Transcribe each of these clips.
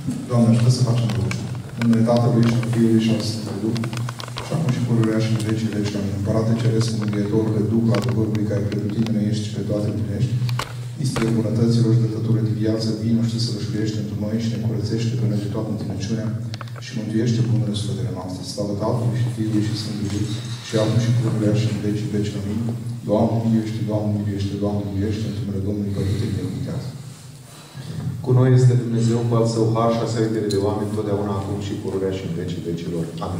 Doamne, ajută să facem rugăciune. În numele Tatălui și al Fiului și al Sfântului Duh, și acum și pururea și în vecii veci. Amin. Împărate Ceresc, Mângâietorule, Duhul adevărului care pretutindene ești și pe toate împlinești, ispire bunătăților și dătătură de viață, vino și să rășluiești pentru noi și ne curățește pe noi de toată întinăciunea și mântuiește bunele sufletele noastre. Slavă Tatălui și Fiului și Sfântului Duh, și acum și pururea și în vecii veci. Amin. Doamne miluiește, Doamne miluiește, Doamne miluiește, în numele Domnului Părinte binecuvintează. Cu noi este Dumnezeu cu al Său har și asăritele de oameni, totdeauna, acum și pururea și în vecii vecilor. Amin.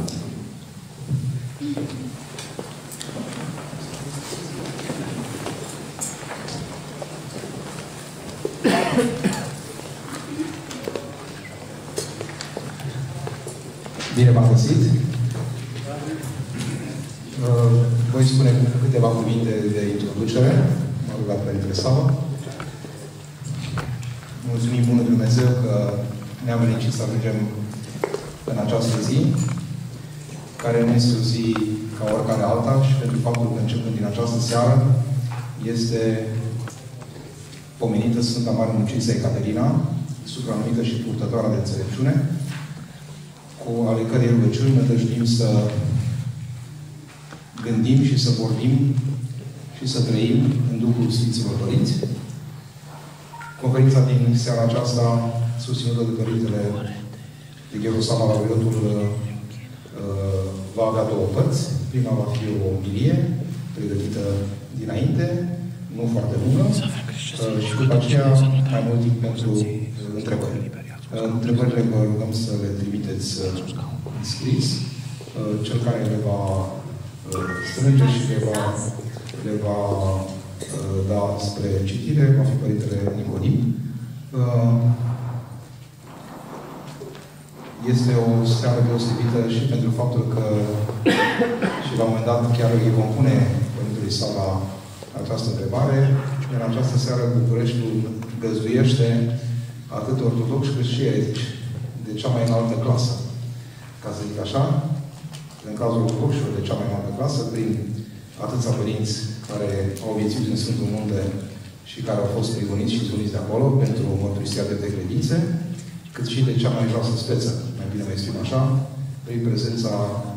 Bine v-am găsit. Voi spune câteva cuvinte de introducere. M-a rugat Părintele Sava. Mulțumim Bunul Dumnezeu că ne-am venit să ajungem în această zi, care nu este o zi ca oricare alta, și pentru faptul că începând din această seară este pomenită Sfânta Mare Munciță Ecaterina, supranumită și purtătoarea de înțelepciune, cu ale cărei rugăciuni ne dăjduim să gândim și să vorbim și să trăim în Duhul Sfinților Părinți. Conferința din seara aceasta, susținută de Părintele de Gherosama Laureatul, va avea două părți. Prima va fi o omilie pregătită dinainte, nu foarte lungă, și după aceea mai mult timp pentru întrebări. Întrebările vă rugăm să le trimiteți în scris. Cel care le va strânge și le va da spre citire va fi Părintele Nicodim. Este o seară deosebită și pentru faptul că și la un moment dat chiar îi vom pune Părintele sau la această întrebare. În această seară Bucureștiul găzduiește atât ortodoxi cât și eretici de cea mai înaltă clasă. Ca să zic așa, în cazul ortodoxilor de cea mai înaltă clasă, prin atâția părinți care au viețuit în Sfântul Munte și care au fost prigoniți și izgoniți de acolo pentru mărturisirea de credințe, cât și de cea mai joasă speță, mai bine mai spun așa, prin prezența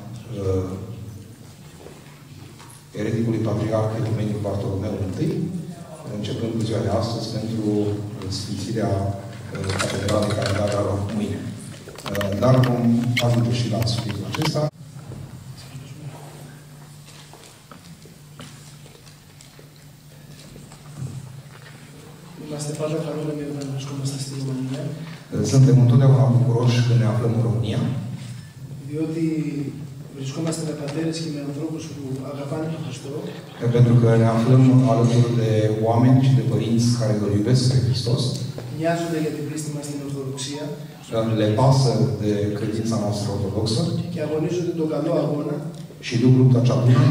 ereticului patriarh Ecumeniul Bartolomeu I, începând cu ziua de astăzi pentru sfințirea catedralei care va avea mâine. Dar vom ajunge și la subiectul acesta. Suntem întotdeauna bucuroși când ne aflăm în România. Pentru că ne aflăm alături de oameni și de părinți care îl iubesc pe Hristos. Le pasă de credința noastră ortodoxă. Și duc lupta cea bună.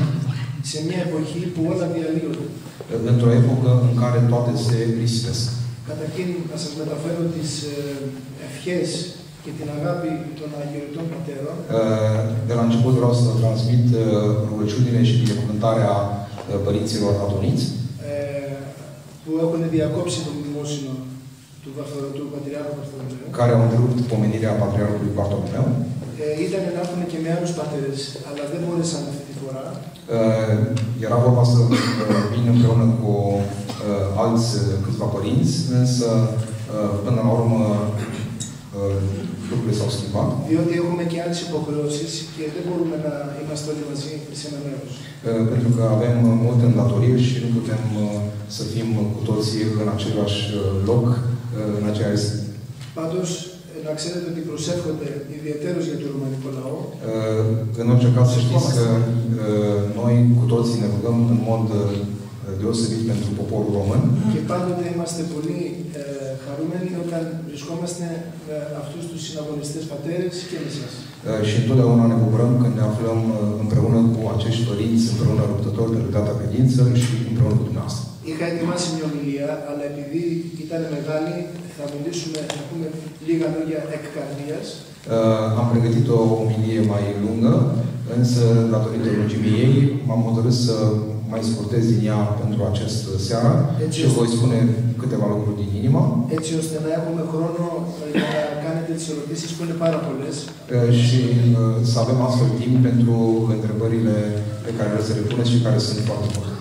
Într-o epocă în care toate se risipesc. Καταρχήν, να σας μεταφέρω τις ευχές και την αγάπη των αγιοριτών πατέρων. De la început vreau să transmit rugăciunile și binecuvântarea părinților aduniți. Που έχουν διακόψει το μνημόσυνο του Πατριάρχου Βαρθολομαίου. Care au întrerupt pomenirea Patriarhului Bartolomeu. Ήταν να έρθουν και με άλλους πατέρες, αλλά δεν μπόρεσαν αυτή τη φορά. Era vorba să vin împreună cu alți câțiva părinți, însă până la urmă lucrurile s-au schimbat. Διότι έχουμε και άλλες υποχρεώσεις και δεν μπορούμε να είμαστε όλοι μαζί σε ένα μέρος. Pentru că avem multe îndatoriri și nu putem să fim cu toții în același loc, în aceeași zi. Πάντως, να ξέρετε ότι προσεύχονται ιδιαίτερως για το ρωμανικό λαό. În orice caz să știți că noi cu toții ne rugăm în mod deosebit pentru poporul român. Και πάντοτε είμαστε πολύ χαρούμενοι όταν βρισκόμαστε με αυτούς τους συναγωνιστές πατέρες και με εσάς. Și întotdeauna ne bucurăm când ne aflăm împreună cu acești părinți, împreună luptători de dreptatea credință și împreună cu dumneavoastră. Είχα ετοιμάσει μια ομιλία, αλλά επειδή ήταν μεγάλη, θα μιλήσουμε, θα πούμε λίγα λόγια εκ καρδίας. Am pregătit o omilie mai lungă, însă, datorită lungimii ei, m-am hotărât să mai scurtez din ea pentru această seară și voi spune câteva lucruri din inimă. Έτσι ώστε να έχουμε χρόνο για να κάνετε κάνετε τις ερωτήσεις που είναι πάρα πολλές. Și să avem astfel timp pentru întrebările pe care vreți să le puneți și care sunt foarte multe.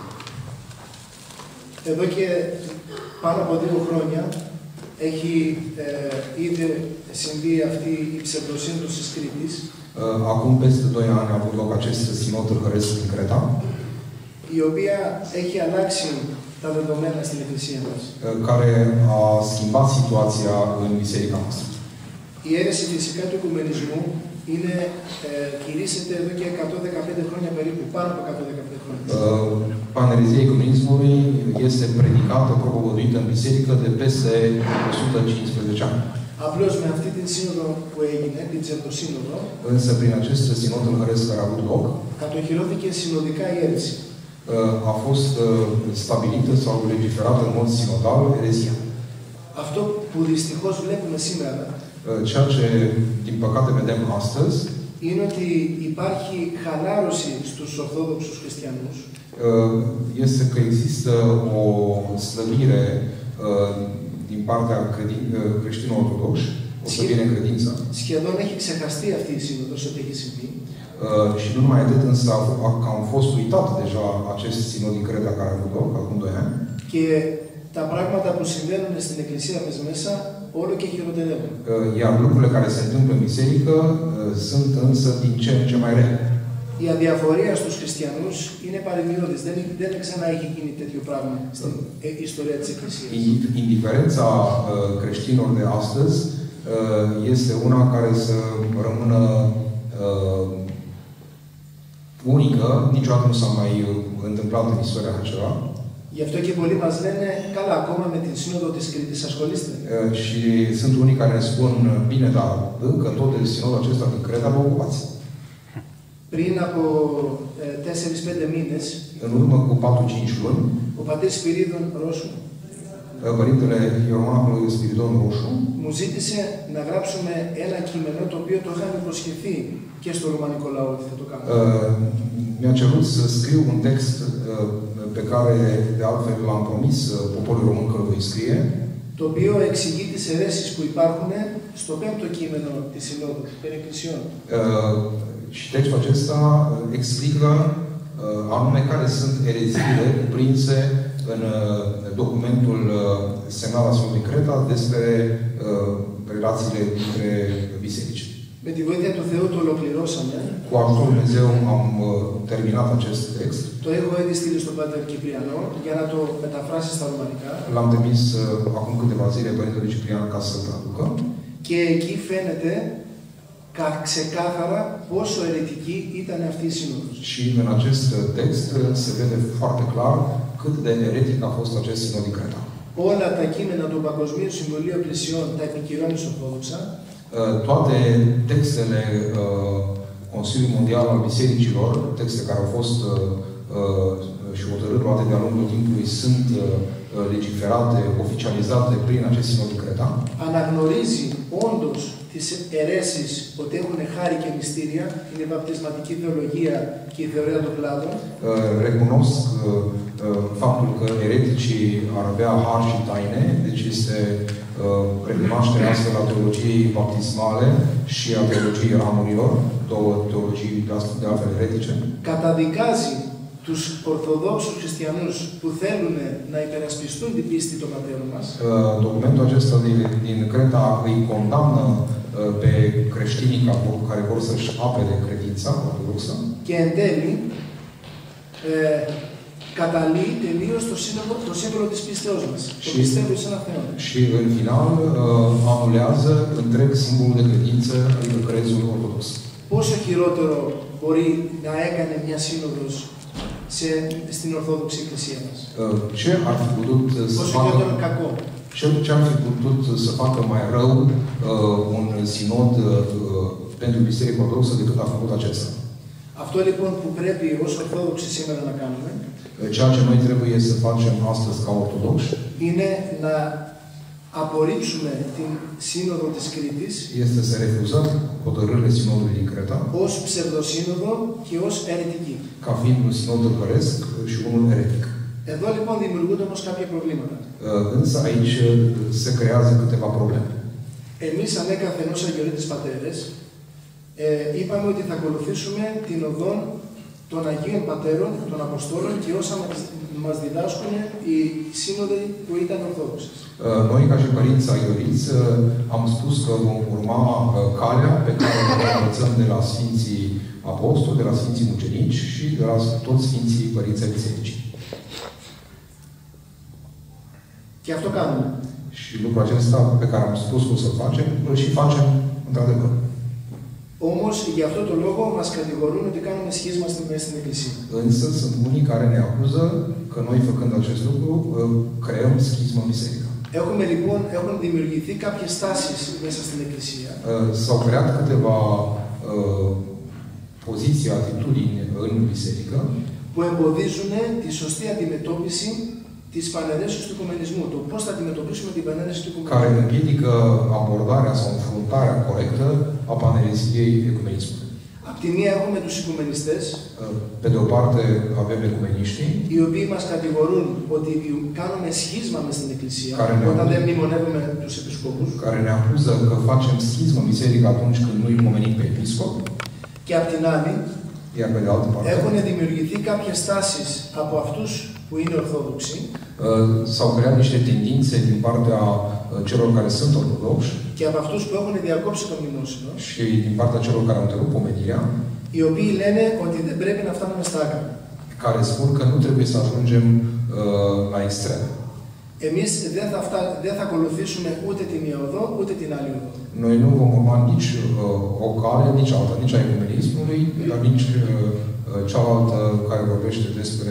Εδώ και πάνω από 2 χρόνια έχει ήδη συμβεί αυτή η ψευδοσύνδοση της Κρήτης. Acum peste 2 ani a avut loc acest sinod tâlhăresc din Creta, η οποία έχει αλλάξει τα δεδομένα στην Εκκλησία μας. care a schimbat situația în biserica noastră. Η αίρεση φυσικά του οικουμενισμού κηρύσσεται εδώ και 115 χρόνια περίπου, πάνω από 115 χρόνια. Panerezia ecumenismului este predicată, propovăduită în biserică de peste 115 ani. Απλώς με αυτή την σύνοδο που έγινε, την ψευδοσύνοδο, Însă prin acest sinod tâlhăresc care a avut loc, κατοχυρώθηκε συνοδικά η αίρεση. a fost stabilită sau legiferată în mod sinodal erezia. Αυτό που δυστυχώς βλέπουμε σήμερα Ceea ce, din păcate, vedem astăzi είναι ότι υπάρχει χαλάρωση στους Ορθόδοξους χριστιανούς este că există o slăbire din partea creștinilor ortodoxi, o slăbire în credință. Σχεδόν έχει ξεχαστεί αυτή η σύνοδος ότι έχει συμβεί. Și nu numai atât, însă am fost uitat deja acest sinod din Creta care a avut loc acum 2 ani. Και τα πράγματα που συμβαίνουν στην Εκκλησία μας μέσα όλο και χειροτερεύουν. Iar lucrurile care se întâmplă în biserică sunt însă din ce în ce mai rele. Η αδιαφορία στους χριστιανούς είναι παρημιώδης. Δεν ξανά έχει γίνει τέτοιο πράγμα στην ιστορία της Εκκλησίας. Indiferența creștinilor de astăzi este una care să rămână unică. Niciodată nu s-a mai întâmplat în istoria așa. Γι' αυτό και πολλοί μας λένε, καλά, ακόμα με την Σύνοδο της Κρήτης ασχολείστε. Și sunt unii care ne spun, bine, dar încă tot de sinodul acesta din Creta vă ocupați. Πριν από 4-5 μήνες, În urmă cu 4-5 luni, ο πατήρ Σπυρίδων Ρώσου Părintele Ieromonahul Spiridon Roșu μου ζήτησε να γράψουμε ένα κείμενο το οποίο το είχαμε υποσχεθεί και στο ρουμανικό λαό ότι θα το κάνουμε. Mi-a cerut să scriu un text pe care de altfel l-am promis poporului român că îl voi scrie. Το οποίο εξηγεί τις αιρέσεις που υπάρχουν στο 5ο κείμενο της Συνόδου των Εκκλησιών. Și textul acesta explică anume care sunt ereziile cuprinse în documentul semnat la Sinodul Creta despre relațiile dintre biserici. Με τη βοήθεια του Θεού το ολοκληρώσαμε. Cu ajutorul Lui Dumnezeu am terminat acest text. Το έχω ήδη στείλει στον Πάτερ Κυπριανό για να το μεταφράσει στα ρουμανικά. L-am trimis acum câteva zile Părintelui Ciprian ca să-l traducă. Και εκεί φαίνεται ξεκάθαρα πόσο αιρετική ήταν αυτή η σύνοδος. Și în acest text se vede foarte clar cât de eretic a fost acest sinod din Creta. Όλα τα κείμενα του Παγκοσμίου Συμβουλίου Εκκλησιών τα επικυρώνει Ορθόδοξα. Toate textele Consiliului Mondial al Bisericilor, texte care au fost și hotărâri luate de-a lungul timpului, sunt legiferate, oficializate prin acest sinod din Creta. Αναγνωρίζει όντως τις αιρέσεις ότι έχουν χάρη και μυστήρια, είναι η βαπτισματική θεολογία και η θεωρία των κλάδων. Recunosc faptul că ereticii ar avea har și taine, deci este recunoașterea astfel a teologiei baptismale și a teologiei ramurilor, două teologii de altfel eretice. Καταδικάζει τους Ορθοδόξους χριστιανούς που θέλουν να υπερασπιστούν την πίστη των πατέρων μας. Documentul acesta din Creta îi condamnă pe creștinii care vor să-și apere credința ortodoxă. Και εν τέλει καταλύει τελείως το σύμβολο της πίστεως μας. Το πιστεύω σε ένα Θεό. Și în final anulează întreg simbolul de credință, adică crezul ortodox. Πόσο χειρότερο μπορεί να έκανε μια σύνοδος στην Ορθόδοξη Εκκλησία μας. Ce ar fi putut să Πόσο facă χειρότερο κακό. ce ar fi putut să facă mai rău un sinod pentru Biserica Ortodoxă decât a făcut acesta? Αυτό λοιπόν που πρέπει ως Ορθόδοξοι σήμερα να κάνουμε Ceea ce noi trebuie să facem astăzi ca ortodoxi είναι να απορρίψουμε την Σύνοδο της Κρήτης este să refuzăm hotărârile sinodului din Creta ως ψευδοσύνοδο και ως αιρετική. ca fiind un sinod tâlhăresc și unul eretic. Εδώ λοιπόν δημιουργούνται όμως κάποια προβλήματα. Însă aici se creează câteva probleme. Εμείς ανέκαθεν ως Αγιορείτες Πατέρες είπαμε ότι θα ακολουθήσουμε την οδό των Αγίων Πατέρων, των Αποστόλων και όσα μας διδάσκουν οι σύνοδοι που ήταν Ορθόδοξες. Noi, ca și părinți Aghioriți, am spus că vom urma calea pe care o învățăm de la Sfinții Apostoli, de la Sfinții Mucenici și de la toți Sfinții Părinți ai Bisericii. Και αυτό κάνουμε. Și lucrul acesta pe care am spus că o să-l facem, îl și facem într-adevăr. Όμως, για αυτό το λόγο μας κατηγορούν ότι κάνουμε σχίσμα μέσα στην Εκκλησία. Însă sunt unii care ne acuză că noi, făcând acest lucru, creăm schismă în biserică. Έχουν δημιουργηθεί κάποιες τάσεις μέσα στην Εκκλησία. S-au creat câteva poziții, atitudini în biserică που εμποδίζουν τη σωστή αντιμετώπιση της πανερέσεως του οικουμενισμού. Το πώς θα αντιμετωπίσουμε την πανέρεση του οικουμενισμού. Care împiedică abordarea sau înfruntarea corectă a panereziei ecumenismului. Απ' τη μία έχουμε τους οικουμενιστές, pe de o parte avem ecumeniștii, οι οποίοι μας κατηγορούν ότι κάνουμε σχίσμα μες στην Εκκλησία, όταν δεν μνημονεύουμε τους επισκόπους. Care ne acuză că facem schismă în biserică atunci când nu îi pomenim pe episcop. Και απ' την άλλη, iar pe de altă parte, έχουν δημιουργηθεί κάποιες τάσεις από αυτούς που είναι Ορθόδοξοι. S-au creat niște tendințe din partea celor care sunt ortodoxi και από αυτούς που έχουν διακόψει το μνημόσυνο, și din partea celor care au întrerupt pomenirea, οι οποίοι λένε ότι δεν πρέπει να φτάνουμε στα άκρα. Care spun că nu trebuie să ajungem la extrem. Εμείς δεν θα ακολουθήσουμε ούτε τη μία οδό, ούτε την άλλη οδό. Noi nu vom urma nici o cale, nici alta, nici a ecumenismului, dar nici cealaltă care vorbește despre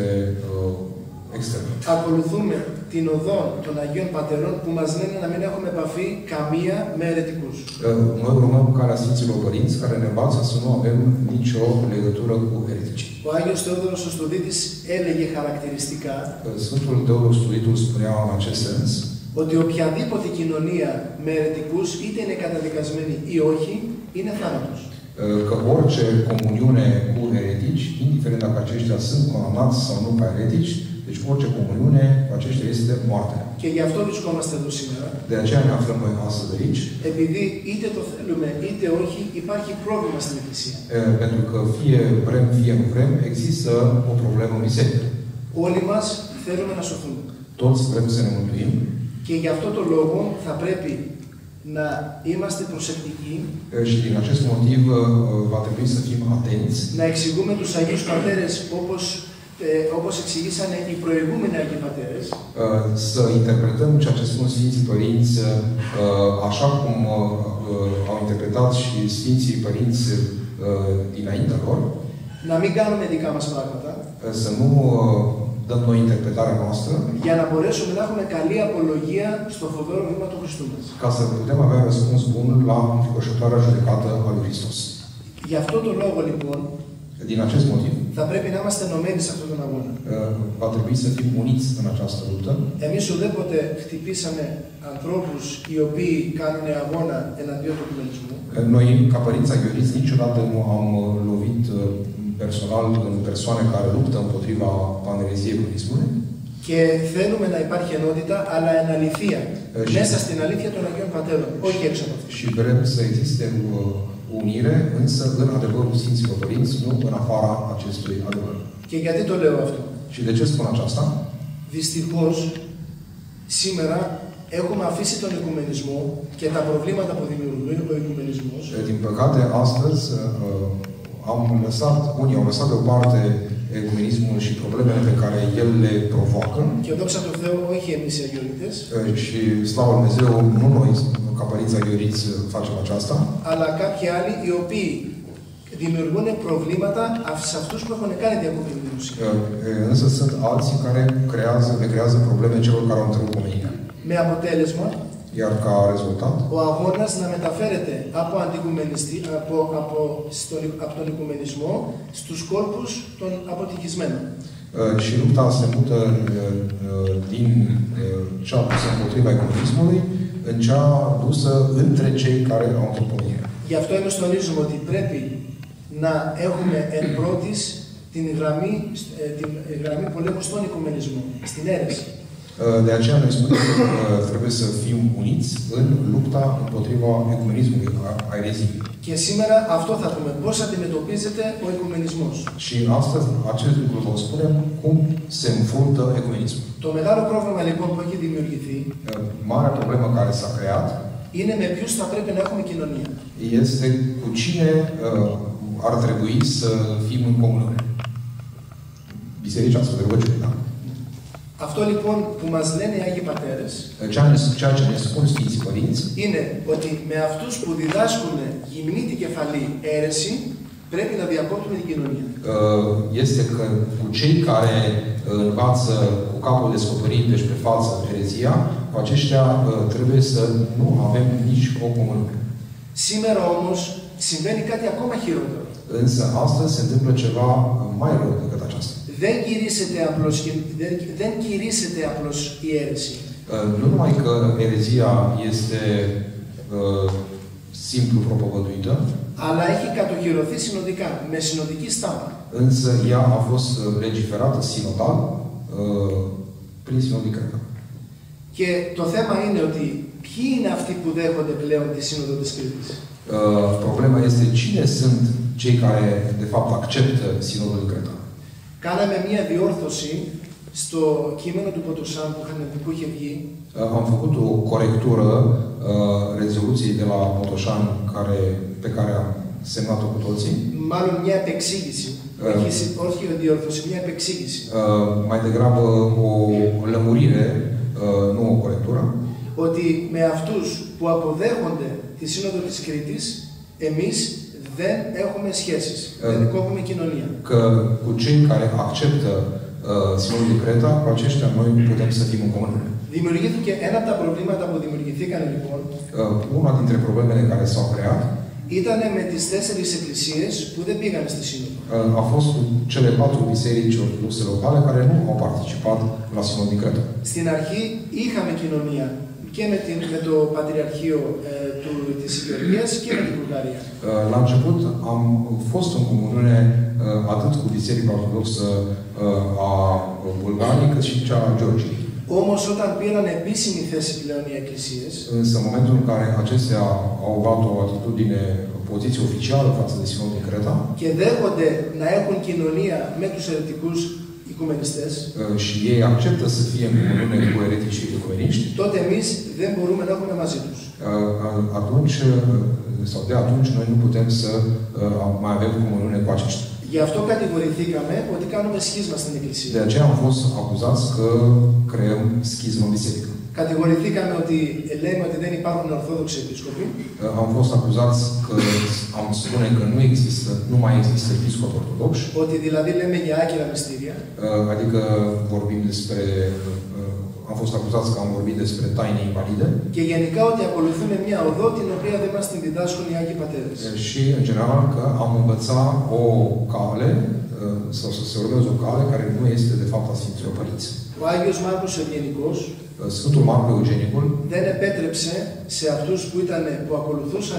extrem. Ακολουθούμε την οδό των Αγίων Πατερών που μας λένε να μην έχουμε επαφή καμία με αιρετικούς. Noi urmăm calea Sfinților Părinți care ne învață să nu avem nicio legătură cu ereticii. Ο Άγιος Θεόδωρος ο Στουδίτης έλεγε χαρακτηριστικά Sfântul Teodor Studitul spunea în acest sens ότι οποιαδήποτε κοινωνία με αιρετικούς, είτε είναι καταδικασμένη ή όχι, είναι θάνατος. Că orice comuniune cu eretici, indiferent dacă aceștia sunt condamnați sau nu ca eretici, deci orice comuniune cu aceștia este moarte. Και γι' αυτό βρισκόμαστε εδώ σήμερα. De aceea ne aflăm noi astăzi aici. Επειδή είτε το θέλουμε είτε όχι, υπάρχει πρόβλημα στην Εκκλησία. Pentru că fie vrem, fie nu vrem, există o problemă în biserică. Όλοι μας θέλουμε να σωθούμε. Toți vrem să ne mântuim. Και γι' αυτό το λόγο θα πρέπει να είμαστε προσεκτικοί. Și din acest motiv va trebui să fim atenți. Να εξηγούμε τους Αγίους Πατέρες όπως εξηγήσανε οι προηγούμενοι Αγίοι Πατέρες. Să interpretăm ceea ce spun Sfinții Părinți așa cum au interpretat și Sfinții Părinți dinaintea lor. Να μην κάνουμε δικά μας πράγματα. Să nu dăm noi interpretarea noastră. Για να μπορέσουμε να έχουμε καλή απολογία στο φοβερό βήμα του Χριστού μας. Ca să putem avea răspuns bun la înfricoșătoarea judecată a lui Hristos. Γι' αυτό το λόγο λοιπόν, din acest motiv, θα πρέπει να είμαστε ενωμένοι σε αυτόν τον αγώνα. Va trebui să fim uniți în această luptă. Εμείς ουδέποτε χτυπήσαμε ανθρώπους οι οποίοι κάνουν αγώνα εναντίον του οικουμενισμού. Noi, ca părinți Aghioriți, niciodată nu am lovit personal în persoane care luptă împotriva panereziei ecumenismului. Και θέλουμε να υπάρχει ενότητα, αλλά εν αληθεία. Μέσα στην αλήθεια των Αγίων Πατέρων, όχι έξω από αυτό. Și vrem să existe unire, însă în adevărul Sfinților Părinți, nu în afara acestui adevăr. Και γιατί το λέω αυτό? Și de ce spun aceasta? Δυστυχώς, σήμερα έχουμε αφήσει τον οικουμενισμό και τα προβλήματα που δημιουργούν ο οικουμενισμός. Din păcate, astăzi unii au lăsat deoparte ecumenismul și problemele pe care el le provoacă. Και δόξα τω Θεώ, όχι εμείς οι Αγιορείτες. Și slavă Lui Dumnezeu, nu noi, ca părinți Aghioriți, facem aceasta. Αλλά κάποιοι άλλοι οι οποίοι δημιουργούν προβλήματα σε αυτούς που έχουν κάνει διακοπή μνημοσύνη. Însă sunt alții care le creează probleme celor care au întrerupt pomenirea. Με αποτέλεσμα, iar ca rezultat, ο αγώνας να μεταφέρεται από τον οικουμενισμό στους κόρπους των αποτυχισμένων. Și lupta se mută din cea dusă împotriva ecumenismului în cea dusă între cei care au întrerupt pomenirea. Γι' αυτό εμείς τονίζουμε ότι πρέπει να έχουμε εν πρώτης την γραμμή πολέμου στον οικουμενισμό, στην αίρεση. De aceea noi spunem că trebuie să fim uniți în lupta împotriva ecumenismului, a ereziei. Και σήμερα αυτό θα πούμε. Πώς αντιμετωπίζεται ο οικουμενισμός. Și astăzi acest lucru vă spunem cum se înfruntă ecumenismul. Το μεγάλο πρόβλημα λοιπόν που έχει δημιουργηθεί Marea problemă care s-a creat είναι με ποιους θα πρέπει να έχουμε κοινωνία. este cu cine ar trebui să fim în comuniune. Biserica sau rugăciune, da? Αυτό λοιπόν που μας λένε οι Άγιοι Πατέρες Ceea ce ne spun Sfinții Părinți είναι ότι με αυτούς που διδάσκουν γυμνή την κεφαλή αίρεση πρέπει να διακόπτουμε την κοινωνία. Este că cu cei care învață cu capul descoperit, deci pe față, erezia, cu aceștia trebuie să nu avem nici o comuniune. Σήμερα όμως συμβαίνει κάτι ακόμα χειρότερο. Însă astăzi se întâmplă ceva mai rău decât aceasta. Δεν κηρύσσεται απλώς η αίρεση. Nu numai că erezia este simplu propovăduită, αλλά έχει κατοχυρωθεί συνοδικά, με συνοδική στάμα. Însă ea a fost legiferată sinodal prin sinodul Creta. Και το θέμα είναι ότι ποιοι είναι αυτοί που δέχονται πλέον τη Σύνοδο της Κρήτης. Problema este cine sunt cei care de fapt acceptă sinodul Creta. Κάναμε μία διόρθωση στο κείμενο του Ποτοσάν που είχε βγει. Am făcut o corectură rezoluției de la Botoșan pe care am semnat-o cu toții. Μάλλον μια επεξήγηση. Όχι διόρθωση, μια επεξήγηση. Mai degrabă o lămurire, nu o corectură. Ότι με αυτούς που αποδέχονται τη Σύνοδο της Κρήτης, εμείς δεν έχουμε σχέσεις, δεν έχουμε κοινωνία. Că cu cei care acceptă Sinodul de Creta, cu aceștia noi putem să fim în comuniune. Δημιουργήθηκε ένα από τα προβλήματα που δημιουργηθήκαν λοιπόν. Una dintre problemele care s-au creat ήταν με τις 4 εκκλησίες που δεν πήγαν στη Σύνοδο. A fost cu cele 4 biserici ortodoxe locale care nu au participat la Sinodul de Creta. Στην αρχή είχαμε κοινωνία και με το Πατριαρχείο της Γεωργίας και με την Βουλγαρία. La început am fost în comuniune atât cu Biserica Ortodoxă a Bulgariei cât și cea a Georgiei. Όμως όταν πήραν επίσημη θέση πλέον οι εκκλησίες, însă în momentul în care acestea au luat o atitudine, o poziție oficială față de Sinodul de Creta και δέχονται να έχουν κοινωνία με τους αιρετικούς οικουμενιστές, și ei acceptă să fie în comuniune cu eretici și ecumeniști, τότε εμείς δεν μπορούμε να έχουμε μαζί τους. Atunci, sau de atunci, noi nu putem să mai avem comuniune cu aceștia. Γι' αυτό κατηγορηθήκαμε ότι κάνουμε σχίσμα στην Εκκλησία. De aceea am fost acuzați că creăm schismă în biserică. Κατηγορηθήκαμε ότι λέμε ότι δεν υπάρχουν ορθόδοξοι επίσκοποι. Am fost acuzați că am spune că nu mai există episcopi ortodoxi. Ότι δηλαδή λέμε για άκυρα μυστήρια. Adică vorbim despre am fost acuzați că am vorbit despre taine invalide. Και γενικά ότι ακολουθούμε μια οδό την οποία δεν μας την διδάσκουν οι Άγιοι Πατέρες. Și în general că am învățat o cale sau să se urmeze o cale care nu este de fapt a Sfinților Părinți. Ο Άγιος Μάρκος Ευγενικός Sfântul Marcu Eugenicul δεν επέτρεψε σε αυτούς που ακολουθούσαν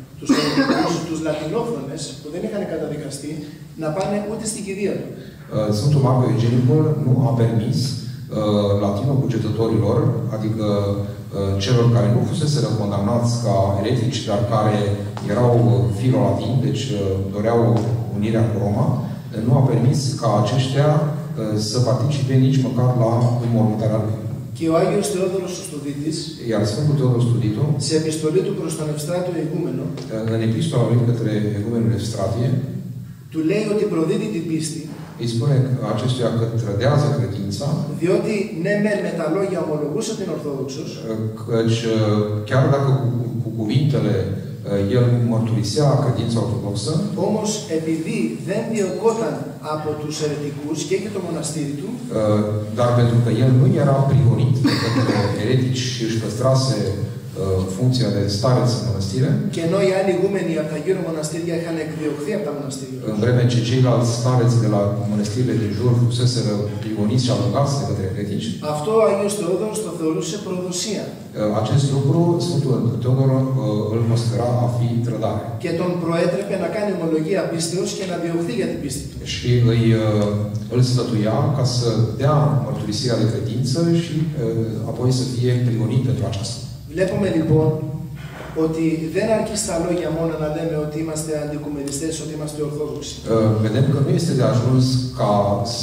τους λατινόφωνες που δεν είχαν καταδικαστεί να πάνε ούτε στην κηδεία του. Sfântul Marcu Eugenicul nu a permis latino-cugetătorilor, adică celor care nu fuseseră condamnați ca eretici, dar care erau filo-latini, deci doreau unirea cu Roma, nu a permis ca aceștia să participe nici măcar la înmormântarea lui. Και ο Άγιος Θεόδωρος ο Στουδίτης, Iar Sfântul Teodor Studitul, σε επιστολή του προς τον Ευστράτιο Ηγούμενο, în epistola lui către Egumenul Evstratie, του λέει ότι προδίδει την πίστη, îi spune acestuia că trădează credința, διότι ναι μεν με τα λόγια ομολογούσε την Ορθόδοξος, căci chiar dacă cu cuvintele el mărturisea credința ortodoxă, όμως επειδή δεν διωκόταν από τους αιρετικούς και είχε το μοναστήρι του, dar pentru că el nu era prigonit de către eretici și își păstrase funcția de stareț în mănăstire. Και ενώ οι άλλοι ηγούμενοι από τα γύρω μοναστήρια είχαν εκδιωχθεί από τα μοναστήρια. În vreme ce ceilalți stareți de la mănăstirile din jur fuseseră prigoniți și alungați de către cretici. Αυτό ο Άγιος Θεόδωρος το θεωρούσε προδοσία. Acest lucru Sfântul Teodor îl considera a fi trădare. Και τον προέτρεπε να κάνει ομολογία πίστεως και να διωχθεί για την πίστη του. Și îl sfătuia ca să dea mărturisirea de credință și apoi să fie prigonit pentru aceasta. Βλέπουμε λοιπόν ότι δεν αρκεί στα λόγια μόνο να λέμε ότι είμαστε αντικουμενιστές, ότι είμαστε ορθόδοξοι. Vedem că nu este de ajuns ca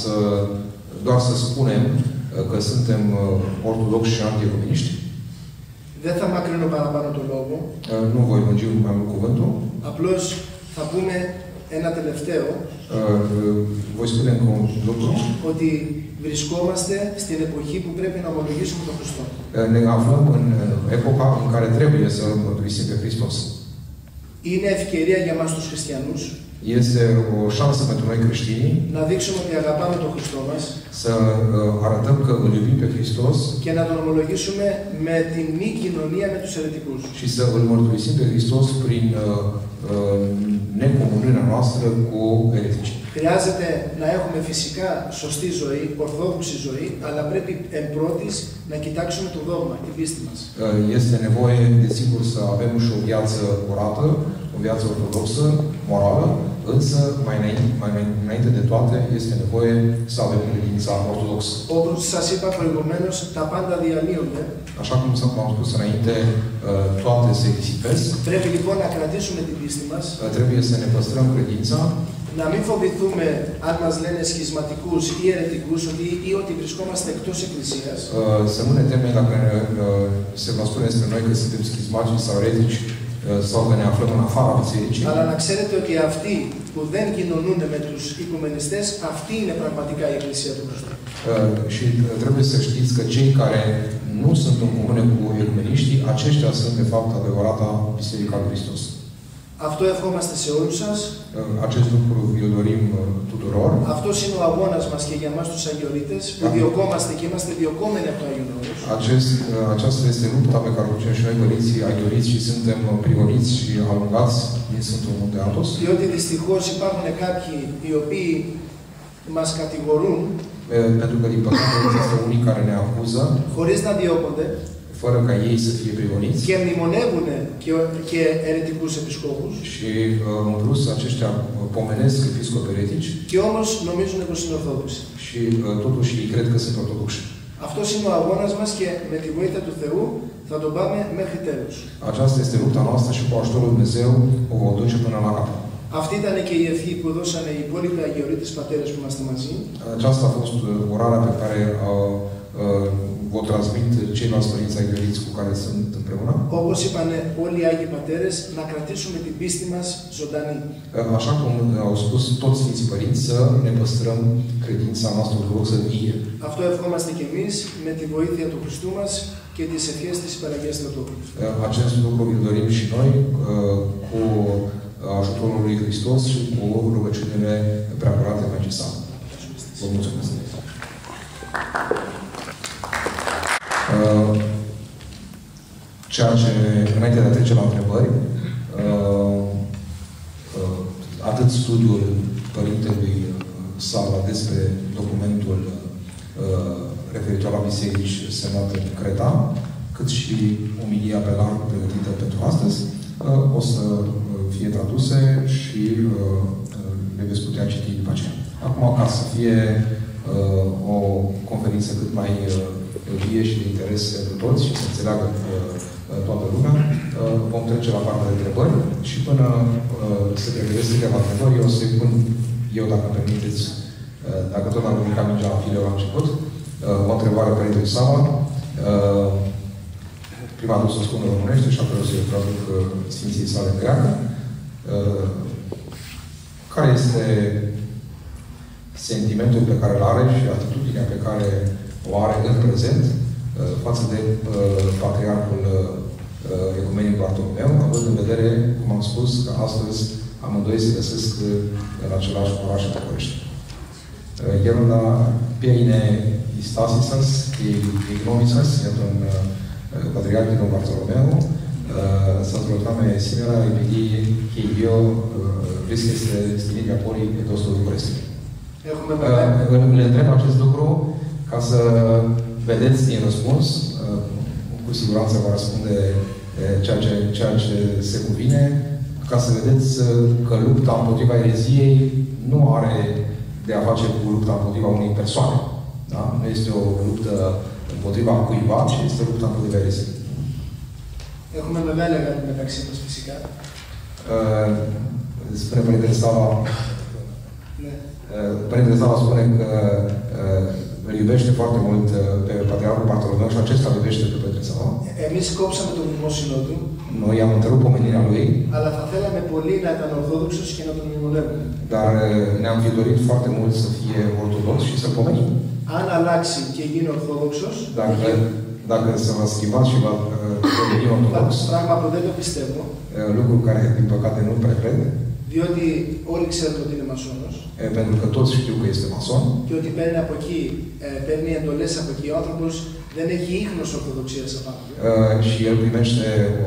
doar să spunem că suntem ortodoxi și antiecumeniști. Δεν θα μακρύνω παραπάνω το λόγο. Nu voi lungi mai mult cuvântul. Απλώς θα πούμε ένα τελευταίο. Voi spune încă un lucru. Ότι βρισκόμαστε στην εποχή που πρέπει να ομολογήσουμε τον Χριστό. Ne aflăm în epoca în care trebuie să mărturisim pe Hristos. Είναι ευκαιρία για μας τους χριστιανούς. Este o șansă pentru noi creștini να δείξουμε ότι αγαπάμε τον Χριστό μας să arătăm că îl iubim pe Hristos και να τον ομολογήσουμε με την μη κοινωνία με τους αιρετικούς. Și să îl mărturisim pe Hristos prin necomuniunea noastră cu eretici. Χρειάζεται να έχουμε φυσικά σωστή ζωή, ορθόδοξη ζωή, αλλά πρέπει εν πρώτης να κοιτάξουμε το δόγμα, την πίστη μας. Este nevoie, desigur, să avem și o viață curată, o viață ortodoxă, morală, însă, mai înainte de toate, este nevoie să avem credința ortodoxă. Όπως σας είπα προηγουμένως, τα πάντα διαλύονται. Așa cum v-am spus înainte, toate se disipesc. Πρέπει λοιπόν να κρατήσουμε την πίστη μας. Trebuie să ne păstrăm credința. Να μην φοβηθούμε αν μας λένε σχισματικούς ή αιρετικούς ή ότι βρισκόμαστε εκτός εκκλησίας. Să nu ne temem dacă se va spune despre noi că suntem schismatici sau eretici sau că ne aflăm în afara bisericii. Αλλά να ξέρετε ότι αυτοί που δεν κοινωνούν με τους οικουμενιστές, αυτή είναι πραγματικά η Εκκλησία του Χριστού. Și trebuie să știți că cei care nu sunt în comune cu ecumeniștii, aceștia sunt de fapt adevărata Biserica lui Hristos. Αυτό ευχόμαστε σε όλους σας. Acest lucru îl dorim tuturor. Αυτός είναι ο αγώνας μας και για εμάς τους Αγιορείτες, που διωκόμαστε και είμαστε διωκόμενοι από το Άγιον Όρος. Aceasta este lupta pe care o ducem și noi, părinții Aghioriți, și suntem prigoniți și alungați din Sfântul Munte Athos. Διότι δυστυχώς υπάρχουν κάποιοι οι οποίοι μας κατηγορούν, pentru că, din păcate, există unii care ne acuză, χωρίς να διώκονται, fără ca ei să fie prigoniți. Και μνημονεύουν και αιρετικούς επισκόπους. Și în plus aceștia pomenesc episcopi eretici. Και όμως νομίζουν πως είναι ορθόδοξοι. Și totuși ei cred că sunt ortodoxi. Αυτός είναι ο αγώνας μας και με τη βοήθεια του Θεού θα τον πάμε μέχρι τέλους. Aceasta este lupta noastră și cu ajutorul lui Dumnezeu o vom duce până la capăt. Αυτή ήταν και η ευχή που δώσανε οι υπόλοιποι Αγιορείτες πατέρες που είμαστε μαζί. Aceasta a fost orarea pe care vă transmit ceilalți părinți aghioriți cu care sunt împreună. Όπως είπανε όλοι οι Άγιοι Πατέρες, να κρατήσουμε την πίστη μας ζωντανή. Așa cum au spus toți Sfinții Părinți, să ne păstrăm credința noastră ortodoxă vie. Αυτό ευχόμαστε και εμείς με τη βοήθεια του Χριστού μας και τις ευχές της Παναγίας Θεοτόκου. Acest lucru îl dorim și noi cu ajutorul lui Hristos și cu rugăciunile preacurate Maicii Sale. Vă mulțumesc! Ceea ce, înainte de a trece la întrebări, atât studiul Părintelui Sala despre documentul referitor la biserici semnat în Creta, cât și umilia pe larg pregătită pentru astăzi, o să fie traduse și le veți putea citi după aceea. Acum, ca să fie o conferință cât mai vie și de interes pentru toți și să înțeleagă toată lumea, vom trece la partea de întrebări și până se pregătesc câteva întrebări, eu o să-i pun, dacă îmi permiteți, dacă tot am ridicat mingea la file la început, o întrebare Părintelui Sala. Prima dată o să o spun în românește și apoi o să-i traduc Sfinții Sale în greacă. Care este sentimentul pe care îl are și atitudinea pe care o are în prezent față de Patriarhul Ecumenic Bartolomeu, având în vedere, cum am spus, că astăzi amândoi se găsesc în același oraș în București. Γέροντα, ποια είναι η στάση σας και η γνώμη σας για τον patriarchi Don Bartolomeo, salutame Simera, επειδή και οι δύο βρίσκεστε στην ίδια πόλη εδώ στο București. Le întreb acest lucru ca să vedeți din răspuns, cu siguranță va răspunde ceea ce se cuvine, ca să vedeți că lupta împotriva ereziei nu are de a face cu lupta împotriva unei persoane. Da? Nu este o luptă împotriva cuiva, ci este o luptă împotriva ereziei. Έχουμε μεγάλη αγάπη μεταξύ μας φυσικά. Spune Părintele Sava, Părintele Sava spune că îl iubește foarte mult pe Patriarhul Bartolomeu și acesta îl iubește pe Părintele Sava. Εμείς κόψαμε το μνημόσυνο του. Noi am întrerupt pomenirea lui. Αλλά θα θέλαμε πολύ να ήταν ορθόδοξος και να τον μνημονεύουμε. Dar ne-am fi dorit foarte mult să fie ortodox și să-l pomenim. Αν αλλάξει και γίνει ορθόδοξος, dacă se va schimba și va deveni ortodox, πράγμα που δεν το πιστεύω, lucru care, din păcate, nu prea cred, διότι όλοι ξέρουν ότι είναι μασόνος, pentru că toți știu că este mason, και ότι παίρνει από εκεί, παίρνει εντολές από εκεί, ο άνθρωπος δεν έχει ίχνος ορθοδοξίας απάνω. Și el primește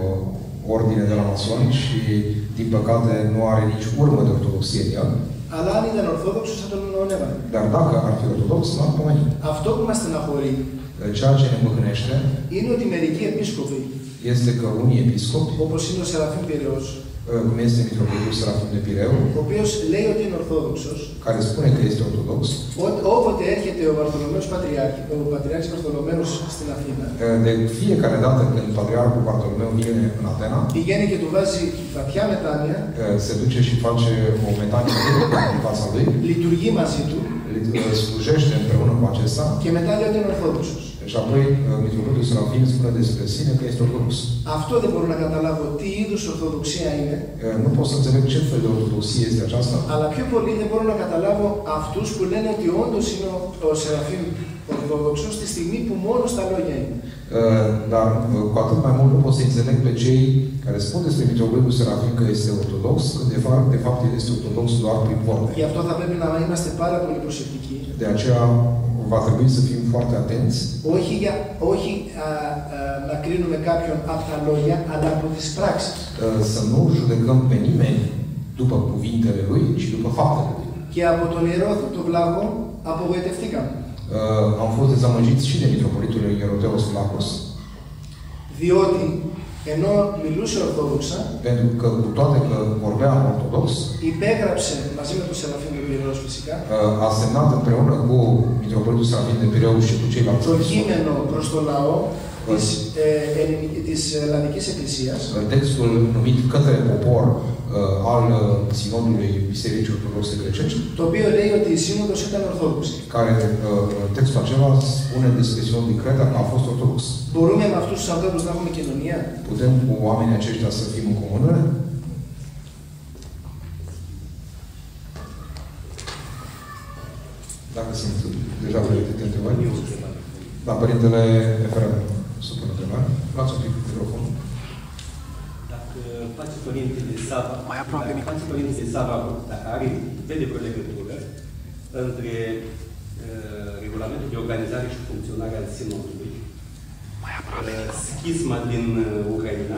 ordine de la masoni și, din păcate, nu are nici urmă de ortodoxie în el. Αλλά αν ήταν ορθόδοξος θα τον μνημονεύαμε. Dar dacă ar fi ortodox, l-am pomenit. Αυτό που μας στεναχωρεί Ceea ce ne mâhnește είναι ότι μερικοί επίσκοποι, este că unii episcopi, όπως είναι ο Σεραφείμ Πειραιός, cum este Mitropolitul Serafim de Pireu, ο οποίος λέει ότι είναι ορθόδοξος, care spune că este ortodox, όποτε έρχεται ο Πατριάρχης Βαρθολομαίος στην Αθήνα, de fiecare dată când Patriarhul Bartolomeu vine în Atena, πηγαίνει και του βάζει βαθιά μετάνοια, se duce și face o metanie în fața lui, λειτουργεί μαζί του, slujește împreună cu acesta, και μετά λέει ότι είναι ορθόδοξος. și apoi Mitropolitul Serafim spune despre sine că este ortodox. Αυτό δεν μπορώ να καταλάβω τι είδους ορθοδοξία είναι. Nu pot să înțeleg ce fel de ortodoxie este aceasta. Αλλά πιο πολύ δεν μπορώ να καταλάβω αυτούς που λένε ότι όντως είναι ο Σεραφείμ ορθόδοξος τη στιγμή που μόνο στα λόγια είναι. Dar cu atât mai mult nu pot să înțeleg pe cei care spun despre Mitropolitul Serafim că este ortodox, când de fapt el este ortodox doar prin vorbe. Γι' αυτό θα πρέπει να είμαστε πάρα πολύ προσεκτικοί. De aceea va trebui să fim foarte atenți. Όχι να κρίνουμε κάποιον από τα λόγια, αλλά από τις πράξεις. Să nu judecăm pe nimeni după cuvintele lui, ci după faptele lui. Και από τον ιερό του Βλάχο απογοητευτήκαμε. Am fost dezamăgiți și de Mitropolitul Ieroteos Vlachos. Διότι ενώ μιλούσε ορθόδοξα, pentru că cu toate că vorbea ortodox, υπέγραψε μαζί με τον Σεραφείμ του Πειραιώς φυσικά, a semnat împreună cu Mitropolitul Serafim de Pireu și cu ceilalți το κείμενο προς το λαό της Ελλαδικής Εκκλησίας, textul numit către popor al Sinodului Bisericii Ortodoxe Grecești, το οποίο λέει ότι η Σύνοδος ήταν ορθόδοξη. Care textul acela spune despre Sinodul din Creta că a fost ortodox. Μπορούμε με αυτούς τους ανθρώπους να έχουμε κοινωνία? Putem cu oamenii aceștia să fim în comună? Dacă sunt deja pregătite întrebări. Da, Părintele Efrem, supun întrebare. Luați un pic microfonul. Dacă face Părintele Sava, dacă vede vreo legătură între regulamentul de organizare și funcționare al Sinodului, schisma din Ucraina,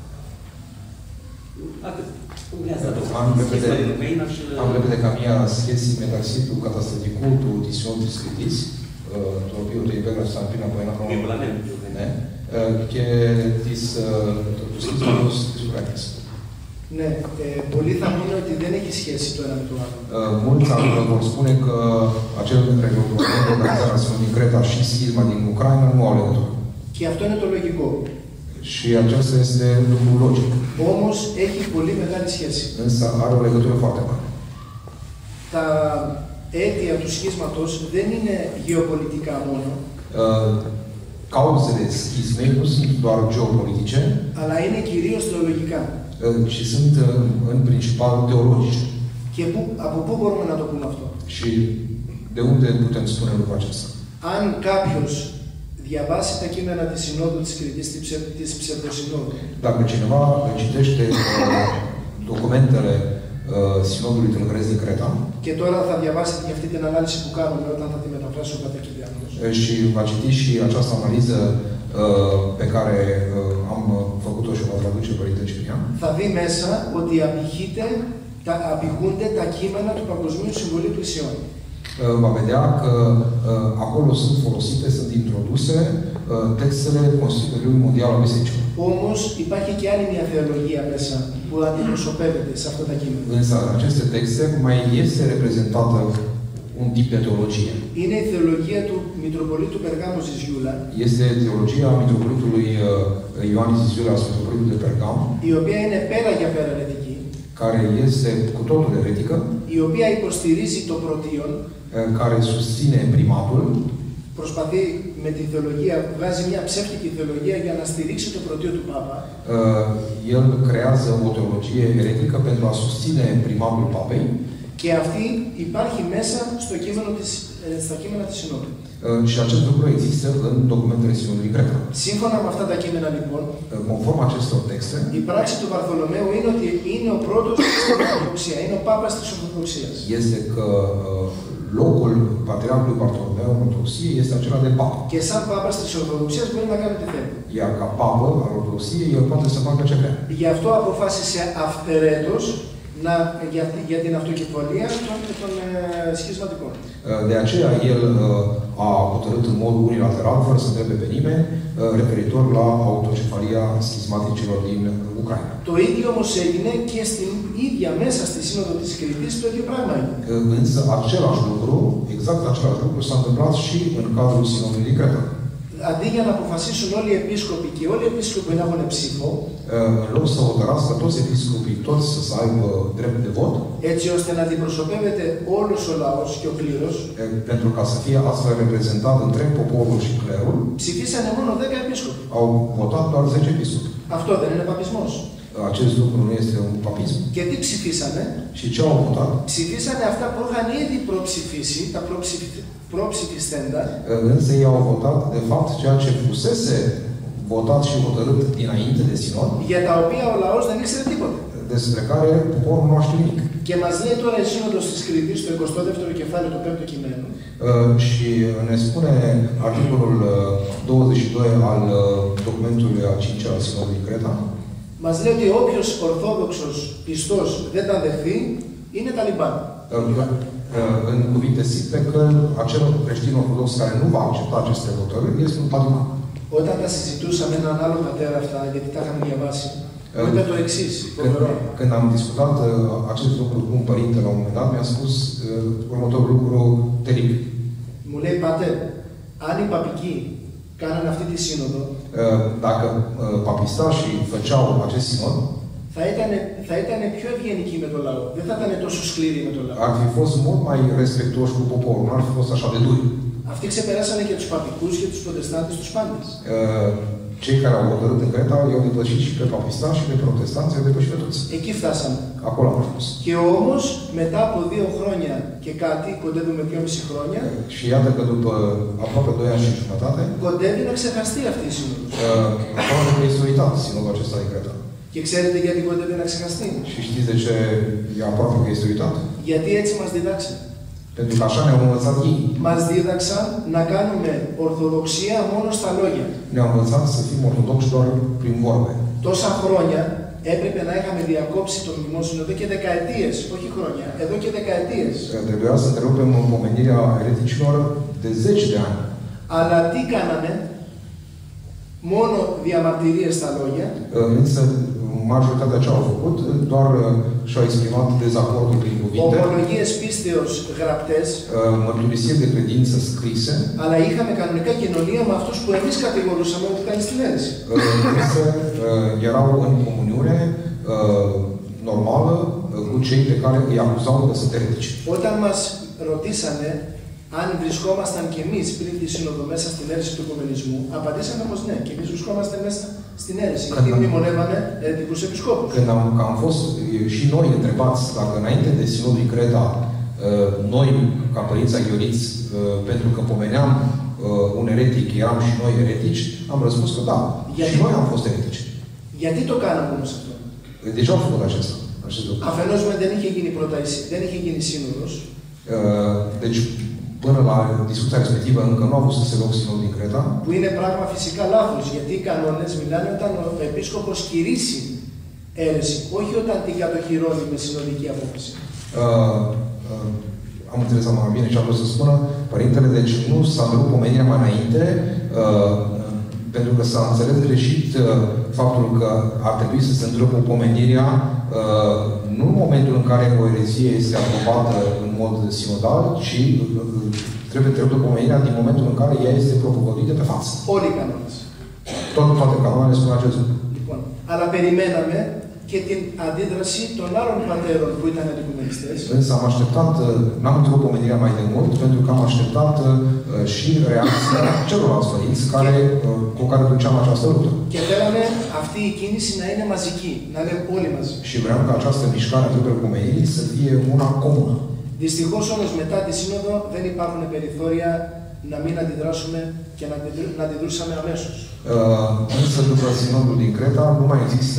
Am vedere mia schesi μεταξύ του καταστατικού του της Ιόντης Κρητής, το οποίο το υπέγραψαν πριν από ένα χρόνο, και του σχίσματος της Ουκρανίας. Ναι, πολλοί θα πούνε ότι δεν έχει σχέση το ένα με το άλλο. Mulți vor spune că acel regulament de organizare a Sinodului din Creta și schisma din Ucraina nu au legătură. Και αυτό είναι το λογικό. Și acesta este lucrul logic. Όμως έχει πολύ μεγάλη σχέση. Însă are o legătură foarte mare. Τα αίτια του σχίσματος δεν είναι γεωπολιτικά μόνο. Cauzele schismei nu sunt doar geopolitice, αλλά είναι κυρίως θεολογικά. Și sunt în principal teologice. Και από πού μπορούμε να το πούμε αυτό? Și de unde putem spune lucrul acesta? Αν κάποιος διαβάσει τα κείμενα της Συνόδου της Κρητής, της Ψευδοσυνόδου, Dacă cineva citește documentele Sinodului Tâlhăresc din Creta. Και τώρα θα διαβάσετε για αυτή την ανάλυση που κάνουμε όταν θα τη μεταφράσει ο πατέρ Κυριάκος. Și va citi și această analiză pe care am făcut-o și o va traduce Părinte Ciprian. Θα δει μέσα ότι απηχούνται τα κείμενα του Παγκοσμίου Συμβουλίου του Ισιών. Va vedea că acolo sunt folosite, sunt introduse textele Consiliului Mondial al Bisericilor. Όμως υπάρχει και άλλη μια θεολογία μέσα που αντιπροσωπεύεται σε αυτά τα κείμενα. Însă în aceste texte mai este reprezentată un tip de teologie. Είναι η θεολογία του Μητροπολίτου Περγάμου Ζιζιούλα. Este teologia Mitropolitului Ioan Ziziula, Sfântului de Pergam, η οποία είναι πέρα για πέρα ερετική. care este cu totul eretică, η οποία υποστηρίζει το πρωτίον, care susține primatul, προσπαθεί με τη θεολογία, βγάζει μια ψεύτικη θεολογία για να στηρίξει το πρωτείο του Πάπα. El creează o teologie eretică pentru a susține primatul Papei. Και αυτή υπάρχει μέσα στα κείμενα της Συνόδου. Și acest lucru există în documentele Sinodului Creta. Σύμφωνα με αυτά τα κείμενα, λοιπόν, conform acestor texte, η πράξη του Βαρθολομαίου είναι ότι είναι ο πρώτος στην Ορθοδοξία, είναι ο Πάπας της Ορθοδοξίας. Este că locul Patriarhului Bartolomeu în Ortodoxie este acela de papă. Και σαν Πάπας της Ορθοδοξίας μπορεί να κάνει ό,τι θέλει. Iar ca papă al Ortodoxiei, el poate să facă ce vrea. Γι' αυτό αποφάσισε αυθαιρέτως για την αυτοκεφαλία των σχισματικών. De aceea, el a hotărât în mod unilateral, fără să întrebe pe nimeni, referitor la autocefalia schismaticilor din Ucraina. Το ίδιο όμως έγινε και στην ίδια μέσα στη Σύνοδο της Κρήτης, το ίδιο πράγμα είναι. Însă, același lucru, exact același lucru, s-a întâmplat și în cadrul Sinodului din Creta. Αντί για να αποφασίσουν όλοι οι επίσκοποι και όλοι οι επίσκοποι να έχουν ψήφο, în loc să hotărască toți episcopii, toți să aibă drept de vot, έτσι ώστε να αντιπροσωπεύεται όλος ο λαός και ο κλήρος, pentru ca să fie astfel reprezentat întreg poporul și clerul, ψηφίσανε μόνο 10 επίσκοποι. Au votat doar 10 episcopi. Αυτό δεν είναι παπισμός? Acest lucru nu este un papism. Και τι ψηφίσανε? Și ce au votat? Ψηφίσανε αυτά που είχαν ήδη προψηφίσει, τα προψηφιστέντα. Însă ei au votat, de fapt, ceea ce fusese votat și hotărât dinainte de sinod, για τα οποία ο λαός δεν ήξερε τίποτα. Despre care poporul nu știe nimic. Και μας λέει τώρα η Σύνοδος της Κρήτης, το 22ο κεφάλαιο του 5ου κειμένου. Și ne spune articolul 22 al documentului a 5-a al Sinodului Creta. Μας λέει ότι όποιος ορθόδοξος πιστός δεν τα δεχθεί, είναι Ταλιμπάν. În cuvinte simple că acel creștin ortodox care nu va accepta aceste hotărâri este un taliban. Όταν τα συζητούσαμε με έναν άλλο πατέρα αυτά, γιατί τα είχαμε διαβάσει, μου είπε το εξής. Când am discutat acest lucru cu un părinte la un moment dat, mi-a spus următorul lucru teribil. Μου λέει, Πάτερ, αν οι παπικοί κάνανε αυτή τη σύνοδο, dacă papistașii făceau acest sinod, θα ήταν πιο ευγενικοί με το λαό. Δεν θα ήταν τόσο σκληροί με το λαό. Ar fi fost mult mai respectuoși cu poporul, nu ar fi fost așa de duri. Αυτοί ξεπεράσανε και τους παπικούς και τους προτεστάντες, τους πάντες. Cei care au hotărât în Creta i-au depășit și pe papistași și pe protestanți, i-au depășit pe toți. Εκεί φτάσαμε. Acolo am ajuns. Και όμως, μετά από 2 χρόνια και κάτι, κοντεύουμε 2,5 χρόνια, și iată că după aproape 2 ani și jumătate, κοντεύει να ξεχαστεί αυτή η σύνοδος. aproape că este uitat sinodul acesta din Creta. Και ξέρετε γιατί κοντεύει να ξεχαστεί? Și știți de ce e aproape că este uitat? Γιατί έτσι μας διδάξαν. Pentru că așa ne-au învățat ei. Μας δίδαξαν να κάνουμε ορθοδοξία μόνο στα λόγια. Ne-au învățat să fim ortodoxi doar prin vorbe. Τόσα χρόνια έπρεπε να είχαμε διακόψει το μνημόσυνο εδώ και δεκαετίες, όχι χρόνια, εδώ και δεκαετίες. Trebuia să întrerupem pomenirea ereticilor de 10 de ani. Αλλά τι κάνανε? Μόνο διαμαρτυρίες στα λόγια. Însă majoritatea ce au făcut doar și-au exprimat dezacordul prin cuvinte. Ομολογίες πίστεως γραπτές. Mărturisiri de credință scrise. Αλλά είχαμε κανονικά κοινωνία με αυτούς που εμείς κατηγορούσαμε ότι ήταν στην αίρεση. Însă erau în comuniune normală cu cei pe care îi acuzau că sunt eretici. Όταν μας ρωτήσανε αν βρισκόμασταν κι εμείς πριν τη Σύνοδο μέσα στην αίρεση του οικουμενισμού, απαντήσαμε πως ναι, και εμείς βρισκόμαστε μέσα στην αίρεση. Γιατί μνημονεύαμε ερετικούς επισκόπους. Când am fost și noi întrebați dacă înainte de Sinodul din Creta, noi, ca părinți aghioriți, pentru că pomeneam un eretic, eram și noi eretici, am răspuns că da, și noi am fost eretici. Γιατί το κάναμε όμως αυτό? De ce au făcut acesta? acest lucru. Αφενός δεν είχε γίνει δεν είχε γίνει σύνοδος. Deci, până la discuția respectivă, încă nu a avut să se loc sinodul din Creta. Που είναι πράγμα φυσικά λάθος, γιατί οι κανόνες μιλάνε όταν ο επίσκοπος κηρύσσει αίρεση, όχι όταν την κατοχυρώνει με συνολική απόφαση. Am înțeles mai bine ce am vrut să spună. Părintele, deci nu s-a întrerupt pomenirea mai înainte, pentru că s-a înțeles greșit faptul că ar trebui să se întrerupă pomenirea nu în momentul în care o erezie este aprobată în mod sinodal, ci trebuie întrerupt pomenirea din momentul în care ea este propăgăduită pe față. Όλοι οι κανόνες. Toate canoanele spun acest lucru. Λοιπόν, αλλά περιμέναμε και την αντίδραση των άλλων πατέρων που ήταν αντικουμενιστές. Însă am așteptat, n-am întrerupt pomenirea mai de mult, pentru că am așteptat și reacția celorlalți părinți cu care duceam această luptă. Και θέλαμε αυτή η κίνηση να είναι μαζική, να είναι όλοι μαζί. Și vreau ca această mișcare a întreruperii pomenirii să fie una comună. Δυστυχώς όμως μετά τη σύνοδο δεν υπάρχουν περιθώρια να μην αντιδράσουμε και να αντιδρούσαμε αμέσως. Însă după sinodul din Creta nu mai există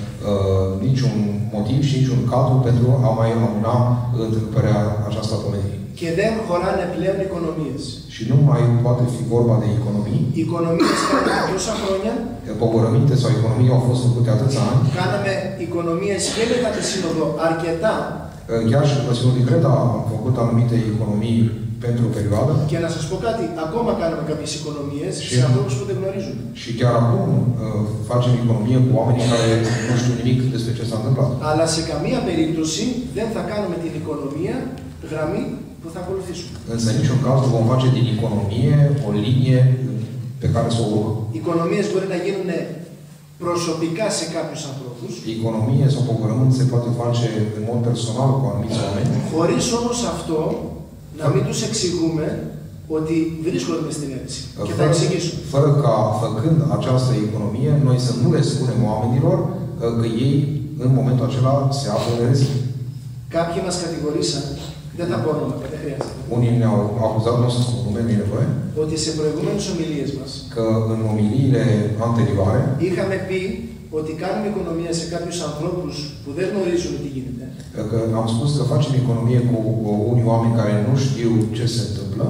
niciun motiv și niciun cadru pentru a mai amâna întreruperea aceasta a pomenirii. Και δεν χωράνε πλέον οικονομίες. Și nu mai poate fi vorba de economii. Οικονομίες κάναμε τόσα χρόνια. Pogorăminte sau economii au fost făcute atâția ani. Κάναμε οικονομίες και μετά τη σύνοδο αρκετά. Chiar și după sinodul din Creta am făcut anumite economii pentru o perioadă. Και να σας πω κάτι, ακόμα κάναμε κάποιες οικονομίες σε ανθρώπους που δεν γνωρίζουν. Și chiar acum facem economie cu oamenii care nu știu nimic despre ce s-a întâmplat. Αλλά σε καμία περίπτωση δεν θα κάνουμε την οικονομία γραμμή που θα ακολουθήσουμε. Însă în niciun caz nu vom face din economie o linie pe care să o urmăm. Οικονομίες μπορεί να γίνουν προσωπικά σε κάποιους ανθρώπους. Economie sau pogorământ se poate face în mod personal cu anumiți oameni. Χωρίς όμως αυτό να μην τους εξηγούμε ότι βρίσκονται μες στην αίρεση. Και θα εξηγήσω. Fără ca, făcând această economie, noi să nu le spunem oamenilor că ei, în momentul acela, se află în erezie. Κάποιοι μας κατηγορήσαν, δεν θα πω ονόματα, δεν χρειάζεται. Unii ne-au acuzat, nu o să spun nume, nu e nevoie, ότι σε προηγούμενες ομιλίες μας că în omiliile anterioare είχαμε πει ότι κάνουμε οικονομία σε κάποιους ανθρώπους που δεν γνωρίζουν τι γίνεται. Că am spus că facem economie cu unii oameni care nu știu ce se întâmplă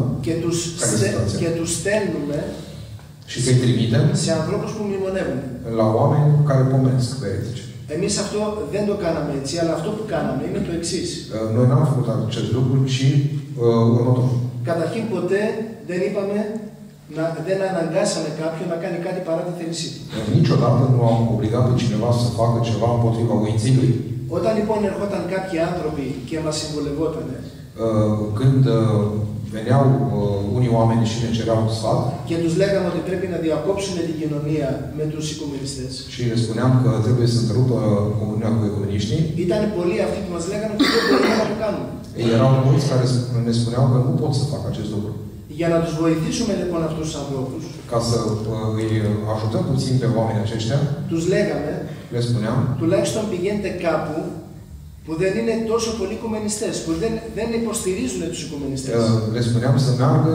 και τους στέλνουμε și că îi trimitem σε ανθρώπους που μνημονεύουν. La oameni care pomenesc pe eretici. Εμείς αυτό δεν το κάναμε έτσι, αλλά αυτό που κάναμε είναι το εξής. Noi n-am făcut acest lucru, ci următorul. Καταρχήν ποτέ δεν είπαμε, δεν αναγκάσαμε κάποιον να κάνει κάτι παρά τη θέλησή του. Niciodată nu am obligat pe cineva să facă ceva împotriva voinței lui. Όταν λοιπόν ερχόταν κάποιοι άνθρωποι και μας συμβουλευότανε, când veneau unii oameni și ne cereau sfat, και τους λέγαμε ότι πρέπει να διακόψουν την κοινωνία με τους οικουμενιστές, și le spuneam că trebuie să întrerupă comunia cu ecumeniștii, ήταν πολλοί αυτοί που μας λέγανε ότι δεν μπορούμε να το κάνουμε. Erau mulți care ne spuneau că nu pot să facă acest lucru. Για να τους βοηθήσουμε λοιπόν αυτούς τους ανθρώπους, ca să îi ajutăm puțin pe oamenii aceștia, τους λέγαμε, le spuneam, τουλάχιστον πηγαίνετε κάπου που δεν είναι τόσο πολλοί οικουμενιστές, που δεν υποστηρίζουν τους οικουμενιστές. Le spuneam să meargă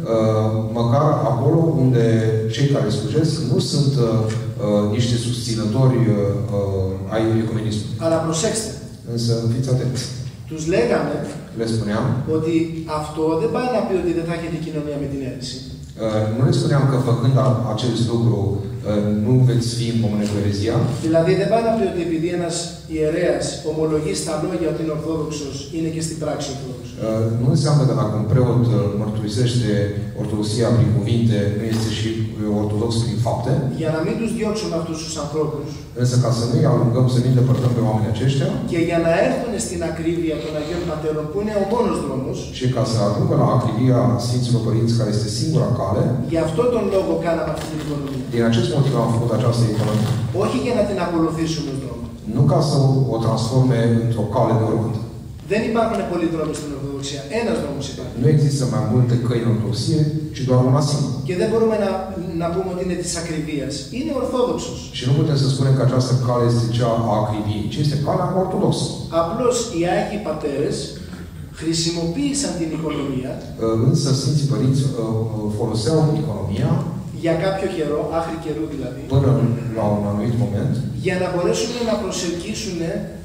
măcar acolo unde cei care slujesc nu sunt niște susținători ai ecumenismului. Αλλά προσέξτε. Însă fiți atenți. Τους λέγαμε le spuneam ότι αυτό δεν πάει να πει ότι δεν θα έχετε κοινωνία με την αίρεση. Nu le spuneam că făcând acest lucru nu veți fi în comunie cu erezia. Δηλαδή δεν πάει να πει ότι επειδή ένας ιερέας ομολογεί στα λόγια ότι είναι ορθόδοξος, είναι και στην πράξη ορθόδοξος. Nu înseamnă că dacă un preot mărturisește ortodoxia prin cuvinte, nu este și ortodox prin fapte. Για να μην τους διώξουμε αυτούς τους ανθρώπους. Însă ca să nu-i aruncăm, să nu-i depărtăm pe oamenii aceștia. Και για να έρθουν στην ακρίβεια των Αγίων Πατέρων, που είναι ο μόνος δρόμος. Și ca să ajungă la acrivia Sfinților Părinți, care este singura cale. Γι' αυτό τον λόγο κάναμε αυτή την οικονομία. Din acest motiv am făcut această economie. Όχι για να την ακολουθήσουμε ως δρόμο. Nu ca să o transforme într-o cale de urmat. Δεν υπάρχουν πολλοί δρόμοι στην Ορθοδοξία. Ένας δρόμος υπάρχει. Nu există mai multe căi în ortodoxie, ci doar una singură. Και δεν μπορούμε να πούμε ότι είναι της ακριβίας. Είναι ορθόδοξος. Și nu putem să spunem că această cale este cea a acriviei, ci este calea ortodoxă. Απλώς οι Άγιοι Πατέρες χρησιμοποίησαν την οικονομία. Însă Sfinții Părinți foloseau economia για κάποιο καιρό, άχρη καιρού δηλαδή, până la un anumit moment, για να μπορέσουν να προσελκύσουν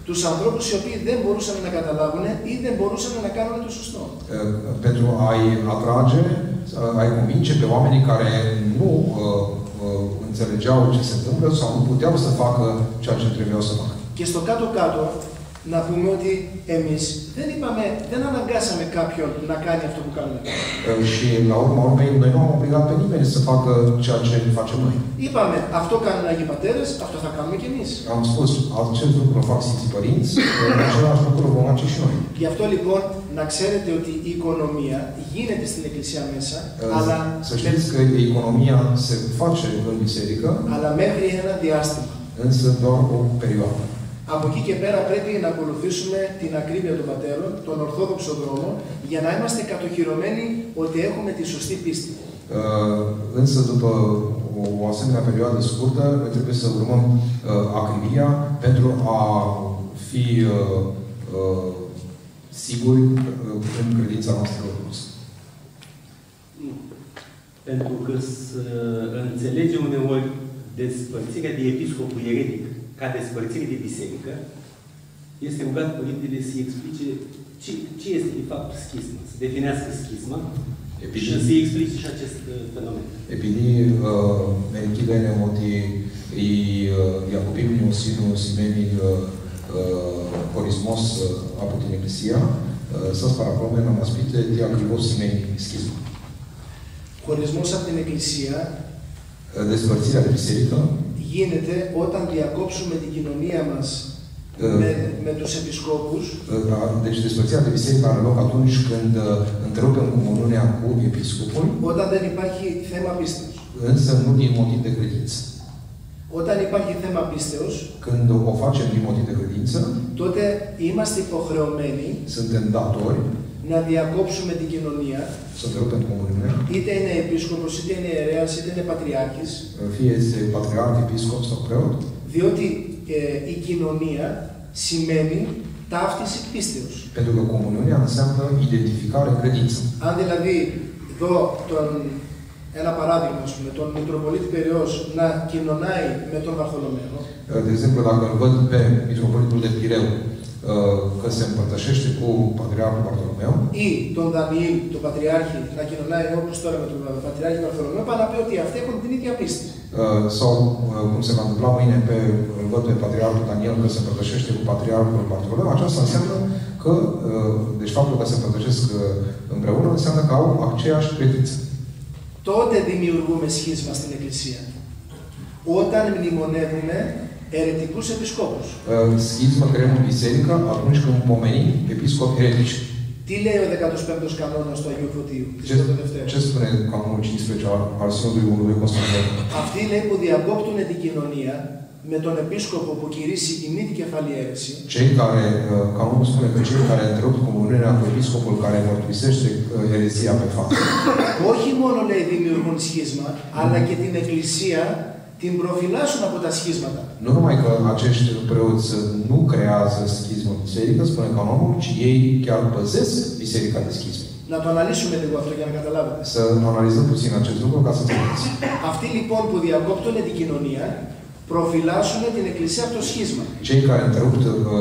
τους ανθρώπους οι οποίοι δεν μπορούσαν να καταλάβουν ή δεν μπορούσαν να κάνουν το σωστό. Pentru a-i atrage, a-i convinge pe oamenii care nu înțelegeau ce se întâmplă sau nu puteau să facă ceea ce trebuiau să facă. Και στο κάτω-κάτω να πούμε ότι εμείς δεν αναγκάσαμε κάποιον να κάνει αυτό που κάνουμε. Și la urma urmei, noi nu am obligat pe nimeni să facă ceea ce facem noi. Είπαμε, αυτό κάνουν Άγιοι Πατέρες, αυτό θα κάνουμε κι εμείς. Am spus, acest lucru fac Sfinții Părinți, același lucru vom face și noi. Γι' αυτό λοιπόν να ξέρετε ότι η οικονομία γίνεται στην Εκκλησία μέσα, αλλά Să știți că economia se face în biserică, αλλά μέχρι ένα διάστημα. însă doar o perioadă. Από εκεί και πέρα πρέπει να ακολουθήσουμε την ακρίβεια των πατέρων, τον ορθόδοξο δρόμο, για να είμαστε κατοχυρωμένοι ότι έχουμε τη σωστή πίστη. Însă după o asemenea perioadă scurtă, trebuie să urmăm acrivia pentru a fi siguri în credința noastră ortodoxă. Pentru că să înțelege uneori despărțirea de episcopul eretic ca despărțire de biserică, este rugat Părintele să-i explice ce este de fapt schisma, să definească schisma și să-i explice și acest fenomen. Επειδή μερικοί λένε ότι η αποπίμνη οσύνου σημαίνει χωρισμός από την Εκκλησία, σας παρακαλούμε να μας πείτε τι ακριβώς σημαίνει σχίσμα. Χωρισμός από την Εκκλησία Despărțirea de biserică γίνεται όταν διακόψουμε την κοινωνία μας με τους επισκόπους. Deci despărțirea de biserică are loc atunci când întrerupem comuniunea cu episcopul. Όταν δεν υπάρχει θέμα πίστεως. Însă nu din motiv de credință. Όταν υπάρχει θέμα πίστεως, când o facem din motiv de credință, τότε είμαστε υποχρεωμένοι suntem datori να διακόψουμε την κοινωνία, să întrerupem comuniunea, είτε είναι επίσκοπος, είτε είναι ιερέας, είτε είναι πατριάρχης, fie este patriarh, episcop sau preot, διότι η κοινωνία σημαίνει ταύτιση πίστεως. Pentru că comuniunea înseamnă identificare în credință. Αν δηλαδή δω ένα παράδειγμα, με τον Μητροπολίτη Πειραιώς να κοινωνάει με τον Βαρθολομαίο. De exemplu, dacă îl văd pe Mitropolitul de Pireu că se împărtășește cu Patriarhul Bartolomeu, ή τον Δανιήλ, τον Πατριάρχη, να κοινωνάει όπως τώρα με τον Πατριάρχη Βαρθολομαίο, πάνε να πει ότι αυτοί έχουν την ίδια πίστη. Sau, cum se va întâmpla mâine, îl văd pe Patriarhul Daniel că se împărtășește cu Patriarhul Bartolomeu, aceasta înseamnă că, deci faptul că se împărtășesc împreună, înseamnă că au aceeași credință. Τότε δημιουργούμε σχίσμα στην Εκκλησία. Όταν μνημονεύουμε ερετικούς επισκόπους. Schismă creăm în biserică atunci când pomenim episcopi eretici. Τι λέει ο 15ος κανόνας του Αγίου Φωτίου? Ce spune canonul 15 al Sfântului Unului Constantin? Αυτοί λέει που διακόπτουν την κοινωνία με τον επίσκοπο που κηρύσσει η μη δικεφαλή αίρεση. Canonul spune că cei care întrerup comuniunea cu episcopul care mărturisește erezia pe față. Όχι μόνο λέει δημιουργούν σχίσμα, αλλά και την Εκκλησία την προφυλάσσουν από τα σχίσματα. Nu numai că acești preoți nu creează schismă în biserică, spune canonul, ci ei chiar păzesc biserica de schismă. Να το αναλύσουμε λίγο αυτό για να καταλάβετε. Să analizăm puțin acest lucru ca să înțelegeți. Αυτοί λοιπόν που διακόπτουν την κοινωνία προφυλάσσουν την Εκκλησία από το σχίσμα. Cei care întrerup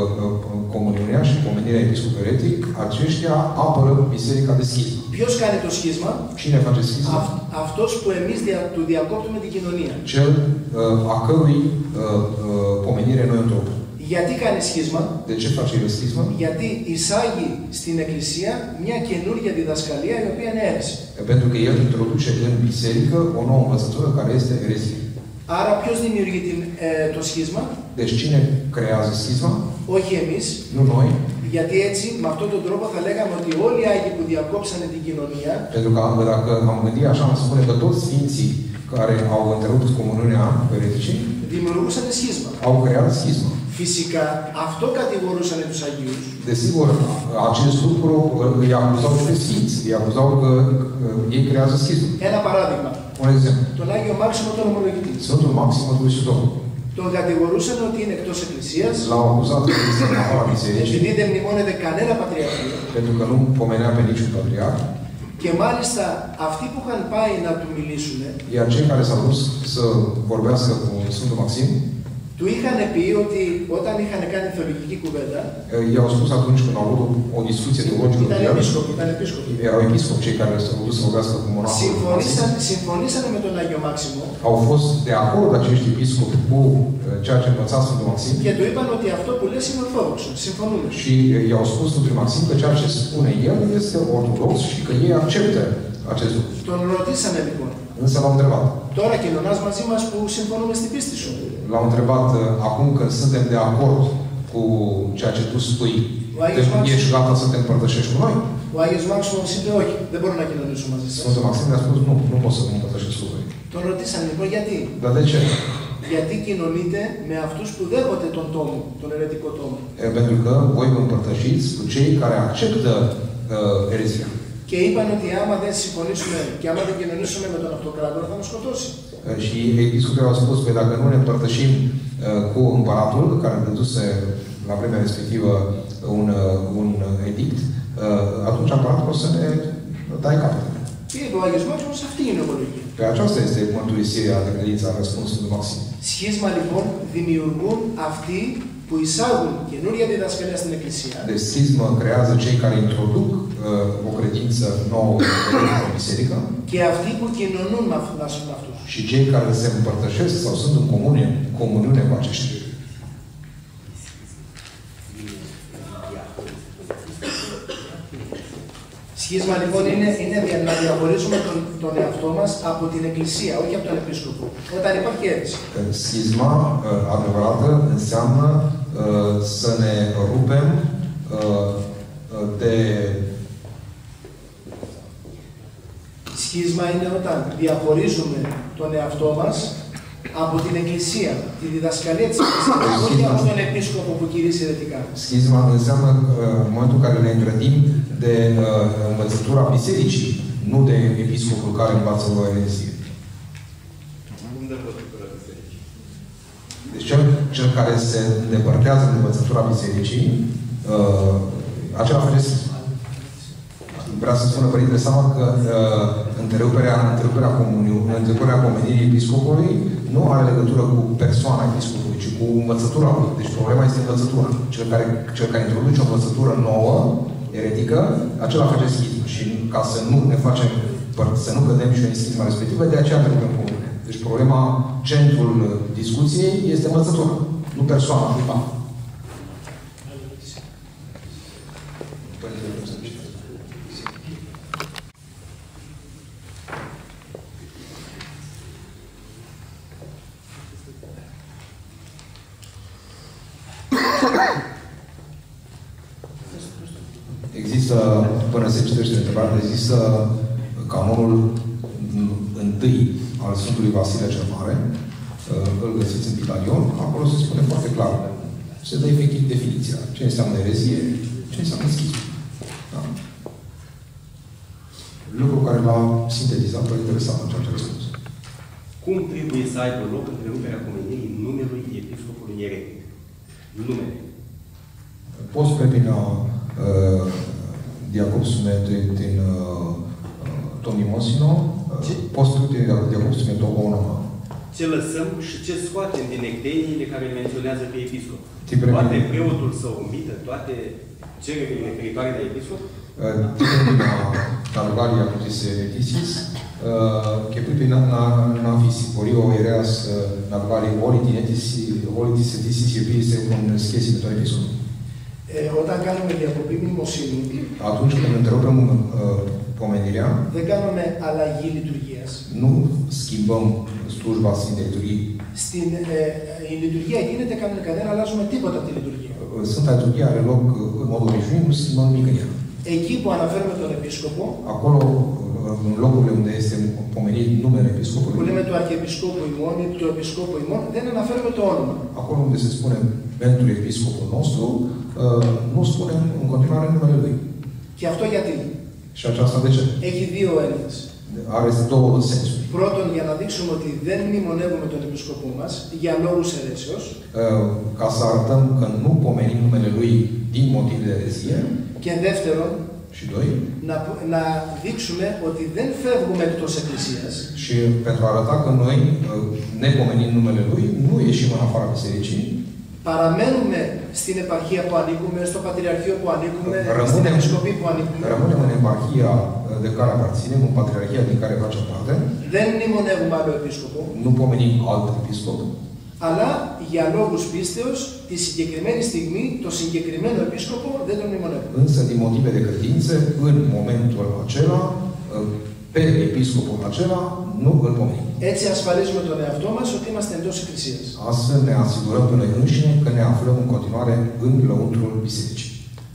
comuniunea și pomenirea episcopului eretic, aceștia apără biserica de schismă. Ποιος κάνει το σχίσμα? Cine face schismă? Αυτός που εμείς του διακόπτουμε την κοινωνία. Cel a cărui pomenire noi întrerupem. Γιατί κάνει σχίσμα? De ce face el schismă? Γιατί εισάγει στην Εκκλησία μια καινούργια διδασκαλία η οποία είναι αίρεση. Pentru că el introduce în biserică o nouă învățătură care este erezie. Άρα ποιος δημιουργεί το σχίσμα? Deci cine creează schisma? Όχι εμείς. Nu noi. Γιατί έτσι, με αυτόν τον τρόπο θα λέγαμε ότι όλοι οι Άγιοι που διακόψανε την κοινωνία, Pentru că dacă am gândit așa, am spune că toți sfinții care au întrerupt comuniunea ereticii δημιουργούσαν σχίσμα. au creat schisma. Φυσικά, αυτό κατηγορούσαν τους Αγίους. Desigur, acest lucru îi acuzau și pe sfinți. Îi acuzau că ei creează schismă. Ένα παράδειγμα. Un exemplu. Τον Άγιο Μάξιμο τον Ομολογητή. Sfântul Maxim Mărturisitorul. Τον κατηγορούσαν ότι είναι εκτός Εκκλησίας. L-au acuzat că este în afara bisericii. Επειδή δεν μνημόνευε κανένα πατριαρχείο. Pentru că nu pomenea pe niciun patriarh. Και μάλιστα αυτοί που είχαν πάει να του μιλήσουν, iar cei care s-au dus să vorbească cu Sfântul Maxim, Του είχαν πει ότι όταν είχαν κάνει θεολογική κουβέντα. I-au spus atunci când au avut o discuție teologică cu el. Ήταν επίσκοποι. Erau episcopi cei care s-au dus să vorbească cu monahul. Συμφωνήσανε με τον Άγιο Μάξιμο. Au fost de acord acești episcopi cu ceea ce învăța Sfântul Maxim. Και του είπαν ότι αυτό που λες είναι ορθόδοξο. Συμφωνούμε. Și i-au spus Sfântului Maxim că ceea ce spune el este ortodox și că ei acceptă acest lucru. Τον ρωτήσανε λοιπόν. Însă l-au întrebat. Τώρα κοινωνάς μαζί μας που συμφωνούμε στην πίστη σου. L-au întrebat acum că suntem de acord cu ceea ce tu spui. Ești gata să te împărtășești cu noi? Ο Άγιος Μάξιμος είπε όχι, δεν μπορώ να κοινωνήσω μαζί σας. Sfântul Maxim le-a spus nu pot să mă împărtășesc cu voi. Τον ρωτήσανε λοιπόν γιατί. Dar de ce? Γιατί κοινωνείτε με αυτούς που δέχονται τον τόμο, τον αιρετικό τόμο. Pentru că voi vă împărtășiți cu cei care acceptă erezia. Και είπαν ότι άμα δεν συμφωνήσουμε και άμα δεν κοινωνήσουμε με τον αυτοκράτορα θα μας σκοτώσει. Și episcopii au spus că dacă nu ne împărtășim cu împăratul, care dăduse la vremea respectivă un edict, atunci împăratul o să ne dai capetele. Και είπε ο Άγιος Μάξιμος, αυτή είναι η ομολογία. Pe aceasta este mărturisirea de credință a răspunsului de Maxim. Σχίσμα λοιπόν δημιουργούν αυτοί που εισάγουν καινούρια διδασκαλία στην Εκκλησία. Deci schismă creează cei care introduc o credință nouă în biserică. Και αυτοί που κοινωνούν με αυτούς. Și cei care se împărtășesc sau sunt în comuniune cu aceștia. Σχίσμα λοιπόν είναι να διαχωρίσουμε τον εαυτό μας από την Εκκλησία, όχι από τον Επίσκοπο. Όταν υπάρχει αίρεση. Schisma adevărată înseamnă să ne rupem de... Σχίσμα είναι όταν διαχωρίζουμε τον εαυτό μας από την Εκκλησία, τη διδασκαλία της Εκκλησίας, όχι από τον Επίσκοπο που κηρύσσει αιρετικά. Schisma înseamnă în momentul în care ne îngrădim de învățătura bisericii, nu de episcopul care învață o erezie. Deci cel care se îndepărtează de învățătura bisericii, acela face schisma. Vrea să spună Părintele Sama că întreruperea pomenirii episcopului nu are legătură cu persoana episcopului, ci cu învățătura lui. Deci problema este învățătura. Cel care introduce o învățătură nouă, eretică, acela face schismă. Și ca să nu ne facem, să nu cădem și în schisma respectivă, de aceea trebuie comuniune. Deci problema, centrul discuției este învățătura, nu persoana lui Papa. Există, până se citește întrebarea, există canonul întâi al Sfântului Vasile cel Mare, îl găsiți în Pitalion, acolo se spune foarte clar, se dă efectiv definiția, ce înseamnă erezie, ce înseamnă schism. Da? Lucru care l-a sintetizat Părintele Sama în ceea ce a răspuns. Cum trebuie să aibă loc întreruperea pomenirii numelui episcopului eretic? Numele. Πώς πρέπει να διακόψουμε το μνημόσυνο, πώς πρέπει να διακόψουμε το όνομα. Ce lăsăm și ce scoatem din necteniile care îl menționează pe episcop? Toate preotul să omită, toate cererile referitoare la episcop? Τι πρέπει να βγάλει από τις αιτήσεις και πρέπει να αφήσει. Μπορεί ο ιερέας να βγάλει όλη τις αιτήσεις οι οποίες έχουν σχέση με τον επίσκοπο. Όταν κάνουμε διακοπή μνημοσύνη, atunci când întrerupem pomenirea, δεν κάνουμε αλλαγή λειτουργίας. Nu schimbăm slujba Sfintei Liturghii. Η λειτουργία γίνεται κανονικά, δεν αλλάζουμε τίποτα από τη λειτουργία. Sfânta Liturghie are loc în mod obișnuit, nu schimbăm nimic în ea. Εκεί που αναφέρουμε τον Επίσκοπο, acolo, în locurile unde este pomenit numele Episcopului, που λέμε του Αρχιεπισκόπου ημών ή του Επισκόπου ημών, δεν αναφέρουμε το όνομα. Acolo unde se spune pentru Episcopul nostru, nu spunem în continuare numele lui. Και αυτό γιατί? Și aceasta de ce? Έχει δύο έννοιες. Are două sensuri. Πρώτον, για να δείξουμε ότι δεν μνημονεύουμε τον Επισκοπό μας για λόγους αιρέσεως. Ca să arătăm că nu pomenim numele lui din motiv de erezie. Και δεύτερον, Și doi, να δείξουμε ότι δεν φεύγουμε εκτός Εκκλησίας. Și pentru a arăta că noi, nepomenind numele Lui, nu ieșim în afara bisericii. Παραμένουμε στην επαρχία που ανήκουμε, στο πατριαρχείο που ανήκουμε, στην επισκοπή που ανήκουμε. Rămânem în eparhia de care aparținem, în patriarhia din care facem parte. Δεν μνημονεύουμε άλλο επίσκοπο. Nu pomenim alt episcop. Αλλά για λόγους πίστεως, τη συγκεκριμένη στιγμή, το συγκεκριμένο επίσκοπο δεν τον μνημονεύουμε. Însă, din motive de credință, în momentul acela, pe episcopul acela, nu îl pomenim. Έτσι ασφαλίζουμε τον εαυτό μας ότι είμαστε εντός Εκκλησίας. Astfel ne asigurăm pe noi înșine că ne aflăm în continuare în lăuntrul bisericii.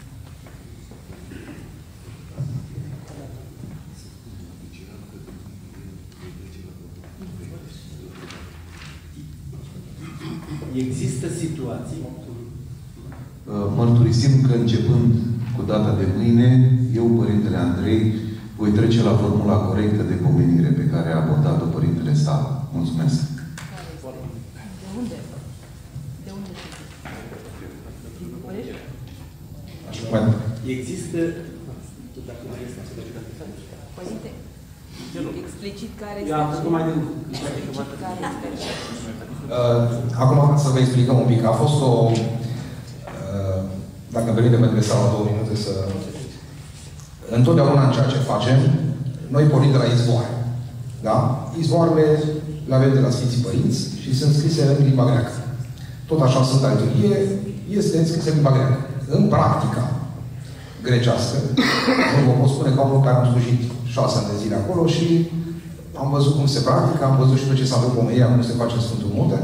Există situații. Mărturisim că începând cu data de mâine, eu, Părintele Andrei, voi trece la formula corectă de pomenire pe care a abordat-o Părintele Sala. Mulțumesc! De unde? De unde? Există... Părinte, explicit care este... Eu am făcut mai de mult. Acum să vă explicăm un pic. A fost o... Dacă îmi permite pentru Sala 2 minute să... Întotdeauna în ceea ce facem, noi pornim de la izvoare. Da? Izvoarele le avem de la Sfinții Părinți și sunt scrise în limba greacă. Tot așa Sfânta Liturghie este scrisă în limba greacă. În practica grecească, nu vă pot spune că am lucrat, am slujit 6 ani de zile acolo și am văzut cum se practică, am văzut și tot ce s-a făcut pomenirea, cum se face în Sfântul Munte.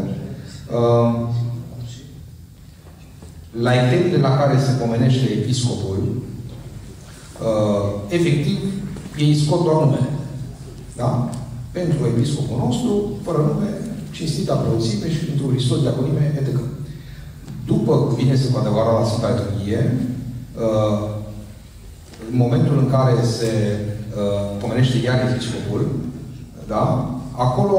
La etapele la care se pomenește episcopul, efectiv, ei scot doar numele. Da? Pentru episcopul nostru, fără nume, cinstita preoțime și pentru Hristos diaconime, etc. După vine se cu adevărat la Sfânta Liturghie, în momentul în care se pomenește iar episcopul, da? Acolo,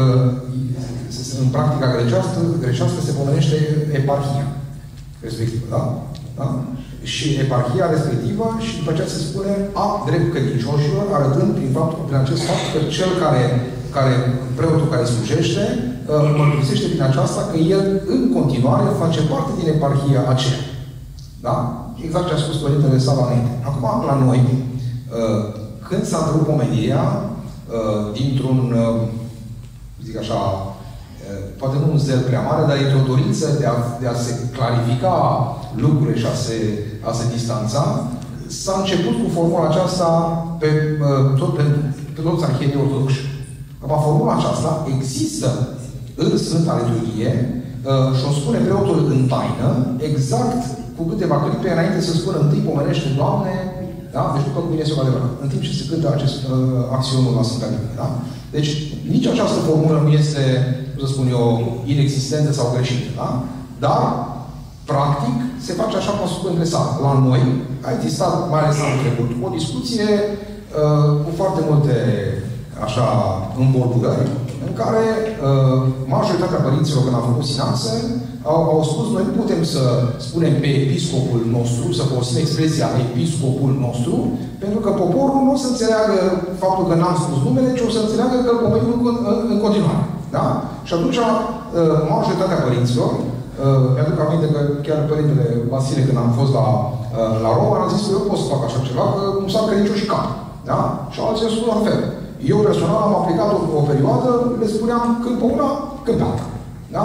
în practica grecească se pomenește eparhia respectivă, da? Da? Și eparhia respectivă și după aceea se spune a drept credincioșilor, arătând prin acest fapt că cel preotul care slujește, mărturisește prin aceasta că el în continuare face parte din eparhia aceea. Da? Exact ce a spus Părintele Sala înainte. Acum, la noi, când s-a întrerupt pomenirea, dintr-un, zic așa, poate nu un zel prea mare, dar într-o dorință de a se clarifica lucrurile și a se distanța, s-a început cu formula aceasta pe toți arhienii ortodoxi. Acum, formula aceasta există în Sfânta Liturghie și o spune preotul în taină, exact cu câteva clipe înainte să spună întâi pomenește, Doamne, da? Deci după cum vine să o adevărat. În timp ce se cântă acest acțiunul la Sfânta Liturghie. Da? Deci, nici această formulă nu este, cum să spun eu, inexistentă sau greșită. Da? Dar, practic, se face așa cum a spus Părintele Sala. La noi a existat, mai ales anul trecut, o discuție cu foarte multe așa îmbolbugări, în care majoritatea părinților, când au făcut sinanță, au spus, noi nu putem să spunem pe episcopul nostru, să folosim expresia episcopul nostru, pentru că poporul nu o să înțeleagă faptul că n-am spus numele, ci o să înțeleagă că îl pomenim în continuare. Da? Și atunci, majoritatea părinților, mi-aduc aminte că chiar Părintele Vasile, când am fost la Roma, a zis că eu pot să fac așa ceva, că cum s-ar credincioși și cap. Da? Și alții au spus la fel. Eu personal am aplicat o perioadă, le spuneam când pe una, când pe alta. Da?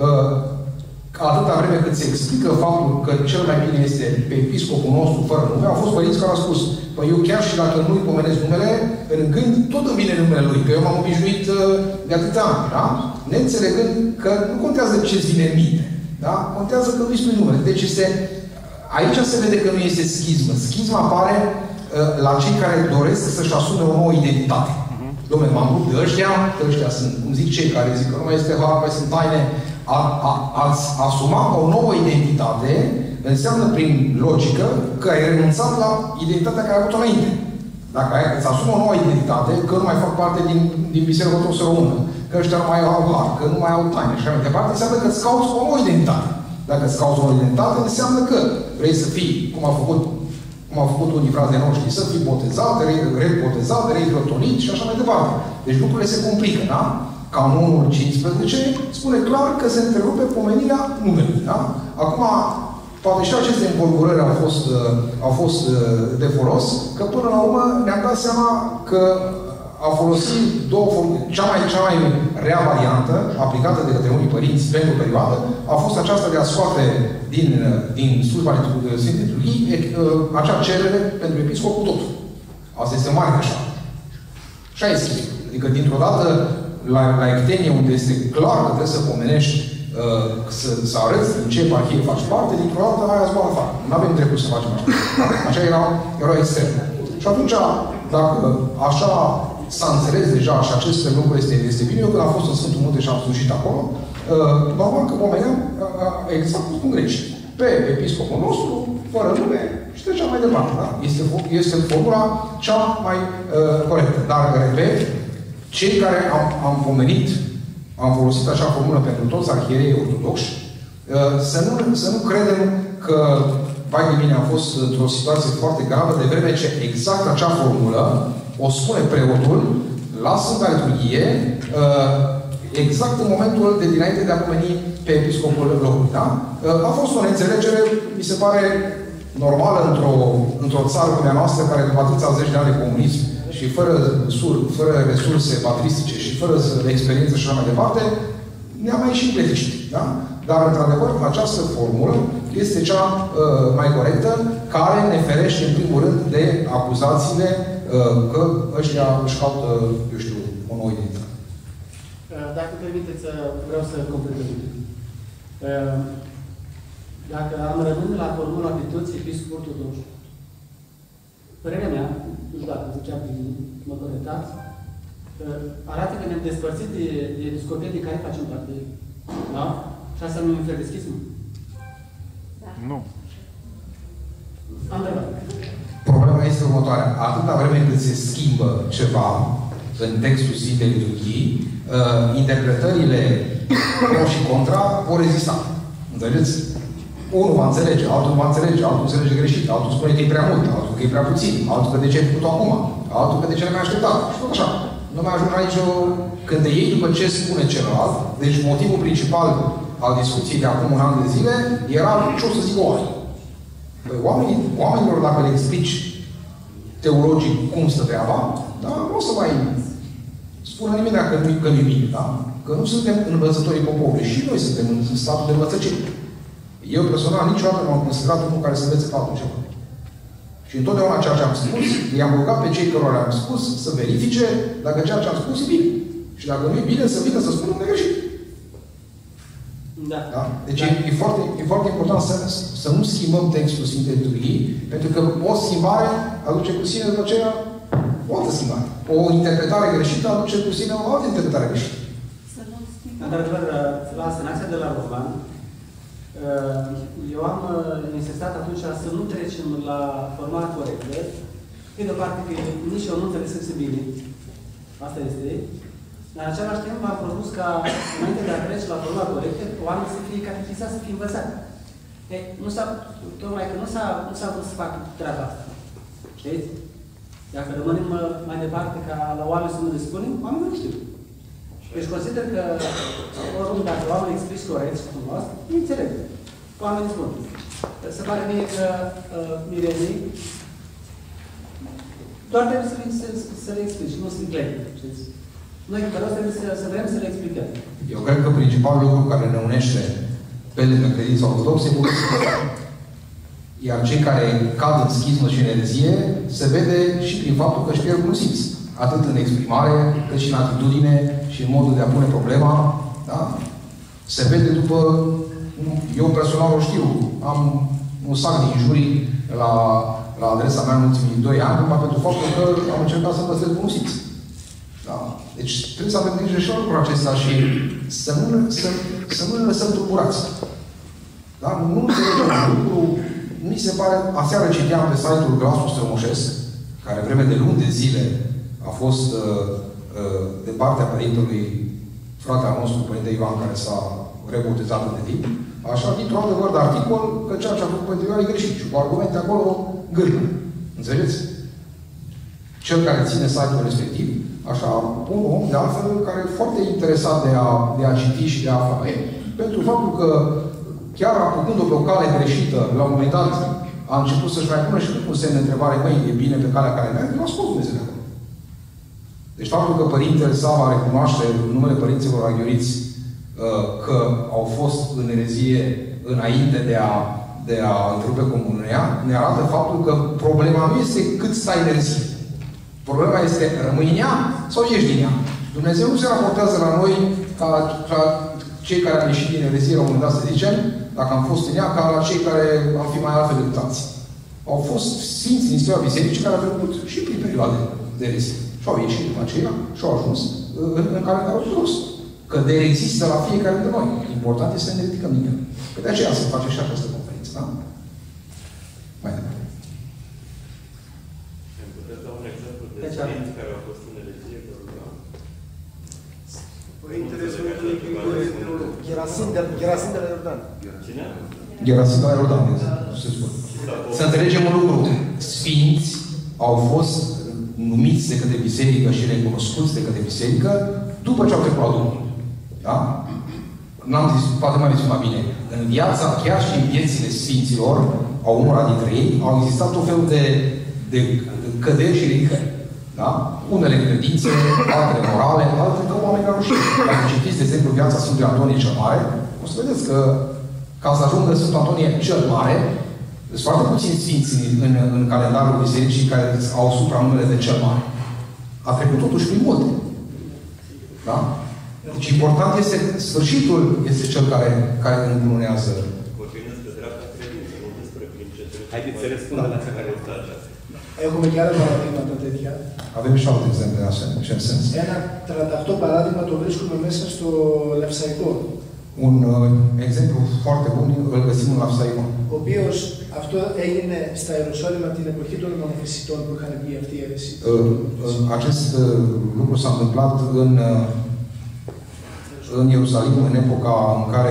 Atâta vreme cât se explică faptul că cel mai bine este pe episcopul nostru fără nume, au fost părinți care au spus, păi eu chiar și dacă nu-i pomenesc numele, în gând tot îmi vine numele lui, că eu m-am obișnuit de atâția ani, da? Neînțelegând că nu contează ce-ți vine în minte, da? Contează că nu-i spui numele. Deci aici se vede că nu este schismă. Schisma apare la cei care doresc să-și asume o nouă identitate. Dom'le, m-am rupt de ăștia sunt, cum zic cei care zic că nu mai este har, mai sunt taine. Ați asuma o nouă identitate înseamnă, prin logică, că ai renunțat la identitatea care ai avut-o înainte. Dacă îți asumi o nouă identitate, că nu mai fac parte din Biserica Ortodoxă Română, că ăștia nu mai au har, că nu mai au taine și așa mai departe, înseamnă că îți cauți o nouă identitate. Dacă îți cauți o nouă identitate, înseamnă că vrei să fii, cum cum au făcut unii frații noștri, să fii botezat, rebotezat, reibrotonit și așa mai departe. Deci lucrurile se complică, da? Canonul 15 spune clar că se întrerupe pomenirea numelui, da? Acum, poate și aceste învolburări au fost de folos, că până la urmă ne-am dat seama că a folosit cea mai rea variantă aplicată de către unii părinți pentru o perioadă a fost aceasta de a scoate din slujba Sfintei Liturghii acea cerere pentru episcop cu totul. Asta este o mare greșeală. Și aia este. Adică, dintr-o dată, la ectenie, unde este clar că trebuie să pomenești, să arăți din ce eparhie faci parte, dintr-o dată aia zboară afară. Nu avem dreptul să facem așa. Așa era extremă. Și atunci, dacă așa s-a înțeles deja și acest lucru este bine, eu când am fost în Sfântul Munte și am slujit acolo, normal că pomeneam exact cum greșit. Pe episcopul nostru, fără nume, și trecea mai departe. Da? Este formula cea mai corectă. Dar, repet, cei care am folosit așa formulă pentru toți arhierei ortodoxi, să nu credem că, vai de mine, am fost într-o situație foarte gravă, de vreme ce exact acea formulă o spune preotul la Sfânta Liturghie, exact în momentul de dinainte de a pomeni pe episcopul locului. Da? A fost o neînțelegere, mi se pare, normală într-o țară cum a noastră, care după atâția zeci de ani de comunism și fără resurse patristice și fără experiență și așa mai departe, ne-a mai și pleticit. Da? Dar, într-adevăr, această formulă este cea mai corectă, care ne ferește, în primul rând, de acuzațiile că ăștia își caută, eu știu, o nouă identitate. Dacă permiteți, vreau să completez. Dacă am rămâne la formula de toți episcopii ortodoxi, părerea mea, nu știu dacă zicea bine, mă corectați, arată că ne-am despărțit de episcopii de care facem parte. Da? Și asta nu e un fel de schismă? Da. Nu. Am întrebat. Problema este următoarea. Atâta vreme cât se schimbă ceva în textul Sfintei Liturghii, interpretările pro și contra vor rezista. Înțelegeți? Unul va înțelege, altul va înțelege, altul înțelege greșit, altul spune că e prea mult, altul că e prea puțin, altul că de ce ai făcut acum, altul că de ce n-ai mai așteptat. Și tot așa. Nu mai ajung aici când te iei după ce spune celălalt. Deci motivul principal al discuției de acum un an de zile era ce o să zică oamenii. Păi oamenilor, dacă le explici teologic cum stă treaba, da, nu o să mai spună nimeni că nu-i bine, da? Că nu suntem învățătorii poporului. Și noi suntem în statul de învățăcire. Eu personal niciodată nu am considerat unul care să învețe pe altul ceva. Și întotdeauna ceea ce am spus, i-am rugat pe cei cărora le-am spus să verifice dacă ceea ce am spus e bine. Și dacă nu e bine, să vină să spună unde e greșit. Da. Da? Deci e foarte important să nu schimbăm textul Sfintei Liturghii, pentru că o schimbare aduce cu sine după aceea o altă schimbare. O interpretare greșită aduce cu sine o altă interpretare greșită. Într-adevăr, la Asanația de la Roman, eu am insistat atunci să nu trecem la formula corectă. Pe de o parte că nici eu nu înțeleg bine. Asta este. Dar în același timp am propus ca, înainte de a trece la formula corectă, oamenii să fie catechizați, să fie învățați. Tocmai că nu s-a vrut să facă treaba asta. Știți? Dacă rămânem mai departe ca la oameni să nu le spunem, oamenii nu știu. Deci consider că, oricum, dacă oamenii explici corect și frumos, nu înțeleg. Oamenii spun. Se pare mie că mirenii doar trebuie să le explici, nu să-i plec. Știți? Noi, pe rost, trebuie să vrem să le explicăm. Eu cred că principalul lucru care ne unește pe lângă credința ortodoxă e bogăția. Iar cei care cad în schismă și în erezie se vede și prin faptul că își pierd bunul simț. Atât în exprimare, cât și în atitudine și în modul de a pune problema. Da? Se vede după... Eu personal o știu. Am un sac de injurii la adresa mea în ultimii 2 ani, numai pentru faptul că am încercat să păstrez bunul simț. Da? Deci trebuie să avem grijă și la lucrul acesta și să nu ne lăsăm tulburați. Da? Nu înțelegem lucru. Mi se pare, aseară citeam pe site-ul Glasul Strămoșesc, care vreme de luni de zile a fost de partea părintelui fratele nostru, Părinte Ioan, care s-a rebotezat de timp. Așa, dintr-un adevăr de articol, că ceea ce a făcut Părinte Ioan e greșit. Și cu argumente acolo gârlă. Înțelegeți? Cel care ține site-ul respectiv, așa, un om de altfel care e foarte interesat de a citi și de a afla. Pentru faptul că chiar apucând-o pe o cale greșită, la un moment dat a început să-și mai pună și un semn de întrebare, măi, e bine pe calea care merge, l-a scos Dumnezeu de acolo. Deci faptul că Părintele Sava recunoaște în numele părinților aghioriți că au fost în erezie înainte de a întrerupe comunia, ne arată faptul că problema nu este cât stai în erezie. Problema este, rămâi în ea sau ieși din ea? Dumnezeu nu se raportează la noi ca cei care am ieșit din erezie la un moment dat, să zicem, dacă am fost în ea, ca la cei care am fi mai altfel decât alții. Au fost sfinți din istoria bisericii care au trecut și prin perioade de erezie. Și au ieșit după aceea și au ajuns în calendarul ortodox. Că de există la fiecare dintre noi. Important este să ne ridicăm din el. Că de aceea se face și această conferință, da? Mai departe. Îmi puteți da un exemplu de sfinți care au fost în erezie, vă rugăm? Părintele Sfântului Grigore Teolog. Gerasim de la Iordan. Cine? Gerasim de la Iordan, se spune. Să înțelegem un lucru. Sfinți au fost numiți de către biserică și recunoscuți de către biserică după ce au trecut la Domnul. Da? N-am zis, poate mai mai bine. În viața, chiar și în viețile sfinților, au unora dintre ei, au existat tot felul de căderi și ridicări. Da? Unele credințe, altele morale, altele că oamenii au rușit. Dacă citiți, de exemplu, viața Sfântului Antonie cel Mare, o să vedeți că ca să ajungă Sfântul Antonie cel Mare, sunt foarte puțini sfinți în calendarul bisericii care au supranumele de cel Mare. A trecut totuși prin multe. Da? Deci important este, sfârșitul este cel care încununează. Vorbim despre dreapta credință, nu despre principiul. Haideți să răspundă la cea care este aceasta. Έχουμε και άλλα παραδείγματα τέτοια. Avem și alte exemple în acest sens. Ένα τρανταχτό παράδειγμα το βρίσκουμε μέσα στο Λαυσαϊκό. Un exemplu foarte bun îl găsim în Lapsaicon. Ο οποίος αυτό έγινε στα Ιεροσόλυμα την εποχή των μονοφυσιτών που είχαν βγει αυτή η αίρεση. Acest lucru s-a întâmplat în Ierusalim, în epoca în care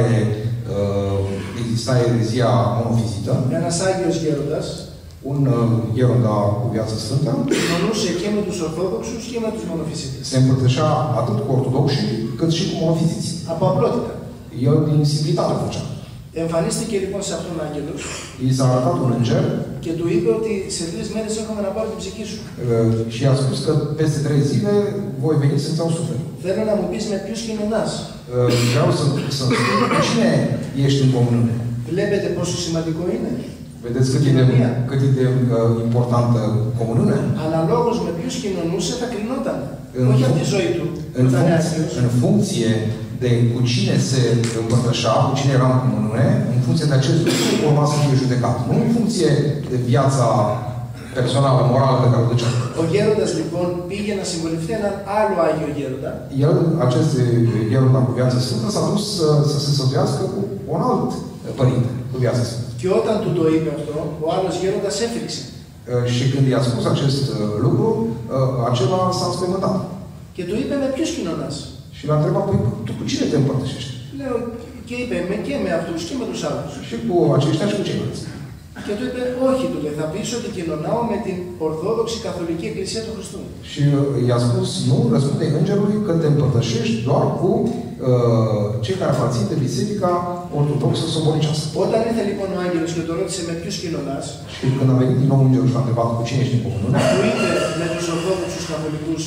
exista erezia monofizită. Ένας Άγιος Γέροντας un ieronda cu viață sfântă κοινωνούσε και με τους Ορθόδοξους και με τους Μονοφυσίτες. Se împărtășea atât cu ortodoxii cât și cu monofiziții. Από απλότητα. El din simplitate făcea. Εμφανίστηκε λοιπόν σε αυτόν τον άγγελος I s-a arătat un înger και του είπε ότι σε 3 μέρες έχουμε να πάρω την ψυχή σου. Și i-a spus că peste 3 zile voi veni să-ți iau sufletul. Θέλω να μου πεις με ποιους κοινωνάς. Vreau să spun cu cine ești în comuniune. Βλέπετε πόσο σημαντικό είναι. Vedeți cât e de importantă comuniunea? Αναλόγως με ποιους κοινωνούσε θα κρινόταν. Όχι από τη ζωή του. În funcție de cu cine se împărtășea, cu cine era în comuniune, în funcție de acest lucru urma să fie judecat. Nu în funcție de viața personală, morală pe care o ducea. Ο γέροντας λοιπόν πήγε να συμβολευτεί έναν άλλο Άγιο Γέροντα. El, acest γέροντα cu viață sfântă, s-a dus să se sătuiască cu un alt părinte cu viață sfântă. Και όταν του το είπε αυτό, ο άλλος γέροντας έφρυξε. Și când i-a spus acest lucru, acela s-a înspăimântat. Και του είπε με ποιους κοινωνάς. Și l-a întrebat, păi, tu cu cine te împărtășești? Λέω, και είπε, και με αυτούς και με τους άλλους. Și cu aceștia și cu ceilalți. Και του είπε, όχι, του λέει, θα πεις ότι κοινωνάω με την Ορθόδοξη Καθολική Εκκλησία του Χριστού. Și i-a spus, nu, răspunde îngerului că te împărtășești doar cu cei care aparțin de Biserica Ortodoxă Sobornicească. Όταν ήρθε λοιπόν ο άγγελος και το ρώτησε με ποιους κοινωνάς, și când a venit din nou îngerul și a întrebat cu cine ești în comuniune, του είπε με τους Ορθόδοξους Καθολικούς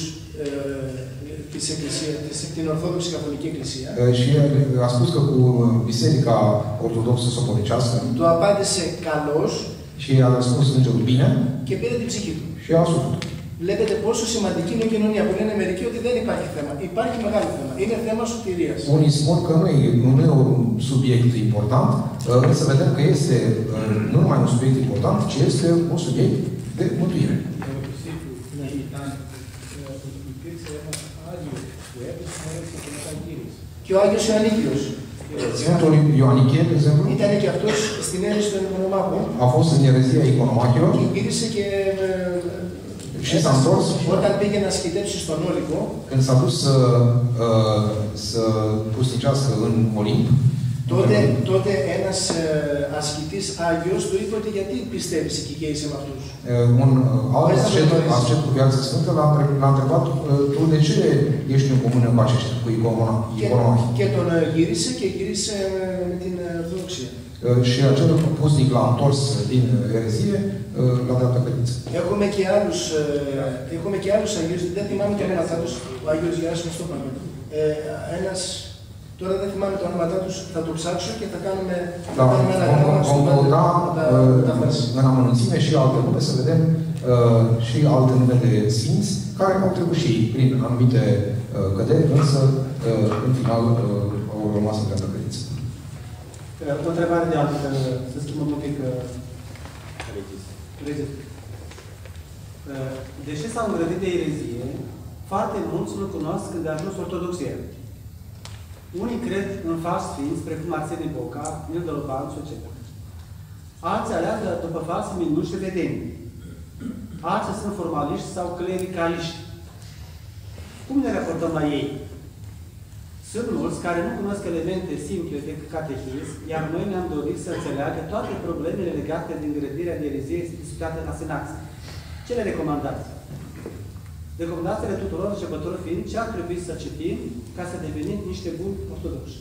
της Εκκλησίας, την Ορθόδοξη Καθολική Εκκλησία. Și a spus că cu Biserica Ortodoxă Sobornicească. Του απάντησε καλώς. Și a răspuns îngerul bine. Και πήρε την ψυχή του. Și a sufletul. Βλέπετε πόσο σημαντική είναι η κοινωνία, που λένε μερικοί ότι δεν υπάρχει θέμα. Υπάρχει μεγάλο θέμα. Είναι θέμα σωτηρίας. Unii spun că nu e un subiect important, însă vedem că este nu numai un subiect important, ci este un subiect de mântuire. Και ο Άγιος Ιωαννίκιος. Sfântul Ioanichie, de exemplu, ήταν και αυτός στην αίρεση των Οικονομάχων. A fost în erezia Iconomachilor. Και γύρισε και și s-a întors. Όταν πήγε να σκητέψει στον Όλυμπο, când s-a dus să pusnicească în Olimp, Τότε ένας ασκητής Άγιος του είπε ότι γιατί πιστεύεις εκεί και είσαι με αυτούς. Un alt ascet cu viață sfântă l-a întrebat, tu de ce ești în comună cu aceștia, cu iconomahi? Και τον γύρισε και γύρισε με την Ορθοδοξία. Și acel pusnic l-a întors din erezie la dreapta credință. Έχουμε και άλλους Αγίους, δεν θυμάμαι τα ονόματά τους, ο Άγιος Γεράσιμος το είπαμε. Τώρα δεν θυμάμαι τα ονόματά τους, θα το ψάξω και θα κάνουμε ένα γράμμα στο în amănunțime și alte nume, să vedem și alte nume de sfinți, care au trecut și prin anumite căderi, însă în final au rămas în dreapta credință. O întrebare de altă, să schimbăm un pic regis. Deși s-au îngrădit de erezie, foarte mulți nu cunosc când a ajuns ortodoxia. Unii cred în falsi sfinți, precum Arsenie Boca, Nilde Lobanțu, etc. Alții aleagă după falsi minuni și vedeni. Alții sunt formaliști sau clericaliști. Cum ne raportăm la ei? Sunt mulți care nu cunosc elemente simple de catehism, iar noi ne-am dorit să înțeleagă toate problemele legate de îngrădirea de erezie discutate la Senax. Ce le recomandați? Recomandațiile tuturor începătorilor fiind ce ar trebui să citim ca să devenim niște buni ortodoxi.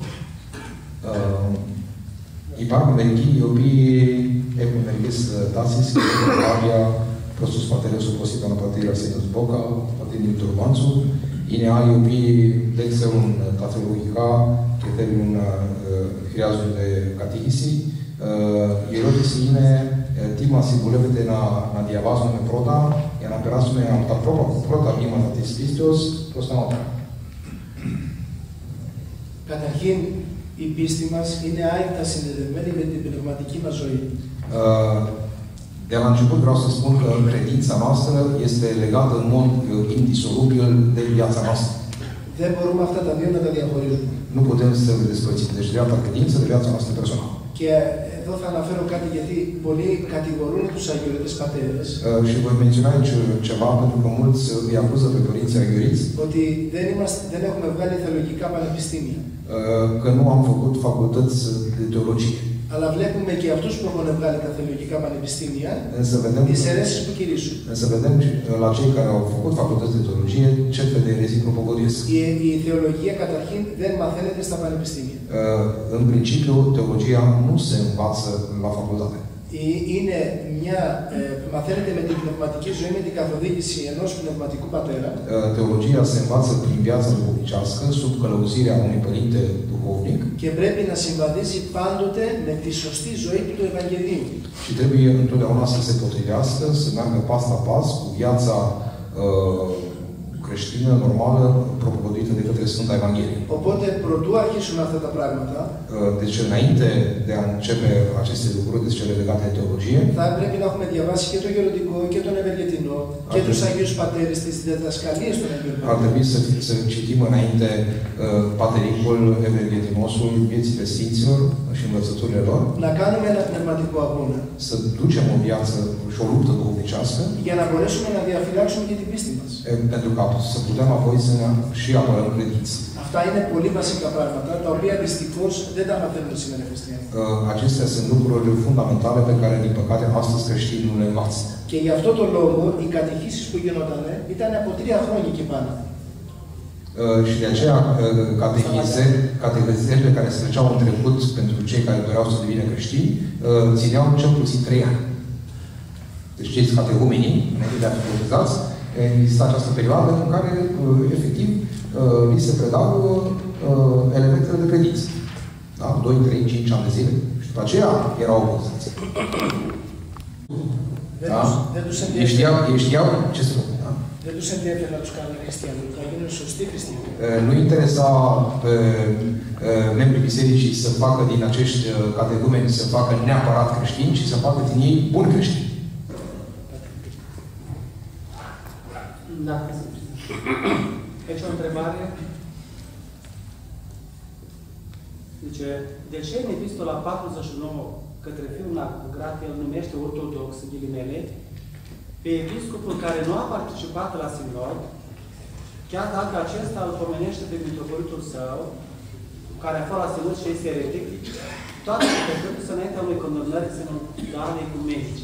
Υπάρχουν μερικοί οι οποίοι έχουν μερικές τάσεις και κάποια προς τους πατέρες όπως ήταν ο πατήρ Αρσένιος Μπόκα, ο πατήρ Νίλτο Ρουβάντσου. Είναι άλλοι οι οποίοι δεν ξέρουν τα θεολογικά και θέλουν να χρειάζονται κατήχηση. Η ερώτηση είναι τι μας συμβουλεύετε να διαβάζουμε πρώτα για να περάσουμε από τα πρώτα βήματα της πίστεως προς τα νότια. Καταρχήν, η πίστη μας είναι άρρηκτα συνδεδεμένη με την πνευματική μας ζωή. De la început vreau să spun că credința noastră este legată în mod indisolubil de viața noastră. Δεν μπορούμε αυτά τα δύο να τα διαχωρίζουμε. Nu putem să le despărțim. Deci dreapta credință de viața noastră personală. Και εδώ θα αναφέρω κάτι γιατί πολλοί κατηγορούν τους αγιορείτες πατέρες. Și voi menționa aici ceva pentru că mulți îi acuză pe părinții aghioriți. Ότι δεν έχουμε βγάλει θεολογικά πανεπιστήμια. Că nu am făcut facultăți de teologie. Αλλά βλέπουμε και αυτούς που έχουν βγάλει τα θεολογικά πανεπιστήμια, τις αιρέσεις που κηρύσσουν. Însă vedem la cei care au făcut facultăți de teologie ce fel de erezii propovăduiesc. Η θεολογία καταρχήν δεν μαθαίνεται στα πανεπιστήμια. În principiu, teologia nu se învață la facultate. Μαθαίνεται με την πνευματική ζωή, με την καθοδήγηση ενός πνευματικού πατέρα. Teologia se învață prin viața duhovnicească, sub călăuzirea unui părinte duhovnic. Και πρέπει να συμβαδίζει πάντοτε με τη σωστή ζωή του Ευαγγελίου. Și trebuie întotdeauna să se potrivească, să meargă pas la pas cu viața creștină, normală, propovăduită de către Sfânta Evanghelie. Οπότε, προτού αρχίσουμε αυτά τα πράγματα, deci, înainte de a începe aceste lucruri, deci cele legate de teologie, θα πρέπει να έχουμε διαβάσει και το Γεροντικό και τον Ευεργετινό και τους Αγίους Πατέρες, τις διδασκαλίες των Αγίων Πατέρων. Ar trebui să citim înainte Patericul, Ευεργετinosul, viețile Sfinților și învățăturile lor. Να κάνουμε ένα πνευματικό αγώνα. Să ducem o viață și o luptă duhovnicească. Για να μπορέσουμε να διαφυλάξουμε και την πίστη μας. Pentru ca să putem apoi să ne și apărăm credința. Αυτά είναι πολύ βασικά πράγματα, τα οποία δυστυχώς δεν τα μαθαίνουν σήμερα οι χριστιανοί. Acestea sunt lucruri fundamentale pe care, din păcate, astăzi creștinii nu le învață. Και γι' αυτό το λόγο, οι κατηχήσεις που γίνονταν ήταν από 3 χρόνια και πάνω. Și de aceea, catehizările care se treceau în trecut pentru cei care doreau să devină creștini, țineau cel puțin 3 ani. Deci, cei catehumenii, înainte de a fi botezați, exista această perioadă în care, efectiv, li se predau elementele de credință. Da? 2, 3, 5 ani de zile. Și după aceea erau botezați. Da? Ei știau ce spun. Da? Δεν τους ενδιαφέρει να τους κάνουν χριστιανούς, να γίνουν σωστοί χριστιανοί. Nu interesa pe membrii bisericii să facă din acești catehumeni să facă neapărat creștini, ci să facă din ei buni creștini. Da. Aici o întrebare. Zice, de ce în epistola 49 către fiul Nacugrat el numește ortodox, ghilimele, pe episcopul care nu a participat la sinod, chiar dacă acesta îl pomenește pe mitropolitul său, care a fost asemut și este eretic, toate trebuie să înaintea unei condamnări semnale cu medici.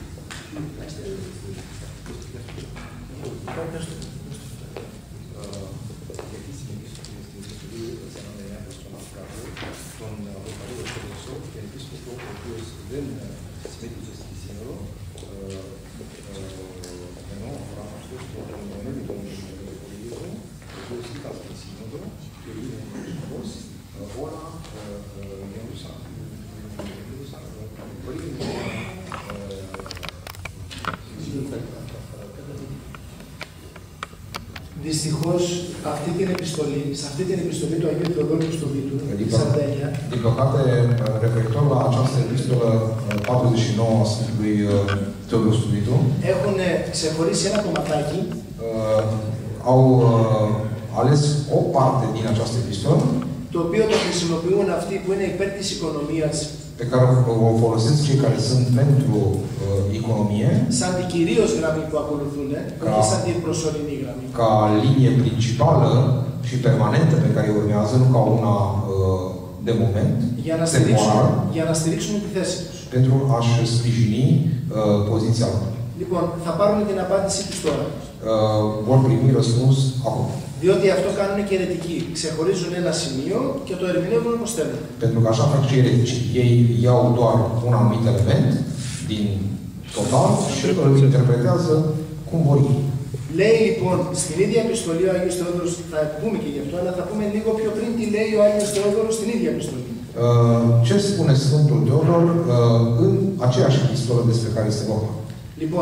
Δυστυχώς, σε αυτή την επιστολή του Αγίου Θεοδόρου Χριστοδίτου, της Σαρδένια, din păcate, referitor la această epistolă 49 a Sfântului Teodor Studitu, έχουν ξεχωρίσει ένα κομματάκι, au ales o parte din această epistolă, το οποίο το χρησιμοποιούν αυτοί που είναι υπέρ της οικονομίας, pe care o folosesc cei care sunt pentru economie, σαν την κυρίως γραμμή που ακολουθούν, όχι σαν την προσωρινή γραμμή. ca linie principală și permanentă pe care o urmează, nu ca una de moment, temporar, για να στηρίξουν τη θέση τους. pentru a-și sprijini poziția lor. Λοιπόν, θα πάρουμε την απάντησή τους τώρα. Vor primi răspuns acum. Διότι αυτό κάνουν και οι αιρετικοί. Ξεχωρίζουν ένα σημείο και το ερμηνεύουν όπως θέλουν. Pentru că așa fac și eretici. Ei iau doar un anumit element din total și îl interpretează cum vor ei. Λέει λοιπόν στην ίδια επιστολή ο Άγιος Θεόδωρος, θα πούμε και γι' αυτό, αλλά θα πούμε λίγο πιο πριν τι λέει ο Άγιος Θεόδωρος στην ίδια επιστολή. Ce spune Sfântul Teodor în aceeași epistolă despre care este vorba? Λοιπόν,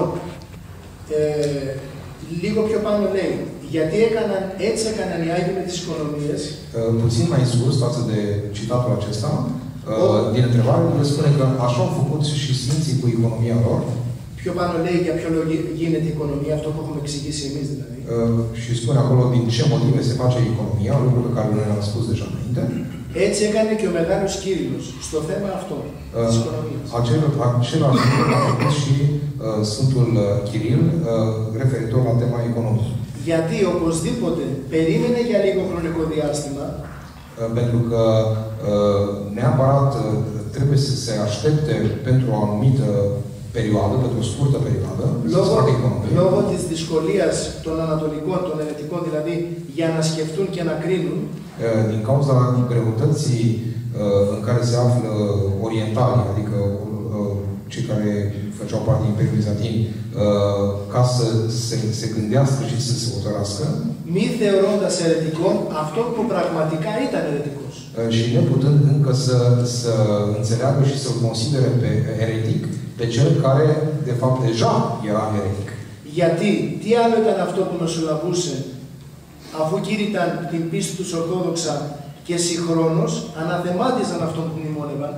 λίγο πιο πάνω λέει, γιατί έτσι έκαναν οι Άγιοι με τις οικονομίες. Puțin mai sus, față de citatul acesta, din întrebare, el spune că așa au făcut și Sfinții cu economia lor. Πιο πάνω λέει για ποιο λόγο γίνεται η οικονομία, αυτό που έχουμε εξηγήσει εμείς δηλαδή. Și spune acolo din ce motive se face economia, lucruri pe care noi le-am spus deja înainte. Έτσι έκανε και ο Μεγάλος Κύριλλος στο θέμα αυτό, της οικονομίας. Același lucru a făcut și Sfântul Chiril referitor la tema economiei. Γιατί οπωσδήποτε περίμενε για λίγο χρονικό διάστημα. Pentru că neapărat trebuie să se aștepte pentru o anumită perioadă, pentru o scurtă perioadă, λόγω της δυσκολίας των ανατολικών, των αιρετικών, δηλαδή για να σκεφτούν και να κρίνουν. Din cauza greutății în care se află orientalii, adică cei care făceau parte din Imperiul Bizantin, ca să se gândească și să se hotărască. Μη θεωρώντας αιρετικών αυτό που πραγματικά ήταν αιρετικός. Și neputând încă să înțeleagă și să-l considere pe eretic, pe cel care, de fapt, deja era eretic. Γιατί, τι άλλο ήταν αυτό που μεσολαβούσε, αφού κήρυταν την πίστη τους Ορθόδοξα και συγχρόνως αναθεμάτιζαν αυτόν που μνημόνευαν.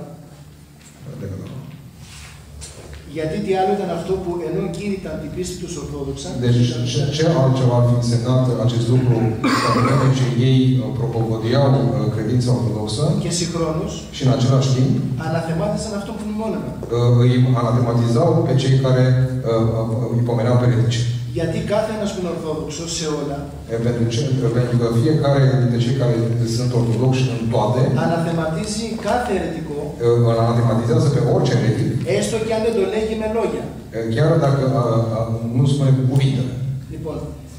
Γιατί τι άλλο ήταν αυτό που ενώ κήρυταν την πίστη τους Ορθόδοξα. Deci, ce altceva ar fi însemnat acest lucru, pe vreme ce ei propovăduiau credința ortodoxă και συγχρόνως și în același timp αναθεμάτιζαν αυτόν που μνημόνευαν. Îi anatematizau pe cei care îi pomeneau pe eretici. Γιατί κάθε ένας που είναι Ορθόδοξος σε όλα, pentru că fiecare dintre cei care sunt ortodoxi în toate, αναθεματίζει κάθε αιρετικό, îl anatematizează pe orice eretic, έστω και αν δεν το λέγει με λόγια. Chiar dacă nu spune cu cuvintele. Λοιπόν,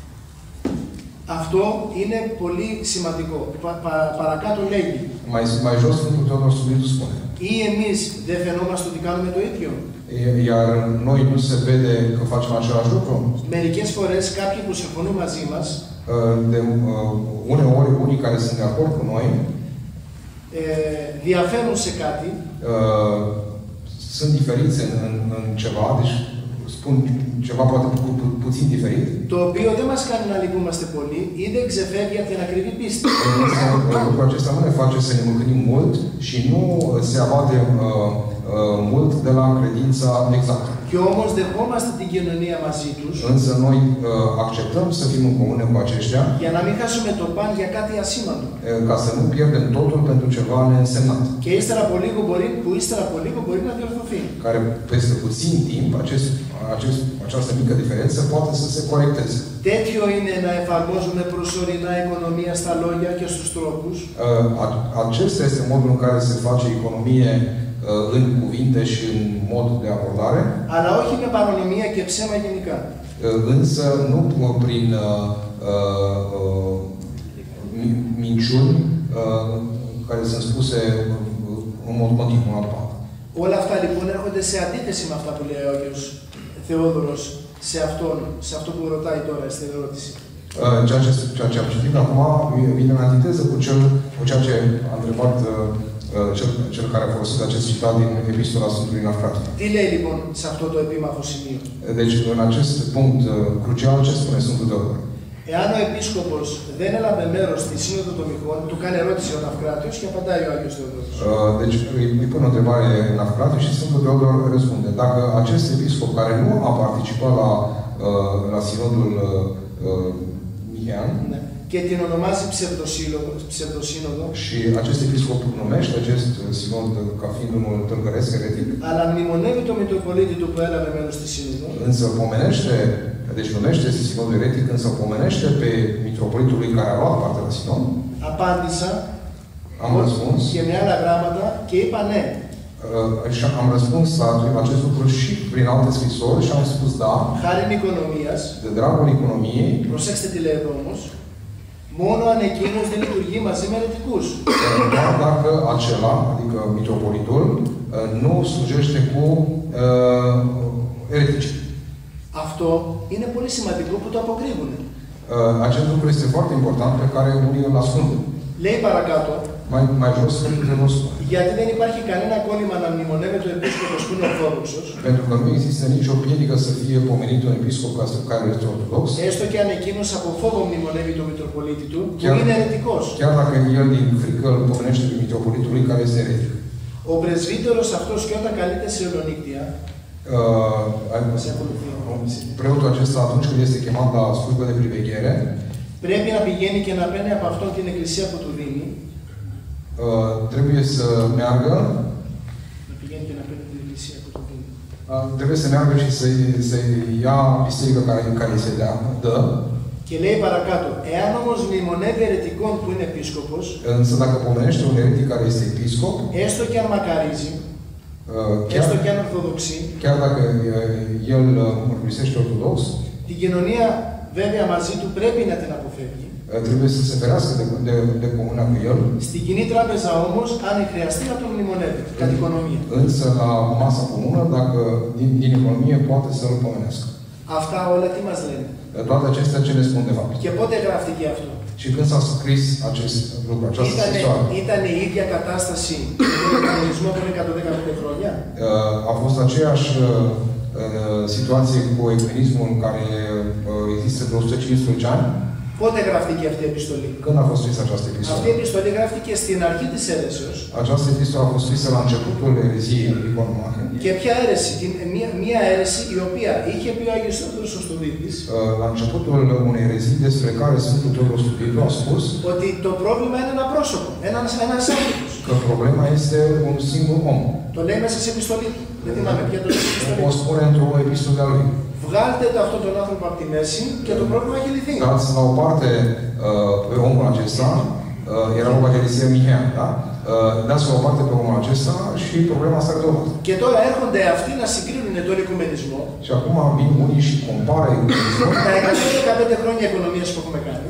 αυτό είναι πολύ σημαντικό. Παρακάτω λέγει. Mai jos, Sfântul Teodor Studitu spune. Ή εμείς δεν φαινόμαστε ότι κάνουμε το ίδιο. Iar noi nu se vede că facem același lucru. Μερικές φορές κάποιοι που συμφωνούν μαζί μας, uneori unii care sunt de acord cu noi, διαφέρουν σε κάτι, sunt diferiți în ceva, deci spun ceva poate puțin diferit. Το οποίο δεν μας κάνει να λυπούμαστε πολύ ή δεν ξεφεύγει από την ακριβή πίστη. Lucrul acesta nu ne face să ne mâncănim mult și nu se abate mult de la credința exactă. Και όμως δεχόμαστε την κοινωνία μαζί τους. Însă noi acceptăm să fim în comuniune cu aceștia. Για να μην χάσουμε το παν για κάτι ασήμαντο. Ca să nu pierdem totul pentru ceva neînsemnat. Και ύστερα από λίγο μπορεί να διορθωθεί. Care peste puțin timp această mică diferență poate să se corecteze. Τέτοιο είναι να εφαρμόζουμε προσωρινά οικονομία στα λόγια και στους τρόπους. Acesta este modul în care se face economie în cuvinte și în mod de abordare. Αλλά όχι με παρονομία και ψέμα γενικά. Însă nu prin minciuni care sunt spuse în mod continuat. Όλα αυτά λοιπόν έρχονται σε αντίθεση με αυτά που λέει ο Άγιος Θεόδωρος σε αυτό που ρωτάει τώρα στην ερώτηση. Ceea ce am citit acum vine în antiteză cu ceea ce a întrebat cel care a folosit acest citat din Epistola Sfântului Nafratie. Τι λέει λοιπόν σε αυτό το επίμαχο σημείο? Deci, în acest punct crucial, ce spune Sfântul Teodor? Εάν ο Επίσκοπος δεν έλαβε μέρος στη Σύνοδο των Μυχών, του κάνει ερώτηση ο Ναυκράτιος και απαντάει ο Άγιος Θεοδόρος. Deci, îi pune o întrebare Nafratiu și Sfântul Teodor răspunde. Dacă acest episcop care nu a participat la Sinodul Mihean, και την ονομάζει ψευδοσύνοδο, și acest episcop numește acest sinod ca fiind unul tâlcăresc, eretic, αλλά μνημονεύει το Μητροπολίτη του που έλαβε μέρος στη Σύνοδο, însă pomenește, deci numește este sinodul eretic, însă pomenește pe mitropolitul lui care a luat parte la sinod. Απάντησα Am răspuns και με άλλα γράμματα και είπα ναι. Și am răspuns la acest lucru și prin alte scrisori și am spus da. Χάριν οικονομίας, de dragul economiei, προσέξτε τι λέει εδώ όμως, μόνο αν εκείνος δεν λειτουργεί μαζί με αιρετικούς. doar dacă acela, adică mitropolitul, nu slujește cu eretici. Αυτό είναι πολύ σημαντικό που το αποκρύβουν. Acest lucru este foarte important pe care unii îl ascund. Λέει παρακάτω, Mai jos, nu spune. γιατί δεν υπάρχει κανένα κόλλημα να μνημονεύεται ο επίσκοπος που είναι ορθόδοξος. Pentru că nu există nicio piedică să fie pomenit un episcop care este ortodox. Έστω και αν εκείνος από φόβο μνημονεύει τον Μητροπολίτη του, που είναι αιρετικός. Chiar dacă el din frică îl pomenește pe mitropolitul lui care este eretic. Ο πρεσβύτερος αυτός και όταν καλείται σε ολονύκτια, preotul acesta atunci când este chemat la slujbă de priveghere, πρέπει να πηγαίνει και να παίρνει από αυτόν την εκκλησία που του δίνει. Trebuie să meargă. Να πηγαίνει και να παίρνει την εκκλησία που του δίνει. Trebuie să meargă și să ia biserica care se dă. Και λέει παρακάτω, εάν όμως μνημονεύει αιρετικόν που είναι επίσκοπος, însă dacă pomenește un eretic care este episcop, έστω και αν μακαρίζει, έστω και αν ορθοδοξεί, chiar dacă el mărturisește ortodox, την κοινωνία βέβαια μαζί του πρέπει να την αποφεύγει. Trebuie să se ferească de comunia cu el. Στην κοινή τράπεζα όμως, αν χρειαστεί να τον μνημονεύει, κατ' οικονομία. Însă la masa comună, dacă din economie poate să-l pomenească. Αυτά όλα τι μας λένε? Toate acestea ce ne spun de fapt. Και πότε γράφτηκε αυτό? Și când s-a scris acest lucru, această scrisoare? Ήταν η ίδια κατάσταση με τον κανονισμό πριν 115 χρόνια? A fost aceeași situație cu ecumenismul care există de 115 ani? Πότε γράφτηκε αυτή η επιστολή? Când a fost scrisă această epistolă? Αυτή η επιστολή γράφτηκε στην αρχή της αίρεσεως. Această epistolă a fost scrisă la începutul ereziei Iconomache. Και ποια αίρεση? Μία αίρεση η οποία είχε πει ο Άγιος Θεόδωρος ο Στουδίτης. La începutul unei erezii despre care Sfântul Teodor Studitul a spus ότι το πρόβλημα είναι ένα πρόσωπο, ένας άνθρωπος. Că problema este un singur om. Το λέει μέσα σε επιστολή του. Δεν θυμάμαι ποια το λέει στην επιστολή. O spune într-o epistolă a lui. Βγάλτε αυτόν τον άνθρωπο από τη μέση και το πρόβλημα έχει λυθεί. Dați la o parte pe omul acesta, era vorba de Elisea Mihean, da? Dați la o parte pe omul acesta și problema s-a rezolvat. Και τώρα έρχονται αυτοί να συγκρίνουν τον οικουμενισμό. Și acum vin unii și compară ecumenismul. Τα 115 χρόνια οικονομίας που έχουμε κάνει.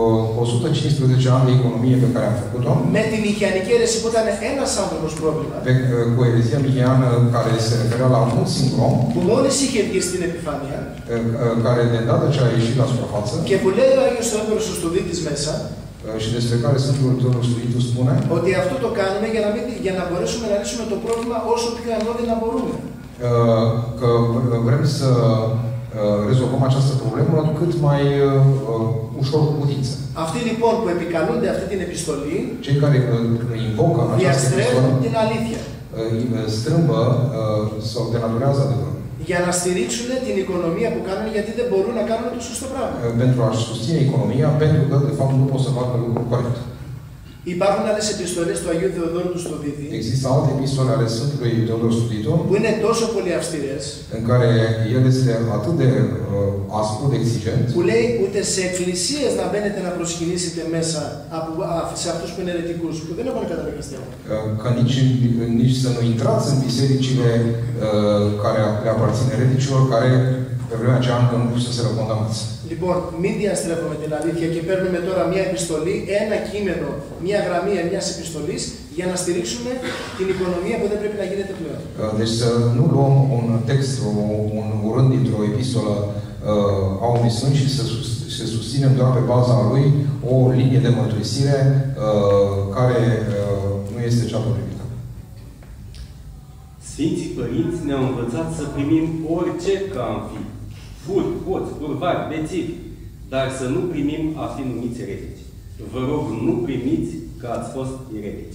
115 ani de economie pe care am făcut-o. Με την Μιχιανική αίρεση που ήταν ένας άνθρωπος πρόβλημα. Cu erezia mihiană care se referea la un singur om. Που μόλις είχε βγει στην επιφάνεια. Care de îndată ce a ieșit la suprafață. Και που λέει ο Άγιος Θεόδωρος ο Στουδίτης μέσα. Și despre care Sfântul Teodor Studitul spune ότι αυτό το κάνουμε για να μπορέσουμε να λύσουμε το πρόβλημα όσο πιο ανώδυνα μπορούμε. Că vrem să rezolvăm această problemă cât mai ușor cu putință. Αυτοί λοιπόν που επικαλούνται αυτή την επιστολή cei care invocă această epistolă την αλήθεια. Strâmbă sau denaturează adevărul. Για να στηρίξουν την οικονομία που κάνουν, γιατί δεν μπορούν να κάνουν το σωστό πράγμα. Pentru a-și susține economia, pentru că, de fapt, nu pot să facă lucrul corect. Υπάρχουν άλλες επιστολές του Αγίου Θεοδόρου του Στοδίτη, Există alte epistole ale Sfântului Teodor Studitul, που είναι τόσο πολύ αυστηρές, în care el este atât de aspru, de exigent, που λέει ούτε σε εκκλησίες να μπαίνετε να προσκυνήσετε μέσα σε αυτούς που είναι αιρετικούς, που δεν έχουν καταδικαστεί. că nici să nu intrați în bisericile care le aparțin ereticilor, care pe vremea aceea încă nu fusese condamnați. Λοιπόν, μην διαστρέφουμε την αλήθεια και παίρνουμε τώρα μια επιστολή, ένα κείμενο, μια γραμμή μιας επιστολής για να στηρίξουμε την οικονομία που δεν πρέπει να γίνεται πλέον. Deci să nu luăm un text, un rând dintr-o epistolă a unui sfânt și să susținem doar pe baza lui o linie de mărturisire care nu este cea potrivită. Sfinții Părinți ne-au învățat să primim orice ca am fi. Furi, hoți, curvari, bețivi, dar să nu primim a fi numiți eretici. Vă rog, nu primiți că ați fost eretici.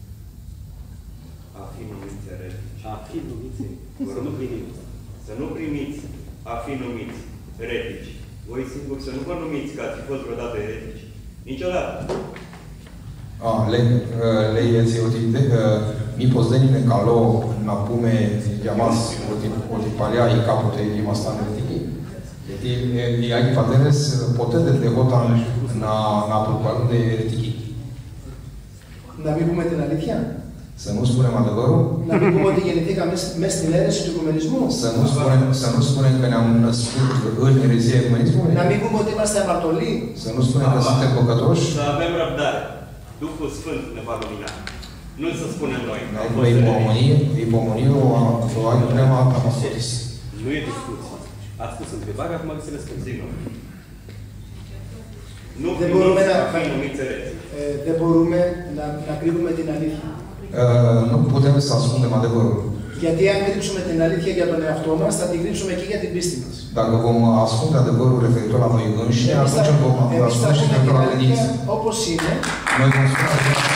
A fi numiți eretici. A fi numiți eretici. Să nu primim. Să nu primiți a fi numiți eretici. Voi singuri să nu vă numiți că ați fost vreodată eretici. Niciodată. Lei mi pozdenie καλό να πούμε για μας ότι παλιά οι κάποτε ήμασταν ερετικοί. Γιατί οι Άγιοι Πατέρες ποτέ δεν δεχόταν να προκαλούνται ερετικοί. Να μην πούμε την αλήθεια. Să nu spunem adevărul. Να μην πούμε ότι γεννηθήκαμε μέσα στην αίρεση του οικουμενισμού. Să nu spunem că ne-am născut în erezia ecumenismului. Να μην πούμε ότι είμαστε αμαρτωλοί. Să nu spunem că suntem păcătoși. Să avem răbdare. Duhul Sfânt ne va lumina. Nu să spunem noi. Υπομονή ο Άγιο Πνεύμα θα μας φωτίσει. Nu e discuție. Ați spus întrebarea, acum să răspunzi. Nu μπορούμε να κρύβουμε την αλήθεια. Nu putem să ascundem adevărul. Γιατί αν κρύψουμε την αλήθεια για τον εαυτό μας, θα την κρύψουμε και για την pίστη μας. Dacă vom ascunde adevărul referitor la noi înșine, atunci vom ascunde și referitor la credință. Όπως είναι. Noi vom spune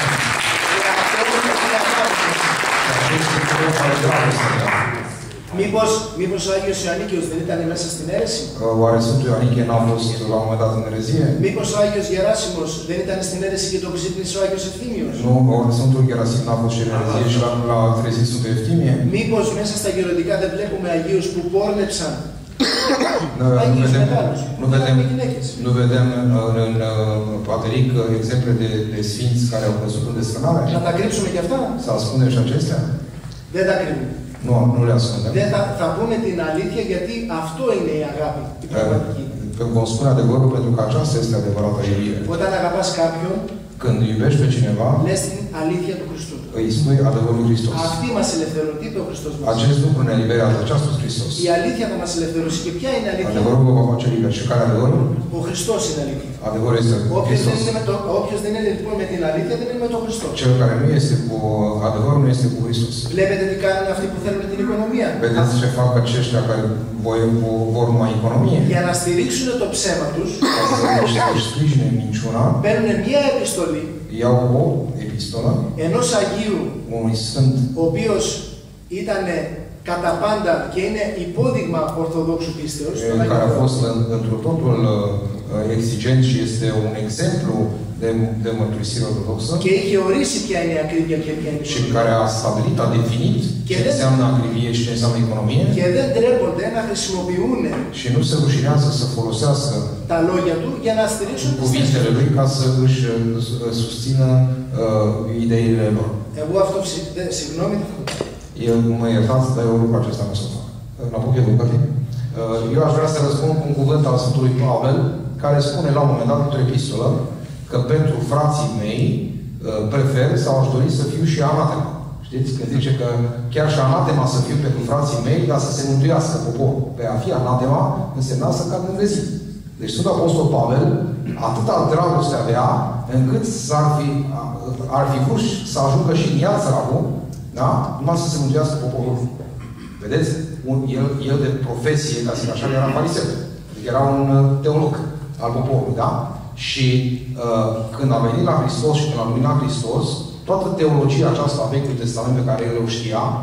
Μήπως ο Άγιος Ιωαννίκιος δεν ήταν μέσα στην αίρεση? Oare Sfântul Ioanichie n-a fost la un moment dat în erezie? Μήπως ο Άγιος Γεράσιμος δεν ήταν στην αίρεση και τον ξύπνησε ο Άγιος Ευθύμιος? Nu, oare Sfântul Gerasim n-a fost și în erezie și l-a trezit Sfântul Eftimie? Μήπως μέσα στα γεροντικά δεν βλέπουμε Αγίους που πόρνεψαν Αγίους μεγάλους, nu vedem în Pateric exemple de sfinți care au căzut în desfrânare? Να τα κρύψουμε και αυτά? Să ascundem și acestea? Δεν τα κρύβουμε. Nu le ascundem. Θα πούμε την αλήθεια γιατί αυτό είναι η αγάπη, η πραγματική. Vom spune adevărul pentru că aceasta este adevărata iubire. Όταν αγαπάς κάποιον, când iubești pe cineva, λες την αλήθεια του Χριστού. Îi spui adevărul lui Hristos. Αυτή μας ελευθερώνει. Τι είπε ο Χριστός μας? Acest lucru ne eliberează. Ce a spus Hristos? Η αλήθεια θα μας ελευθερώσει. Και ποια είναι η αλήθεια? Adevărul vă va face liber. Și care adevărul? Ο Χριστός είναι αλήθεια. Adevărul este Hristos. Όποιος δεν είναι λοιπόν με την αλήθεια δεν είναι με τον Χριστό. Cel care nu este cu adevărul nu este cu Hristos. Βλέπετε τι κάνουν αυτοί που θέλουν την οικονομία? Vedeți ce fac aceștia care vor numai economie? Για να στηρίξουν το ψέμα τους, παίρνουν μια επιστολή ενός Αγίου, ο οποίος ήταν κατά πάντα και είναι υπόδειγμα ορθοδόξου πίστεως, care a fost într totul exigent și este un exemplu de mărturisire ortodoxă και είχε ορίσει ποια είναι η ακρίβεια και ποια είναι η și care a stabilit, a definit ce înseamnă acrivie și ce înseamnă economie και δεν τρέπονται να χρησιμοποιούν și nu se rușinează să folosească τα λόγια του για να στηρίξουν τις θέσεις cuvintele lui ca să își susțină ideile lor. Εγώ αυτό, συγγνώμη, Eu mă iertați, dar eu lucrul acesta nu o să fac. Înapoi eu lucrări. Eu aș vrea să răspund cu un cuvânt al Sfântului Pavel, care spune la un moment dat într-o epistolă că pentru frații mei prefer sau aș dori să fiu și anatema. Știți? Când zice că chiar și anatema să fiu pentru frații mei, dar să se mântuiască poporul. Pe a fi anatema însemna să cadă în vezit. Deci Sfântul Apostol Pavel atâta dragoste avea, încât ar fi vrut să ajungă și în ea săracul, da? Numai să se mântuiască poporul. Vedeți? El de profesie, ca să zic așa, era fariseu. Era un teolog al poporului, da? Și când a venit la Hristos și când a luminat Hristos, toată teologia aceasta a Vechiului Testament pe care el o știa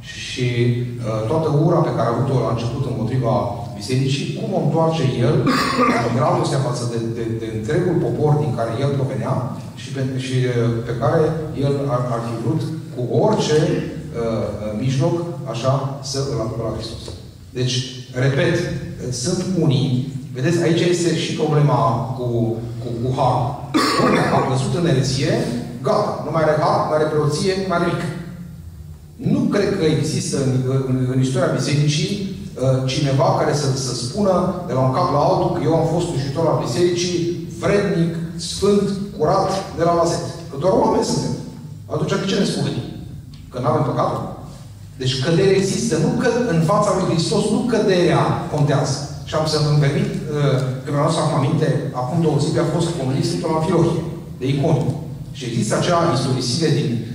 și toată ura pe care a avut-o la început împotriva bisericii, cum o întoarce el în dragostea față de întregul popor din care el provenea și pe care el ar fi vrut cu orice mijloc, așa, să îl aducă la Hristos. Deci, repet, sunt unii, vedeți, aici este și problema cu har. A căzut în erezie, gata, nu mai are har, nu mai are preoție, nu mai are nimic. Nu cred că există în istoria bisericii cineva care să spună de la un cap la altul că eu am fost slujitor al bisericii, vrednic, sfânt, curat, de la Z. Că doar oameni suntem. Atunci de ce ne spovedim? Că nu avem păcatul? Deci cădere există. Nu că în fața lui Hristos, nu căderea contează. Și am să-mi permit, că mi-am adus acum aminte, acum 2 zile a fost pomenit Sfântul Amfilohie, de iconi. Și există acea istorisire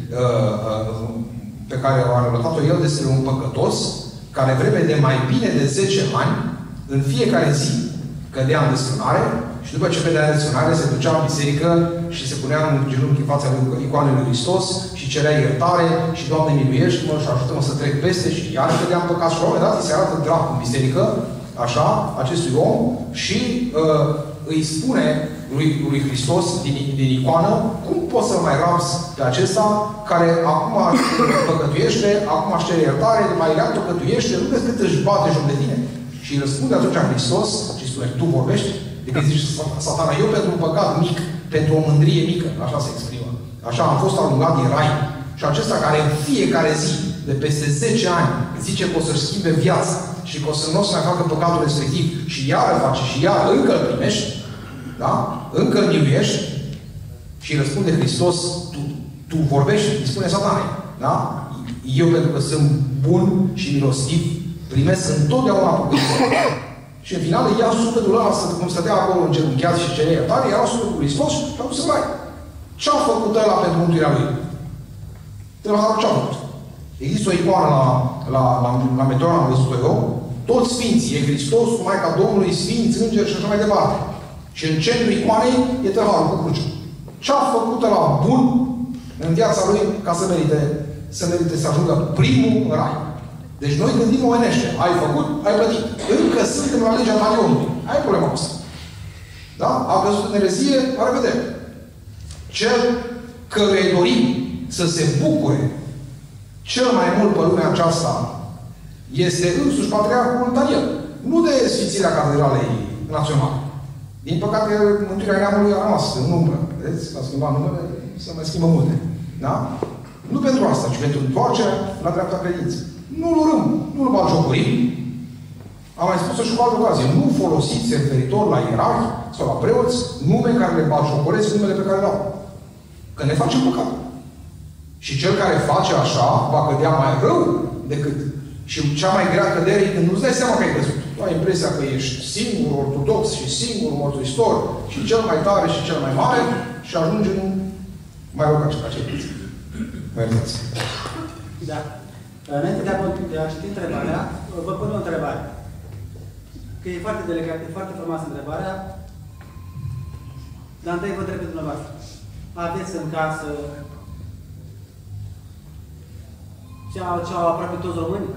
pe care o a relatat-o el despre un păcătos care vreme de mai bine de 10 ani, în fiecare zi, cădea în desfrânare și după ce cădea în desfrânare, se ducea în biserică și se punea în genunchi în fața icoanei lui Hristos și cerea iertare și Doamne miluiește-mă și ajută-mă să trec peste și iar cădea în păcat. Și la un moment dat îi se arată dracul în biserică, așa, acestui om și îi spune lui Hristos din icoană, cum poți să mai rabzi pe acesta care acum păcătuiește, acum își cere iertare, mai ea păcătuiește, nu vezi cât își bate joc de tine? Și îi răspunde atunci Hristos și spune, tu vorbești? Decât zici, Satana, eu pentru un păcat mic, pentru o mândrie mică, așa se exprimă. Așa am fost alungat din rai. Și acesta care în fiecare zi, de peste 10 ani, zice că o să-și schimbe viața și că o să nu o să mai facă păcatul respectiv și iar îl face și iar încă îl primești, da? Încă îl miluiești și îi răspunde Hristos, tu vorbești, îi spune Satanei, da? Eu, pentru că sunt bun și milostiv, primesc întotdeauna păcătul. Și în final îi ia sufletul ăla, cum stătea acolo îngenunchiat și cerea iertare, ia sufletul lui Hristos și a dus în rai. Ce-a făcut ăla pentru mântuirea lui? De la ce-a făcut? Există o icoană la Meteora, am văzut-o eu, toți sfinții, e Hristos, cu Maica Domnului, sfinți, îngeri și așa mai departe. Și în centrul icoanei e tăharul cu crucea. Ce-a făcut ăla bun în viața lui ca să merite să ajungă primul în rai? Deci noi gândim omenește. Ai făcut, ai plătit. Încă suntem la legea talionului. Ai problema asta. Da? A căzut în erezie, la revedere. Cel căruia îi dorim să se bucure cel mai mult pe lumea aceasta este însuși Patriarhul Daniel. Nu de sfințirea Catedralei Naționale. Din păcate, mântuirea neamului a rămas în umbră. Vedeți? S-a schimbat numele, se mai schimbă multe. Da? Nu pentru asta, ci pentru întoarcerea la dreapta credință. Nu-l urâm, nu-l batjocorim. Am mai spus-o și cu altă ocazie. Nu folosiți referitor la ierarhi sau la preoți nume care le batjocoresc numele pe care le au. Că ne facem păcat. Și cel care face așa va cădea mai rău decât. Și cea mai grea cădere e când nu-ți dai seama că ai căzut. Tu ai impresia că ești singur ortodox și singur mărturisitor și cel mai tare și cel mai mare și ajungi în mai rău ca cei puțin. Mă iertați. Da. Înainte de a citi întrebarea, vă pun o întrebare. Că e foarte delicată, e foarte frumoasă întrebarea. Dar întâi vă întreb pe dumneavoastră. Aveți în casă ce au aproape toți românii?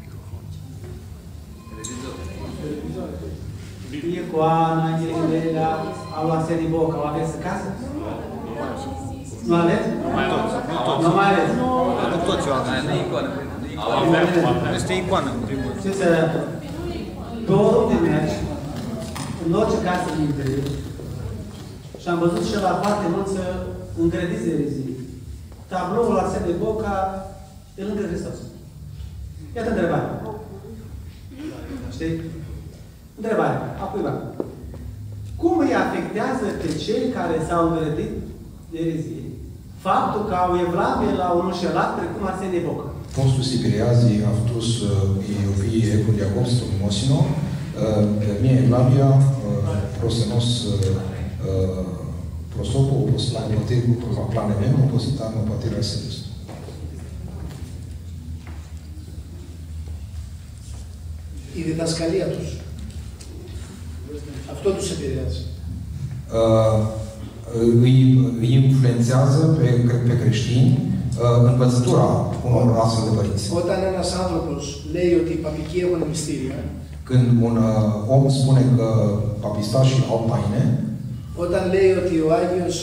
Icoana, Ghirilea, au Arsenie Boca, o aveți în casă? Nu aveți? Nu mai aveți. Nu toți o avem. Nu e icoană. Este icoană, în primul rând. Ce să... Pe oriunde mergi, în orice casă din interior, și am văzut ceva foarte mult să îngrădiți de erezie. Tabloul Arsenie Boca e lângă Hristos. Iată întrebarea. Știi? Întrebare. Acuiva. Cum îi afectează pe cei care s-au îngrădit de erezie faptul că au evlavie la un înșelat precum Arsenie Boca? Postul Sibiriazi αυτούς οι οποίοι έχουν διακόψει το μνημόσυνο, μια ευλάβεια προς ενός προσώπου όπως πλανεμένο, όπως ήταν ο πατήρ Αρσένιος. Η διδασκαλία τους. Αυτό τους επηρεάζει. Îi influențează pe creștini învățătura unor astfel de părinți. Όταν ένας άνθρωπος λέει ότι οι παπικοί έχουν μυστήρια, Când un om spune că papistașii au taine, όταν λέει ότι ο Άγιος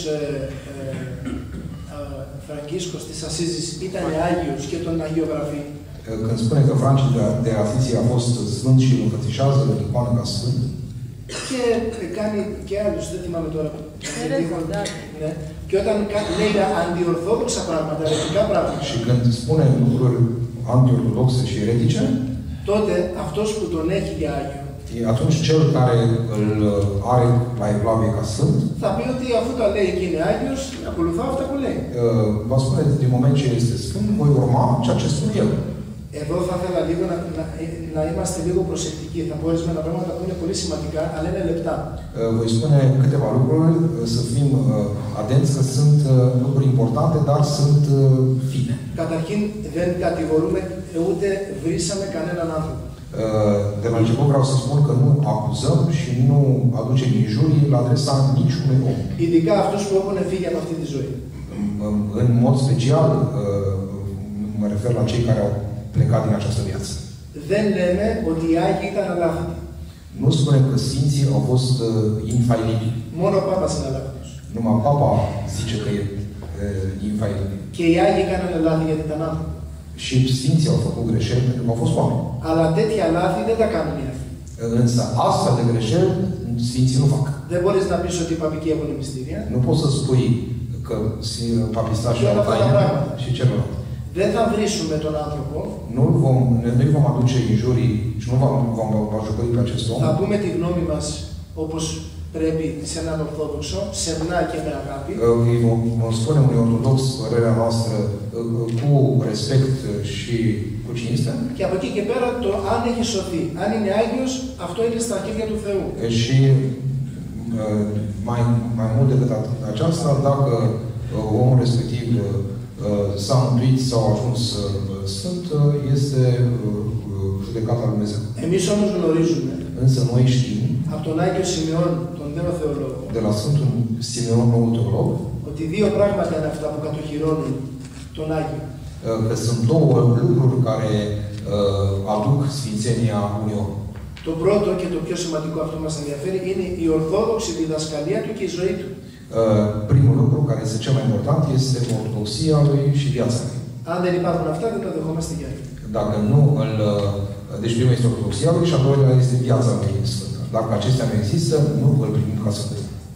Φραγκίσκος της Ασίζης ήταν Άγιος και τον αγιογραφεί, când spune că Franci de Asisie a fost sfânt și îl înfățișează în icoană ca sfânt, και κάνει και άλλους, δεν θυμάμαι τώρα. Ναι. Και όταν λέει αντιορθόδοξα πράγματα, ερετικά πράγματα, și când spune lucruri antiortodoxe și eretice, τότε αυτός που τον έχει για Άγιο, atunci cel care îl are la evlavie ca sfânt, θα πει ότι αφού τα λέει και είναι Άγιος, ακολουθώ αυτά που λέει. va spune din moment ce este sfânt, voi urma ceea ce spune el. Εδώ θα ήθελα λίγο να είμαστε λίγο προσεκτικοί. Θα πω ορισμένα πράγματα που είναι πολύ σημαντικά, αλλά είναι λεπτά. Voi spune câteva lucruri, să fim atenți că sunt lucruri importante, dar sunt fine. Καταρχήν, δεν κατηγορούμε ούτε βρίσαμε κανέναν άνθρωπο. De la început vreau să spun că nu acuzăm și nu aducem injurii la adresa niciunui om. Ειδικά αυτούς που έχουν φύγει από αυτή τη ζωή. În mod special, mă refer la cei care au plecat din această viață. Δεν λέμε ότι οι Άγιοι ήταν αλάθητοι. Nu spunem că Sfinții au fost infailibili. Μόνο ο Πάπας είναι αλάθητος. Numai Papa zice că e infailibil. Και οι Άγιοι έκαναν λάθη γιατί ήταν άνθρωποι. Și Sfinții au făcut greșeli pentru că au fost oameni. Αλλά τέτοια λάθη δεν τα κάνουν οι Άγιοι. Însă astfel de greșeli Sfinții nu fac. Δεν μπορείς να πεις ότι οι παπικοί έχουν μυστήρια. Nu poți să spui că papistașii au taine și celălalt. Δεν θα βρίσουμε τον άνθρωπο. Nu-i vom aduce injurii și nu vom bajucări pe acest om. Θα πούμε τη γνώμη μας όπως πρέπει σε έναν Ορθόδοξο, σεμνά και με αγάπη. Vom spune unui ortodox părerea noastră cu respect și cu cinste. Και από εκεί και πέρα, το αν έχει σωθεί, αν είναι Άγιος, αυτό είναι στα χέρια του Θεού. Și mai mult decât aceasta, dacă omul respectiv s-a mântuit sau a ajuns sfânt, este judecata lui Dumnezeu. Εμείς όμως γνωρίζουμε, însă noi știm, από τον Άγιο Σιμεών, τον νέο θεολόγο, de la Sfântul Simeon, noul teolog, ότι δύο πράγματα είναι αυτά που κατοχυρώνουν τον Άγιο. Că sunt două lucruri care aduc sfințenia unui om. Το πρώτο και το πιο σημαντικό, αυτό μας ενδιαφέρει, είναι η ορθόδοξη διδασκαλία του και η ζωή του. Primul lucru, care este cel mai important, este ortodoxia lui și viața lui. Αν δεν υπάρχουν αυτά, δεν τα δεχόμαστε για Άγιο. Dacă nu deci primul este ortodoxia lui și al doilea este viața lui sfântă. Dacă acestea nu există, nu îl primim ca sfânt.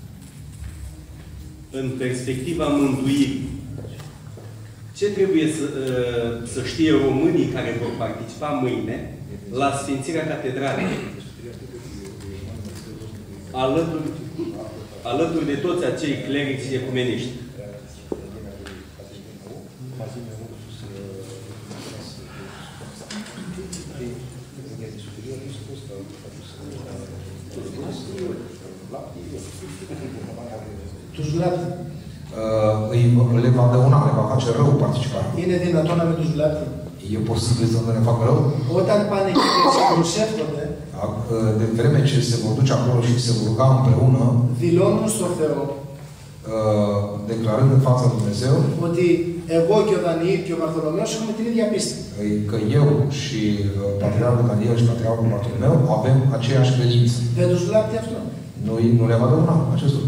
În perspectiva mântuirii, ce trebuie să știe românii care vor participa mâine la Sfințirea Catedralei? Alături de toți acei clerici ecumeniști. Τους βλάπτει. Le va dăuna, le va face rău participarea. Είναι δυνατόν να μην τους βλάπτει? E posibil să nu le facă rău? Όταν πάνε εκεί και σε προσεύχονται, de vreme ce se vor duce acolo și se vor ruga împreună, δηλώνουν στο Θεό, declarând în fața lui Dumnezeu, ότι εγώ και ο Δανιήλ και ο Βαρθολομαίος έχουμε την ίδια πίστη. Că eu și Patriarhul Daniel și Patriarhul Bartolomeu avem aceeași credință. Δεν τους βλάπτει αυτό? Nu le va dăuna acest lucru.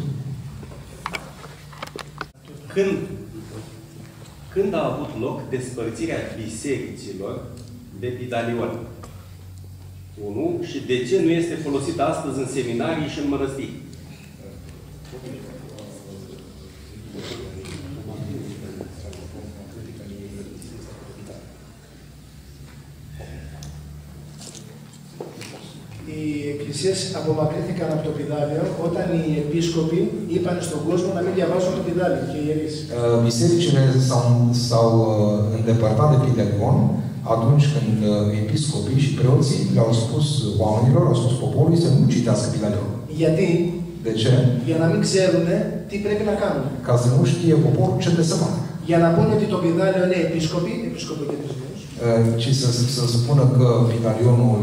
Când a avut loc despărțirea bisericilor de Pidalion? 1. Și de ce nu este folosită astăzi în seminarii și în mănăstiri? Οι εκκλησίες απομακρύνθηκαν από το πηδάλιο όταν οι επίσκοποι είπαν στον κόσμο να μην διαβάζουν το πηδάλιο και οι ιερείς. Bisericile s-au îndepărtat de Pidalion atunci când episcopii și preoții le-au spus oamenilor, au spus poporului să nu citească Pidalion. Γιατί? De ce? Για να μην ξέρουν τι πρέπει να κάνουν. Ca să nu știe poporul ce trebuie să facă. Για να πούνε ότι το πηδάλιο είναι επισκοποκεντρισμένος. Ci să spună că Pidalionul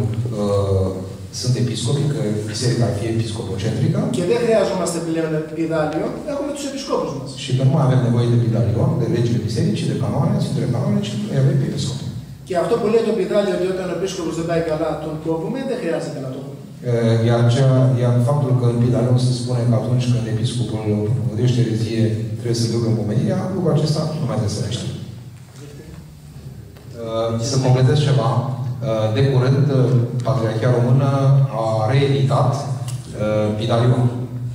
sunt episcopii, că biserica ar fi episcopocentrică. Και δεν χρειάζομαστε πλέον πηδάλιο, έχουμε τους episcopus μας. Și că nu mai avem nevoie de pidalion, de legile bisericii, de canoane, Sfintele Canoane, ci noi avem pe episcop. Και αυτό που λέει το πιδάλιο ότι όταν ο επίσκοπος δεν πάει καλά τον κόβουμε, δεν χρειάζεται να το πούμε. Iar faptul că în pidalion se spune că atunci când episcopul vorbește erezie trebuie să ducă în pomenirea, lucrul acesta nu mai trebuie să ne știm. Să completez ceva. De curând, Patriarhia Română a reeditat pidalionul.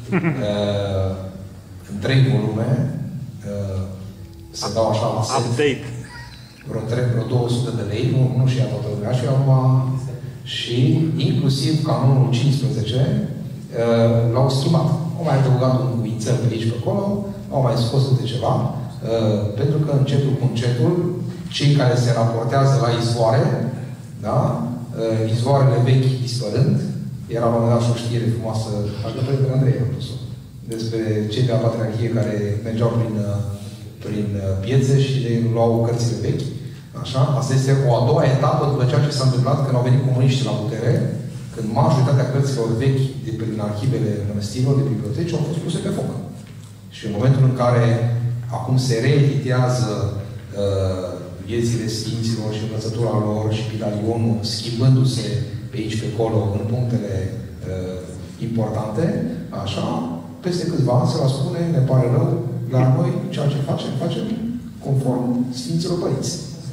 În 3 volume, se dau așa la set. Update. Vreo 200 de lei, nu și-a toată lumea, și acum și inclusiv canonul 15 l-au schimbat. Au mai adăugat un cuvințel pe aici, pe acolo, au mai scos de ceva, pentru că încetul cu încetul, cei care se raportează la izvoare, da? Izvoarele vechi dispărând, era la un moment dat și o știre frumoasă, aș de Părintele Andrei a pus-o, despre cei de la Patriarhie care mergeau prin piețe și luau cărțile vechi. Așa? Asta este o a doua etapă după ceea ce s-a întâmplat când au venit comuniștii la putere, când majoritatea cărților vechi de prin arhivele mănăstirilor, de biblioteci, au fost puse pe foc. Și în momentul în care acum se reeditează viețile sfinților și învățătura lor și pidalionul, schimbându-se pe aici, pe acolo, în punctele importante, așa, peste câțiva ani se va spune, ne pare rău, la noi ceea ce facem conform Sfinților Părinți.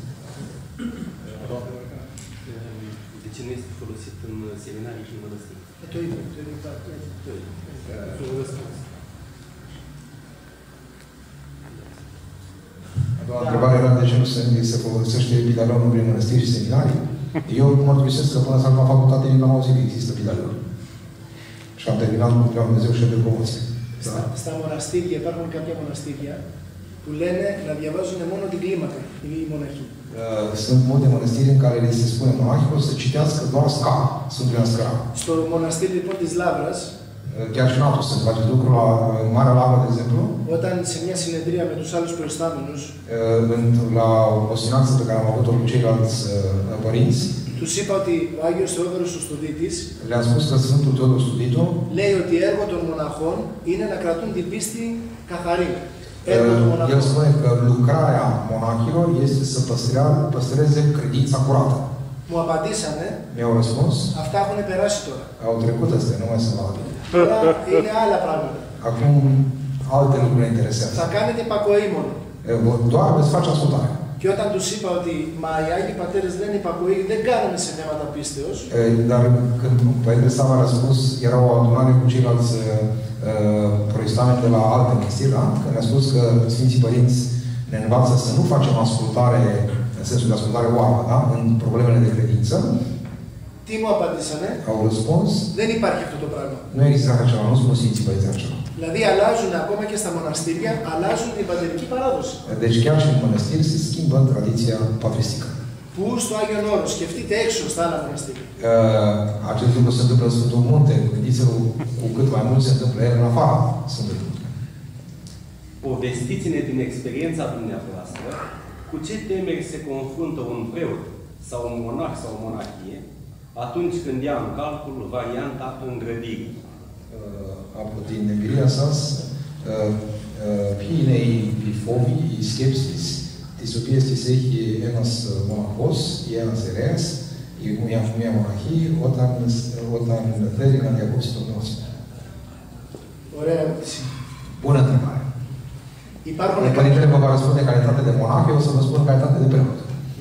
De ce nu este folosit în seminarii și în mănăstiri? A doua întrebare era de ce nu se folosește pidalionul prin mănăstiri și seminarii. Eu mărturisesc că până să ajung la facultate n-am auzit că există pidalion. Și am terminat cu Prea Dumnezeu și de promoție. Στα μοναστήρια υπάρχουν κάποια μοναστήρια που λένε να διαβάζουν μόνο την κλίμακα οι μοναχοί. Sunt multe mănăstiri în care le se spune monahilor să citească doar scara, Sfântul Scăra. Στο μοναστήρι λοιπόν της Λάβρας, chiar și în altul se face lucru la Marea Lavă, de exemplu. Όταν σε μια συνεδρία με τους άλλους προϊστάμενους, la o sinanță pe care am avut-o cu ceilalți părinți, τους είπα ότι ο Άγιος Θεόδωρος ο Στουδίτης le-am spus că Sfântul Teodor Studitu λέει ότι έργο των μοναχών είναι να κρατούν την πίστη καθαρή. El spune că lucrarea monachilor este să păstreze credința curată. Μου απαντήσανε, mi-au răspuns, αυτά έχουν περάσει τώρα. Au trecut astea, nu mai sunt valabile. Τώρα είναι άλλα πράγματα. Acum alte lucruri interesează. Θα κάνετε υπακοή μόνο. Doar veți face ascultare. Και όταν τους είπα ότι μα οι Άγιοι Πατέρες δεν είναι υπακοή, δεν κάνουμε σε θέματα πίστεως. Dar când Părintele Sava a răspuns, era o adunare cu ceilalți proistameni de la alte mănăstiri, da? Când ne-a spus că Sfinții Părinți ne învață să nu facem ascultare, în sensul de ascultare oarbă, da? În problemele de credință. Τι μου απαντήσανε? Au răspuns. Δεν υπάρχει αυτό το πράγμα. Nu există așa ceva, nu spun Sfinții Părinți așa ceva. Δηλαδή αλλάζουν ακόμα και στα μοναστήρια, αλλάζουν την πατερική παράδοση. Deci chiar și în mănăstiri se schimbă tradiția patristică. Πού στο Άγιον Όρος, σκεφτείτε έξω στα άλλα μοναστήρια. Acest lucru se întâmplă în Sfântul Munte. Gândiți-vă cu cât mai mult se întâmplă el în afara Sfântului Munte. Povestiți-ne din experiența dumneavoastră cu ce temeri se confruntă un preot sau un monah sau o monahie atunci când ia în calcul varianta îngrădirii. Από την εμπειρία σας, ποιοι είναι οι φόβοι, οι σκέψεις, τις οποίες τις έχει ένας μοναχός ή ένας ιερέας ή μια μοναχή όταν θέλει να διακόψει τον νόσημα. Ωραία ερώτηση. Bună întrebare. Părintele vă va răspunde în calitate de monah, eu o să vă spun în calitate de preot.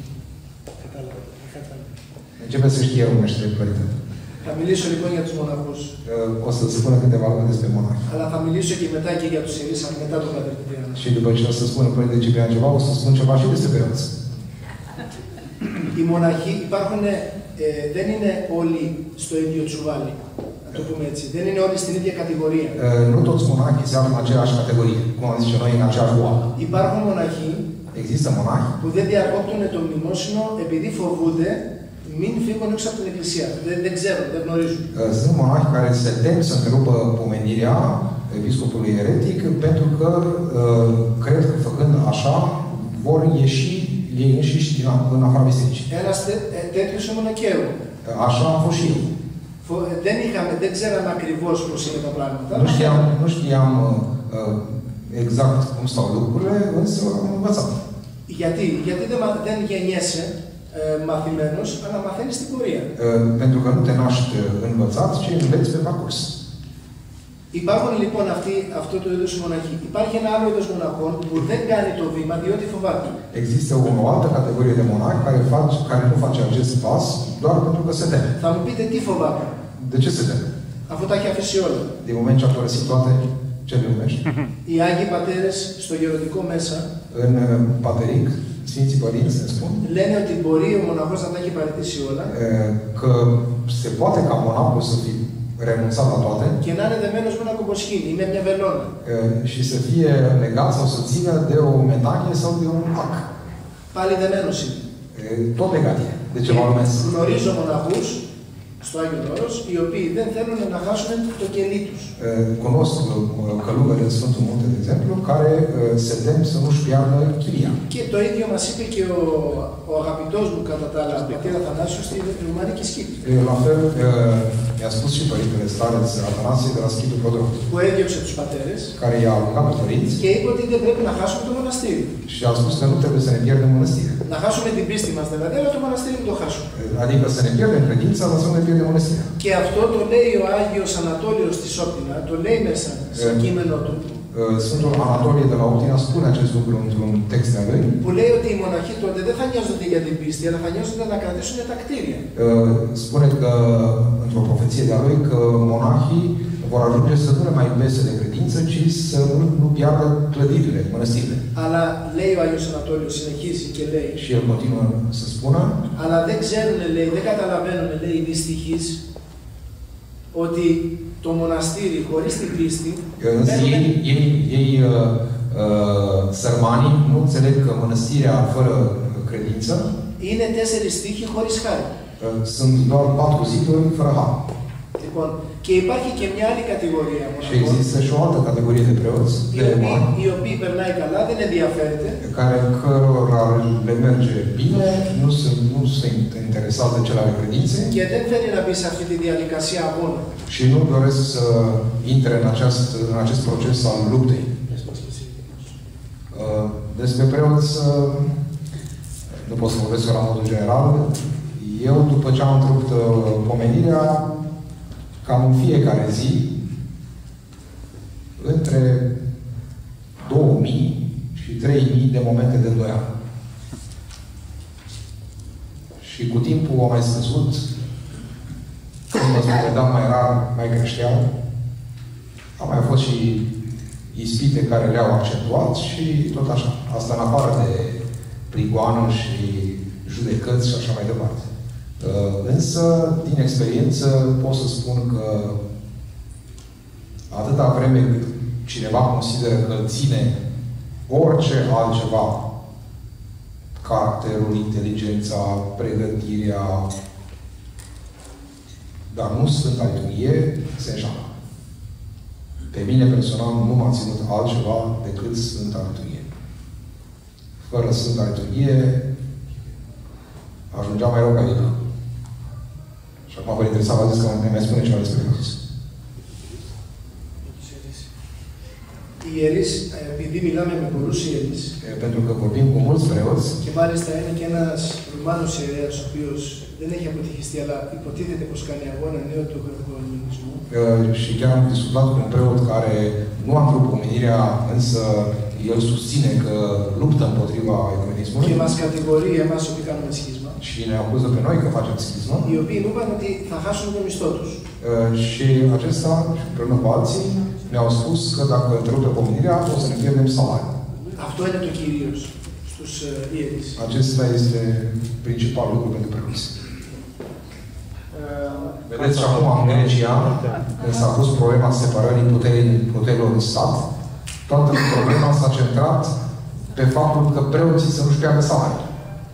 Începe să știe românește, Părintele. Θα μιλήσω λοιπόν για τους μοναχούς. O să spună câteva lucruri despre monahi. Αλλά θα μιλήσω και μετά και για τους ιερείς, μετά τον Πατέρ Κυπριανό. Și după ce o să spună Părintele Ciprian ceva, o să spun ceva și despre preoți. Οι μοναχοί υπάρχουν, δεν είναι όλοι στο ίδιο τσουβάλι. Να το πούμε έτσι. Δεν είναι όλοι στην ίδια κατηγορία. Nu toți monahii se află în aceeași categorie, cum am zis și noi, în aceeași oală. Υπάρχουν μοναχοί Există monahi που δεν διακόπτουν το μνημόσυνο επειδή φοβούνται μην φύγουν έξω από την Εκκλησία. Δεν ξέρουν, δεν γνωρίζουν. Sunt monahi care se tem să întrerupă pomenirea episcopului eretic pentru că cred că făcând așa vor ieși ei înșiși în afara bisericii. Ένας τέτοιος ήμουν και εγώ. Așa am fost și eu. Δεν ξέραμε ακριβώς πώς είναι τα πράγματα. Nu știam exact cum stau lucrurile, însă am învățat. Γιατί δεν γεννιέσαι μαθημένος, αλλά μαθαίνεις την πορεία. Pentru că nu te naști învățat, ci înveți pe parcurs. Υπάρχουν λοιπόν αυτό το είδος μοναχή. Υπάρχει ένα άλλο είδος μοναχών που δεν κάνει το βήμα διότι φοβάται. Există o altă categorie de monaci care nu face acest pas doar pentru că se teme. Θα μου πείτε τι φοβάται. De ce se teme? Αφού τα έχει αφήσει όλα. Din moment ce a părăsit toate, ce le numești? Οι Άγιοι Πατέρες στο γεροντικό μέσα În Pateric, Sfinții Părinți ne spun λένε ότι μπορεί ο μοναχός να τα έχει παραιτήσει όλα că se poate ca monahul să fie renunțat la toate και να είναι δεμένος με ένα κομποσκήνι ή με μια βελόνα. Și să fie legat sau să țină de o metanie sau de un ac. Πάλι δεμένος είναι. Tot legat e. De ceva lumesc. Γνωρίζω μοναχούς στο Άγιο Όρος, οι οποίοι δεν θέλουν να χάσουν το κελί τους. Cunosc călugări în Sfântul Munte, de exemplu, care se tem să nu-și piardă chiria. Και το ίδιο μας είπε και ο αγαπητός μου κατά τα άλλα, πατέρα Αθανάσιος, στη Ρουμανική Σκήτη. La fel, mi-a spus și Părintele Stareț Atanasie de la Schitul Prodrop, που έδιωξε τους πατέρες care i-a alungat pe părinți και είπε ότι δεν πρέπει να χάσουμε το μοναστήρι. și a spus că nu trebuie să ne pierdem mănăstirea. Να χάσουμε την πίστη μας δηλαδή, αλλά το μοναστήρι μην το χάσουμε. Adică să ne pierdem credința, dar să nu ne pierdem mănăstirea. Και αυτό το λέει ο Άγιος Ανατόλιος στη Σόπτινα, το λέει μέσα στο κείμενο του. Sfântul Anatolie de la Optina spune acest lucru într-un text de-a lui. Που λέει ότι οι μοναχοί τότε δεν θα νοιάζονται για την πίστη, αλλά θα νοιάζονται να κρατήσουν τα κτίρια. Spune că, într-o profeție de-a lui, că monahii vor ajunge să nu le mai pese de credință, ci să nu piardă clădirile, mănăstirile. Αλλά λέει ο Άγιος Ανατόλιος, συνεχίζει και λέει. Și el continuă să spună. Αλλά δεν ξέρουν, λέει, δεν καταλαβαίνουν, λέει, οι δυστυχείς, ότι το μοναστήρι χωρίς την πίστη sărmanii nu înțeleg că mănăstirea fără credință είναι 4 στίχοι χωρίς χάρη. Sunt doar 4 ziduri fără har. Λοιπόν, και υπάρχει και μια άλλη κατηγορία Și există și o altă categorie de preoți, οι οποίοι περνάει καλά, δεν ενδιαφέρεται. Cărora le merge bine, nu sunt interesați de cele ale credinței. Και δεν θέλει να μπει σε αυτή τη διαδικασία αγώνα. Și nu doresc să intre în acest proces al luptei. Despre preoți, nu pot să vorbesc la modul general. Eu, după ce am întrerupt pomenirea, cam în fiecare zi, între 2000 și 3000 de momente de îndoială. Și cu timpul a mai scăzut, când mă vedeam mai rar, mai creșteau. Au mai fost și ispite care le-au accentuat și tot așa. Asta în afară de prigoană și judecăți și așa mai departe. Însă, din experiență, pot să spun că atâta vreme cât cineva consideră că ține orice altceva, caracterul, inteligența, pregătirea, dar nu Sfânta Liturghie, se înșală. Pe mine personal nu m-a ținut altceva decât Sfânta Liturghie. Fără Sfânta Liturghie ajungea mai rău ca adică. Și acum vă interesa, v-a zis că ne mai spune ceva despre Hristos. Οι ιερείς, επειδή μιλάμε με πολλούς ιερείς, pentru că vorbim cu mulți preoți, και μάλιστα είναι και ένας Ρουμάνος ιερέας, ο οποίος δεν έχει αποτυχιστεί, αλλά υποτίθεται πως κάνει αγώνα νέο του χριστιανισμού. Și chiar am discutat cu un preot care nu a întrerupt pomenirea, însă el susține că luptă împotriva ecumenismului. Και μας κατηγορεί εμάς ότι κάνουμε σχίσμα. Și ne acuză pe noi că facem schismă. Οι οποίοι μου είπαν ότι θα χάσουν το μισθό τους. Și acesta, împreună cu alții, ne-au spus că dacă întrerupe pomenirea, o să ne pierdem salariul. Αυτό είναι το κυρίως στους ιερείς. Acesta este principalul lucru pentru preoți. Vedeți și acum în Grecia, când s-a pus problema separării puterilor în stat, toată problema s-a centrat pe faptul că preoții să nu-și piardă salariul.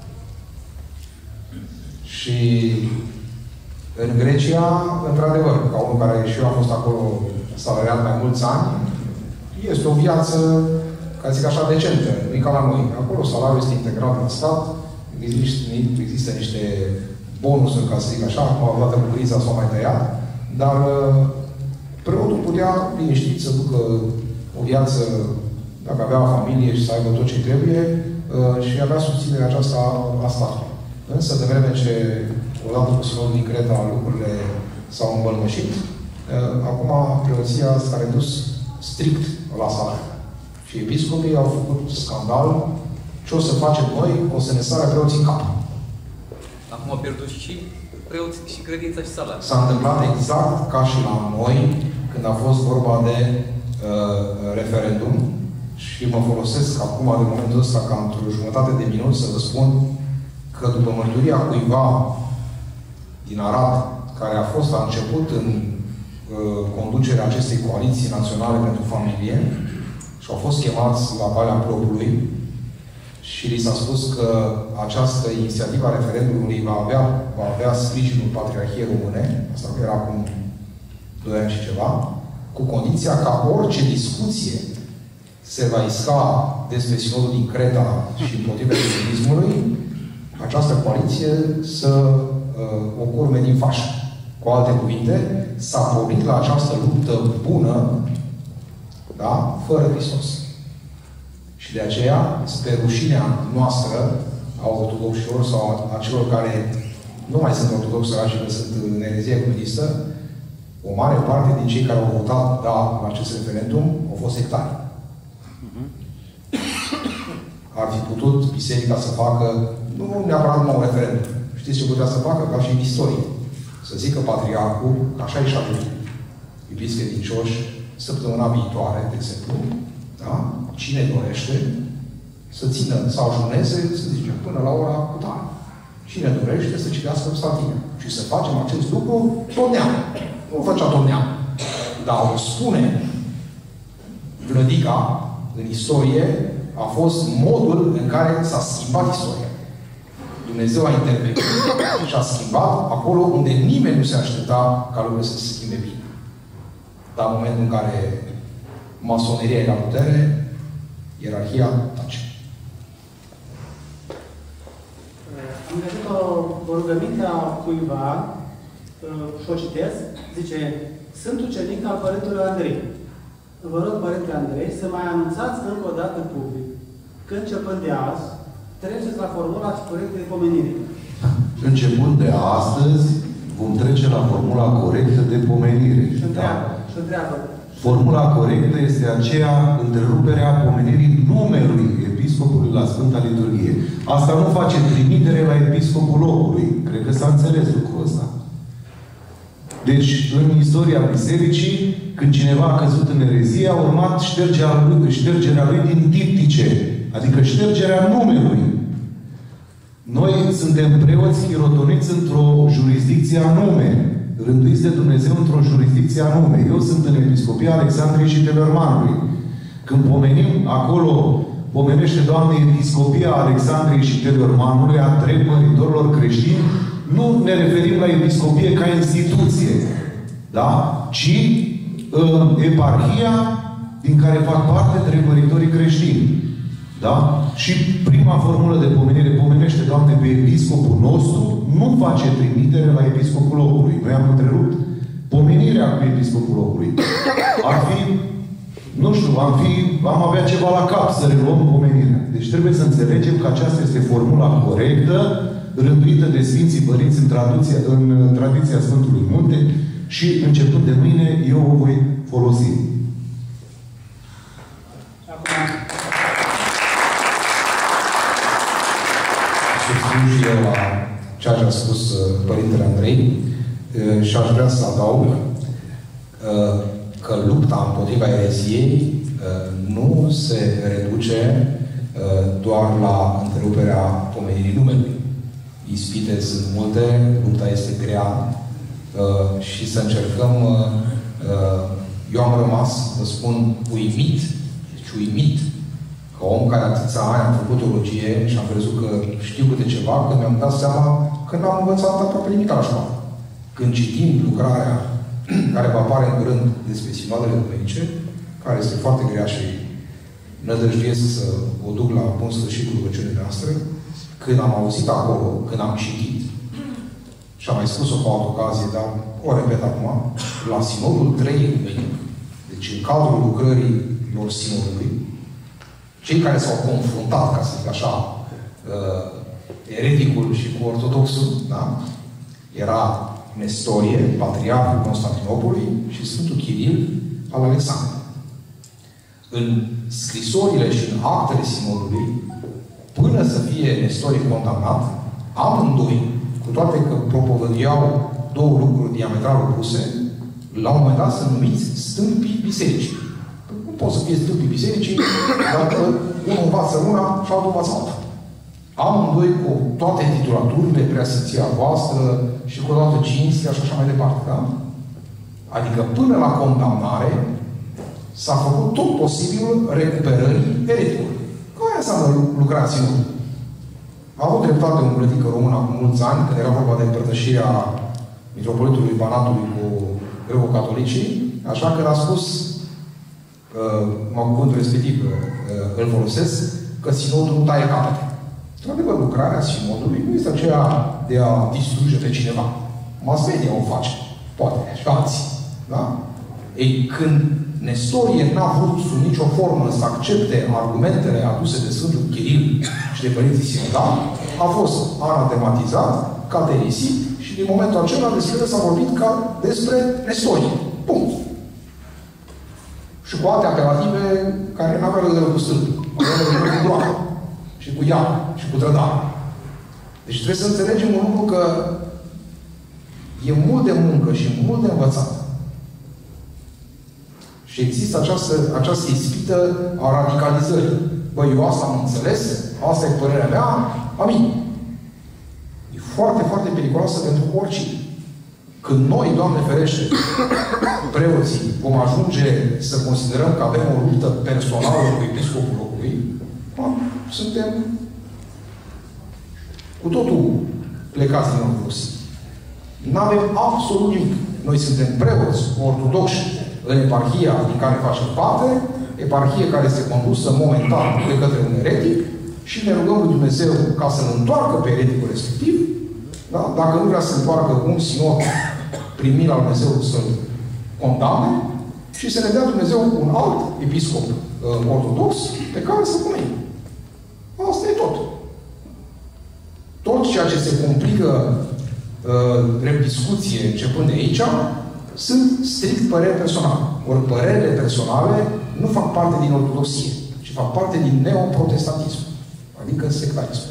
Și în Grecia, într-adevăr, ca unul care și eu am fost acolo salariat mai mulți ani, este o viață, ca zic așa, decentă, nu e ca la noi. Acolo salariul este integrat în stat, există niște bonusuri, ca să zic așa, acum odată cu criza s-au mai tăiat, dar preotul putea liniștit să ducă o viață dacă avea familie și să aibă tot ce trebuie, și avea susținerea aceasta a statului. Însă, de vreme ce, odată cu sinodul din Creta, lucrurile s-au îmbălmășit, acum preoția s-a redus strict la sală. Și episcopii au făcut scandal. Ce o să facem noi? O să ne sară preoții în cap. Acum au pierdut și preoții, și credința, și sala. S-a întâmplat exact ca și la noi, când a fost vorba de referendum. Și mă folosesc acum, de momentul ăsta, ca într-o jumătate de minut, să vă spun că după mărturia cuiva din Arad, care a fost la început în conducerea acestei coaliții naționale pentru familie, și au fost chemați la Valea Plopului, și li s-a spus că această inițiativă a referendumului va avea sprijinul Patriarhiei Române, asta era acum 2 ani și ceva, cu condiția ca orice discuție se va isca despre sinodul din Creta și împotriva ecumenismului, această coaliție să o curme din fașă. Cu alte cuvinte, s-a pornit la această luptă bună, da? Fără Hristos. Și de aceea, spre rușinea noastră, a ortodoxilor sau a celor care nu mai sunt ortodoxi, și că sunt în erezie ecumenistă, o mare parte din cei care au votat da la acest referendum au fost sectari. Ar fi putut biserica să facă, nu neapărat numai un referendum. Știți ce putea să facă? Ca și în istorie. Să zică patriarhul, așa e și atunci, iubiți credincioși, săptămâna viitoare, de exemplu, da? Cine dorește să țină, să ajuneze, să zice, până la ora cu tare. Cine dorește să citească Psaltine. Și să facem acest lucru tot neam. Nu o făcea tot neam. Dar o spune Vlădica, în istorie, a fost modul în care s-a schimbat istoria. Dumnezeu a intervenit și a schimbat acolo unde nimeni nu se aștepta ca lucrurile să se schimbe bine. Dar în momentul în care masoneria e la putere, ierarhia tace. Am găsit o rugăminte a cuiva, și o citesc, zice: sunt ucenic al Părintelui Andrei. Vă rog, Părinte Andrei, să mai anunțați încă o dată public că începând de azi, treceți la formula corectă de pomenire. Începând de astăzi, vom trece la formula corectă de pomenire. Și întreabă. Formula corectă este aceea întreruperea pomenirii numelui episcopului la Sfânta Liturghie. Asta nu face trimitere la episcopul locului. Cred că s-a înțeles lucrul ăsta. Deci, în istoria Bisericii, când cineva a căzut în erezie, a urmat ștergerea lui din diptice. Adică ștergerea numelui. Noi suntem preoți chirotoniți într-o jurisdicție anume. Rânduiți de Dumnezeu într-o jurisdicție anume. Eu sunt în Episcopia Alexandriei și Teleormanului. Când pomenim acolo, pomenește Doamne Episcopia Alexandriei și Teleormanului, a 3 măritorilor creștini, nu ne referim la Episcopie ca instituție, da? Ci eparhia din care fac parte 3 măritorii creștini. Da? Și prima formulă de pomenire pomenește, Doamne, pe episcopul nostru, nu face trimitere la episcopul locului. Noi am întrerupt pomenirea cu episcopul locului. Ar fi, nu știu, am avea ceva la cap să reluăm pomenirea. Deci trebuie să înțelegem că aceasta este formula corectă, rânduită de Sfinții Părinți în tradiția Sfântului Munte și începând de mâine eu o voi folosi. Și eu la ceea ce a spus Părintele Andrei și aș vrea să adaug că lupta împotriva ereziei nu se reduce doar la întreruperea pomenirii numelui. Ispite sunt multe, lupta este grea și să încercăm. Eu am rămas, vă spun, uimit, deci uimit, ca om care atâția ani am făcut teologie și am crezut că știu câte ceva, când mi-am dat seama că n-am învățat aproape nimic la școală. Când citim lucrarea care va apare în curând despre sinoadele ecumenice, care este foarte grea și nădăjduiesc să o duc la bun sfârșit cu rugăciunile noastre, când am auzit acolo, când am citit, și am mai spus-o cu altă ocazie, dar o repet acum, la sinodul 3 ecumenic, deci în cadrul lucrării lor sinodului, cei care s-au confruntat, ca să zic așa, ereticul și cu ortodoxul, da? Era Nestorie, patriarhul Constantinopolului și Sfântul Chiril al Alexandrei. În scrisorile și în actele sinodului, până să fie Nestorie condamnat, amândoi, cu toate că propovăduiau două lucruri diametral opuse, la un moment dat sunt numiți stâmpii bisericii. Nu pot să fie stâmpii bisericii dacă unul învață una și altul învață alta. Amândoi cu toate titulaturile, preasfinția voastră și cu toată cinstea și așa mai departe. Da? Adică până la condamnare s-a făcut tot posibilul recuperării ereticului. Că aia înseamnă lucrarea sinodului. A avut dreptate un plătică român acum mulți ani, când era vorba de împărtășirea mitropolitului Banatului cu greco-catolicii, așa că a spus, cuvântul respectiv îl folosesc, că sinodul nu taie capete. Într-adevăr, lucrarea sinodului nu este aceea de a distruge pe cineva. Mass media o face. Poate. Și alții. Da? Ei, când Nestorie n-a vrut sub nicio formă să accepte argumentele aduse de Sfântul Chiril și de părinții sinodali, a fost anatematizat, caterisit și din momentul acela despre el s-a vorbit ca despre Nestorie. Punct. Și cu alte apelative care n-aveau legătură cu stâlpul. Aveau legătură cu groapa. Și cu ea. Și cu trădare. Deci trebuie să înțelegem un lucru că e mult de muncă și mult de învățat. Și există această ispită a radicalizării. Băi, eu asta am înțeles, asta e părerea mea, amin. E foarte, foarte periculoasă pentru oricine. Când noi, Doamne ferește, preoții, vom ajunge să considerăm că avem o luptă personală cu episcopul locului, suntem cu totul plecați din ortodoxie. N-avem absolut nimic. Noi suntem preoți ortodoxi în eparhia din care facem parte, eparhie care este condusă momentan de către un eretic și ne rugăm lui Dumnezeu ca să-l întoarcă pe ereticul respectiv. Da? Dacă nu vrea să întoarcă un sinod primit la Dumnezeu să-l condamne și să ne dea Dumnezeu un alt episcop ortodox pe care să pomeni. Asta e tot. Tot ceea ce se complică discuție începând de aici sunt strict păreri personale. Ori părerile personale nu fac parte din ortodoxie, ci fac parte din neoprotestantism. Adică sectarism.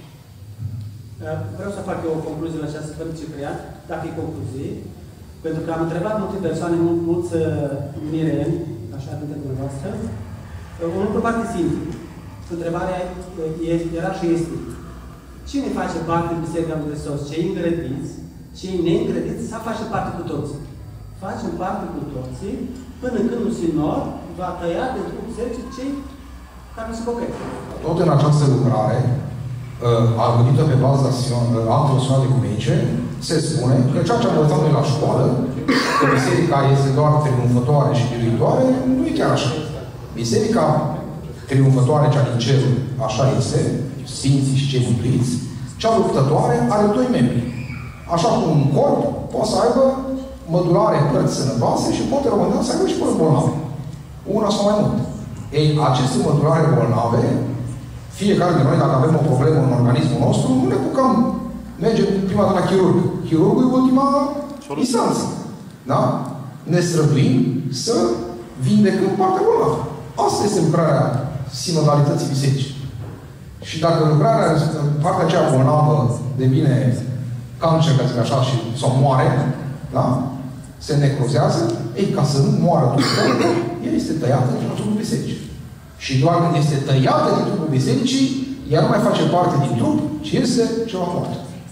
Vreau să fac eu o concluzie la această părere, Ciprian, dacă e concluzie, pentru că am întrebat multe persoane, mulți mireni, așa dintre dumneavoastră, un lucru foarte simplu. Întrebarea era și este: cine face parte din Biserica lui Hristos? Cei îngrădiți, cei neîngrădiți, sau face parte cu toții? Facem parte cu toții, până când un sinod va tăia de trupul bisericii cei care nu se pocăiesc. Tot în această lucrare, argumentă pe baza actelor sunate ecumenice, se spune că ceea ce am învățat noi la școală, că biserica este doar triumfătoare și biruitoare, nu e chiar așa. Biserica triumfătoare, cea din cer, așa este, sfinții și cei mântuiți, cea luptătoare are doi membri. Așa cum un corp poate să aibă mădulare părți sănătoase și poate la un moment dat să aibă și părți bolnave. Una sau mai mult. Ei, aceste mădulare bolnave, fiecare dintre noi, dacă avem o problemă în organismul nostru, nu ne pucăm merge prima dată la chirurg. Chirurgul e ultima instanță. Da? Ne străduim să vindecăm partea bolnavă. Asta este lucrarea sinodalității bisericii. Și dacă lucrarea, partea aceea bolnavă devine cancer, ca zic așa, și sau moare, da? Se necrozează, ei, ca să nu moară Dumnezeu, ea este tăiată din trupul bisericii. Și doar când este tăiată din trupul bisericii, ea nu mai face parte din trup, ci este ceva mort.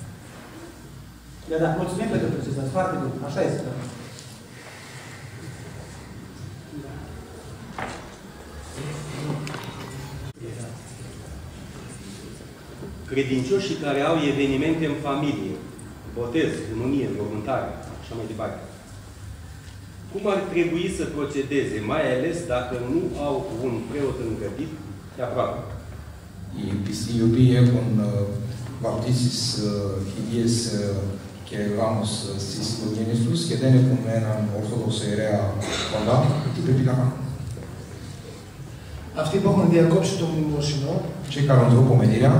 Da, mulțumim pentru precizare. Foarte bine. Așa este. Credincioșii care au evenimente în familie, botez, cununie, mormântare, așa mai departe, cum ar trebui să procedeze, mai ales dacă nu au un preot îngrădit de aproape? Io bie con baptisis hidies Chieramus sis Dominius, chiedene cum eran ortodoxo erea condat, tipe pilaca. Αυτοί που έχουν διακόψει το μνημόσυνο, cei care au întrerupt pomenirea,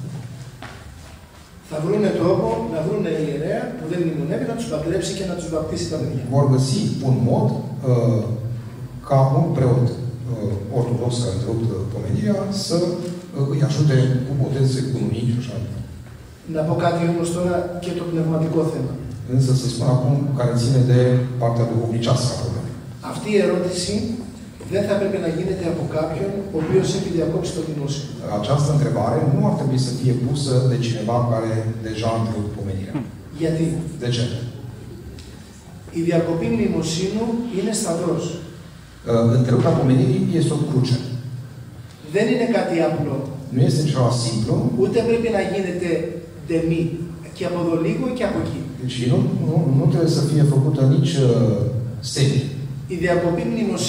θα βρουν τρόπο να βρουν ιερέα που δεν μνημονεύει να τους παντρέψει και να τους βαπτίσει τα παιδιά. vor găsi un mod ca un preot ortodox care a întrerupt pomenirea să îi ajute cu boteze, cu nunii și așa. Να πω κάτι όμως τώρα και το πνευματικό θέμα. Însă să spun acum care ține de partea duhovnicească a problemei. Αυτή η ερώτηση δεν θα πρέπει να γίνεται από κάποιον ο οποίος έχει διακόψει το μνημόσυνο. Această întrebare nu ar trebui să fie pusă de cineva care deja a întrerupt pomenirea. Γιατί? De ce? Η διακοπή μνημοσύνου είναι σταυρός. Întreruperea pomenirii este o cruce. Δεν είναι κάτι απλό. Nu este ceva simplu. Ούτε πρέπει να γίνεται de mii. Και από εδώ λίγο και από εκεί. Și nu trebuie să fie făcută nici semi. Η διακοπή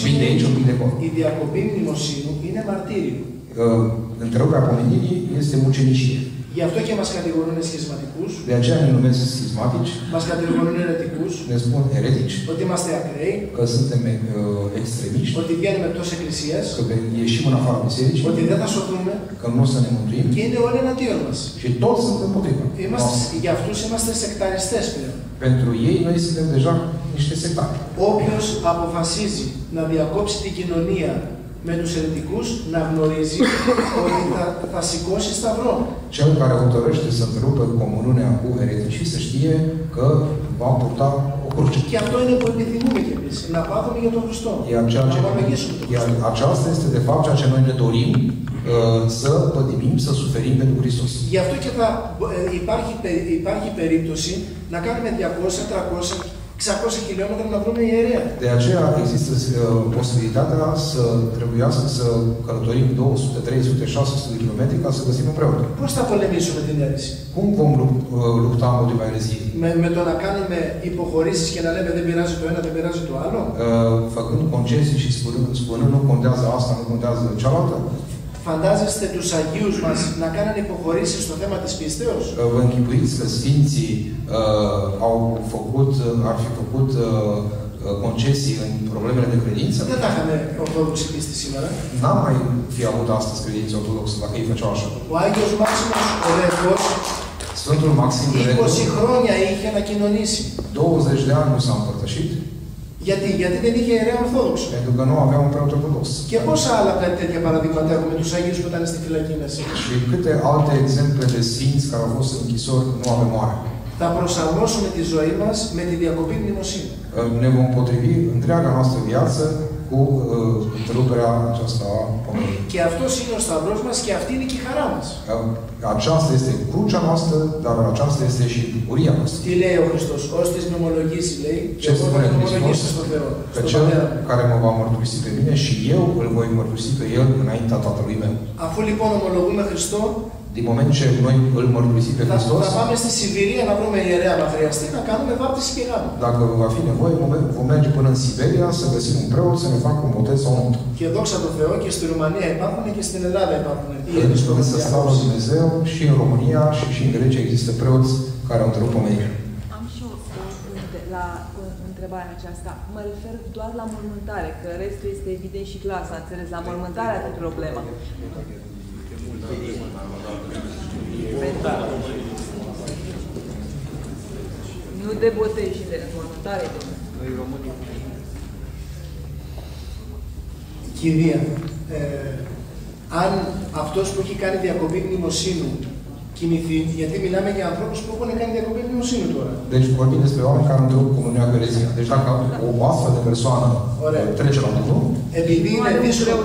μνημοσύνου είναι μαρτύριο. Întreruperea pomenirii este mucenicie. Γι' αυτό και μας κατηγορούν σχισματικούς. De aceea ne numesc schismatici. Μας κατηγορούν ερετικούς. Ne spun eretici. Ότι είμαστε ακραίοι. Că suntem extremiști. Ότι βγαίνουμε εκτός εκκλησίας. Că ieșim în afara bisericii. Ότι δεν θα σωθούμε. Că nu o să ne mântuim. Και είναι όλοι εναντίον μας. Și toți sunt împotriva. Για αυτούς είμαστε σεκταριστές πλέον. Pentru ei noi suntem deja niște sectari. Όποιος αποφασίζει να διακόψει την κοινωνία με τους ερετικούς, να γνωρίζει ότι θα σηκώσει σταυρό. Cel care hotărăște să întrerupă comuniunea cu ereticii să știe că va purta o cruce. Και αυτό είναι που επιθυμούμε κι εμείς, να πάθουμε για τον Χριστό. Iar aceasta este de fapt ceea ce noi ne dorim, să pătimim, să suferim pentru Hristos. Γι' αυτό και υπάρχει περίπτωση να κάνουμε 200, 300, 600 χιλιόμετρα να βρούμε ιερέα. De aceea există posibilitatea să trebuiască să călătorim 200, 300, 600 de kilometri ca să găsim un preot. Πώς θα πολεμήσουμε την αίρεση? Cum vom lupta împotriva ereziei? Με το να κάνουμε υποχωρήσεις και να λέμε δεν πειράζει το ένα, δεν πειράζει το άλλο? Făcând concesii și spunând nu contează asta, nu contează cealaltă? Φαντάζεστε τους Αγίους μας να κάνουν υποχωρήσεις στο θέμα της πίστεως? Vă închipuiți că Sfinții ar fi făcut concesii în problemele de credință? Δεν θα είχαμε ορθόδοξη πίστη σήμερα. N-am mai fi avut astăzi credință ortodoxă dacă ei făceau așa. Ο Άγιος Μάξιμος ο Ρεύκος Sfântul Maxim 20 χρόνια είχε να κοινωνήσει. 20 de ani nu s-a împărtășit. Γιατί δεν είχε ιερέα Ορθόδοξο. Pentru că nu avea un preot ortodox. Και πόσα άλλα τέτοια παραδείγματα έχουμε τους Αγίους που ήταν στη φυλακή μέσα? Și câte alte exemple de sfinți care au fost în închisori nu avem oare. Θα προσαρμόσουμε τη ζωή μας με τη διακοπή μνημοσύνη. Ne vom potrivi întreaga noastră viață cu întreruperea aceasta a pomenirii. Και αυτός είναι ο σταυρός μας και αυτή είναι και η χαρά μας. Aceasta este crucea noastră, dar aceasta este și bucuria noastră. Τι λέει ο Χριστός? Ως της με ομολογήσει, λέει, Ce εγώ θα spune την ομολογήσω Hristos? στον Θεό. Că cel care mă va mărturisi pe mine și eu îl voi mărturisi pe el înaintea Tatălui meu. Αφού λοιπόν ομολογούμε Χριστό, Din moment ce noi îl mărturisim pe Hristos, θα πάμε στη Σιβηρία να βρούμε ιερέα να χρειαστεί, να κάνουμε βάπτιση και γάμο. dacă va fi nevoie, vom merge până în Siberia să găsim un preot să ne facă un botez sau nuntă. Και δόξα τω Θεώ και στη Ρουμανία υπάρχουν και στην Ελλάδα υπάρχουν ιερείς που Însă slavă Dumnezeu și în România și în Grecia există preoți care au întrerupt pomenirea. Am și la întrebarea aceasta. Mă refer doar la mormântare, că restul este evident și clar, s-a înțeles. La mormântare ar fi problema. Nu de botez și de mormântare. Κυρία, αν αυτός που έχει κάνει διακοπή μνημοσύνου κοιμηθεί, γιατί μιλάμε για ανθρώπους που έχουν κάνει διακοπή μνημοσύνου τώρα. Deci vorbim despre oameni care întrerup comuniunea cu erezia. Deci dacă o astfel de persoană trece la Domnul, επειδή είναι δύσκολο.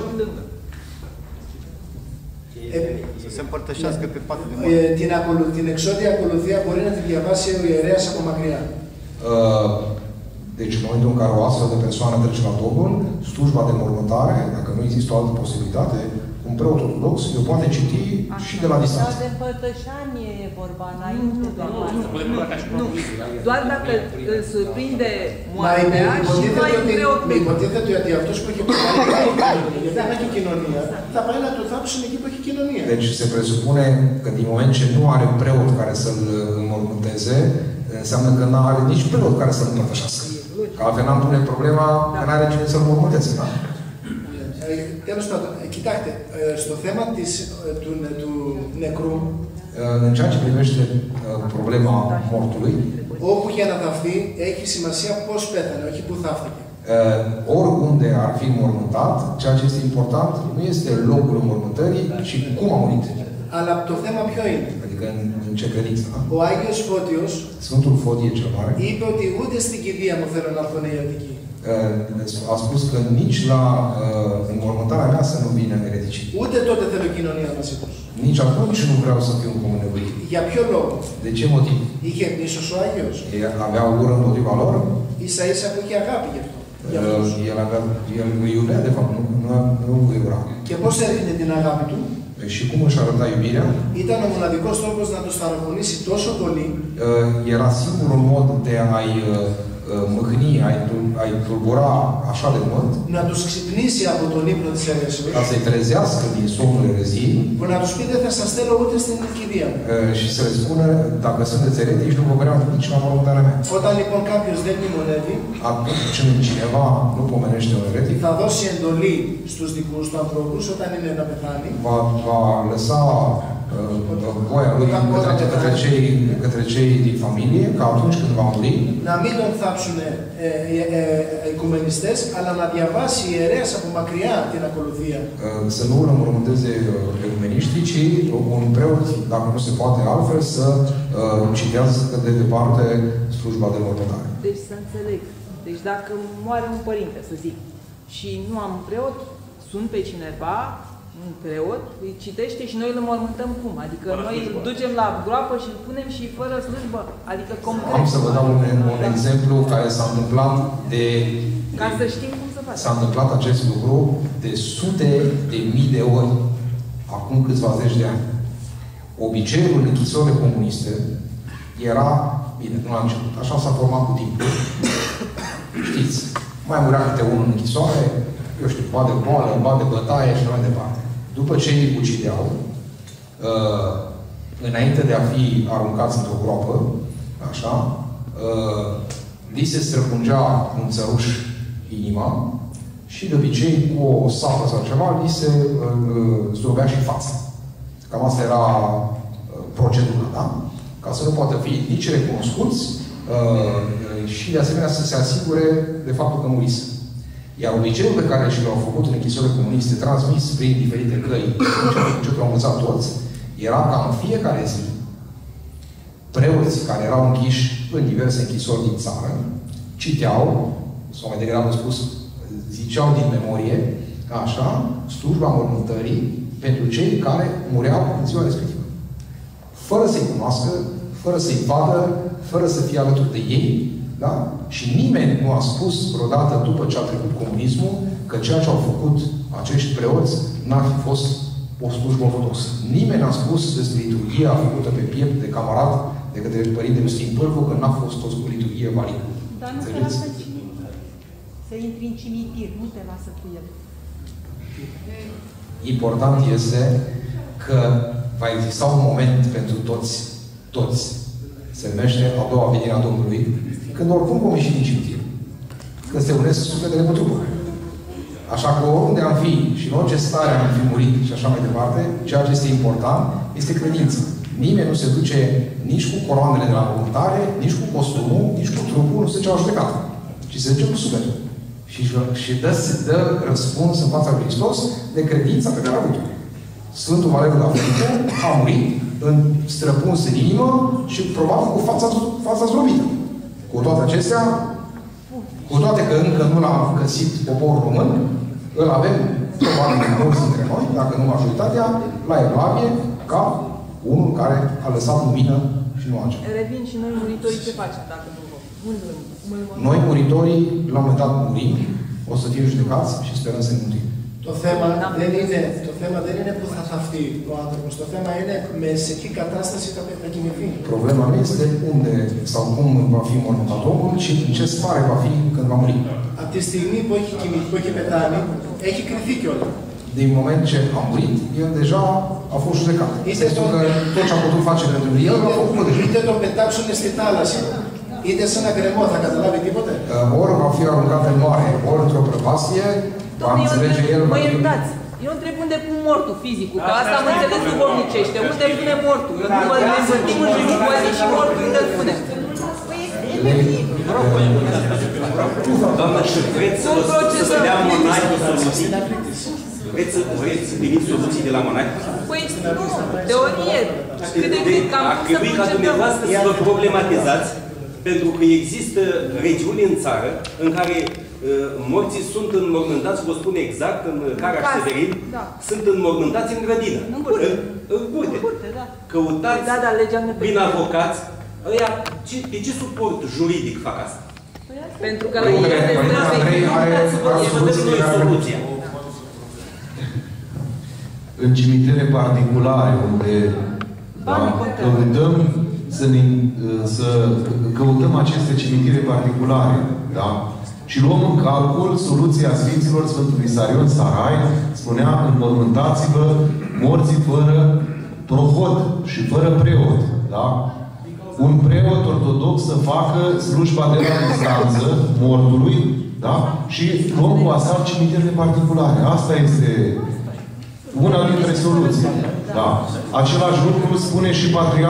Să se împărtășească pe patul de moarte. Την εξώδια ακολουθία μπορεί να τη διαβάσει ο ιερέας από μακριά. Deci în momentul în care o astfel de persoană trece la Domnul, slujba de mormântare, dacă nu există o altă posibilitate, un preot ortodox o poate citi și de la distanță. Dar de împărtășanie e vorba înainte de Nu, doar dacă îl surprinde moartea și mai preot. Υποτίθεται ότι αυτός που έχει γιατί αν έχει κοινωνία, θα πάει να το θάψουν εκεί που έχει κοινωνία. Deci se presupune că din moment ce nu are preot care să-l înmormânteze, înseamnă că nu are nici preot care să-l împărtășească. Că altfel n-am pune problema că n-are cine să-l înmormânteze, da? Τέλος πάντων, Κοιτάξτε, στο θέμα του νεκρού, în ceea ce privește problema mortului, όπου και να θαυτεί, έχει σημασία πώς πέθανε, όχι που θαύτηκε. Oriunde ar fi mormântat, ceea ce este important nu este locul mormântării, ci cum a murit. Αλλά το θέμα ποιο είναι? Adică în ce credință. Ο Άγιος Φώτιος Sfântul Fotie cel Mare είπε ότι ούτε στην κηδεία μου θέλω να έρθουν οι αιρετικοί. A spus că nici la înmormântarea mea să nu vină ereticii. Ούτε τότε θέλω κοινωνία μαζί τους. Nici atunci nu vreau să fiu în comuniune cu ei. Για ποιο λόγο? De ce motiv? Είχε μίσος ο Άγιος. Avea ură împotriva lor? Ίσα ίσα που είχε αγάπη γι' αυτό. El îi iubea, de fapt, nu îi ura. Και πώς έδινε την αγάπη του? Și cum își arăta iubirea? Ήταν ο μοναδικός τρόπος να τους ταρακονίσει τόσο πολύ. Era singurul mod de a-i mâhni, a-i tulbura așa de mult, να τους ξυπνήσει από τον ύπνο της αιρέσεως, ca să-i trezească din somnul ereziei, που να τους πει δεν θα σας θέλω ούτε στην κηδεία μου. Și să le spună, dacă sunteți eretici, nu vă vreau nici la mormântarea mea. Όταν λοιπόν κάποιος δεν μνημονεύει, Atunci când cineva nu pomenește un eretic, θα δώσει εντολή στους δικούς του ανθρώπους όταν είναι να πεθάνει, va lăsa voia lui către cei din familie, că atunci când va muri, να μην τον θάψουν οικουμενιστές, αλλά να διαβάσει ιερέας από μακριά την ακολουθία. Să nu îl înmormânteze ecumeniștii, ci un preot, dacă nu se poate altfel, să citească de departe slujba de mormântare. Deci să înțeleg. Deci dacă moare un părinte, să zic, și nu am un preot, sun pe cineva, un preot, îi citește și noi îl înmormântăm cum? Adică noi îl ducem la groapă și îl punem și fără slujbă? Adică concret. Am să vă dau un exemplu care s-a întâmplat de... Ca să știm cum să facem. S-a întâmplat acest lucru de sute de mii de ori, acum câțiva zeci de ani. Obiceiul în închisorile comuniste era, bine, nu la început, așa s-a format cu timpul. Știți, mai murea câte unul în închisoare, eu știu, ba de boală, ba de bătaie și mai departe. După ce îi ucideau, înainte de a fi aruncați într-o groapă, așa, li se străpungea un țăruș inima și de obicei cu o sapă sau ceva, li se zdrobea și fața. Cam asta era procedura, da? Ca să nu poată fi nici recunoscuți și de asemenea să se asigure de faptul că murise. Iar obiceiul pe care și l-au făcut în închisorile comuniste, transmis prin diferite căi, ce au învățat toți, era ca în fiecare zi, preoții care erau închiși în diverse închisori din țară, citeau, sau mai degrabă spus, ziceau din memorie, așa, slujba mormântării pentru cei care mureau în ziua respectivă. Fără să-i cunoască, fără să-i vadă, fără să fie alături de ei, da? Și nimeni nu a spus vreodată, după ce a trecut comunismul, că ceea ce au făcut acești preoți n-ar fi fost o slujbă ortodoxă. Nimeni n-a spus despre liturghia făcută pe piept de camarat de către Părintele Iustin Pârvu că n-a fost o liturghie validă. Dar nu te lasă cimitir. Să intri în cimitir, nu te lasă cu el. Important este că va exista un moment pentru toți. Se numește a doua venire a Domnului, când oricum vom ieși din cimitir. Când se unesc sufletele cu trupul. Așa că oriunde am fi și în orice stare am fi murit și așa mai departe, ceea ce este important este credința. Nimeni nu se duce nici cu coroanele de la mormântare, nici cu costumul, nici cu trupul, nu se duce la judecată. Ci se duce cu sufletul. Și dă răspuns în fața lui Hristos de credința pe care a avut-o. Sfântul Valeriu Davuticu a murit străpuns în inimă și probabil cu fața zdrobită. Cu toate acestea, cu toate că încă nu l-am găsit poporul român, îl avem probabil mulți dintre noi, dacă nu majoritatea, la evlavie, ca unul care a lăsat lumină și nu altceva. Revin și noi muritorii ce facem dacă nu vom? Noi muritorii, la un moment dat murim, o să fim judecați și sperăm să ne mântuim. Το θέμα δεν είναι που θα θαυτεί ο άνθρωπος. Το θέμα είναι σε τι κατάσταση θα κοιμηθεί. Problema nu este unde sau cum va fi mormântat omul, ci în ce stare va fi când va muri. Από τη στιγμή που έχει πεθάνει, έχει κρυφθεί κιόλας. Din moment ce a murit, el deja a fost judecat. Este că tot ce a putut face pentru el, l-a făcut deja. Είτε τον πετάξουν στη θάλασσα, είτε σε ένα γκρεμό, θα καταλάβει τίποτε. Ori va fi aruncat în mare, ori într-o prăpastie, va înțelege el... Mă iertați, Eu întreb unde pun mortul fizicul, că asta am înțeles duhovnicește. Unde pune mortul? Că nu vă învârtim în jurul păzii și mortul unde îl punem. Doamna, vreți să dea monahii soluții? Vreți să veniți soluții de la monahi? Păi nu, teorie. Ar trebui ca dumneavoastră să vă problematizați, pentru că există regiuni în țară în care morții sunt înmormântați, vă spun exact, în Caraș-Severin, sunt înmormântați în grădină. În curte. Căutați prin avocați. De ce suport juridic fac asta? Pentru că la ei este soluția. În cimitere particulare, unde căutăm aceste cimitire particulare, da? Și luăm în calcul soluția Sfinților Sfântului Sarion Sarai, spunea, înmormântați-vă morții fără prohod și fără preot, da? Un preot ortodox să facă slujba de la distanță mortului, da? Și luăm cu asta cimitirele particulare. Asta este una dintre soluții. Da. Același lucru spune și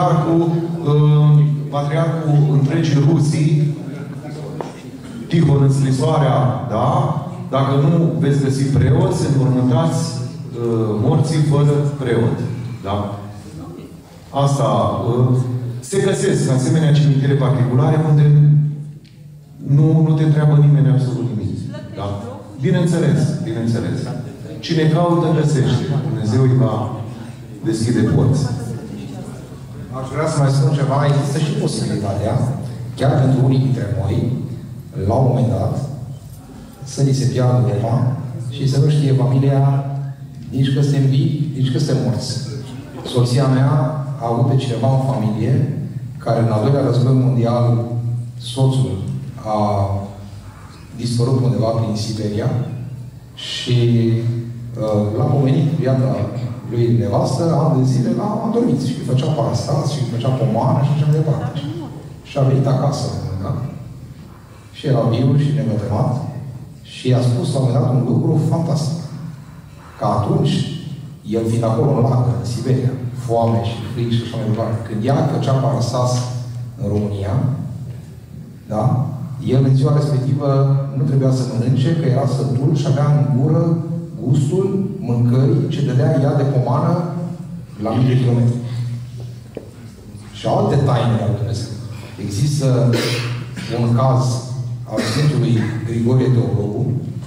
patriarhul întregii Rusii, Tihon, în scrisoarea, da? Dacă nu veți găsi preoți, înmormântați morții fără preot. Da? Asta se găsesc asemenea cimitire particulare unde nu te întreabă nimeni absolut nimic. Da? Bineînțeles. Cine caută, găsește. Dumnezeu îi va deschide porți. Aș vrea să mai spun ceva. Există și posibilitatea, chiar pentru unii dintre noi, la un moment dat, să ni se piardă urma și să nu știe familia nici că suntem vii, nici că suntem morți. Soția mea a avut pe cineva în familie care în al doilea război mondial soțul a dispărut undeva prin Siberia și l-a pomenit viața lui nevastă, an de zile, l-a adormit și îi făcea parastas și îi făcea pomană și așa mai departe. Și a venit acasă, da? Și era viu și nevătămat și i-a spus la un moment dat un lucru fantastic. Că atunci, el fiind acolo în lagă, în Siberia, foame și fric și așa mai departe, când ea făcea parastas în România, da? El în ziua respectivă nu trebuia să mănânce, că era sătul și avea în gură gustul mâncării ce dădea ea de pomană la mii de kilometri. Și alte taine al Dumnezeu. Există un caz al Sfântului Grigorie Teologu,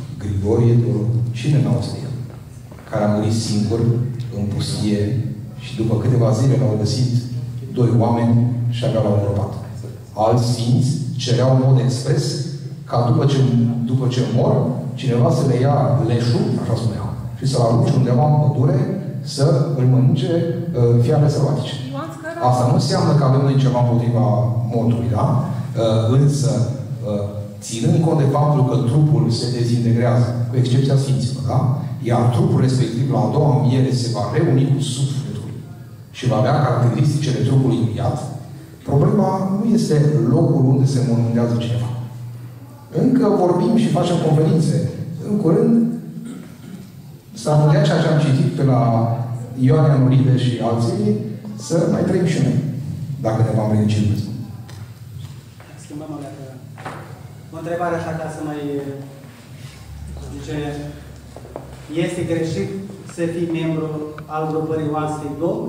cine n-a el? Care a murit singur în pustie și după câteva zile l-au găsit doi oameni și aveau la îngropat. Alți sfinți cereau în mod expres ca după ce mor, cineva să le ia leșul, așa spuneau, și să-l arunce undeva în pădure să îl mănânce fiarele sălbatice. Asta nu înseamnă că avem noi ceva împotriva mortului, da? Însă, ținând cont de faptul că trupul se dezintegrează, cu excepția Sfinților, da? Iar trupul respectiv, la a doua înviere, se va reuni cu sufletul și va avea caracteristicile trupului înviat, problema nu este locul unde se mormântează cineva. Încă vorbim și facem conferințe. În curând, s-ar putea ceea ce am citit pe la Ioane Anulide și alții, să mai trăim și noi, dacă ne vom ridici Dumnezeu. Schimbăm o întrebare așa ca să mai zice, este greșit să fii membru al grupării One Stick Dog?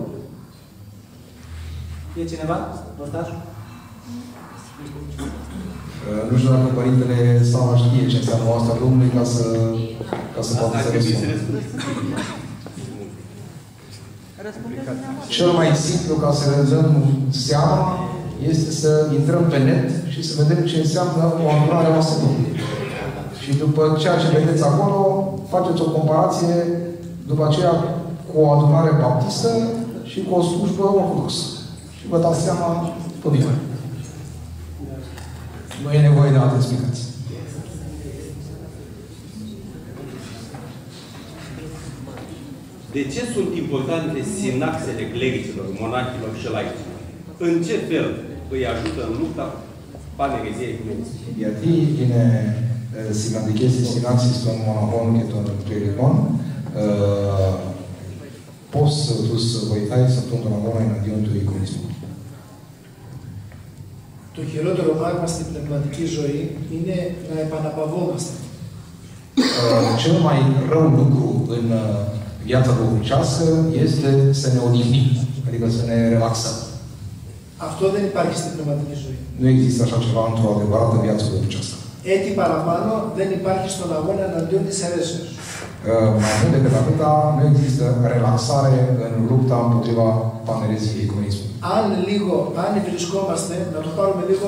E cineva? Ostaș? Nu știu dacă Părintele Sava știe ce înseamnă oastea Domnului ca să poată să răspundă. Cel mai simplu ca să ne dăm seama este să intrăm pe net și să vedem ce înseamnă o adunare a oastea Domnului. Și după ceea ce vedeți acolo, faceți o comparație după aceea cu o adunare baptistă și cu o slujbă ortodoxă. Și vă dați seama pe viitor. Nu e nevoie de alte explicații. De ce sunt importante sinaxele clericilor, monachilor și laicilor? În ce fel îi ajută în lupta panereziei ecumenice? Γιατί είναι σημαντικές οι συνάξεις των μοναχών και των κληρικών, τους βοηθάει σε αυτόν τον αγώνα εναντίον του εικονισμού. Το χειρότερο πράγμα στην πνευματική ζωή είναι να επαναπαυόμαστε. Cel mai rău lucru în viața duhovnicească este să ne odihnim, adică să ne relaxăm. Αυτό δεν υπάρχει στην πνευματική ζωή. Nu există așa ceva într-o adevărată viață duhovnicească. Έτσι παραπάνω δεν υπάρχει στον αγώνα εναντίον της αιρέσεως. Mai mult decât atâta, nu există relaxare în lupta împotriva panereziei ecumenismului. Αν βρισκόμαστε, να το πάρουμε λίγο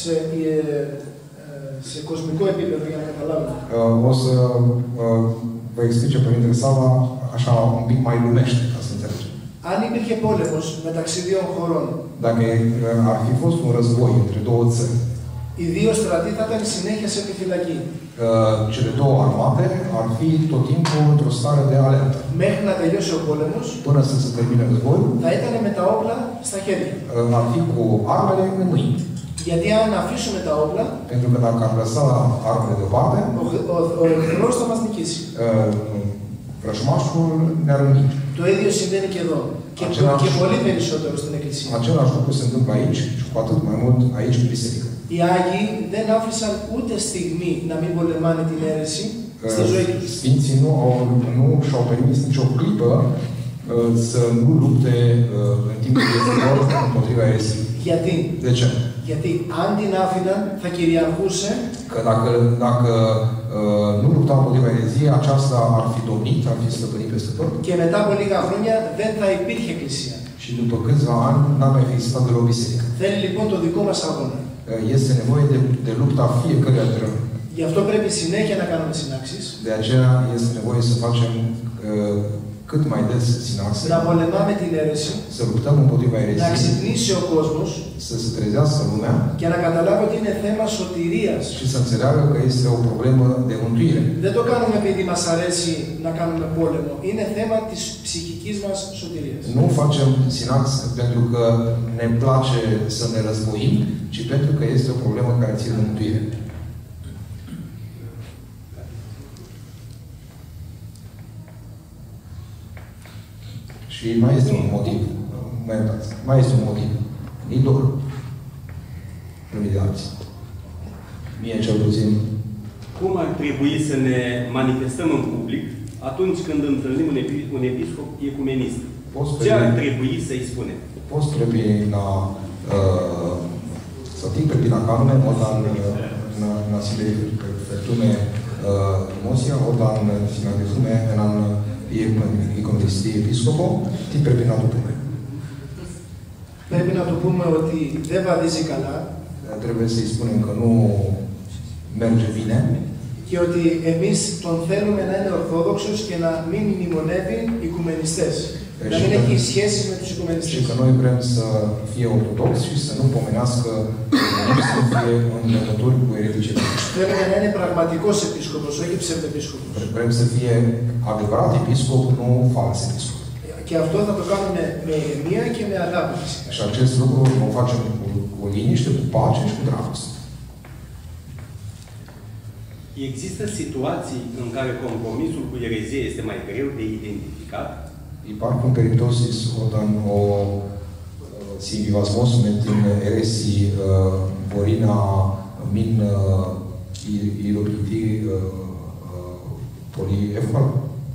σε κοσμικό επίπεδο για να καταλάβουμε. O să vă explice Părintele Sava așa un pic mai lumește, ca să înțelegem. Αν υπήρχε πόλεμος μεταξύ δύο χωρών, Dacă ar fi fost un război între două țări, οι δύο στρατοί θα ήταν συνέχεια σε επιφυλακή. Cele două armate ar fi tot timpul într-o stare de alertă. Μέχρι να τελειώσει ο πόλεμος, până să se termine războiul, θα ήταν με τα όπλα στα χέρια. Ar fi cu armele în mâini. Γιατί αν αφήσουμε τα όπλα, pentru că dacă ar lăsa armele deoparte, ο εχθρός θα μας νικήσει. Vrăjmașul ne-ar învinge. Το ίδιο συμβαίνει και εδώ. Και πολύ περισσότερο στην Εκκλησία. Același lucru se întâmplă aici și cu atât mai mult aici în biserică. Οι Άγιοι δεν άφησαν ούτε στιγμή να μην πολεμάνε την αίρεση στη ζωή τους. Sfinții nu și-au permis nicio clipă să nu lupte în timpul vieții lor împotriva eresiei. Γιατί? De ce? Γιατί αν την άφηναν θα κυριαρχούσε. Că dacă nu lupta împotriva ereziei, aceasta ar fi domnit, ar fi stăpânit peste tot. Και μετά από λίγα χρόνια δεν θα υπήρχε εκκλησία. Și după câțiva ani n-a mai existat deloc biserică. Θέλει λοιπόν το δικό μας αγώνα. Este nevoie de lupta fiecăruia dintre noi. Γι' αυτό πρέπει συνέχεια να κάνουμε συνάξεις. De aceea este nevoie să facem cât mai des sinaxe. Να πολεμάμε την αίρεση. Să luptăm împotriva ereziei. Να ξυπνήσει ο κόσμος. Să se trezească lumea. Και να καταλάβει ότι είναι θέμα σωτηρίας. Și să înțeleagă că este o problemă de mântuire. Δεν το κάνουμε επειδή μας αρέσει να κάνουμε πόλεμο. Είναι θέμα της ψυχικής μας σωτηρίας. Nu facem sinax pentru că ne place să ne războim, ci pentru că este o problemă care ține de mântuire. Și mai este un motiv. Mai este un motiv. Idol. Primit de alții. Mie cel puțin. Cum ar trebui să ne manifestăm în public atunci când întâlnim un episcop ecumenist? Ce ar trebui să-i spunem? Πώς πρέπει să fim πρέπει να κάνουμε όταν να συμπεριφερθούμε δημόσια, όταν συναντηθούμε έναν οικονομιστή επίσκοπο, τι πρέπει να του πούμε? Πρέπει να του πούμε ότι δεν βαδίζει καλά. Trebuie să-i spunem că nu merge bine. Και ότι εμείς τον θέλουμε να είναι ορθόδοξος και να μην μνημονεύει οικουμενιστές. Να μην έχει σχέσεις με τους οικουμενιστές. Și că noi vrem să fie ortodox și să nu pomenească să fie în legături cu eretice. Θέλουμε να είναι πραγματικός επίσκοπος, όχι ψευδεπίσκοπος. Vrem să fie adevărat episcop, nu fals episcop. Και αυτό θα το κάνουμε με ηρεμία και με αγάπη. Și acest lucru o facem cu liniște, cu pace și cu dragoste. Există situații în care compromisul cu erezie este mai greu de identificat? Υπάρχουν περιπτώσεις όταν ο συμβιβασμός με την αίρεση μπορεί να μην υλοποιηθεί πολύ εύκολα.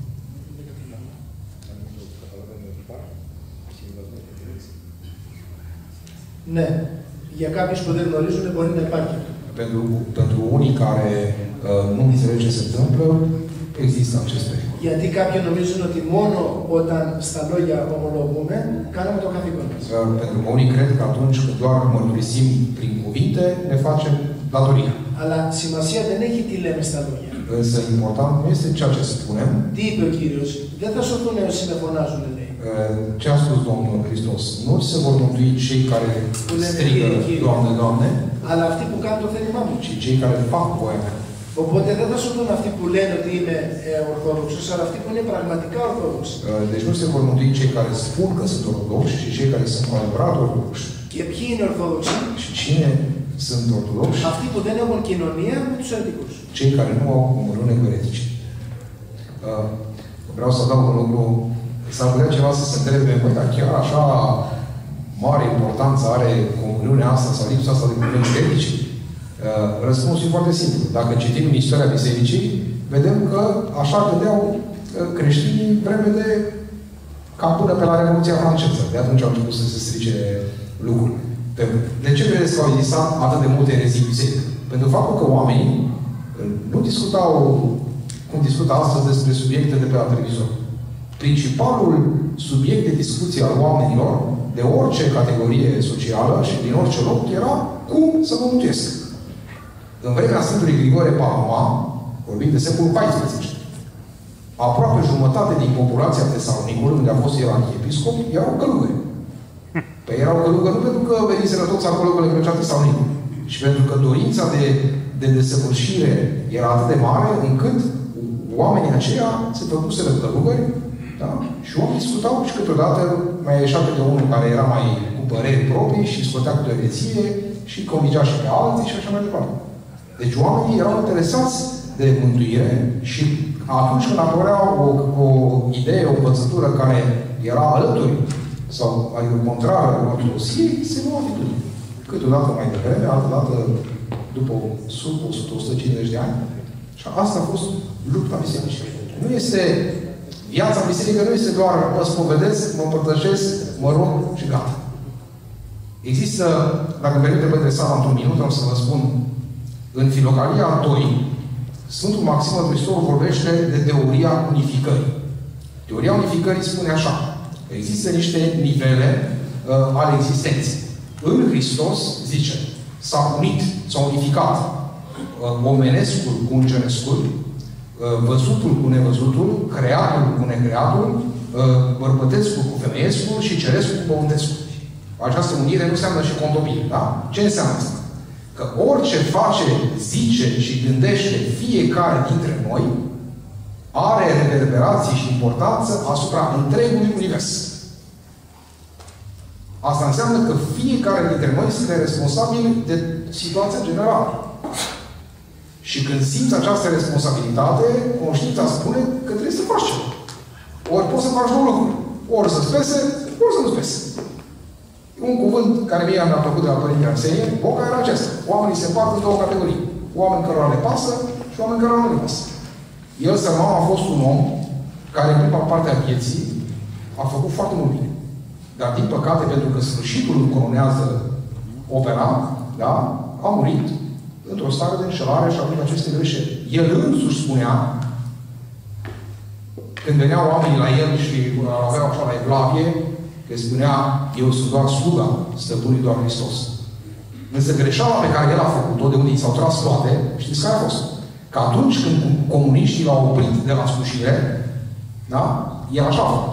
Ναι, για κάποιους που δεν γνωρίζουν μπορεί να υπάρχει. Pentru unii care nu înțeleg ce se întâmplă, există acest pericol. Γιατί κάποιοι νομίζουν ότι μόνο όταν στα λόγια ομολογούμε, κάνουμε το καθήκον μας. Pentru că unii cred că atunci când doar mărturisim prin cuvinte, ne facem datoria. Αλλά σημασία δεν έχει τι λέμε στα λόγια. Însă important nu este ceea ce spunem. Τι είπε ο Κύριος? Δεν θα σωθούν όσοι με φωνάζουν, λέει. Ce a spus Domnul Hristos? Nu se vor mântui cei care strigă, Doamne, Doamne, αλλά αυτοί που κάνουν το θέλημά μου. ci cei care fac voia mea. Οπότε δεν θα σωθούν αυτοί που λένε ότι είμαι ορθόδοξος, αλλά αυτοί που είναι πραγματικά ορθόδοξοι. Deci nu se vor mântui cei care spun că sunt ortodoxi, ci cei care sunt cu adevărat ortodoxi. Και ποιοι είναι ορθόδοξοι? Și cine sunt ortodoxi? Αυτοί που δεν έχουν κοινωνία με τους αιρετικούς. Cei care nu au comuniune cu eretici. vreau să dau un lucru, s-ar putea ceva să se întrebe, băi, dar chiar așa mare importanță are comuniunea asta sau lipsa asta de comuniune etice? Răspunsul e foarte simplu. Dacă citim istoria Bisericii, vedem că așa gândeau creștinii în vreme de cam până pe la Revoluția franceză. De atunci au început să se strice lucrurile. De ce credeți că au existat atât de multe erezii biserică? Pentru faptul că oamenii nu discutau cum discută astăzi despre subiecte de pe la televizor. Principalul subiect de discuție al oamenilor de orice categorie socială și din orice loc era cum să mă mântuiesc. În vremea Sfântului Grigore Palama, vorbim de secolul XIV, aproape jumătate din populația Tesalonicului, unde a fost el arhiepiscop, erau călugări. Păi erau călugări nu pentru că veniseră toți acolo că le plăcea Tesalonicul, ci pentru că dorința de desăvârșire era atât de mare, încât oamenii aceia se făcuseră călugări, da? Și oamenii discutau și câteodată mai ieșea câte unul care era mai cu păreri proprii și scotea câte o erezie și convingea și pe alții și așa mai departe. Deci oamenii erau interesați de mântuire și atunci când apărea o idee, o învățătură care era alături sau adică contrară ortodoxiei, se lua atitudine. Câteodată mai devreme, altădată după sub 100-150 de ani. Și asta a fost lupta bisericii. Nu este viața biserică, nu este doar mă spovedesc, mă împărtășesc, mă rog și gata. Există, dacă îmi permite Părinte Sava într-un minut, am să vă spun, în Filocalia 2, Sfântul Maxim Mărturisitorul vorbește de teoria unificării. Teoria unificării spune așa, că există niște nivele ale existenței. În Hristos, zice, s-a unit, s-a unificat omenescul cu îngerescul, văzutul cu nevăzutul, creatul cu necreatul, bărbătescul cu femeiescul și cerescul cu pământescul. Această unire nu înseamnă și contopire, da? Ce înseamnă asta? Că orice face, zice și gândește fiecare dintre noi are reverberații și importanță asupra întregului univers. Asta înseamnă că fiecare dintre noi este responsabil de situația generală. Și când simți această responsabilitate, conștiința spune că trebuie să faci ceva. Ori poți să faci două lucruri. Ori să-ți pese, ori să nu-ți pese. Un cuvânt care mie mi-a plăcut de la Părintele Arsenie, boca era acesta. Oamenii se împart în două categorii. Oameni cărora le pasă și oameni cărora nu le pasă. El, sărman, a fost un om care în prima parte a vieții a făcut foarte mult bine. Dar, din păcate, pentru că sfârșitul îl coronează opera, da, a murit într-o stare de înșelare și a avut aceste greșeli. El însuși spunea, când veneau oamenii la el și aveau așa la evlavie, că spunea, eu sunt doar sluga stăpânii doar Hristos. Însă greșeala pe care el a făcut-o, de unde i s-au tras toate, știți care a fost? Că atunci când comuniștii l-au oprit de la slușire, da? El așa a făcut.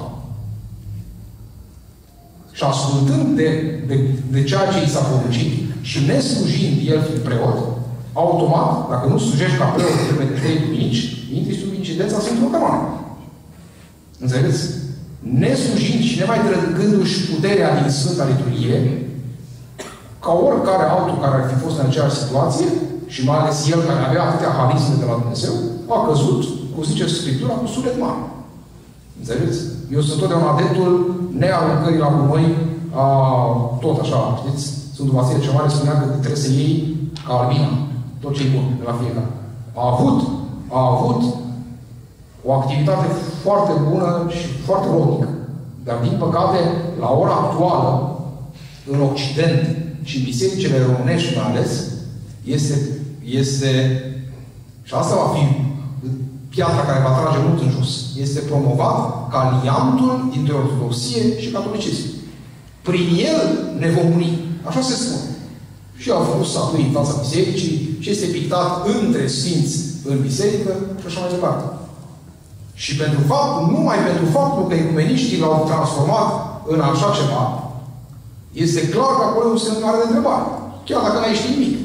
Și ascultând de ceea ce i s-a poruncit și neslujind el fiind preot, automat, dacă nu slujești ca preot de 3 duminici, intri sub incidența Sfântului Canoane. Înțelegeți? Neslujind și nemai trăgându-și puterea din Sfânta Liturghie, ca oricare altul care ar fi fost în aceeași situație, și mai ales el care avea atâtea harisme de la Dumnezeu, a căzut, cum zice Scriptura, cu sunet mare. Înțelegeți? Eu sunt totdeauna adeptul nearuncării la gunoi, tot așa, știți? Sfântul Vasile cel Mare spunea că trebuie să iei ca albina, tot ce e bun, de la fiecare. A avut o activitate foarte bună și foarte rodnică. Dar, din păcate, la ora actuală, în Occident și în bisericile românești mai ales, este și asta va fi piatra care va trage mult în jos. Este promovat ca liantul dintre ortodoxie și catolicism. Prin el ne vom uni. Așa se spune. Și au făcut statui în fața bisericii și este pictat între sfinți în biserică și așa mai departe. Și pentru faptul, numai pentru faptul că ecumeniștii l-au transformat în așa ceva, este clar că acolo e un semnare de întrebare. Chiar dacă n-ai ști nimic.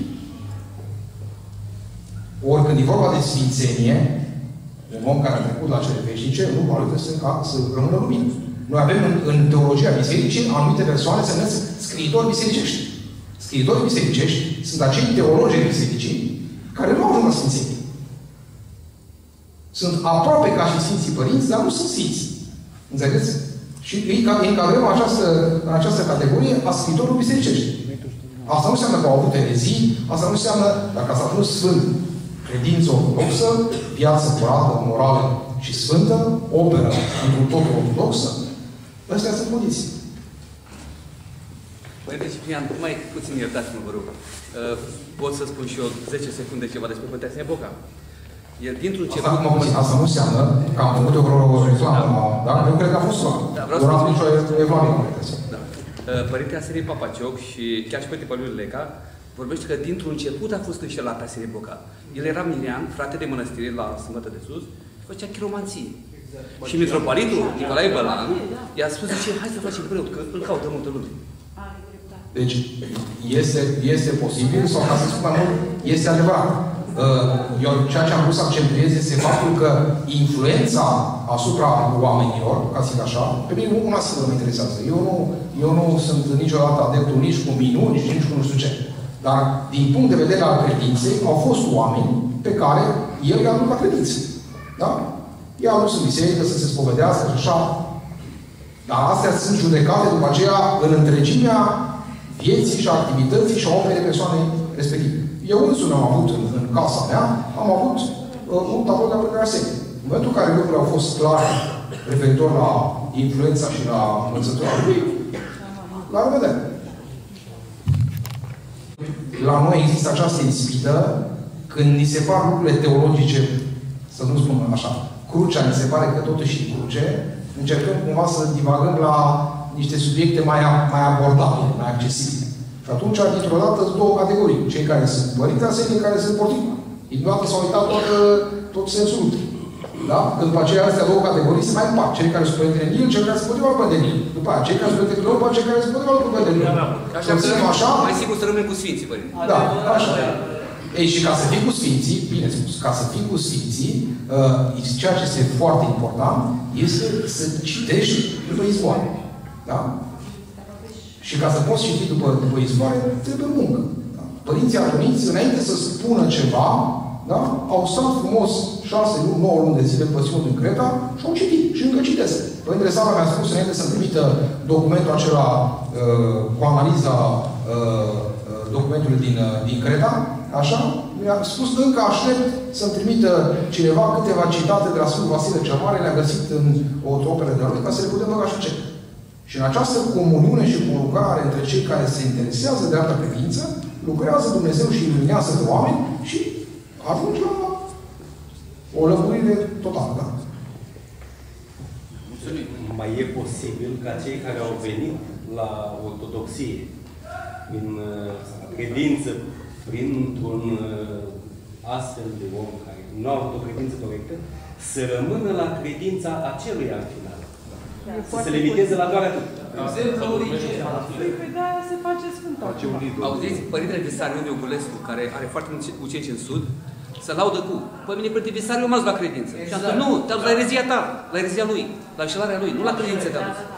Ori când e vorba de sfințenie, un om care a trecut la cele veșnice, nu poate să rămână lumină. Noi avem în teologia bisericii anumite persoane se numesc scriitori bisericești. Scriitorii bisericești sunt acei teologi ai bisericii care nu au ajuns la sfințenie. Sunt aproape ca și Sfinții Părinți, dar nu sunt Sfinți. Înțelegeți? Și îi încadrăm în această categorie a scriitorilor bisericești. Asta nu înseamnă că au avut erezii, asta nu înseamnă, dacă s-a fost sfânt, credință ortodoxă, viață curată, morală și sfântă, operă într-un totul ortodoxă, astea sunt condiții. Părinte Ciprian, mai puțin iertați-mă, vă rog. Pot să spun și eu 10 secunde ceva despre Părinte Boca. El dintr-un ceva... Asta nu înseamnă că am făcut o reclamă, da? Eu cred că a fost la. Doar am nicio evlavie. Da. Părinte Aserie Papacioc și chiar și Părinte Paliul Leca vorbește că dintr-un început a fost înșelat Aserie Boca. El era mirian, frate de mănăstire la Sâmbătă de Sus, și făcea chiromanție. Și mitropolitul Nicolae Bălan i-a spus, zice, hai să facem preot, că îl caută multă lume. Deci, este posibil, sau ca să spun mai mult, este adevărat. Eu ceea ce am vrut să accentuez este faptul că influența asupra oamenilor, ca să zic așa, pe mine una singură mă interesează. Eu nu sunt niciodată adeptul nici cu minuni, nici cu nu știu ce. Dar, din punct de vedere al credinței, au fost oameni pe care el i-a adus la credință. Da? I-a adus în biserică să se spovedească și așa. Dar astea sunt judecate după aceea în întregimea vieții și activității și a operei persoanei respective. Eu însumi am avut în casa mea, am avut un tablou de aplicare serie. În momentul în care lucrurile au fost clare referitor la influența și la învățătura lui, la revedere. La noi există această ispită când ni se par lucrurile teologice, să nu spun așa, crucea ni se pare că totuși e cruce, încercăm cumva să divagăm la niște subiecte mai abordabile, mai accesibile. Și atunci, dintr-o dată, sunt două categorii. Cei care sunt părinți asemenea, care sunt portivi. Dintr-o dată s-au uitat tot sensul lui. Da? Când după aceea astea două categorii se mai împart. Cei care sunt părintele Nil, cei care sunt potriva lui Părinte Nil. După aceea, cei care sunt părintele Cleopa, cei care sunt potriva lui Părinte Nil. Așa, mai sigur să rămânem cu Sfinții, Părinte. Da, așa. Ei, și ca să fii cu Sfinții, bine spus, ca să fii cu Sfinții, ceea ce este foarte important este să citești după izvoare. Da? Și ca să poți citi după izvoare, trebuie muncă. Da? Părinții aduniți, înainte să spună ceva, da? Au stat frumos 6 luni, 9 luni de zile păsiuni în Creta și au citit. Și încă citesc. Părintele Sala mi-a spus înainte să-mi trimită documentul acela cu analiza documentului din Creta, așa, mi-a spus că încă aștept să-mi trimită cineva câteva citate de la Sfântul Vasile cel Mare, le-a găsit în o operă de lui, ca să le putem băga și ce. Și în această comuniune și conlucrare între cei care se interesează de altă credință, lucrează Dumnezeu și iluminează pe oameni și ajunge la o lămurire totală, da? Mai e posibil ca cei care au venit la ortodoxie în credință, printr-un astfel de om care nu au o credință corectă, să rămână la credința acelui al final. Să se limiteze la doar atât. Păi de-aia se face Sfântul. Auziți, Părintele Visariu Neoculescu, care are foarte mulți ucenici în Sud, se laudă cu, pe mine, Părinte Visariu, m-a dus la credință. Și am spus, nu, te-am dus la erezia ta, la erezia lui, la înșelarea lui, nu la credință te-am dus.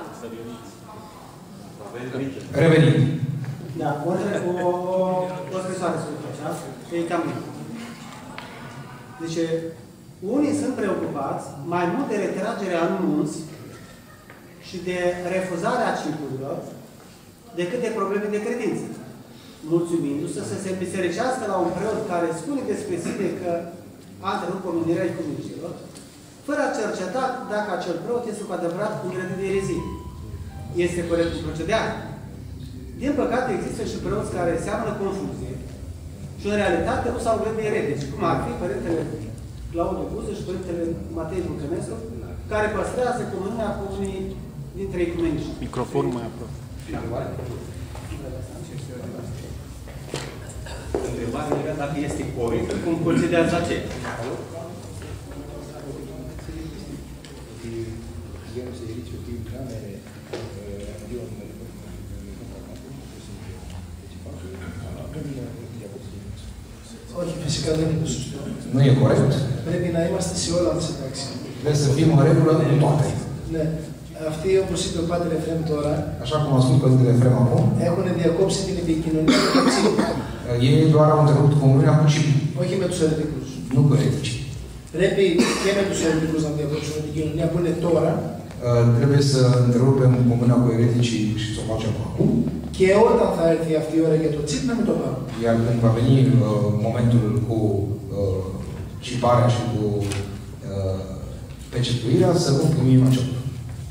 Revenim. Da, o scrisoare să așa, e cam mic. Deci, unii sunt preocupați mai mult de retragerea în munți și de refuzarea cipurilor decât de probleme de credință. Mulțumindu-se să se bisericească la un preot care spune despre sine că a întrerupt pomenirea cuminților, fără a cerceta dacă acel preot este cu adevărat îngrădit de erezie. Este corect cu procederea. Din păcate, există și preoți care seamănă confuzie și în realitate nu s-au gândit de eretici, cum ar fi Părintele Claudiu Buză și Părintele Matei Vulcănescu, care păstrează comunia cu unii dintre ecumenici. Microfonul mai aproape. Întrebarea era dacă este corect, cum procedează aceea. Όχι, φυσικά δεν είναι σωστό. Nu e corect. Πρέπει να είμαστε σε όλα μας εντάξει. Trebuie să fim în regulă în toate. Ναι. Αυτοί, όπως είπε ο Πάτερ Εφραίμ τώρα, Așa cum a spus Părintele Efrem acum, έχουν διακόψει την επικοινωνία μεταξύ ei doar au întrerupt comuniunea cu cipul. όχι με τους ερετικούς. Nu cu eretici. Πρέπει και με τους αιρετικούς να διαβάσουμε την κοινωνία που είναι τώρα. Trebuie să întrerupem comunia cu ereticii și să o facem acum. Και όταν θα έρθει αυτή η ώρα για το τσίπ, να μην το κάνουμε. Iar când va veni momentul cu ciparea și cu pecetuirea, să nu primim acel lucru.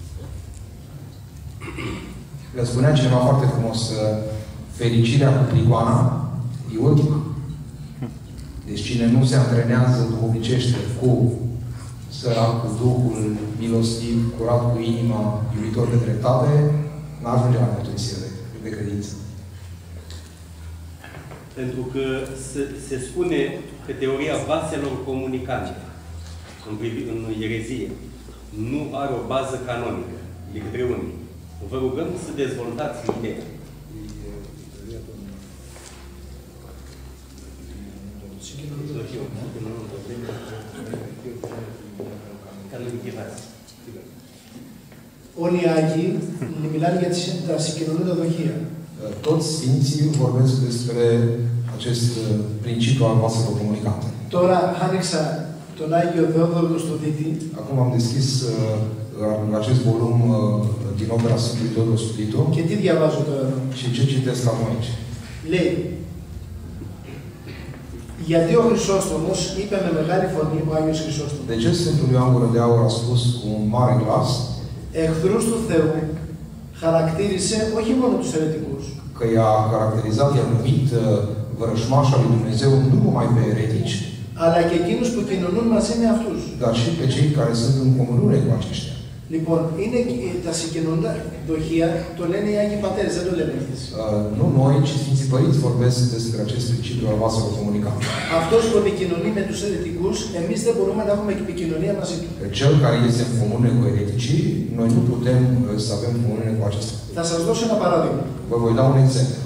Le spunea cineva foarte frumos, fericirea cu prigoana e ultima. Deci cine nu se antrenează duhovnicește cu sărac, cu Duhul milostiv, curat cu inima, iubitor de dreptate, n-ajunge la mărturisire de credință. Pentru că se spune că teoria vaselor comunicante în erezie nu are o bază canonică de către unii. Vă rugăm să dezvoltați ideea. Όλοι οι Άγιοι μιλάνε για τα συγκοινωνούντα δοχεία. Toți Sfinții vorbesc despre acest principiu al vaselor comunicante. Τώρα άνοιξα τον Άγιο Θεόδωρο του Στοδίτη. Acum am deschis acest volum din opera Sfântului Teodor Studitul. Και τι διαβάζω τώρα? Și ce citesc acum aici? Λέει, γιατί ο Χρυσόστομος είπε με μεγάλη φωνή, ο Άγιος Χρυσόστομος. De ce Sfântul Ioan Gură de Aur a spus cu un mare glas εχθρούς του Θεού χαρακτήρισε όχι μόνο τους αιρετικούς. Că i-a caracterizat, i-a numit vrășmașa lui Dumnezeu nu numai pe eretici, αλλά και εκείνους που κοινωνούν μαζί με αυτούς. Dar și pe cei care sunt în comuniune cu aceștia. Λοιπόν, είναι τα συγκοινωνούντα δοχεία, το λένε οι Άγιοι Πατέρες, δεν το λέμε εμείς. Nu noi, ci Sfinții Părinți vorbesc despre acest principiu al vaselor comunicante. Αυτός που επικοινωνεί με τους αιρετικούς, εμείς δεν μπορούμε να έχουμε επικοινωνία μαζί του. Cel care este în comuniune cu ereticii, noi nu putem să avem comuniune cu acesta. Θα σας δώσω ένα παράδειγμα. Vă voi da un exemplu.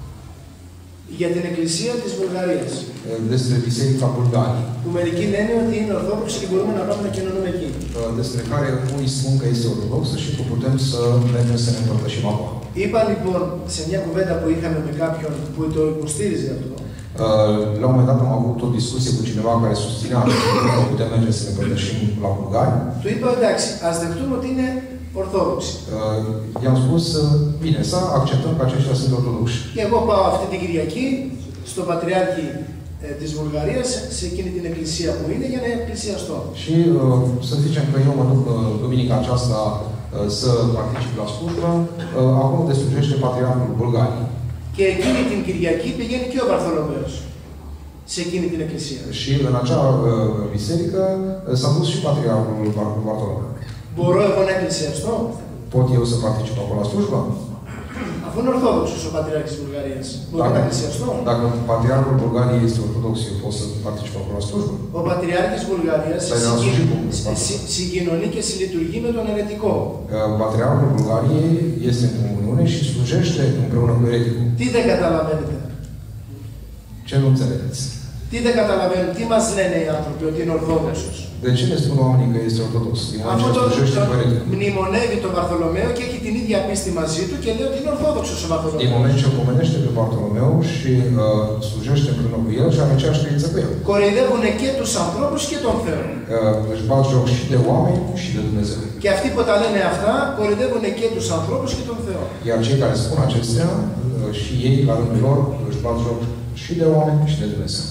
Για την Εκκλησία της Βουλγαρίας. Despre Biserica Bulgariei. Που μερικοί λένε ότι είναι Ορθόδοξη και μπορούμε να πάμε να κοινωνούμε εκεί. Despre care unii spun că este ortodoxă și că putem să mergem să ne împărtășim acolo. Είπα λοιπόν σε μια κουβέντα που είχαμε με κάποιον που το υποστήριζε αυτό. La un moment dat am avut o discuție cu cineva care susținea că putem merge să ne împărtășim la bulgari. Του είπα εντάξει, ας δεχτούμε ότι είναι Ορθόδοξη. I-am spus, bine, să acceptăm că aceștia sunt ortodoxi. Και εγώ πάω αυτή την Κυριακή στον Πατριάρχη της Βουλγαρίας, σε εκείνη την εκκλησία που είναι, για να εκκλησιαστώ. Și să zicem că eu mă duc duminica aceasta să particip la slujbă, acolo unde slujește Patriarhul Bulgariei. Και εκείνη την Κυριακή πηγαίνει και ο Βαρθολομαίος σε εκείνη την εκκλησία. Și în acea biserică s-a dus și Patriarhul Bartolomeu. Μπορώ εγώ να εκκλησιαστώ? Pot eu să particip acolo la slujbă? Αφού είναι Ορθόδοξος ο Πατριάρχης της Βουλγαρίας, μπορώ να εκκλησιαστώ? Dacă Patriarhul Bulgariei este ortodox, eu pot să particip acolo la slujbă? Ο Πατριάρχης Βουλγαρίας συγκοινωνεί και συλλειτουργεί με τον αιρετικό. Patriarhul Bulgariei este în comuniune și slujește împreună cu ereticul. Τι δεν καταλαβαίνετε? Ce nu înțelegeți? Τι δεν καταλαβαίνουν, τι μας λένε οι άνθρωποι ότι είναι Ορθόδοξος? De ce ne spun oamenii că este ortodox? Αυτό το μνημονεύει τον Βαρθολομαίο και έχει την ίδια πίστη μαζί του και λέει ότι είναι Ορθόδοξος ο Βαρθολομαίος. Din moment ce o pomenește pe Bartolomeu și slujește împreună cu el și are aceeași credință cu el. Κοροϊδεύουν και τους ανθρώπους και τον Θεό. Își bat joc și de oameni și de Dumnezeu. Και αυτοί που τα lene αυτά, κοροϊδεύουν και τους ανθρώπους και τον Θεό. Iar cei care spun acestea, și ei, la rândul lor, își bat joc și de oameni și de Dumnezeu.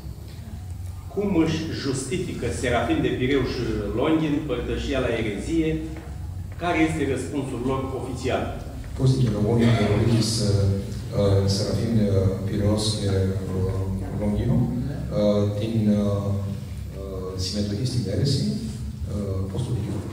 Cum își justifică Serafim de Pireu și Longin părtășia la erezie? Care este răspunsul lor oficial? Πώς δικαιολογούν οι Μερολίτης Serafim de Pireos και Longino την συμμετοχή στην αίρεση, πώς το δικαιολογούν?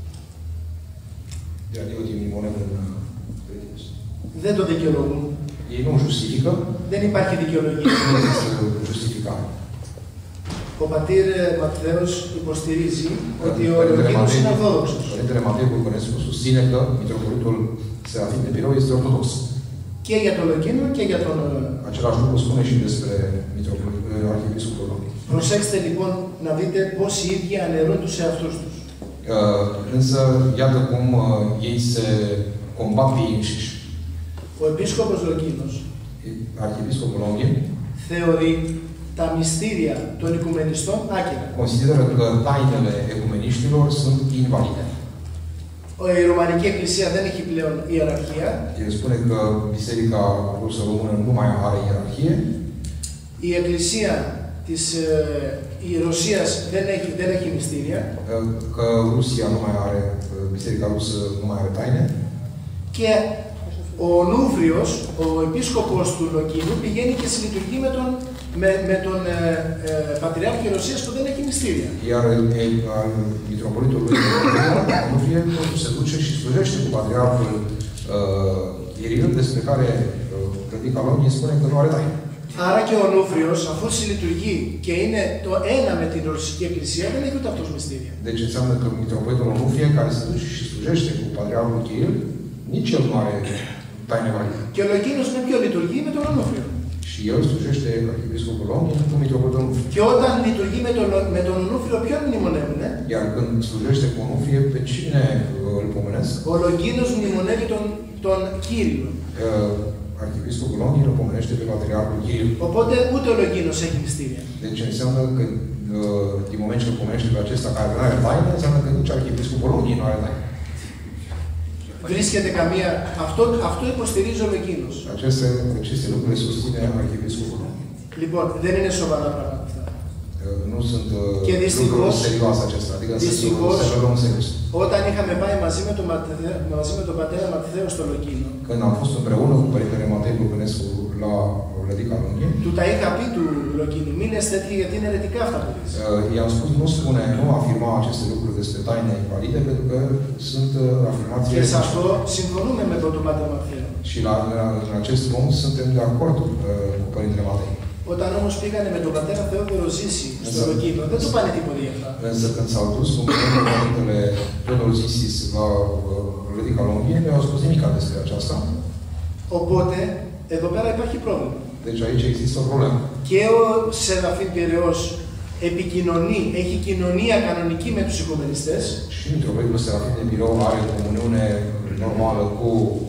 Δηλαδή ότι μνημονεύουν κριτικές. Δεν το δικαιολογούν. Ei nu justifică. Δεν υπάρχει δικαιολογία. Nu există justificare. Ο πατήρ Ματθαίος υποστηρίζει ότι ο Λογίνος είναι Ορθόδοξος. Părintele Matei Bulgărescu susține că Mitropolitul Serafim de Pireu este ortodox. Και για τον Λογίνο και για τον... Același lucru spune și despre Arhiepiscopul Longin. Προσέξτε λοιπόν να δείτε πώς οι ίδιοι αναιρούν τους εαυτούς τους. Însă, iată cum ei se combat pe ei înșiși. Ο Επίσκοπος Λογίνος Arhiepiscopul Longin θεωρεί τα μυστήρια των οικουμενιστών άκυρα. Consideră că tainele ecumeniștilor sunt invalide. Η Ρωμανική Εκκλησία δεν έχει πλέον ιεραρχία. El spune că Biserica Rusă Română nu mai are ierarhie. Η Εκκλησία της Ρωσίας δεν έχει μυστήρια. Că Rusia nu mai are, Biserica Rusă nu mai are taine. Και ο Νούφριος, ο επίσκοπος του Λοκίνου, πηγαίνει και συλλειτουργεί με τον Πατριάρχη Ρωσίας που δεν έχει μυστήρια. Iar mitropolitul lui Nufrie se duce și slujește cu Patriarhul Kiril, despre care Predica Longhii spune că nu are taine. Άρα και ο Νούφριος, αφού συλλειτουργεί και είναι το ένα με την Ρωσική Εκκλησία, δεν έχει ούτε αυτός μυστήρια. Deci înseamnă că mitropolitul Nufrie, care se duce și slujește cu Patriarhul Kiril, nici el nu are taine valide. Και ο Λοκίνος με ποιο λειτουργεί? Με τον Ονούφριο. Și el slujește Arhiepiscopul Longhii cu mitropolitul Nufrie. Και όταν λειτουργεί με τον Ονούφριο, ποιον μνημονεύουνε? Iar când slujește cu Nufrie, pe cine îl pomenesc? Ο Λοκίνος μνημονεύει τον Κύριλο. Arhiepiscopul Longhii îl pomenește pe Patriarhul Kiril. Οπότε ούτε ο Λοκίνος έχει μυστήρια. Deci înseamnă că din moment ce îl pomenește pe acesta care nu are taină, înseamnă că nici Arhiepiscopul Longhii nu are taină. Βρίσκεται καμία... Αυτό υποστηρίζει ο Λοκίνος. Aceste lucruri le susține Arhiepiscopul Longhii. Λοιπόν, δεν είναι σοβαρά πράγματα αυτά. Nu sunt lucruri serioase acestea, adică să le luăm în serios. Όταν είχαμε πάει μαζί με τον πατέρα Ματθαίο στο Λοκίνο, când am fost împreună cu Părintele Matei Burgănescu la Predica Longhii, του τα είχα πει του Λοκίνου, μην είστε τέτοιοι γιατί είναι αιρετικά αυτά που λες. I-am spus, nu afirma aceste lucruri despre taine invalide, pentru că sunt afirmații. Και σε αυτό συμφωνούμε με τον πατέρα Ματθαίο. Și în acest punct suntem de acord cu Părintele Matei. Όταν όμως πήγανε με τον πατέρα Θεόδωρο Ζήση στο Λοκίνο, δεν του πάνε τίποτα για αυτά. Însă când s-au dus cu Părintele Θεόδωρο Ζήsis la Predica Longhii, nu au spus nimic despre aceasta. Οπότε, εδώ πέρα υπάρχει πρόβλημα. Deci aici există o problemă. Και ο Σεραφείμ Πειραιώς επικοινωνεί, έχει κοινωνία κανονική με τους οικουμενιστές. Și mitropolitul Serafim de Birou are comuniune normală cu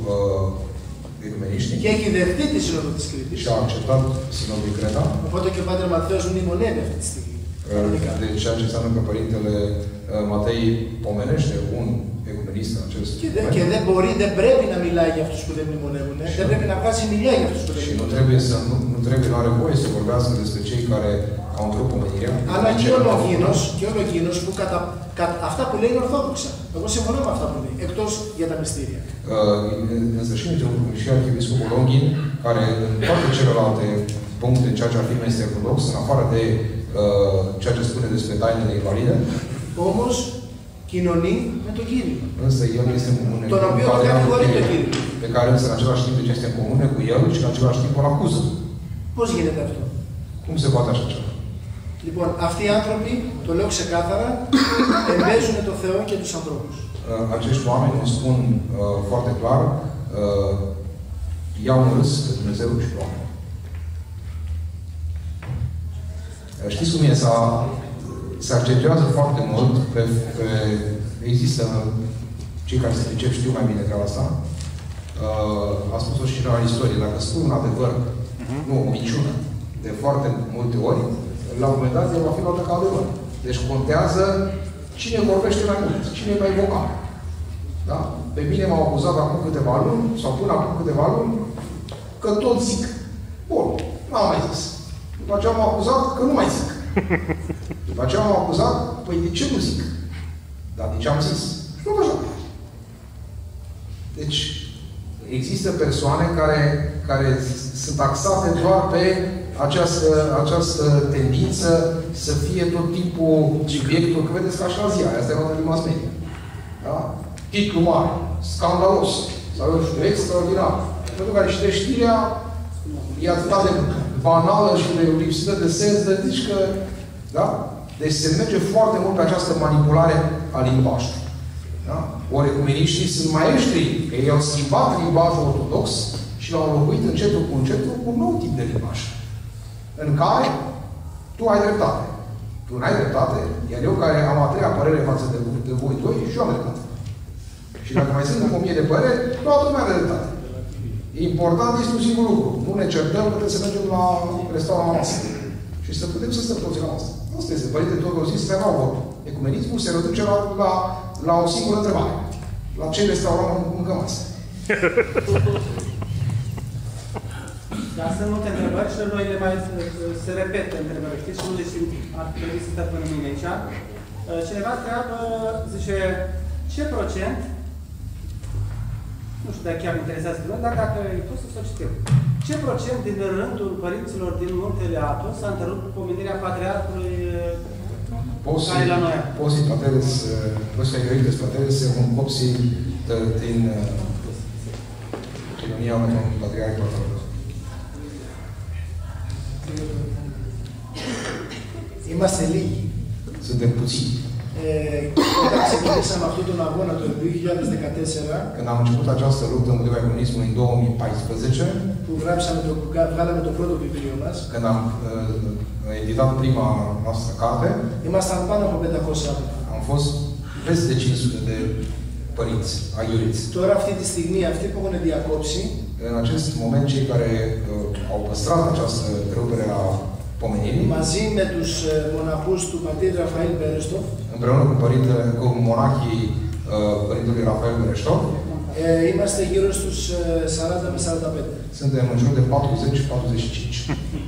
ecumeniștii. Και έχει δεχτεί τη Σύνοδο της Κρήτης. Și a acceptat Sinodul Creta. Οπότε και ο Πάτερ Ματθαίος μνημονεύει αυτή τη στιγμή. Deci ceea ce înseamnă că Părintele Matei pomenește un ecumenist în acest moment. Και δεν πρέπει να μιλάει για αυτούς που δεν μνημονεύουν. Δεν πρέπει να βγάζει μιλιά για αυτούς που δεν μνημονεύουν. Și nu are voie să vorbească despre cei care au întrerupt pomenirea. Αλλά και ο Λοκίνος που αυτά που λέει είναι ορθόδοξα. Εγώ συμφωνώ με αυτά που λέει, εκτός για τα μυστήρια. Însă și Arhiepiscopul Longhii, care în toate celelalte puncte, ceea ce afirmă este ortodox, în afară de ceea ce spune despre tainele invalide, όμως κοινωνεί με τον Κύριο. Însă el este în comună τον οποίο κατηγορεί τον Κύριο. Pe care însă în același timp este în comună cu el și în același timp îl acuză. Πώς γίνεται αυτό? Cum se poate așa ceva? Λοιπόν, αυτοί οι άνθρωποι, το λέω ξεκάθαρα, εμπέζουν το Θεό και τους ανθρώπους. Acești oameni îmi spun foarte clar, iau în râs pe Dumnezeu și pe oameni. Știți cum e? Se accentuează foarte mult există cei care se pricep știu mai bine ca asta. A spus-o și în istorie. Dacă spun un adevăr, nu o minciună, de foarte multe ori, la un moment dat el va fi luată ca adevăr. Deci contează cine vorbește mai mult, cine e mai vocal. Da? Pe mine m-au acuzat acum câteva luni, sau până acum câteva luni, că tot zic. Bun, n-am mai zis. După aceea m-au acuzat că nu mai zic. După aceea m-au acuzat, păi de ce nu zic? Dar de ce am zis? Nu așa. Deci, există persoane care sunt taxate doar pe această tendință să fie tot timpul subiectul, că vedeți ca și la ziare, asta e notă din mass media. Da? Titlu mare, scandalos, sau eu știu, extraordinar. Pentru care citești știrea, e atât de banală și de lipsită de sens, de zici că, da? Deci se merge foarte mult pe această manipulare a limbajului. Da? Ori ecumeniștii sunt maestri, că ei au schimbat limbajul ortodox și l-au înlocuit încetul cu încetul cu un nou tip de limbaj. În care tu ai dreptate. Tu n-ai dreptate, iar eu care am a treia părere față de voi doi, și eu am dreptate. Și dacă mai sunt 1000 de păreri, toată lumea are dreptate. Important este un singur lucru. Nu ne certăm că trebuie să mergem la restaurant la masă. Și să putem să stăm toți la asta. Asta este. Părinte Teodosie spre la vorbă. Ecumenismul se reduce la o singură întrebare. La ce restaurant mâncăm asta? Dar sunt multe întrebări și noi le mai se repetă întrebări, știți? Și nu le simt, ar trebui să stă până mâine aici. Cineva întreabă, zice, ce procent, nu știu dacă chiar mă interesează pe noi, dar dacă e pus să o citim. Ce procent din rândul părinților din Muntele Atos s-a întrerupt pomenirea Patriarhului care la noi? Posi pateres, posi aiuites pateres, un copsi din Unia Unui Patriarh Patriarh. Είμαστε λίγοι. Suntem puțini. Όταν ξεκινήσαμε αυτόν τον αγώνα το 2014, când am început această luptă împotriva comunismului în 2014, που βγάλαμε το πρώτο βιβλίο μας, când am editat prima noastră carte, ήμασταν πάνω από 500 άτομα. Am fost peste 500 de părinți aiuriți. Τώρα αυτή τη στιγμή, αυτοί που έχουν διακόψει, în acest moment, cei care au păstrat această întrerupere a pomenirii, μαζί με τους μοναχούς του πατήρ Ραφαήλ Μπερεστόφ, împreună cu monahii părintelui Rafael Bereștov, είμαστε γύρω στους 40 με 45. Suntem în jur de 40-45.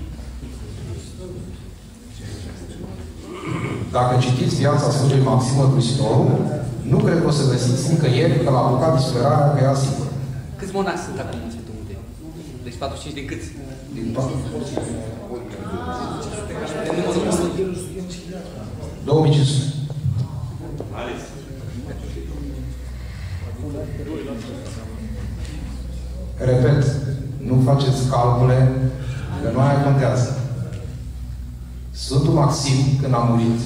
Dacă citiți viața Sfântului Maxim Mărturisitorul, nu cred că o să găsiți nicăieri că l-a apucat disperarea că era sigur. Câți monași sunt acum în Sfântul Munte? Deci 45 din câți? Din 2500. Ales. Repet, nu faceți calcule, că nu aia contează. Sfântul Maxim, când a murit,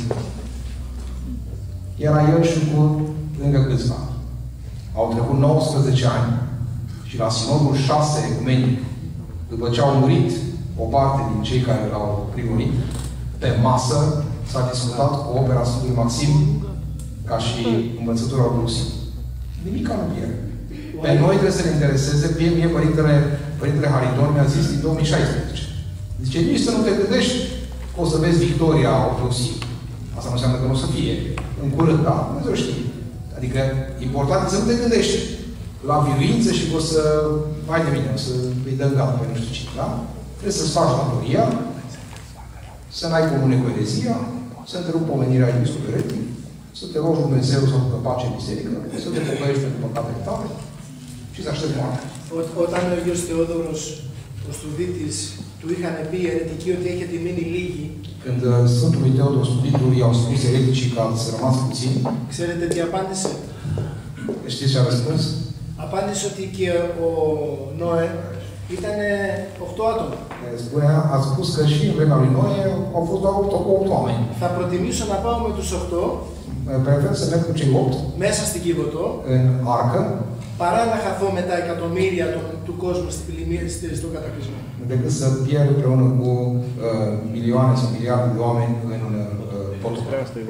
era el și cu lângă câțiva. Au trecut 19 ani și la Sinodul 6 ecumenic, după ce au murit o parte din cei care l-au prigonit, pe masă s-a discutat cu opera Sfântului Maxim ca și învățătura ortodoxie. Nimica nu pierde. Pe noi trebuie să ne intereseze, mie Părintele Haridon mi-a zis din 2016. Zice, nici să nu te gândești că o să vezi victoria ortodoxiei. Asta nu înseamnă că nu o să fie în curând, da? Dumnezeu știe. Adică important e să nu te gândești la biruință și că o să, hai de mine, o să îi dăm gata pe nu știu ce, da? Trebuie să-ți faci datoria, să n-ai comune cu erezia, să întrerupi pomenirea episcopului eretic, să te rogi Dumnezeu să facă pace în biserică, să te pocăiești pentru păcatele tale și să aștepți moartea. Όταν ο Άγιος Θεόδωρος, ο Στουδίτης, του είχαν πει οι αιρετικοί ότι έχετε μείνει λίγοι. Când Sfântului Teodor Studitul i-au spus ereticii că ați rămas puțini, ξέρετε τι απάντησε? Știți ce a răspuns? Απάντησε ότι και ο Νόε ήταν 8 άτομα. A spus că și în vremea lui Noe au fost doar 8 oameni. Θα προτιμήσω να πάω με τους 8 prefer să merg cu cei 8 μέσα στην Κίβωτο, în arcă, παρά να χαθώ με τα εκατομμύρια του κόσμου στο κατακλυσμό. Decât să pierd împreună cu milioane sau miliarde de oameni în potul.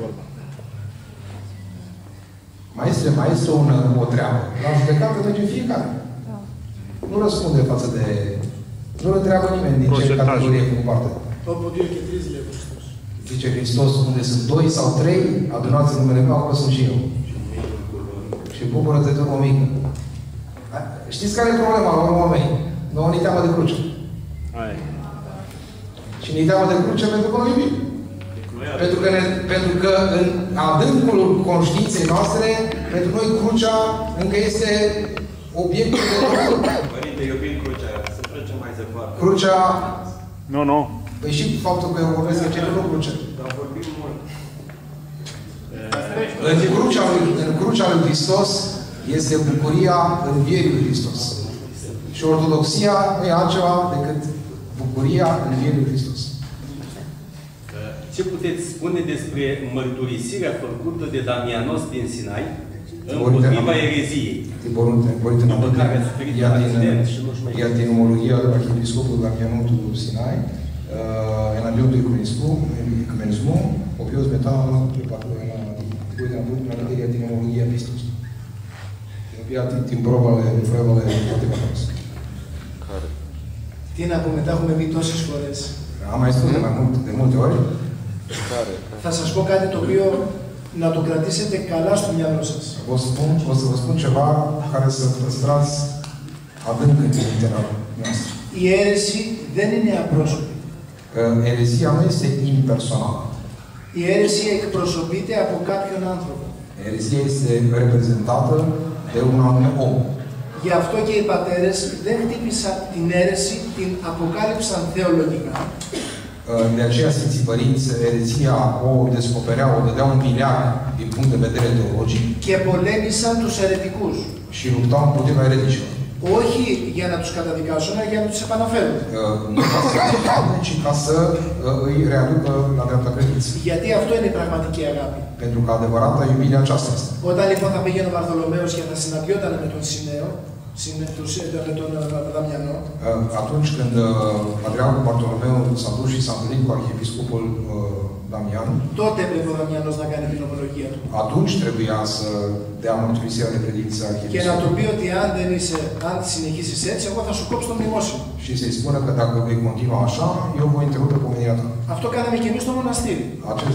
Mai este o treabă. La judecată merge fiecare. Nu răspunde față de... Nu întreabă nimeni din ce categorie făcut parte. Όπου 2 και 3 λέει ο Χριστός. Zice Hristos, unde sunt 2 sau 3, adunați în numele meu, acolo sunt și eu. Și bucură-te tu, o mică. Știți care e problema la urmă mei? Nouă ni teamă de cruce. Și ni teamă de cruce pentru că nu iubim. Pentru că în adâncul conștiinței noastre, pentru noi crucea încă este obiectul de lucru. Părinte, iubim crucea, să trecem mai departe. Crucea... Nu. Păi și faptul că eu vorbesc de cele nu cruce. Dar vorbim mult. În crucea lui Hristos este bucuria învierii lui Hristos. Și ortodoxia nu e altceva decât bucuria învierii lui Hristos. Ce puteți spune despre mărturisirea făcută de Damianos din Sinai împotriva ereziei? Iar din omologia de arhiepiscopul Damianul Sinai, Enaliul Ecumenismul, opios metalul, materia din omologia Pistos. Din probele foarte valoroase. Τι να πούμε, τα έχουμε πει τόσες φορές. Am mai spus de multe ori. Θα σας πω κάτι το οποίο να το κρατήσετε καλά στο μυαλό σας. O să vă spun ceva care să păstrați adânc în mintea noastră. Η αίρεση δεν είναι απρόσωπη. Erezia nu este impersonală. Η αίρεση εκπροσωπείται από κάποιον άνθρωπο. Erezia este reprezentată de un anume om. Γι' αυτό και οι πατέρες δεν χτύπησαν την αίρεση, την αποκάλυψαν θεολογικά. De aceea, Sfinții Părinți, erezia o descopereau, o dădeau în mileag din punct de vedere teologic. Και πολέμησαν τους αιρετικούς. Și luptau împotriva ereticilor. Όχι για να τους καταδικάσουν, αλλά για να τους επαναφέρουν. Nu ca să ci ca să îi readucă la dreapta credință. Γιατί αυτό είναι η πραγματική αγάπη. Pentru că adevărata iubire aceasta este. Όταν λοιπόν θα πήγαινε ο Βαρθολομαίος και θα συναντιόταν με τον Συνέο, με τον Δαμιανό. Atunci când Patriarhul Bartolomeu s-a dus și s-a întâlnit cu Arhiepiscopul Damian, τότε έπρεπε ο Δαμιανός να κάνει την ομολογία του. Atunci trebuia să dea mărturisirea de credință Arhiepiscopului. Και να του πει ότι αν συνεχίσεις έτσι, εγώ θα σου κόψω το μνημόσυνο. Și să-i spună că dacă vei continua așa, eu voi întrerupe pomenirea ta. Αυτό κάναμε και εμείς στο μοναστήρι.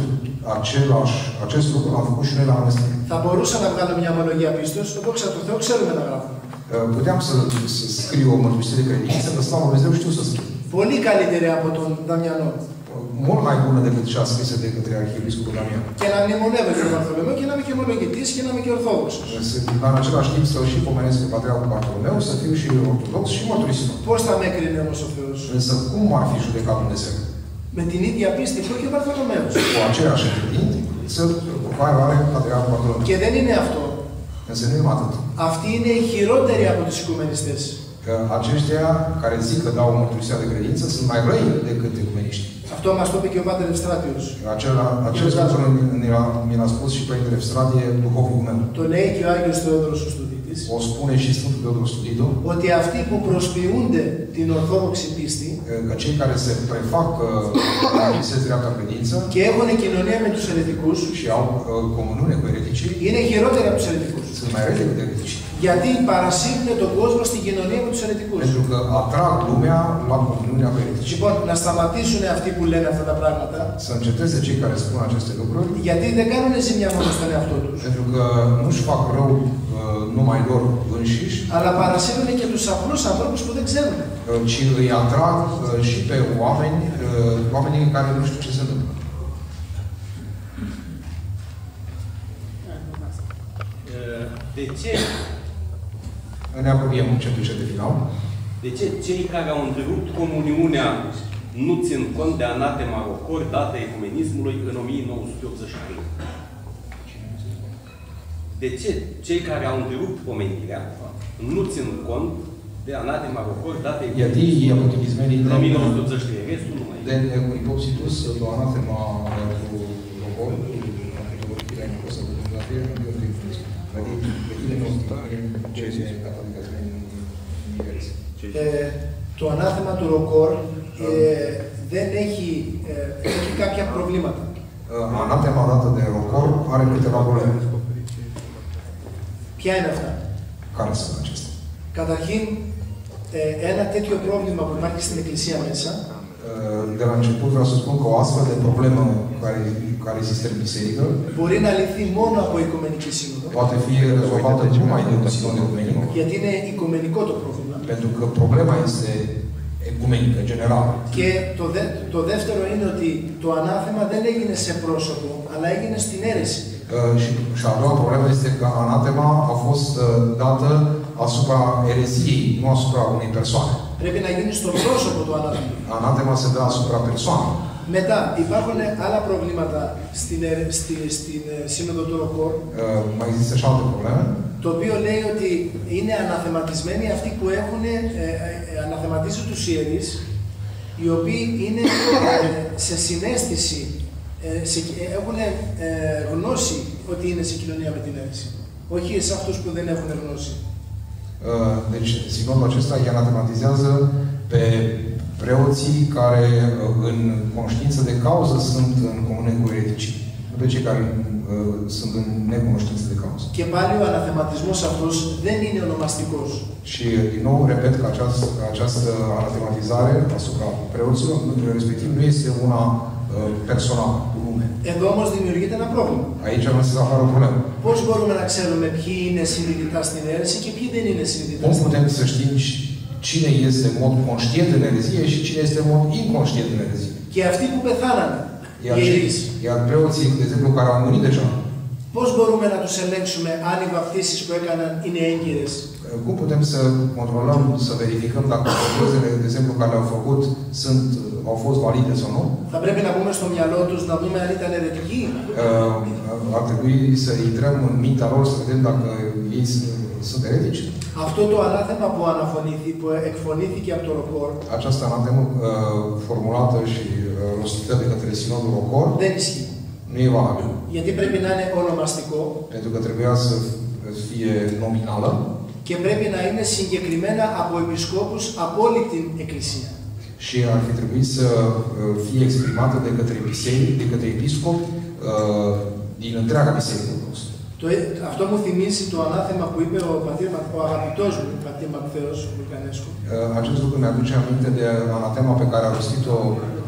Acest lucru l-am făcut și noi la mănăstire. Θα μπορούσα να βγάλω μια ομολογία πίστος, δόξα τω Θεώ, ξέρουμε να γράφουμε. Puteam să scriu o mărturisire de credință, că slavă Dumnezeu știu să scriu. Πολύ καλύτερη από τον Δαμιανό. Mult mai bună decât cea scrisă de către Arhiepiscopul Damian. Και να μνημονεύω και τον Βαρθολομαίο και να είμαι και ομολογητής και να είμαι και ορθόδοξος. În același timp să și pomenesc pe Patriarhul Bartolomeu, să fiu și ortodox și mărturisitor. Πώς θα με έκρινε όμως ο Θεός? Însă cum ar fi judecat Dumnezeu? Με την ίδια πίστη που είχε ο Βαρθολομαίος. Cu aceeași credință cu care are Patriarhul Bartolomeu. Και δεν είναι αυτό. Însă nu numai atât. Αυτοί είναι οι χειρότεροι από τους οικουμενιστές. Că aceștia care zic că dau mărturisirea de credință sunt mai răi decât ecumeniștii. Αυτό μας το είπε και ο Πάτερ Ευστράτιος. Acest lucru mi l-a spus și Părintele Evstradie, duhovnicul meu. Το λέει και ο Άγιος Θεόδωρος ο Στουδίτης. O spune și Sfântul Teodor Studitul. Ότι αυτοί που προσποιούνται την ορθόδοξη πίστη că cei care se prefac la acces dreapta credință και έχουν κοινωνία με τους αιρετικούς și au comuniune cu ereticii είναι χειρότεροι από τους αιρετικούς. Sunt mai rele decât ereticii. Γιατί παρασύρουν τον κόσμο στην κοινωνία με τους αιρετικούς. Pentru că atrag lumea la comuniunea cu ereticii. Λοιπόν, να σταματήσουν αυτοί που λένε αυτά τα πράγματα. Să înceteze cei care spun aceste lucruri. Γιατί δεν κάνουν ζημιά μόνο στον εαυτό τους. Pentru că nu-și fac rău numai lor înșiși. Αλλά παρασύρουν και τους απλούς ανθρώπους που δεν ξέρουν. Ci îi atrag și pe oamenii care nu știu ce se întâmplă. De ce? Ne apropiem încet de final. De ce cei care au întrerupt comuniunea nu țin cont de anatema rocor dată ecumenismului în 1983? De ce cei care au întrerupt pomenirea nu țin cont de anatema rocor dată ecumenismului în 1983? Restul nu mai e. Den hypopsitus do anatema rocor, το ανάθεμα του ροκόρ δεν έχει κάποια προβλήματα. Anatema dată de rocor are câteva probleme. Ποια είναι αυτά? Care sunt acestea? Καταρχήν, ένα τέτοιο πρόβλημα που υπάρχει στην Εκκλησία μέσα de la început vreau să spun că o astfel de problemă care există în biserică μπορεί να λυθεί μόνο από οικουμενική σύνοδο. Poate fi rezolvată numai de un sinod ecumenic. Γιατί είναι οικουμενικό το πρόβλημα. Pentru că problema este ecumenică, general. Και το δεύτερο είναι ότι το ανάθεμα δεν έγινε σε πρόσωπο, αλλά έγινε στην αίρεση. Și a doua problemă este că anatema a fost dată asupra ereziei, nu asupra unei persoane. Πρέπει να γίνει στο πρόσωπο του ανάθεμα. Anatema se dă asupra persoanei. Μετά υπάρχουν άλλα προβλήματα στην Σύνοδο του Ροκόρ. Mai există și alte probleme. Το οποίο λέει ότι είναι αναθεματισμένοι αυτοί που έχουν αναθεματίσει τους ιερείς, οι οποίοι είναι σε συναίσθηση, έχουν γνώση ότι είναι σε κοινωνία με την αίρεση. Όχι σε αυτούς που δεν έχουν γνώση. Deci, sinodul acesta îi anatematizează pe preoții care, în conștiință de cauză, sunt în comune cu ereticii. pe cei care sunt în necunoștință de cauză. Και πάλι ο αναθεματισμός αυτός δεν είναι ονομαστικός. Și din nou repet că această anatematizare asupra preoților, respectiv, nu este una personală, cu nume. Εδώ όμως δημιουργείται ένα πρόβλημα. Aici nu se apare o problemă. Πώς μπορούμε να ξέρουμε ποιοι είναι συνειδητά στην αίρεση και ποιοι δεν είναι συνειδητά Cum στην putem αίρεση? să știm cine este în mod conștient în erezie și cine este în mod inconștient în erezie? Και αυτοί που πεθάνανε, οι ιερείς, Iar preoții, de exemplu, care au murit deja, πώς μπορούμε να τους ελέγξουμε αν οι βαπτίσεις που έκαναν είναι έγκυρες? cum putem să controlăm, să verificăm dacă botezele, de exemplu, care le-au făcut, au fost valide sau nu? Θα πρέπει να μπούμε στο μυαλό τους να δούμε αν ήταν αιρετικοί. Ar trebui să intrăm în mintea lor să vedem dacă ei sunt eretici. Αυτό το ανάθεμα που εκφωνήθηκε από το Ροκόρ Această anatemă formulată și rostită de către Sinodul Rocor δεν ισχύει. nu e valabil. Γιατί πρέπει να είναι ονομαστικό Pentru că trebuia să fie nominală και πρέπει να είναι συγκεκριμένα από επισκόπους από όλη την Εκκλησία. și ar fi trebuit să fie exprimată de către biserică, de către episcop din întreaga biserică. Αυτό μου θυμίζει το ανάθεμα που είπε ο αγαπητός μου, πατήρ Ματθαίος Βουλκανέσκου. Acest lucru mi-aduce aminte de anatema pe care a rostit-o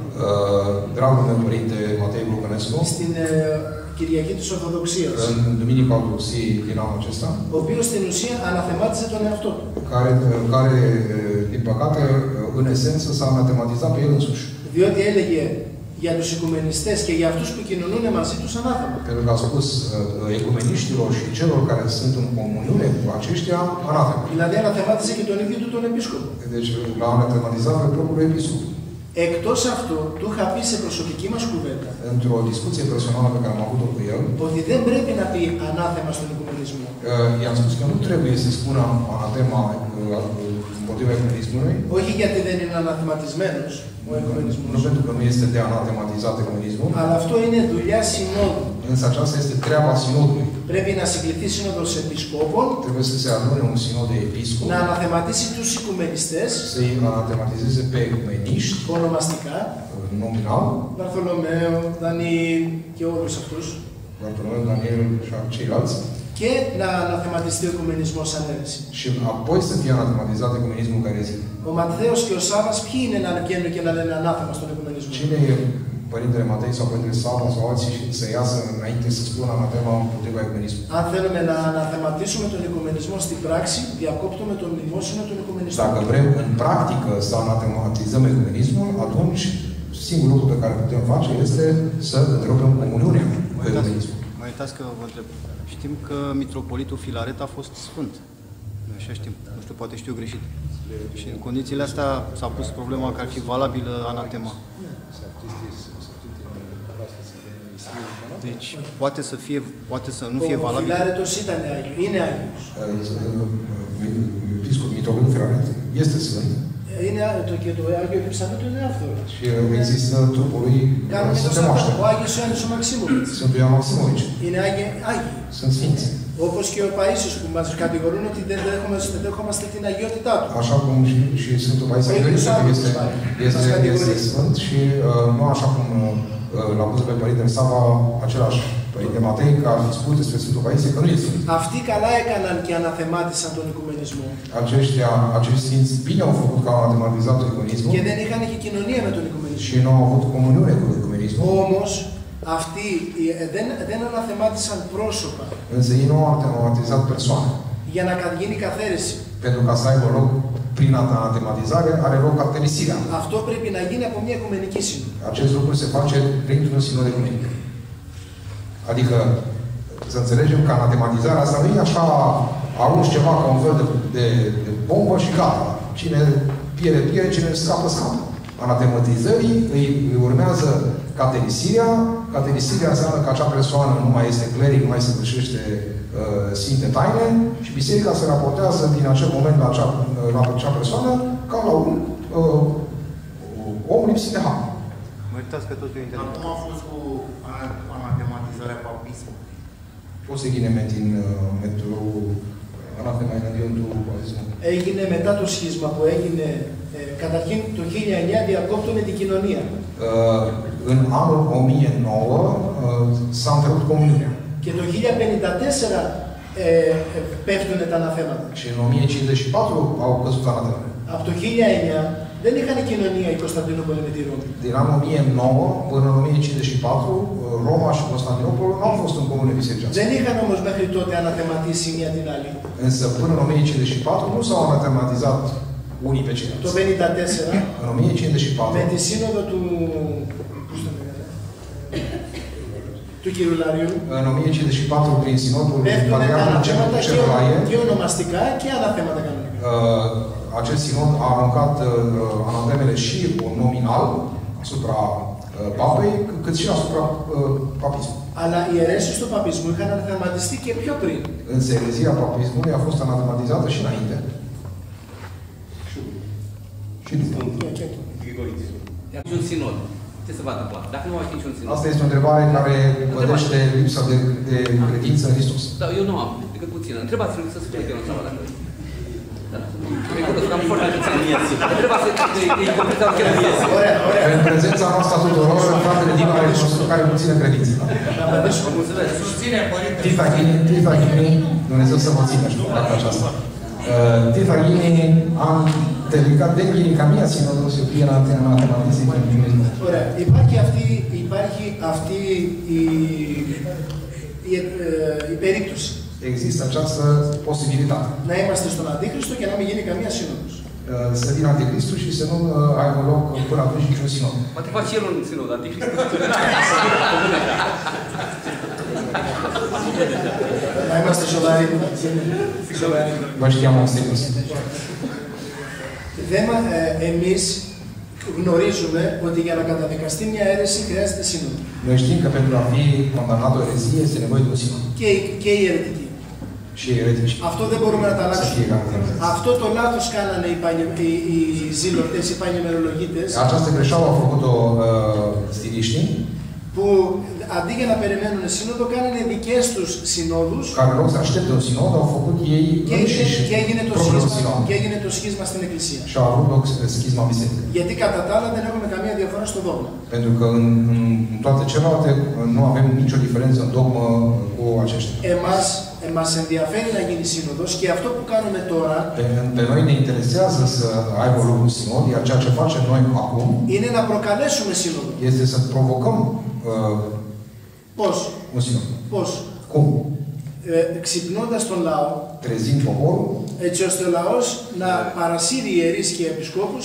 dragul meu părinte Matei Vulcănescu Στην Κυριακή της Ορθοδοξίας. în Duminica Ortodoxiei din anul acesta, Ο οποίος στην ουσία αναθεμάτιζε τον εαυτό του. care, din păcate, în esență, s-a anatematizat pe el însuși. Διότι έλεγε για τους οικουμενιστές και για αυτούς που κοινωνούν μαζί τους ανάθεμα. Pentru că a spus ecumeniștilor și celor care sunt în comuniune cu aceștia, anatema. Δηλαδή αναθεμάτιζε και τον ίδιο του τον επίσκοπο. Deci l-a anatematizat pe propriul episcop. Εκτός αυτού, του είχα πει σε προσωπική μας κουβέντα Într-o discuție personală pe care am avut-o cu el, ότι δεν πρέπει να πει ανάθεμα στον οικουμενισμό. I-am spus că nu trebuie să spună anatema împotriva ecumenismului. Όχι γιατί δεν είναι αναθεματισμένος ο οικουμενισμός. Nu pentru că nu este de anatematizat ecumenismul. Αλλά αυτό είναι δουλειά συνόδου. Însă aceasta este treaba sinodului. Πρέπει να συγκληθεί σύνοδος επισκόπων, Trebuie să se adune un sinod de episcop, να αναθεματίσει τους οικουμενιστές, să-i anatematizeze pe ecumeniști, ονομαστικά, nominal, Βαρθολομαίο, Δανιήλ και όλους αυτούς, Bartolomeu, Daniel și ceilalți, και να αναθεματιστεί ο οικουμενισμός σαν αίρεση. și apoi să fie anatematizat ecumenismul care zic. Ο Ματθαίος και ο Σάββας ποιοι είναι να βγαίνουν και να λένε ανάθεμα στον οικουμενισμό? Cine e Părintele Matei sau Părintele Sava sau alții să iasă înainte să spună anatema împotriva ecumenismului? Αν θέλουμε να αναθεματίσουμε τον οικουμενισμό στην πράξη, διακόπτουμε το μνημόσυνο των οικουμενιστών. Dacă vrem în practică să anatematizăm ecumenismul, atunci singurul lucru pe care putem face este să întrerupem comuniunea cu ecumenismul. Mă uitați că vă întreb. Știm că mitropolitul Filaret a fost sfânt. Așa știm. Nu știu, poate știu greșit. Și în condițiile astea s-a pus problema că ar fi valabilă anatema. Deci poate să nu fie valabil. Filaretos ήταν Άγιος, είναι Άγιος. Episcopul mitropolitul Filaret este sfânt. Είναι και το Άγιο Επιψανίτου είναι άφθορο. Și există trupul lui Sfântul Moaște. Ο Άγιος Ιωάννης ο Μαξίμοβιτς. Sfântul Ioan Maximovici. Είναι Άγιοι. Sunt sfinți. Όπως και ο Παΐσιος που μας κατηγορούν ότι δεν δέχομαστε την αγιότητά του. Așa cum și Sfântul Paisie este sfânt și nu așa cum l-a pus pe Părintele Sava, același Părinte Matei, că ar fi spus despre Sfântul Paisie că nu este sfânt. Αυτοί καλά έκαναν και αναθεμάτισαν τον οικουμενισμό. Acești sfinți bine au făcut că au anatematizat ecumenismul Και δεν είχαν και κοινωνία με τον οικουμενισμό. și nu au avut comuniune cu ecumenismul. Όμως, αυτοί δεν αναθεμάτισαν πρόσωπα. Însă ei nu au anatematizat persoane. Για να γίνει καθαίρεση. Pentru ca să aibă loc prin anatematizare, are loc cartelisirea. Αυτό πρέπει να γίνει από μια οικουμενική σύνοδο. Acest lucru se face printr-un sinod ecumenic. Adică, să înțelegem că anatematizarea asta nu e așa, arunci ceva ca un fel de bombă și gata. Cine pierde, cine scapă. Anatematizării îi urmează caterisirea. Caterisirea înseamnă că acea persoană nu mai este cleric, nu mai se sfârșește sfinte taine și biserica se raportează din acel moment la acea persoană ca la un om lipsit de har. Mă uitați că totul e interesant. Cum a fost cu anatematizarea papismului? Πώς έγινε με το ανάθεμα εναντίον του παπισμού? Έγινε μετά το σχίσμα που έγινε Καταρχήν το 1900 διακόπτουμε την κοινωνία. În anul 1009 s-a întrerupt comuniunea. Και το 1054 πέφτουν τα αναθέματα. Și în 1054 au căzut anatemele. Από το 1900 δεν είχαν κοινωνία η Κωνσταντινούπολη με τη Ρώμη. Din anul 1009 până în 1054, Roma și Constantinopol nu au fost în comune bisericească. Δεν είχαν όμως μέχρι τότε αναθεματίσει μία την άλλη. Însă până în 1054 nu s-au anatematizat unii pe ceilalți. Το 1954, în 1054, με τη σύνοδο του Κυρουλάριου, în 1054 πrin συνόδul πέφτουν τα αναθέματα και ονομαστικά και αναθέματα κανονικά. Acest sinod a aruncat anatemele și nominal asupra papei, cât și asupra papismului. Αλλά οι αιρέσεις του παπισμού είχαν αναθεματιστεί και πιο πριν. Însă erezia papismului a fost anatematizată și înainte. Și după. Un sinod. Ce se va întâmpla? Dacă nu va fi niciun sinod. Asta este o întrebare care pădește lipsa de credință în Hristos. Da, eu nu am, decât puțină. Întrebați-l să spune că eu nu s-a dacă în prezența noastră a tuturor, fratele Dinu are care puțină credință. Tita Ghini, Dumnezeu să vă țină, știu, dacă aceasta. Tita Ghini a τελικά δεν γίνει καμία σύνοδος η οποία να θεματίσει την κοινωνία. Ωραία. Υπάρχει αυτή η περίπτωση. Există această posibilitate. Να είμαστε στον Αντίχριστο και να μην γίνει καμία σύνοδος. Să vină Anticristul și să nu aibă loc până atunci niciun sinod. Poate face el un sinod, Anticristul. Να είμαστε σοβαροί. Vă știam o serios. Εμείς γνωρίζουμε ότι για να καταδικαστεί μια αίρεση χρειάζεται σύνοδο. Noi știm că pentru a fi condamnat o erezie este nevoie de un sinod. Και οι αιρετικοί. Și eretici. Αυτό δεν μπορούμε να τα αλλάξουμε. Αυτό το λάθος κάνανε οι ζηλωτές, οι πανημερολογίτες. Această greșeală au făcut-o stiliștii. Που αντί για να περιμένουν σύνοδο, κάνανε δικές τους συνόδους. Care în loc să aștepte un sinod, au făcut ei înșiși propriul sinod. Και έγινε το σχίσμα στην Εκκλησία. Și a avut loc schisma bisericii. Γιατί κατά τα άλλα δεν έχουμε καμία διαφορά στο δόγμα. Pentru că în toate celelalte nu avem nicio diferență în dogmă cu aceștia. Μας ενδιαφέρει να γίνει σύνοδος και αυτό που κάνουμε τώρα pe noi ne interesează să aibă loc un sinod, iar ceea ce facem noi acum είναι να προκαλέσουμε σύνοδο. Este să provocăm Πώς? un sinod. Πώς? Cum? Ξυπνώντας τον λαό, trezind poporul, έτσι ώστε ο λαός να παρασύρει ιερείς και επισκόπους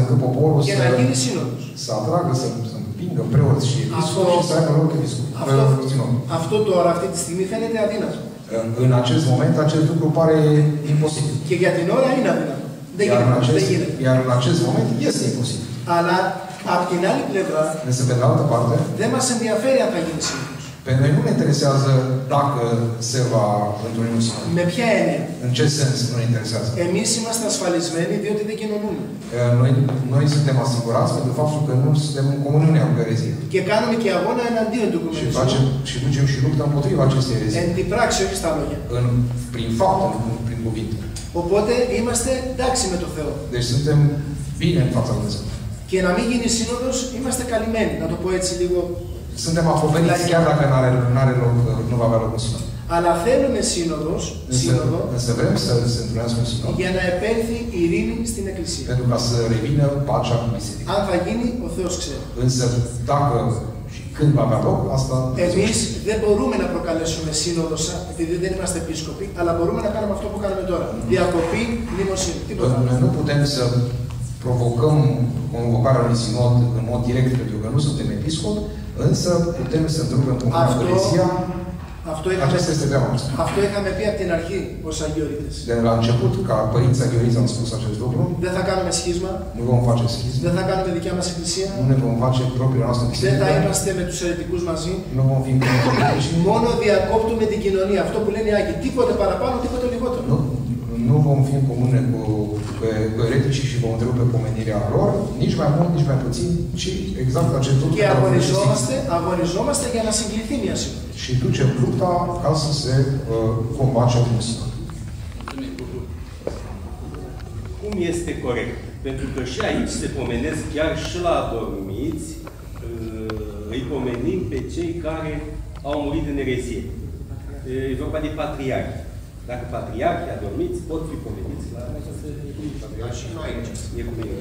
και να γίνει σύνοδος. Să atragă, să împingă preoți și episcopi și să aibă loc sinod. Αυτό τώρα, αυτή τη στιγμή φαίνεται αδύνατο. În acest moment, acest lucru pare imposibil. Και για την ώρα είναι αδύνατο. Δεν γίνεται. Iar în acest moment este imposibil. Αλλά από την άλλη πλευρά, însă pe de altă parte, δεν μας ενδιαφέρει αν θα γίνει σύνοδος. Pe noi nu ne interesează dacă se va întruni un sinod. Με ποια έννοια? În ce sens nu ne interesează? Εμείς είμαστε ασφαλισμένοι διότι δεν κοινωνούμε. Noi suntem asigurați pentru faptul că nu suntem în comuniune cu erezia. Και κάνουμε και αγώνα εναντίον του κομμουνισμού. Și ducem și luptă împotriva acestei erezii. Εν την πράξη, όχι στα λόγια. Prin fapt, prin cuvinte. Οπότε είμαστε εντάξει με το Θεό. Deci suntem bine în fața lui Dumnezeu. Και να μην γίνει σύνοδος, είμαστε καλυμμένοι. Να το πω έτσι λίγο. Suntem acoperiți chiar dacă n-are loc, nu va avea loc un sinod. Αλλά θέλουμε σύνοδο însă vrem să se întâlnească un sinod για να επέλθει ειρήνη στην Εκκλησία. Pentru ca să revină pacea în biserică. Αν θα γίνει, ο Θεός ξέρει. Însă dacă și când va avea loc, asta εμείς δεν μπορούμε να προκαλέσουμε σύνοδο επειδή δεν είμαστε επίσκοποι, αλλά μπορούμε να κάνουμε αυτό που κάνουμε τώρα. Διακοπή μνημοσύνη. Τίποτα. Noi nu putem să provocăm convocarea unui sinod în mod direct pentru că nu suntem episcopi, însă putem să întrupem Comisia. Aceasta este treaba noastră. Αυτό είχαμε πει από την αρχή ως αγιορείτες. De la început, ca părinți aghioriți am spus acest lucru. Δεν θα κάνουμε σχίσμα. Nu vom face schism. Δεν θα κάνουμε δικιά μας εκκλησία. Nu ne vom face propria noastră biserică. Δεν θα είμαστε με τους αιρετικούς μαζί. Nu vom fi împreună. Μόνο διακόπτουμε την κοινωνία. Αυτό που λένε οι Άγιοι. Τίποτε παραπάνω, τίποτε λιγότερο. Nu vom fi în comune cu ereticii și vom întrerupe pomenirea lor, nici mai mult, nici mai puțin, ci exact acest lucru. Και αγωνιζόμαστε για να συγκληθεί μια σύνοδος. Și ducem lupta ca să se combate un sinod. cum este corect. Pentru că și aici se pomenesc, chiar și la adormiți, îi pomenim pe cei care au murit în erezie. E vorba de patriarhi. Dacă patriarhii adormiți pot fi pomeniți la această patriarhi și noi aici. E cum e.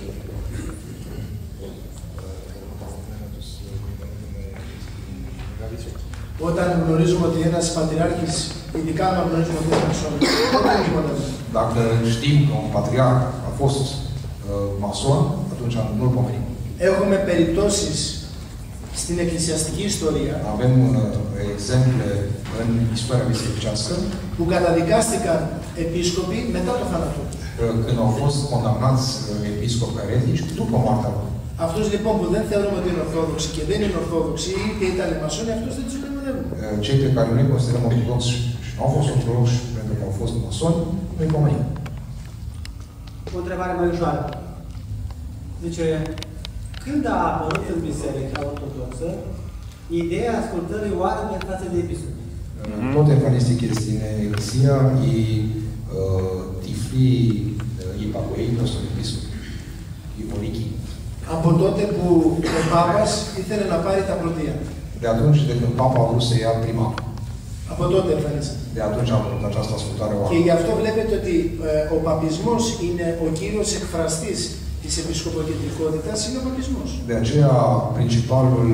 Όταν γνωρίζουμε ότι ένας πατριάρχης, ειδικά αν γνωρίζουμε ότι είναι μασόν, όταν γνωρίζουμε. Dacă știm că un patriarh a fost mason, atunci nu-l pomenim. Έχουμε περιπτώσεις στην εκκλησιαστική ιστορία Avem exemple în istoria bisericească που καταδικάστηκαν επίσκοποι μετά το θάνατο. Când au fost condamnați episcopi eretici după moartea lor. Αυτούς λοιπόν που δεν θεωρούμε ότι είναι ορθόδοξοι και δεν είναι ορθόδοξοι είτε ήταν μασόνοι, αυτούς δεν τους πνευματεύουμε. Cei pe care noi considerăm ortodoxi și nu au fost ortodoxi pentru că au fost masoni, nu-i pomenim. O întrebare mai ușoară. Zice, când a apărut în Biserica Ortodoxă ideea ascultării oarbe față de episcopi? Tot evanghelistic este în Eclesia i tifli i pagoii nostru episcopi, i morichii. Από τότε που ο Πάπας ήθελε να πάρει τα πρωτεία. De atunci de când Papa a vrut să ia prima. Από τότε εμφανίστηκε. De atunci a avut această ascultare oară. Και γι' αυτό βλέπετε ότι ο παπισμός είναι ο κύριος εκφραστής της επισκοποκεντρικότητας, είναι ο παπισμός. De aceea, principalul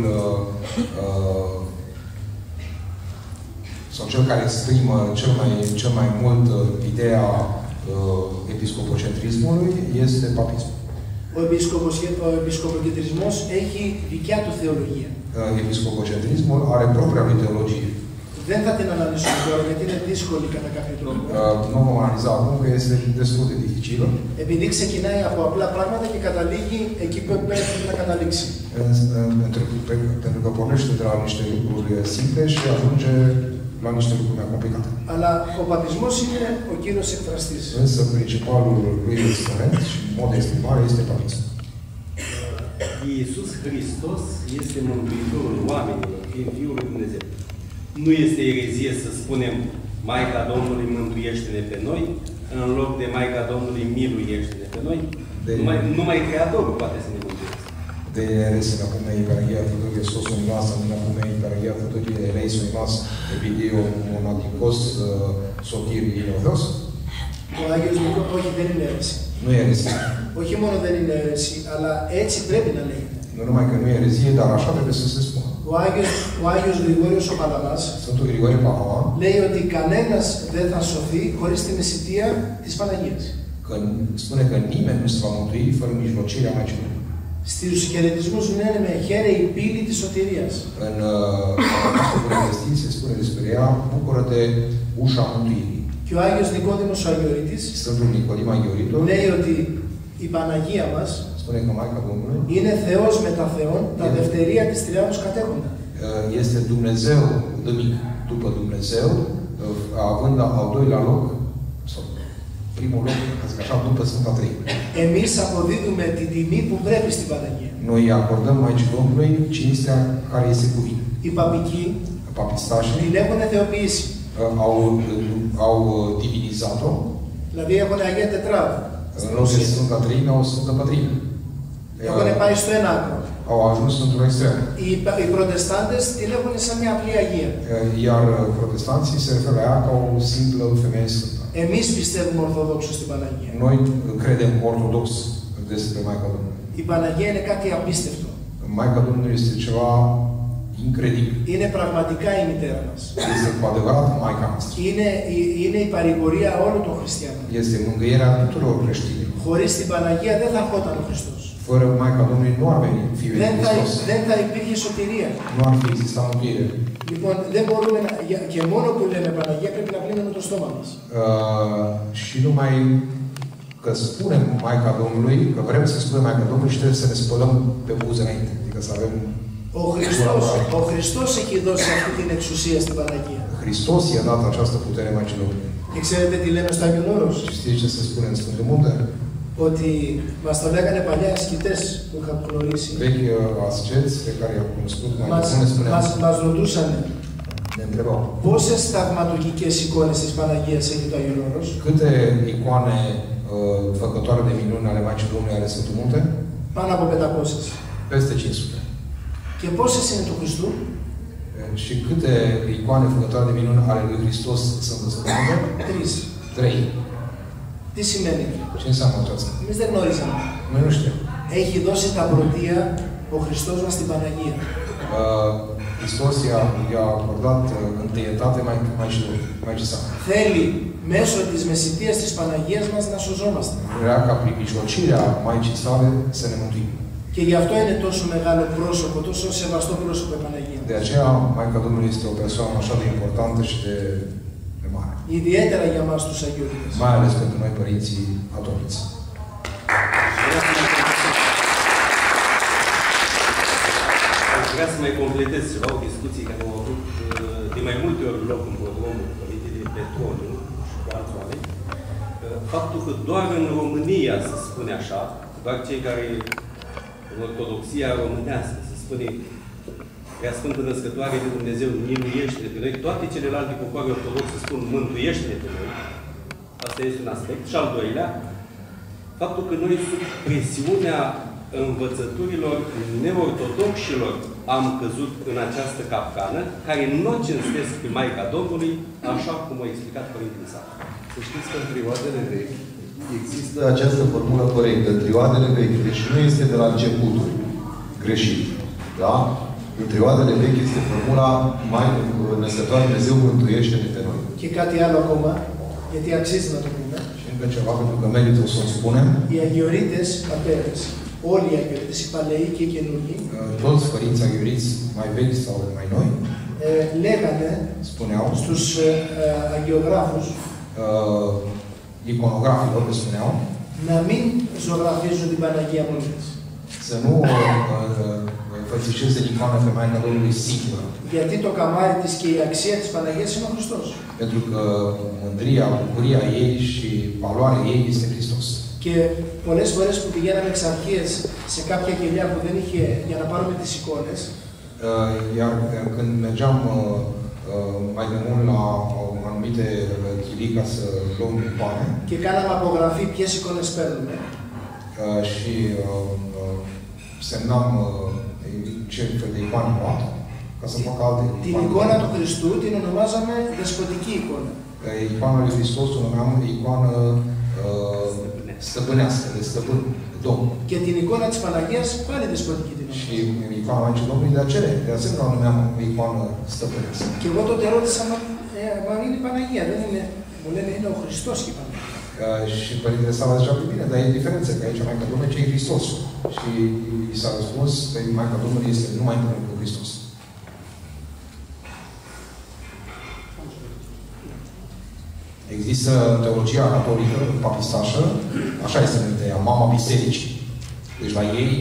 sau cel care exprimă cel mai mult ideea episcopocentrismului este papismul. Ο επισκοποκεντρισμός έχει δικιά του θεολογία. Episcopocentrismul are propria lui teologie. Δεν θα την αναλύσουμε τώρα γιατί είναι δύσκολη κατά κάποιο τρόπο. Nu vom analiza acum că este destul de dificilă. Επειδή ξεκινάει από απλά πράγματα και καταλήγει εκεί που πρέπει να καταλήξει. Pentru că pornește de la niște lucruri simple și ajunge la niște lucruri mai complicate. Αλλά ο παπισμός είναι ο κύριος εκφραστής. Însă principalul lui exponent și mod de exprimare este papismul. Iisus Hristos este Mântuitorul oamenilor, fiind Fiul lui Dumnezeu. Nu este erezie să spunem Maica Domnului mântuiește-ne pe noi, în loc de Maica Domnului miluiește-ne pe noi. Numai Creatorul poate să ne mântuiesc. De eresi napomeni παραγιάται το Χριστός ο ημάς, αν napomeni παραγιάται το και ελέης ο ημάς, επειδή ο μοναδικός σωτήρ είναι ο Θεός. Ο Άγιος Νίκος, όχι δεν είναι αίρεση. Nu e erezie. Όχι μόνο δεν είναι αίρεση, αλλά έτσι πρέπει να λέγεται. Nu numai că nu e erezie, dar așa trebuie să se spună. Ο Άγιος Γρηγόριος ο Παλαμάς Sfântul Grigore Palama λέει ότι κανένας δεν θα σωθεί χωρίς την μεσητεία της Παναγίας. Spune că nimeni nu se va mântui fără mijlocirea Maicii Domnului. Στους χαιρετισμούς λένε με χαίρε η πύλη της σωτηρίας. În această vestiție se spune despre ea, bucură-te ușa mântuirii. Και ο Άγιος Νικόδημος ο Αγιορείτης Sfântul Nicodim Aghioritul λέει ότι η Παναγία μας spune că Maica Domnului είναι Θεός μετα Θεών, τα δευτερία της Τριάδος κατέχοντα. Este Dumnezeu după Dumnezeu, având al doilea loc, sau primul loc, ca zic așa, după Sfânta Treime. Εμείς αποδίδουμε την τιμή που πρέπει στην Παναγία. Noi acordăm Maicii Domnului cinstea care îi se cuvine. Οι παπικοί την έχουν θεοποιήσει. Au divinizat-o. Δηλαδή έχουν Αγία Τετράδα. În loc de Sfânta Treime, au Sfânta Pătrime. Έχουν πάει στο ένα άκρο. Au ajuns într-o extremă. Οι προτεστάντες την έχουν σαν μια απλή Αγία. Iar protestanții se referă la ea ca o simplă femeie sfântă. Εμείς πιστεύουμε ορθοδόξους στην Παναγία. Noi credem ortodox despre Maica Domnului. Η Παναγία είναι κάτι απίστευτο. Maica Domnului este ceva incredibil. Είναι πραγματικά η μητέρα μας. Este cu adevărat Maica noastră. Είναι η παρηγορία όλων των χριστιανών. Este mângâierea tuturor creștinilor. Χωρίς την Παναγία δεν θα ερχόταν ο Χριστός. Fără Maica Domnului nu ar veni Fiul lui Hristos. Δεν θα υπήρχε σωτηρία. Nu ar fi existat mântuire. Λοιπόν, δεν μπορούμε να, και μόνο που λέμε Παναγία πρέπει να πλύνουμε το στόμα μας. Și numai că spunem Maica Domnului, că vrem să spunem Maica Domnului și trebuie să ne spălăm pe buze înainte. Adică să avem Ο Χριστός έχει δώσει αυτή την εξουσία στην Παναγία. Hristos i-a dat această putere Maicii Domnului. Και ξέρετε τι λέμε στο Άγιον Όρος? Știți ce se spune în Sfântul Munte? Ότι μας το λέγανε παλιά ασκητές που είχα γνωρίσει. Vechi asceți pe care i-am cunoscut mai bine Μας ρωτούσανε ne întrebau πόσες θαυματουργικές εικόνες της Παναγίας έχει το Άγιον Όρος? Câte icoane făcătoare de minuni ale Maicii Domnului ale Sfântul Munte? Πάνω από 500. Peste 500. Και πόσες είναι του Χριστού? Și câte icoane făcătoare de minuni ale lui Hristos sunt în Sfântul Munte? 3. Τι σημαίνει? Ce înseamnă aceasta? Εμείς δεν γνωρίζαμε. Noi nu știm. Έχει δώσει τα πρωτεία ο Χριστός μας στην Παναγία. Hristos i-a acordat întâietate Maicii sale. Θέλει μέσω της μεσιτείας της Παναγίας μας να σωζόμαστε. Vrea ca prin mijlocirea Maicii sale să ne mântuim. Και γι' αυτό είναι τόσο μεγάλο πρόσωπο, τόσο σεβαστό πρόσωπο η Παναγία. De aceea, Maica Domnului este o persoană așa de importantă și de mare. Ιδιαίτερα για μας τους αγιορείτες. Mai ales pentru noi părinții catolici. Vreau să mai completez ceva, o discuție care au avut de mai multe ori loc în programul Părintele Petroniu și cu alți oameni. Faptul că doar în România, se spune așa, doar cei care în ortodoxia românească, se spune Prea Sfântă Născătoare de Dumnezeu, miluiește pe noi, toate celelalte popoare ortodoxe spun mântuiește pe noi. Asta este un aspect. Și al doilea, faptul că noi sub presiunea învățăturilor neortodoxilor am căzut în această capcană, care nu cinstesc pe Maica Domnului, așa cum a explicat Părintele Sala. Să știți că în trioadele vechi există această formulă corectă. În trioadele vechi, deci nu este de la începutul greșit. Da? În trioadele vechi este formula mai născătoare Dumnezeu mântuiește-ne pe noi. Και κάτι άλλο ακόμα, γιατί αξίζει να το πούμε. Și încă ceva, pentru că merită să o spunem. Οι αγιορείτες πατέρες, όλοι οι αγιορείτες, οι παλαιοί και οι καινούργοι, toți părinții αγιoriți, mai vechi sau mai noi, λέγανε spuneau στους αγιογράφους, iconografilor le spuneau, να μην ζωγραφίζουν την Παναγία μόνη της. Să nu înfățișeze icoana pe Maica Domnului singură. Γιατί το καμάρι της και η αξία της Παναγίας είναι ο Χριστός. Pentru că mândria, bucuria ei și valoarea ei este Hristos. Και πολλές φορές που πηγαίναμε εξ αρχής σε κάποια κελιά που δεν είχε για να πάρουμε τις εικόνες, iar când mergeam mai de mult la anumite chilii ca să luăm icoane, και κάναμε απογραφή ποιες εικόνες παίρνουμε, și semnam ce fel de icoane luat, ca să fac alte icoane. Την εικόνα του Χριστού την ονομάζαμε δεσποτική εικόνα. Icoana lui Hristos o numeam icoană stăpânească, de stăpân, de Domn. Και την εικόνα της Παναγίας πάλι δεσποτική την Și icoana Maicii Domnului de asemenea o numeam icoană stăpânească. Και εγώ τότε ρώτησα, μα είναι η Παναγία, δεν είναι. Μου λένε είναι ο Χριστός και η Παναγία. Și Părintele Sala zicea, bine, dar e diferență, că aici Maica Domnului ce e Hristos. Și i s-a răspuns că Maica Domnului este numai împreună cu Hristos. Există în teologia catolică, papistașă, așa este numită ea, Mama Bisericii. Deci la ei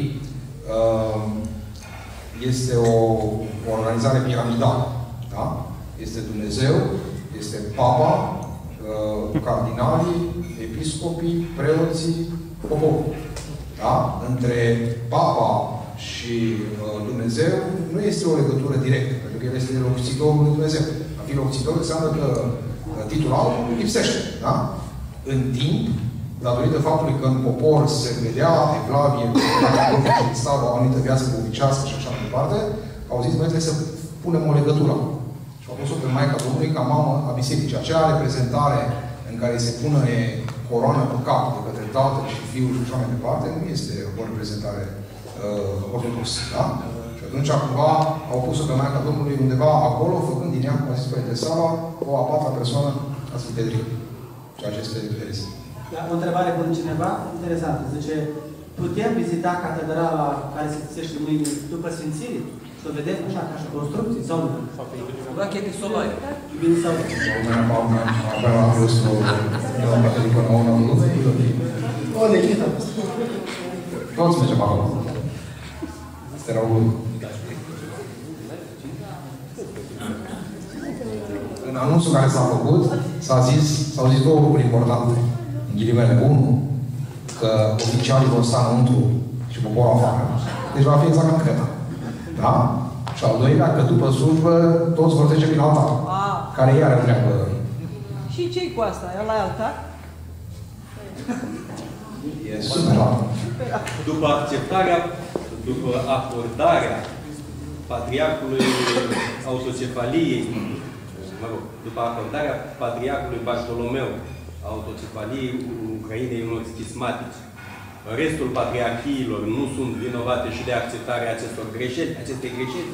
este o organizare piramidală. Da? Este Dumnezeu, este Papa, cardinalii, episcopii, preoții, poporul. Da? Între Papa și Dumnezeu nu este o legătură directă, pentru că el este locțitorul lui Dumnezeu. A fi locțitor înseamnă că titlul altului lipsește. Da? În timp, datorită faptului că în popor se vedea evlavie, și exista o anumită viață bovicească și așa mai departe, au zis, noi trebuie să punem o legătură. Și au pus-o pe Maica Domnului ca mamă a bisericii. Acea reprezentare în care se pune coroană pe cap de către tatăl și fiul și așa mai departe, nu este o reprezentare ortodoxă. Da? Și atunci, cumva, au pus-o pe Maica Domnului undeva acolo, făcând din ea, cum a zis Părintele Sala, o a patra persoană a Sfintei Trăimi. Ceea ce este herezie. Da, o întrebare pentru cineva interesantă. Zice, putem vizita catedrala care se găsește mâine după Sfințire? Să o vedem așa, ca și construcții? Sau nu? Rachete solare. Bine sau nu? Abbiamo questo una O leghita. Toți mergem acolo. Asta era un lucru. În anunțul care s-a făcut, s-au zis două lucruri importante. În ghilimele. Unul, că oficialii vor sta înăuntru și poporul afară. Deci va fi exact ca în Creta. Da? Și al doilea, că după slujbă, toți vor trece prin altar. Care iar întreabă. Și ce-i cu asta? E la altar? E super rar. După acordarea Patriarhului Autocefaliei, după acordarea Patriarhului Bartolomeu Autocefaliei Ucrainei unor schismatici, restul patriarhiilor nu sunt vinovate și de acceptarea acestor greșeli, aceste greșeli?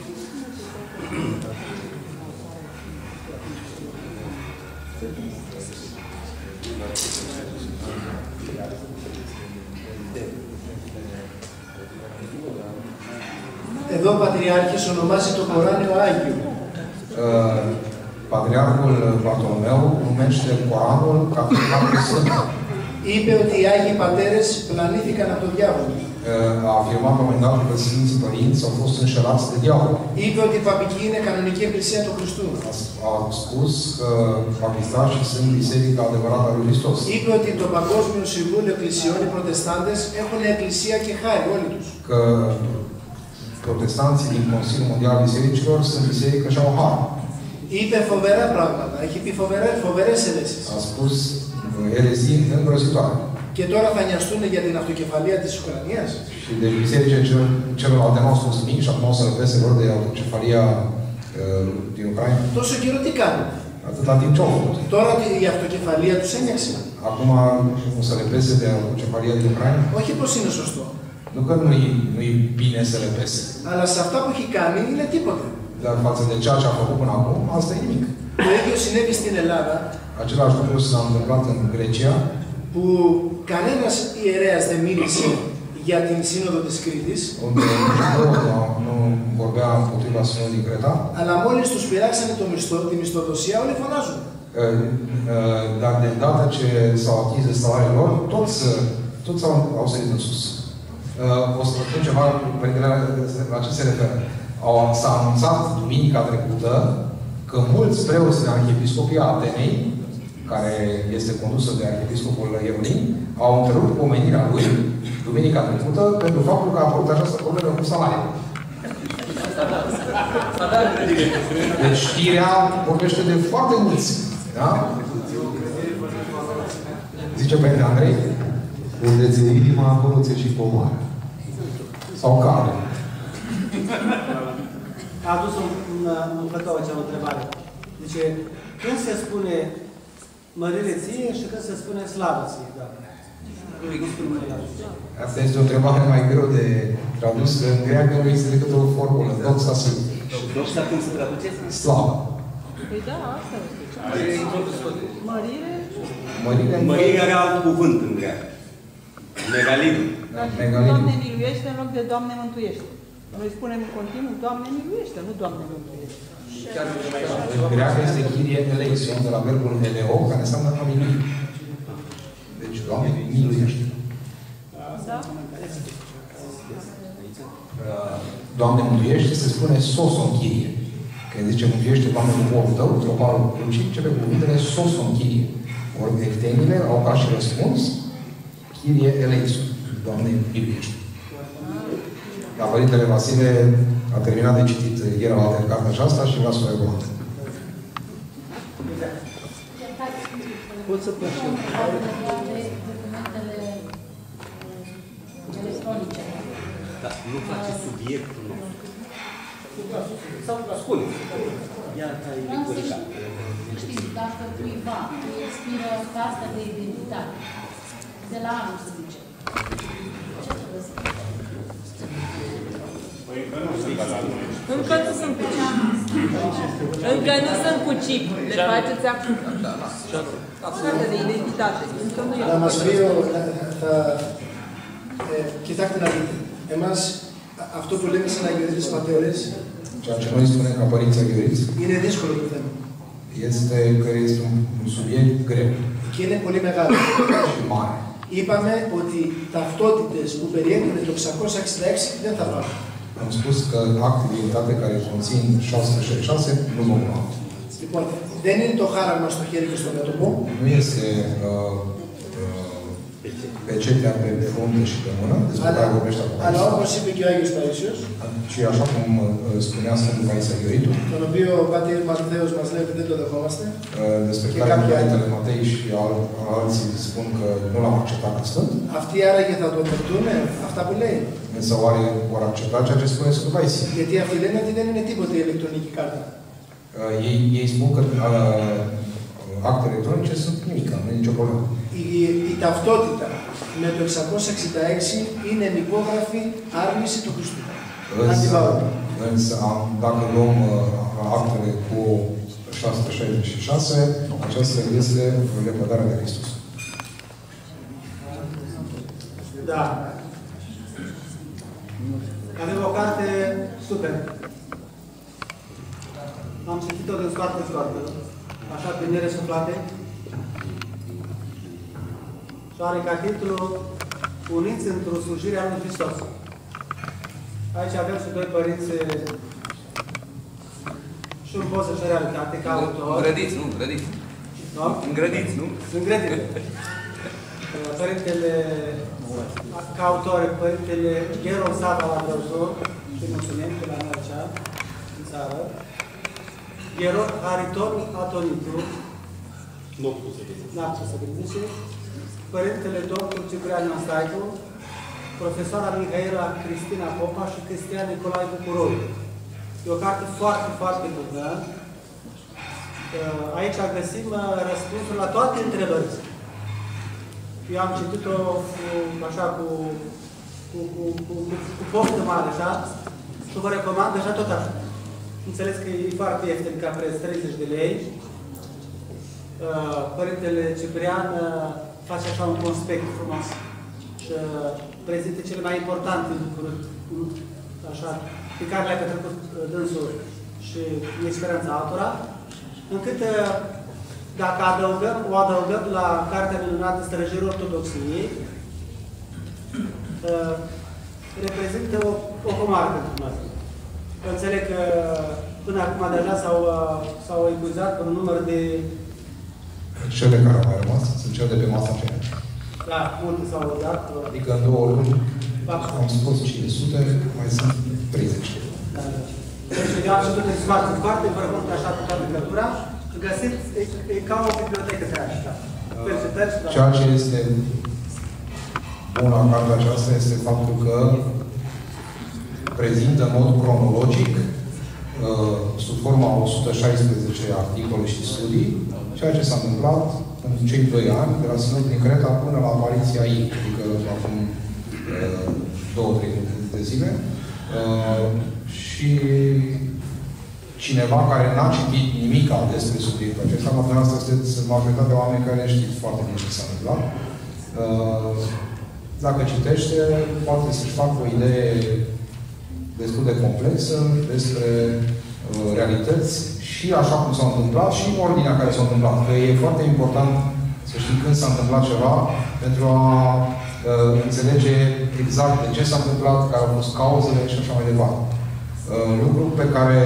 Εδώ ο Πατριάρχης ονομάζει το Κοράνιο Άγιο. Patriarhul Bartolomeu numește Coranul ca carte sfântă. Είπε ότι οι Άγιοι Πατέρες πλανήθηκαν από τον διάβολο. A afirmat la un moment dat că Sfinții Părinți au fost înșelați de diavol. Είπε ότι η Παπική είναι κανονική εκκλησία του Χριστού. A spus că papistașii sunt biserica adevărată a lui Hristos. Είπε ότι το Παγκόσμιο Συμβούλιο Εκκλησιών, οι Προτεστάντες, έχουν εκκλησία και χάρη όλοι τους. Că protestanții din Consiliul Mondial Bisericilor sunt biserică și au har. Είπε φοβερά πράγματα. Έχει πει φοβερές αιρέσεις. A spus erezii îngrozitoare. Και τώρα θα νοιαστούν για την αυτοκεφαλία της Ουκρανίας. Și de bisericile celorlalte nu au spus nimic și acum o să repese vor de autocefalia din Ucraina. Τόσο καιρό τι κάνουν. Atâta timp ce au făcut. Τώρα η αυτοκεφαλία τους ένιαξε. Acum o să repese de autocefalia din Ucraina. Όχι πως είναι σωστό. Nu că nu-i bine să repese. Αλλά σε αυτά που έχει κάνει είναι τίποτα. Dar față de ceea ce a făcut până acum, asta e nimic. Το ίδιο συνέβη στην Ελλάδα. Același lucru s-a întâmplat în Grecia. Που κανένας ιερέας δεν μίλησε για την Σύνοδο της Κρήτης. Unde nu vorbea împotriva Sinodului din Creta. Αλλά μόλις τους πειράξανε τη μισθοδοσία, όλοι φωνάζουν. Dar de data ce s-au atins de salariile lor, toți au sărit în sus. O să vă spun ceva la ce se referă. S-a anunțat duminica trecută că mulți preoți de Arhiepiscopia Atenei, care este condusă de Arhiepiscopul Ierunim, au întrerupt pomenirea lui duminica trecută pentru faptul că a apărut această problemă cu salariile. Deci știrea vorbește de foarte mulți. Da? Zice Părinte Andrei? Unde ți-e inima, acolo ți-e și pomoare. Sau care? A adus un plăcău acea întrebare. Zice, când se spune mărire ție și când se spune slavă ție, Doamne? Asta este o întrebare mai greu de tradus, că în greacă nu există decât o formulă, doxa si. Doxa cum se traduce? Slavă. Păi da, asta Mărire? Mărire are alt cuvânt în greacă. Megalim. Doamne miluiește în loc de Doamne mântuiește. Noi spunem în continuu, Doamne miluiește, nu Doamne mântuiește. În greacă este Kyrie eleison, de la verbul eleo, care înseamnă a milui. Deci, Doamne miluiește. Da? Doamne mântuiește, se spune soson Kyrie. Când zice mântuiește Doamne cu poporul tău, troparul crucii, începe cuvintele soson Kyrie. Ori ectenile au ca și răspuns Kyrie eleison. Doamne miluiește. Dar Părintele Vasile a terminat de citit ieri la altă cartea aceasta și vrea să o recomandă. Pot să plec și eu. Da, nu face subiectul nostru. Sau spune. Știți, dacă cuiva expiră cartea de identitate, de la anul, să zicem, ce trebuie să facă? Încă nu sunt cu chip. Încă nu sunt cu chip. Le faceți acum. Cartea de identitate. Încă nu e. Να μας πει, κοιτάξτε να δείτε, εμάς αυτό που λέμε σαν αγιορείτες πατέρες, Ceea ce noi spunem ca părinți aghioriți, είναι δύσκολο το θέμα. este că este un subiect greu Και είναι πολύ μεγάλο. și mare. Είπαμε ότι ταυτότητες που περιέχουν το 666 δεν θα υπάρχουν. Am spus că acte de identitate care conțin 666 nu mă urmă. Λοιπόν, δεν είναι το χάραγμα στο χέρι και στο μέτωπο. Nu este Pecetea pe frunte și pe mână, despre care vorbește acum. Αλλά όπως είπε και ο Άγιος Παΐσιος, și așa cum spunea Sfântul Paisie Gheoritu, τον οποίο ο Πατήρ Ματθαίος μας λέει ότι δεν το δεχόμαστε, despre care Părintele Matei și alții spun că nu l-am acceptat ca sfânt. Αυτοί άραγε θα το δεχτούν αυτά που λέει. Însă oare vor accepta ceea ce spune Sfântul Paisie? Γιατί αυτοί λένε ότι δεν είναι τίποτε η ηλεκτρονική κάρτα. Ei spun că acte electronice sunt nimic, nu e nicio problemă. Η ταυτότητα με το 666 είναι νικόγραφη άρνηση του Χριστού. Însă, dacă luăm actele cu 666, aceasta este lepădarea de Hristos. Da. Avem o carte super. Am citit-o din scoartă, așa, prin neresuflate. Și are ca titlu Uniți într-o slujire a lui Hristos. Aici avem și doi părinți și un poză și realitate ca autor. Îngrădiți, nu? Îngrădiți. Nu? Îngrădiți, nu? Îngrădiți. Părintele, ca autor, Părintele Gheron Sava la Brăzor, și mulțumim că la noi aici, în țară. Gheron Hariton Atonitu. Nu pot să găsiți. N-am pus să găsiți. Părintele Dr. Ciprian Nastaicu, profesoara Mihaela Cristina Popa și Cristian Nicolae Bucuroi. E o carte foarte, foarte bună. Aici găsim răspunsul la toate întrebările. Eu am citit-o așa cu poftă mare, așa, și vă recomand așa tot așa. Înțeles că e foarte ieftin ca preț, 30 de lei. Părintele Ciprian face așa un conspect frumos și prezintă cele mai importante lucruri, așa, pe care le-a petrecut dânsul și experiența altora, încât dacă o adăugăm la Cartea Minunată Străjii Ortodoxiei, reprezintă o comară pentru noi. Eu înțeleg că până acum deja s-au epuizat un număr de... Cele care au mai rămas sunt cele de pe masa aceea. Da, multe s-au dat. Adică în 2 luni am spus 500, mai sunt 30. Da, da. Deci eu am citit în foarte vorbesc așa cu toată căltura și găsiți, e ca o bibliotecă de așa. Ceea ce este bun la cartea aceasta este faptul că prezintă în mod cronologic, sub forma 116 articole și studii, ceea ce s-a întâmplat în cei 2 ani, de la Sinodul din Creta până la apariția ei, adică acum 2-3 de zile. Și cineva care n-a citit nimic despre subiectul acesta, la asta sunt majoritatea oameni care știți foarte bine ce s-a întâmplat. Dacă citește, poate să-și facă o idee destul de complexă despre realități și așa cum s-au întâmplat și în ordinea care s-au întâmplat. Că e foarte important să știi când s-a întâmplat ceva pentru a înțelege exact de ce s-a întâmplat, care au fost cauzele și așa mai departe. Lucru pe care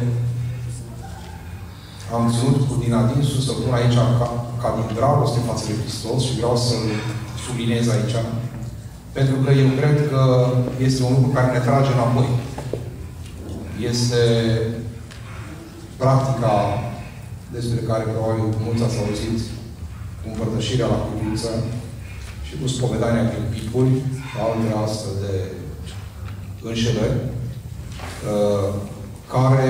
am ținut cu din adinsul să pun aici ca din dragoste față de Hristos și vreau să-l subliniez aici. Pentru că eu cred că este un lucru care ne trage înapoi. Este practica despre care probabil mulți ați auzit, cu împărtășirea la cruță și cu spovedania prin pipuri, alte astfel de înșelări, care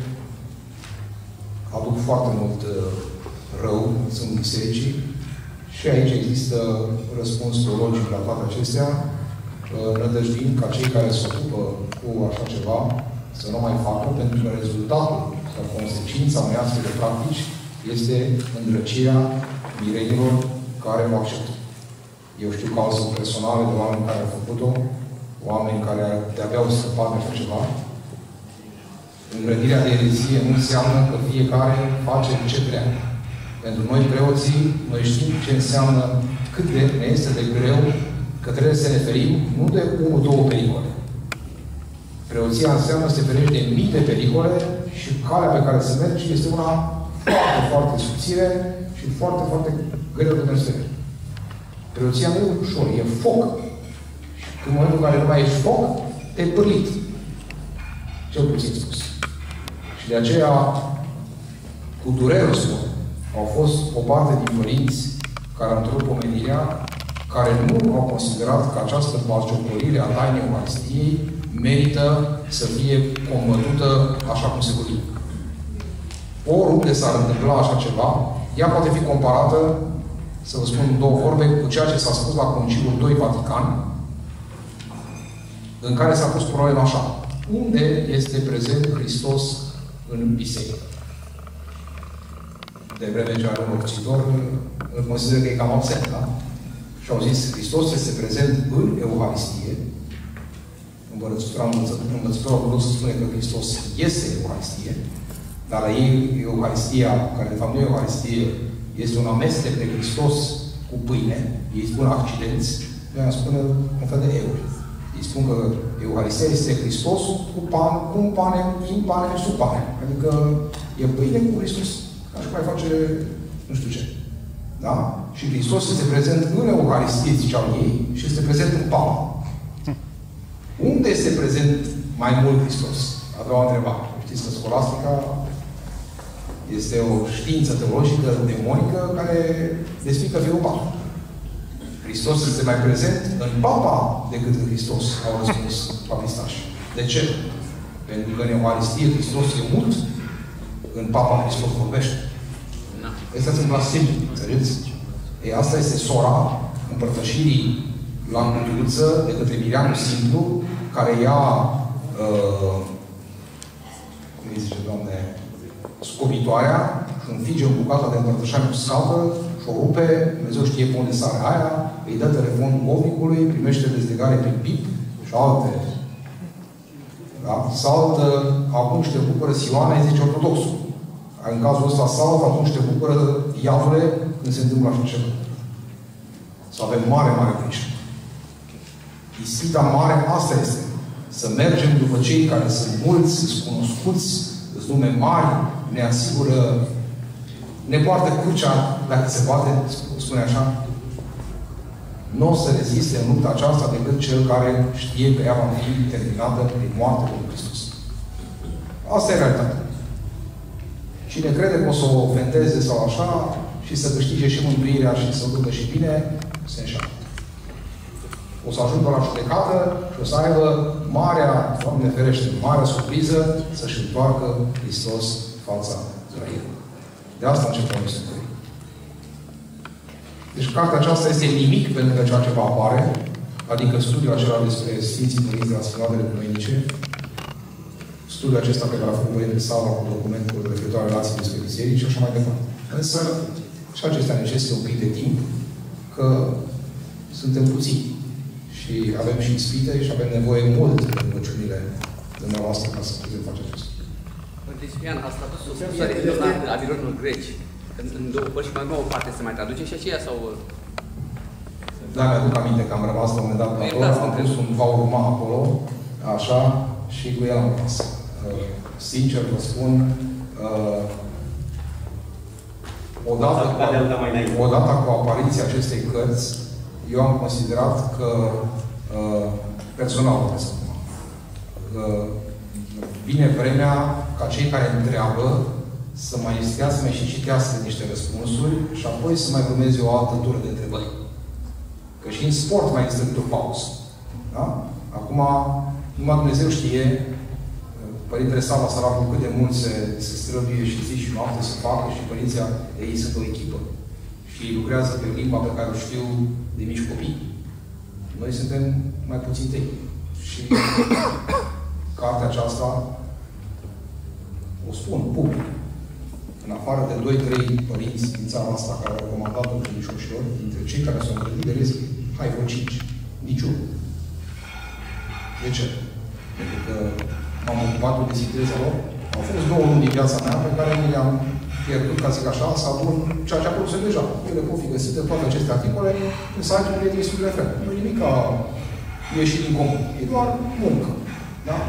aduc foarte mult rău în sânul bisericii și aici există răspuns teologic la toate acestea, nădăjduind ca cei care se ocupă cu așa ceva să nu mai facă, pentru că rezultatul sau consecința unei astfel de practici este îndrăcirea mirenilor care o acceptă. Eu știu cauze personale de oameni care au făcut-o, oameni care de-abia au scăpat de așa ceva. Îngrădirea de erezie nu înseamnă că fiecare face ce vrea. Pentru noi preoții, noi știm ce înseamnă, cât de ne este de greu, că trebuie să ne ferim nu de 1-2 pericole. Preoția înseamnă să te ferești de mii de pericole și calea pe care să mergi este una foarte, foarte subțire și foarte, foarte greu de mers. Preoția nu e ușor, e foc. Și în momentul în care nu mai ești foc, te-ai pârlit. Cel puțin spus. Și de aceea, cu durere spun, au fost o parte din părinți care au întrebat pomenirea, care nu au considerat că această batjocorire a tainei Euharistiei merită să fie combătută așa cum se cuvine. Oriunde s-ar întâmpla așa ceva, ea poate fi comparată, să vă spun două vorbe, cu ceea ce s-a spus la Conciliul II Vatican, în care s-a pus problema așa. Unde este prezent Hristos în biserică? De vreme ce are un locțitor, îl consider că e cam absent, da? Și au zis, Hristos este prezent în Euharistie. Învățătura ortodoxă spune că Hristos este Euharistie, dar la ei Euharistia, care de fapt nu e Euharistie, este un amestec de Hristos cu pâine. Ei spun accidenți, noi am spune un fel de euri. Ei spun că Euharistia este Hristosul cu pane, in pane, sub pane. Adică e pâine cu Hristos. Ca și mai face nu știu ce. Da? Și Hristos este prezent în Euharistie, ziceau ei, și este prezent în pan. Unde este prezent mai mult Hristos? A doua întrebare. Știți că scolastica este o știință teologică demonică care despică fiul patru. Hristos este mai prezent în papa decât în Hristos, au răspuns papistași. De ce? Pentru că în Euharistie Hristos e mult, în papa Hristos vorbește. Asta sunt blasfemii, înțelegeți? Ei, asta este sora împărtășirii la cutiuță de către Mirianul Simplu, care ia, cum îi zice, Doamne, scobitoarea și înfige în bucata de împărtășare cu scaltă și o rupe, Dumnezeu știe pe unde sare aia, îi dă telefonul ovnicului, primește dezlegare prin bip și alte. Da? Saltă, acum și te bucură Sioana, îi zice ortodoxul. În cazul ăsta salt, atunci te bucură iadule când se întâmplă așa ceva. Să avem mare grijă. Ispita mare, asta este. Să mergem după cei care sunt mulți, sunt cunoscuți, sunt nume mari, ne asigură, ne poartă crucea, dacă se poate, spune așa. Nu o să reziste în lupta aceasta decât cel care știe că ea va fi terminată prin moartea lui Hristos. Asta e realitatea. Cine crede că o să o ofendeze sau așa și să câștige și mântuirea și să o ducă și bine, se înșeală. O să ajungă la judecată și o să aibă marea, Doamne ferește, marea surpriză să-și întoarcă Hristos fața la el. De asta începem noi să trăim. Deci cartea aceasta este nimic pentru că ceea ce va apare, adică studiul acela despre Sfinții Părinți de la Sfinatele Ecumenice, studiul acesta pe care a făcut Părintele Sava cu documentul referitor la relații despre biserici și așa mai departe. Însă, și acestea necesită un pic de timp, că suntem puțini. Și avem și ispite și avem nevoie mult de rugăciunile dumneavoastră ca să putem face acest lucru. Părinte Ciprian, a tradus o scrisoare a Babilonilor greci. În două părți și mai o parte se mai traduce și aceea sau... Da, mi-aduc aminte că am rămas la un moment dat pe acolo, am pus un vauruma acolo, așa, și cu el am rămas. Sincer vă spun, odată cu apariția acestei cărți, eu am considerat că personal, vine vremea ca cei care întreabă să mai stească și citească niște răspunsuri și apoi să mai urmeze o altă tură de întrebări. Că și în sport mai există câte o pauză. Da? Acum, numai Dumnezeu știe, Părintele Sava Săracul, cât de mult se străduie și zi și noapte să facă și părinții ei sunt o echipă. Și lucrează pe limba pe care o știu de mici copii. Noi suntem mai puțin tăi. Și cartea aceasta o spun public. În afară de 2-3 părinți din țara asta care au recomandat-o credincioșilor, dintre cei care s-au întâlnit de rest, hai vreo 5. Niciunul. De ce? Pentru că m-am ocupat de sinteza lor. Au fost 2 luni din viața mea pe care mi le-am pierdut, ca să zic așa, să adun ceea ce a produs deja. Ele pot fi găsite toate aceste articole în site-ul Medii FM. Nu e nimic ca ieșit din comun. E doar muncă. Da?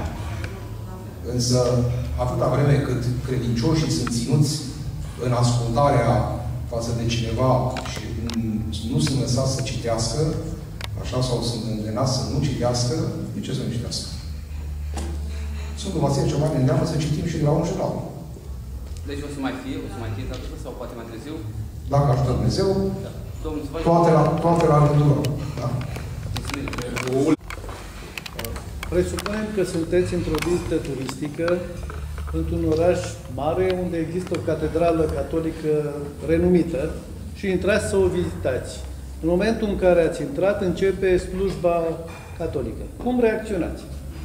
Însă, atâta vreme cât credincioșii sunt ținuți în ascultarea față de cineva și nu sunt lăsați să citească, așa, sau sunt îndemnați să nu citească, de ce să nu citească? Sfântul Vasile cel Mare ne îndeamnă să citim și de la un și la altul. Deci o să mai fie dată sau poate mai târziu? Dacă ajută Dumnezeu, da. toate la rândul lor. Da? Presupunem că sunteți într-o vizită turistică într-un oraș mare unde există o catedrală catolică renumită și intrați să o vizitați. În momentul în care ați intrat, începe slujba catolică. Cum reacționați?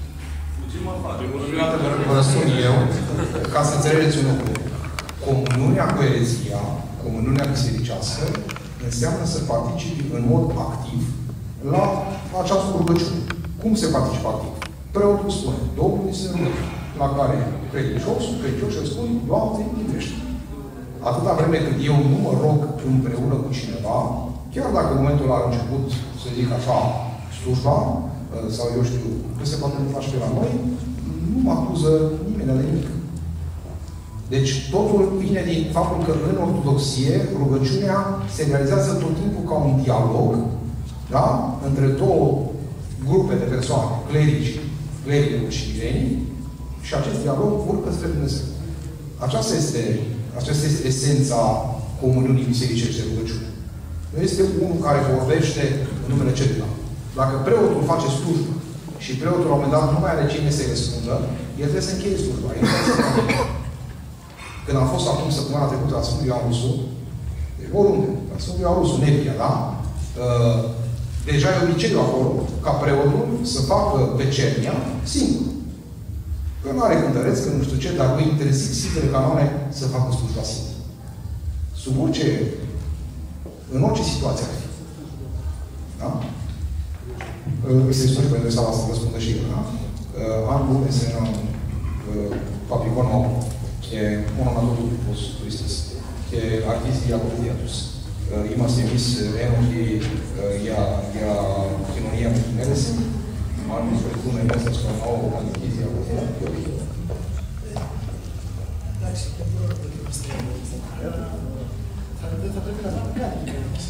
Vă spun eu, ca să înțelegeți un lucru. Comuniunea cu erezia, comuniunea bisericească, înseamnă să participi în mod activ la această rugăciune. Cum se participă activ? Preotul spune, Domnul este rugăciune, la care credincioși îl spun, Doamne, iubește. Atâta vreme cât eu nu mă rog împreună cu cineva, chiar dacă în momentul la început, să zic așa, slujba, sau eu știu, că se poate face pe la noi, nu mă acuză nimeni de nimic. Deci totul vine din faptul că în ortodoxie rugăciunea se realizează tot timpul ca un dialog, da? Între două grupe de persoane, clericul și irenii, și acest dialog urcă spre Dumnezeu. Aceasta este esența comuniunii bisericești de rugăciune. Nu este unul care vorbește în numele celuilalt. Dacă preotul face slujbă și preotul la un moment dat nu mai are cine să-i răspundă, el trebuie să încheie slujba. Când am fost acum săptămâna trecută la Sfântul Ioan Rusu, deci oriunde, la Sfântul Ioan Rusu, Nebia, da? Deja e obiceiul acolo ca preotul să facă vecernia singur. Că nu are cântăreț, că nu știu ce, dar îi interzic Sfintele Canoane să facă slujba singur. Sub orice, în orice situație ar fi. Da? Îi se spune pentru asta să răspundă și eu, da? Anul este un papicono che onomatul τους Χριστός και αρχίζει η αποδίατος. Είμαστε εμείς ένοχοι για κοινωνία με την αίρεση. Αν βρεθούμε μέσα στον ναό που αρχίζει η αποδία και όχι. Εντάξει, και μπορώ να το δεν θα πρέπει να πάμε κάτι.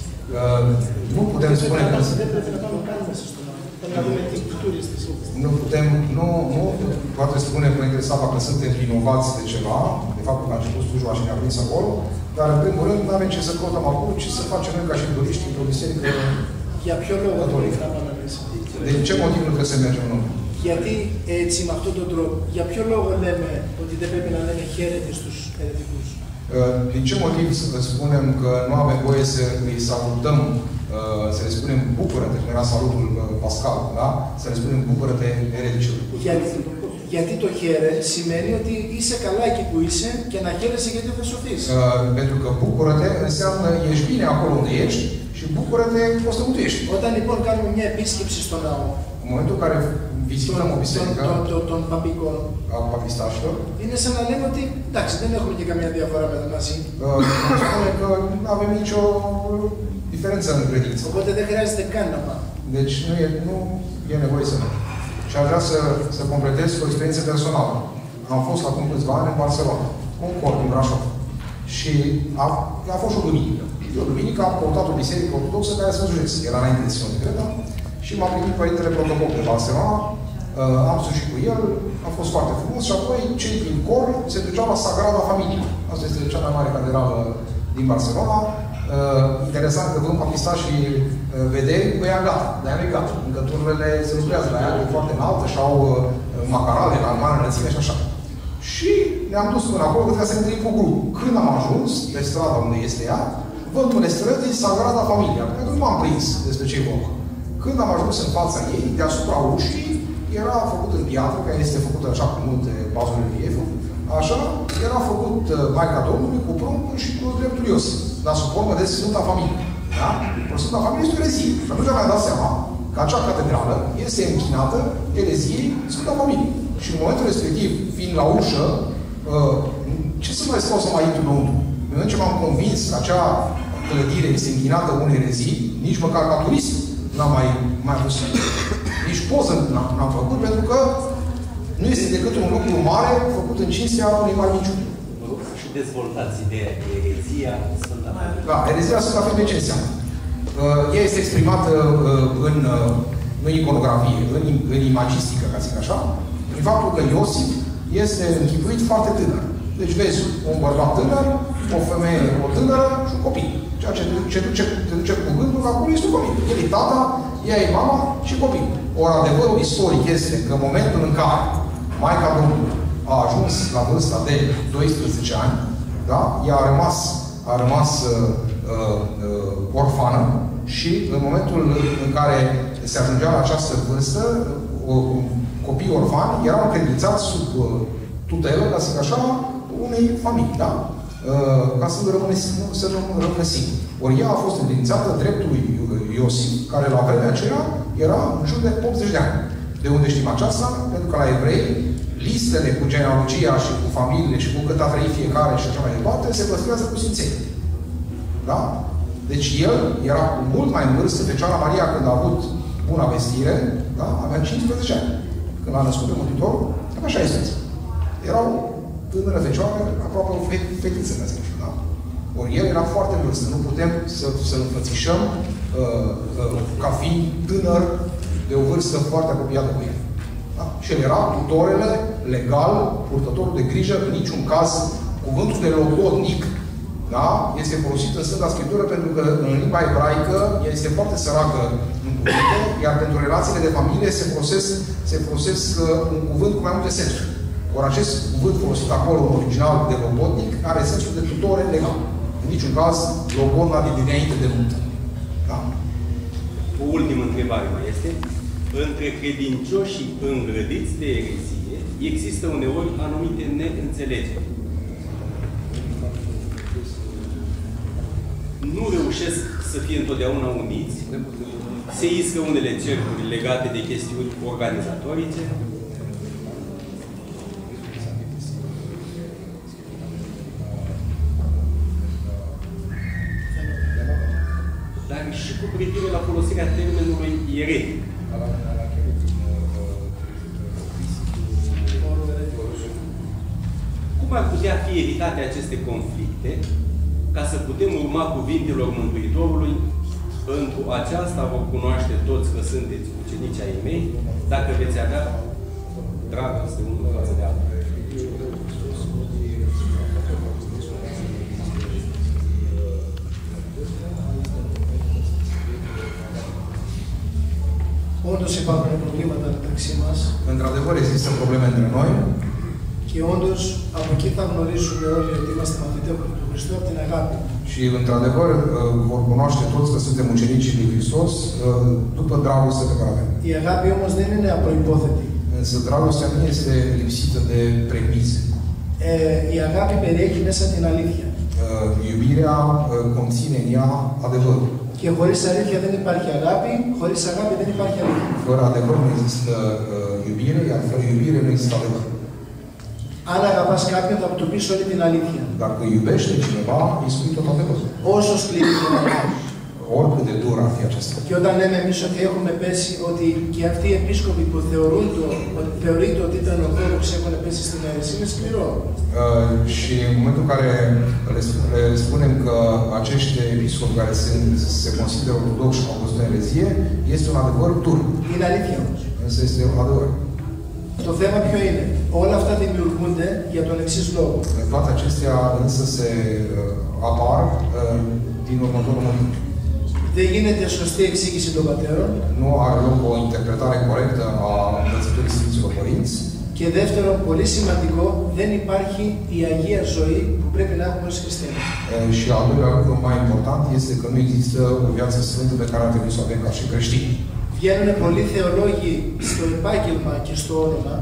Nu putem spune că... Δεν πρέπει να πάμε κάτι μέσα στον ναό. Να δούμε τις culturi της Nu putem, nu poate spune Părintele Sava că suntem vinovați de ceva, de faptul că a început slujba și ne-a prins acolo, dar în primul rând nu avem ce să căutăm acolo, ci să facem noi ca și turiști într-o biserică catolică. De ce motiv nu trebuie să mergem noi? Γιατί έτσι με αυτόν τον τρόπο, για ποιο λόγο λέμε ότι δεν πρέπει να λέμε χαίρετε στους αιρετικούς? Din ce motiv să spunem că nu avem voie să îi salutăm, să le spunem bucură-te, cum era salutul pascal, da? Să le spunem bucură-te ereticilor. Γιατί το χαίρε σημαίνει ότι είσαι καλά εκεί που είσαι και να χαίρεσαι γιατί θα σωθείς. Pentru că bucură-te înseamnă ești bine acolo unde ești și bucură-te că o să mântuiești. Όταν λοιπόν κάνουμε μια επίσκεψη στο ναό, în momentul în care vizităm o biserică των παπικών, papistașilor, είναι σαν να λέμε ότι εντάξει, δεν έχουμε και καμία διαφορά μαζί. Spune că nu avem nicio diferență în credință. Οπότε δεν χρειάζεται καν να πάμε. Deci nu e nevoie să mergem. Și aș vrea să completez cu o experiență personală. Am fost acum câțiva ani în Barcelona, Concord, în Brașov. Și a fost o duminică. O duminică am căutat o biserică ortodoxă care să slujesc. Era înainte de Sfântul Creda. Și m-a primit Părintele Protopop de Barcelona. Am slujit cu el. A fost foarte frumos. Și apoi cei din cor se duceau la Sagrada Familia. Asta este cea mai mare catedrală din Barcelona. Interesant că vând papistașii vederi, băi, gata. De-aia nu-i gata. Încă tururile se lucrează la ea, e foarte înaltă și au macarale la mare înălțime și așa. Și ne-am dus până acolo, că trebuia să ne întâlnim cu grup. Când am ajuns pe strada unde este ea, văd numele străzii Sagrada Familia. Pentru că nu m-am prins despre ce e vorba. Când am ajuns în fața ei, deasupra ușii, era făcut în piatră, care este făcută așa cu multe bazul relieful. Așa, era făcut Maica Domnului cu pruncul și cu dreptul Iosif. Dar sub formă de Sfânta Familie. Da? Sfânta Familie este o erezie. Și atunci mi-am dat seama că acea catedrală este închinată ereziei Sfânta Familie. Și în momentul respectiv, fiind la ușă, ce să mai stau să mai intru înăuntru? În momentul ce m-am convins că acea clădire este închinată unei erezii, nici măcar ca turist n-am mai pus. Nici poză n-am făcut, pentru că nu este decât un lucru mare făcut în cinstea unei mari minciuni. Și dezvoltați ideea de erezia Sfânta Familie. Da, erezia Sfânta Familie ce înseamnă? Ea este exprimată în iconografie, în imagistică, ca să zic așa, prin faptul că Iosif este închipuit foarte tânăr. Deci vezi un bărbat tânăr, o femeie, o tânără și un copil. Ceea ce te duce cu gândul că acolo este un copil. El e tata, ea e mama și copil. Ori adevărul istoric este că în momentul în care Maica Domnului a ajuns la vârsta de 12 ani, da? Ea a rămas orfană și în momentul în care se ajungea la această vârstă, copiii orfani erau încredințați sub tutelă, ca să zic așa, unei familii, da? Ca să nu rămână singur. Ori ea a fost încredințată dreptului Iosif, care la vremea aceea era în jur de 80 de ani. De unde știm aceasta? Pentru că la evrei, listele cu genealogia și cu familiile și cu cât a trăit fiecare și așa mai departe, se păstrează cu sfințenie. Da? Deci el era cu mult mai în vârstă. Fecioara Maria, când a avut buna vestire, da? Avea 15 ani. Când l-a născut pe Mântuitorul, avea 16. Era o tânără fecioară, aproape o fetiță, ca să zic, da? Ori el era foarte în vârstă. Nu putem să-l înfățișăm ca fiind tânăr de o vârstă foarte apropiată cu el. Da? Și el era tutorele legal, purtătorul de grijă, în niciun caz cuvântul de logodnic, da? Este folosit în Sfânta Scriptură pentru că în limba ebraică este foarte săracă în cuvinte, iar pentru relațiile de familie se folosesc un cuvânt cu mai multe sensuri. Ori acest cuvânt folosit acolo, în original de logodnic, are sensul de tutore legal. În niciun caz, logodna de dinainte de munte. Da? O ultimă întrebare mai este. Între credincioșii îngrădiți de erezie există uneori anumite neînțelegeri. Nu reușesc să fie întotdeauna uniți. Se iscă unele cercuri legate de chestiuni organizatorice. Dar și cu privire la folosirea termenului eretic. Cum ar putea fi evitate aceste conflicte ca să putem urma cuvintelor Mântuitorului: întru aceasta vor cunoaște toți că sunteți ucenici ai mei, dacă veți avea dragoste unul față de altul. Όντως υπάρχουν προβλήματα μεταξύ μας. Într-adevăr, există probleme între noi. Και όντως από εκεί θα γνωρίσουμε όλοι ότι είμαστε μαθητές του Χριστού από την αγάπη. Și într-adevăr vor cunoaște toți că suntem ucenicii lui Hristos după dragostea pe care avem. Η αγάπη όμως δεν είναι απροϋπόθετη. Însă dragostea nu este lipsită de premize. Η αγάπη περιέχει μέσα την αλήθεια. Iubirea conține în ea adevărul. Και χωρίς αλήθεια δεν υπάρχει αγάπη, χωρίς αγάπη δεν υπάρχει αλήθεια. Fără adevăr nu există iubire, iar fără iubire nu există adevăr. Αν αγαπάς κάποιον θα του πεις όλη την αλήθεια. Dacă iubește cineva, îi spui tot adevărul. Όσο σκληρή και να είναι. Oricât de dur ar fi aceasta. Και όταν λέμε εμείς ότι έχουμε πέσει, ότι και αυτοί οι επίσκοποι που θεωρείται ότι ήταν ορθόδοξοι έχουν πέσει στην αίρεση, είναι σκληρό. Și în momentul în care le spunem că acești episcopi care se consideră ortodoxi și au fost în erezie, este un adevăr dur. Είναι αλήθεια όμως. Însă este un adevăr. Το θέμα ποιο είναι? Όλα αυτά δημιουργούνται για τον εξής λόγο. Toate acestea însă se apar din următorul motiv. Δεν γίνεται σωστή εξήγηση των πατέρων. Nu are loc o interpretare corectă a învățăturii Sfinților Părinți. Και δεύτερον, πολύ σημαντικό, δεν υπάρχει η Αγία Ζωή που πρέπει να έχουμε ως χριστιανοί. Și al doilea lucru mai important este că nu există o viață sfântă pe care ar trebui să o avem ca și creștini. Βγαίνουν πολλοί θεολόγοι στο επάγγελμα και στο όνομα.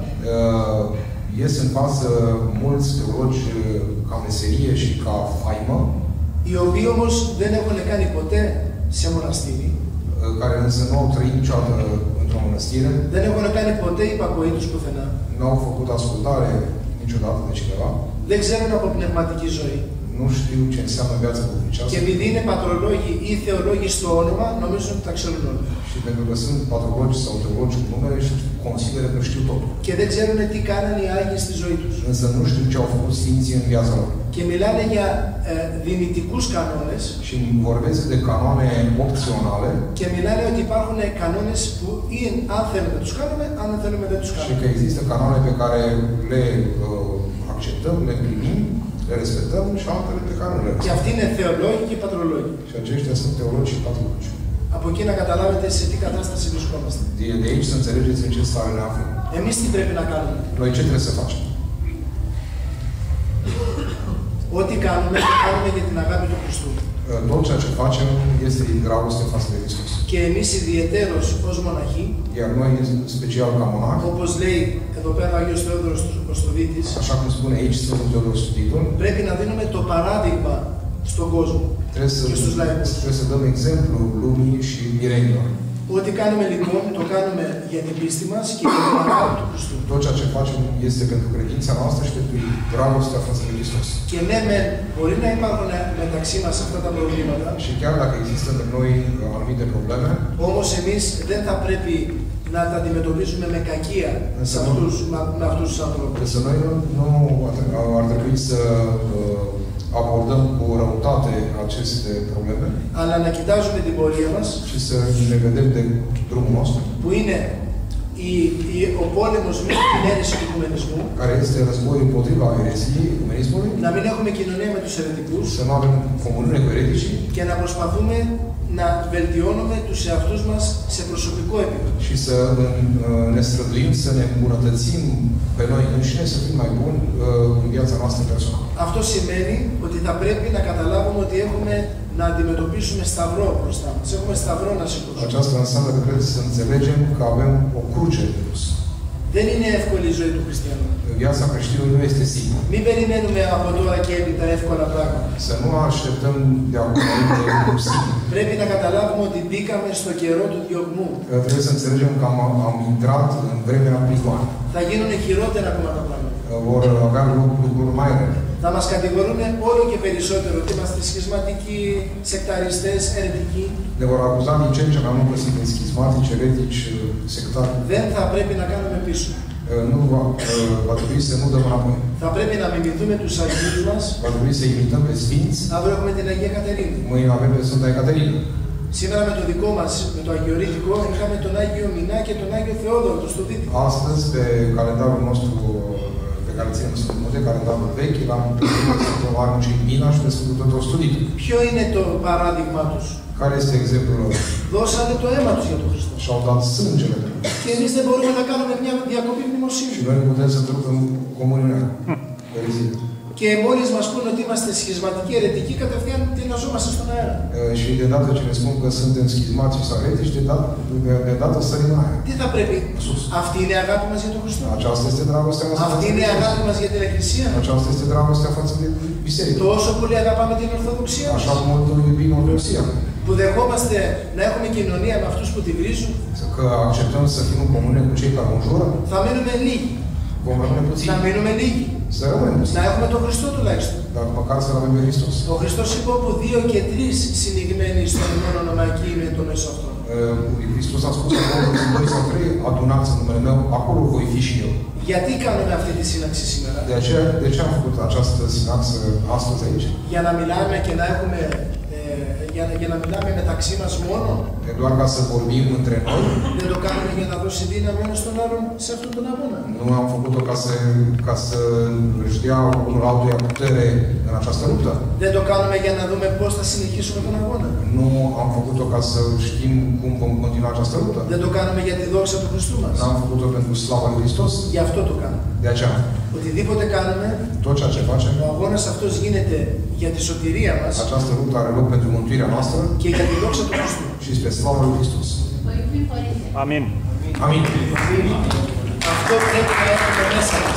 Ies în fază mulți teologi ca meserie și ca faimă. Οι οποίοι όμως δεν έχουν κάνει ποτέ σε μοναστήρι. Care însă nu au trăit niciodată într-o mănăstire. Δεν έχουν κάνει ποτέ υπακοή τους πουθενά. Nu au făcut ascultare niciodată de cineva. Δεν ξέρουν από πνευματική ζωή. Nu nu știu ce înseamnă viața duhovnicească. Και επειδή είναι πατρολόγοι ή θεολόγοι στο όνομα, νομίζουν ότι τα ξέρουν όλα. Și pentru că sunt patrologi sau teologi cu numele și consideră că știu totul. Και δεν ξέρουν τι κάνανε οι Άγιοι στη ζωή τους. Însă nu știu ce au făcut sfinții în viața lor. Και μιλάνε για δυνητικούς κανόνες. Și vorbesc de canoane opționale. Και μιλάνε ότι υπάρχουν κανόνες που ή αν θέλουμε τους κάνουμε, αν δεν θέλουμε δεν τους Și κάνουμε. că există canoane pe care le acceptăm, le primim, le respectăm și altele pe care nu le respectăm. Και αυτοί είναι θεολόγοι και πατρολόγοι. Și aceștia sunt teologi și patrologi. Από εκεί να καταλάβετε σε τι κατάσταση βρισκόμαστε. De aici să înțelegeți în ce stare ne aflăm. Εμείς τι πρέπει να κάνουμε. Noi ce trebuie să facem? Ό,τι κάνουμε, το κάνουμε για την αγάπη του Χριστού. Tot ceea ce facem este din dragoste față de Hristos. Και εμείς ιδιαιτέρως ως μοναχοί, Iar noi, în special ca monachi, όπως λέει εδώ πέρα ο Άγιος Θεόδωρος Προστοδίτης, așa cum spune aici Sfântul Teodor Studitul, πρέπει να δίνουμε το παράδειγμα στον κόσμο και στους λαϊκούς. Trebuie să dăm exemplu lumii și mirenilor. Ό,τι κάνουμε λοιπόν, το κάνουμε για την πίστη μας και για την αγάπη του Χριστού. Tot ceea ce facem este pentru credința noastră și pentru dragostea față de Hristos. Και ναι, μπορεί να υπάρχουν μεταξύ μας αυτά τα προβλήματα. Și chiar dacă există între noi anumite probleme, όμως εμείς δεν θα πρέπει να τα αντιμετωπίζουμε με κακία με αυτούς τους ανθρώπους. Însă noi nu ar trebui să abordăm cu răutate aceste probleme. Αλλά να κοιτάζουμε την πορεία μας. Și să ne vedem de drumul nostru. Που είναι ο πόλεμος με την αίρεση του οικουμενισμού. Care este războiul împotriva eresiei, ecumenismului. Να μην έχουμε κοινωνία με τους αιρετικούς. Să nu avem comuniune cu ereticii. Και να προσπαθούμε να βελτιώνουμε τους εαυτούς μας σε προσωπικό επίπεδο. Și să ne străduim să ne îmbunătățim pe noi înșine, să fim mai buni în viața noastră personală. Αυτό σημαίνει ότι θα πρέπει να καταλάβουμε ότι έχουμε να αντιμετωπίσουμε σταυρό μπροστά μας. Έχουμε σταυρό να σηκώσουμε. Aceasta înseamnă că trebuie să înțelegem că avem o cruce de dus. Δεν είναι εύκολη η ζωή του χριστιανού. Viața creștinului nu este simplă. Μην περιμένουμε από τώρα και έπειτα εύκολα πράγματα. Să nu așteptăm de acum înainte cum simplu. Πρέπει να καταλάβουμε ότι μπήκαμε στο καιρό του διωγμού. Trebuie să înțelegem că am intrat în vremea prigoană. Θα γίνουν χειρότερα ακόμα τα πράγματα. Vor avea loc lucruri mai rele. Θα μας κατηγορούν όλο και περισσότερο ότι είμαστε σχισματικοί, σεκταριστές, αιρετικοί. Ne vor acuza din ce în ce mai mult că suntem schismatici, eretici, sectari. Δεν θα πρέπει να κάνουμε πίσω. Nu va trebui să nu dăm înapoi. Θα πρέπει να μιμηθούμε τους Αγίους μας. Va trebui să imităm pe Sfinți. Αύριο έχουμε την Αγία Κατερίνη. Mâine avem pe Sfânta Ecaterina. Σήμερα με το δικό μας, με το Αγιορείτικο, είχαμε τον Άγιο Μινά και τον Άγιο Θεόδωρο, το Στοδίτη. Astăzi, pe calendarul nostru pe care ținem Sfântul Munte, calendarul vechi, l-am pe Sfântul Armucii Mina și pe Sfântul Teodor Studitul. Ποιο είναι το παράδειγμα τους? Care este exemplul lor? Δώσανε το αίμα τους για τον Χριστό. Și-au dat sângele. Και εμείς δεν μπορούμε να κάνουμε μια διακοπή μνημοσύνη. Și noi nu putem să trupăm comuniunea. Και μόλις μας πούνε ότι είμαστε σχισματικοί, αιρετικοί, κατευθείαν τειναζόμαστε στον αέρα. Și de dată ce ne spun că suntem schismați sau eretici, de dată sărim aia. Τι θα πρέπει? Αυτή είναι η αγάπη μας για τον Χριστό. Aceasta este dragostea noastră. Αυτή είναι η αγάπη μας για την Εκκλησία. Aceasta este dragostea față de biserică. Τόσο πολύ αγαπάμε την Ορθοδοξία. Așa mult iubim Ortodoxia. Που δεχόμαστε να έχουμε κοινωνία με αυτούς που τη βρίζουν. Că acceptăm să fim în comunie cu cei care o înjură. Θα μείνουμε λίγοι. Vom rămâne puțini. Να μείνουμε λίγοι. Să rămânem puțini. Να έχουμε τον Χριστό τουλάχιστον. Dar măcar să avem pe Hristos. Ο Χριστός είπε όπου 2 και 3 συνηγμένοι στον ημών ονομαϊκή είναι το μέσο αυτό. Hristos a spus că dacă sunt 2 sau 3 adunați în numele meu, acolo voi fi și eu. Γιατί κάνουμε αυτή τη σύναξη σήμερα? De ce am făcut această sinaxă astăzi aici? Για να μιλάμε και να έχουμε για να μιλάμε μεταξύ μας μόνο. Doar ca să vorbim între noi. Δεν το κάνουμε για να δώσει δύναμη ένας στον άλλον σε αυτόν τον αγώνα. Nu am făcut-o ca să își dea unul altuia putere în această luptă. Δεν το κάνουμε για να δούμε πώς θα συνεχίσουμε τον αγώνα. Nu am făcut-o ca să știm cum vom continua această luptă. Δεν το κάνουμε για τη δόξα του Χριστού μας. Nu am făcut-o pentru slava lui Hristos. Γι' αυτό το κάνουμε. De aceea. Οτιδήποτε κάνουμε, tot ceea ce facem, ο αγώνας αυτός γίνεται για τη σωτηρία μας. Această luptă are loc pentru mântuirea noastră. Και για τη δόξα του Χριστού. Și spre slava lui Hristos. Amin. Amin. Αυτό πρέπει να έχουμε μέσα μας.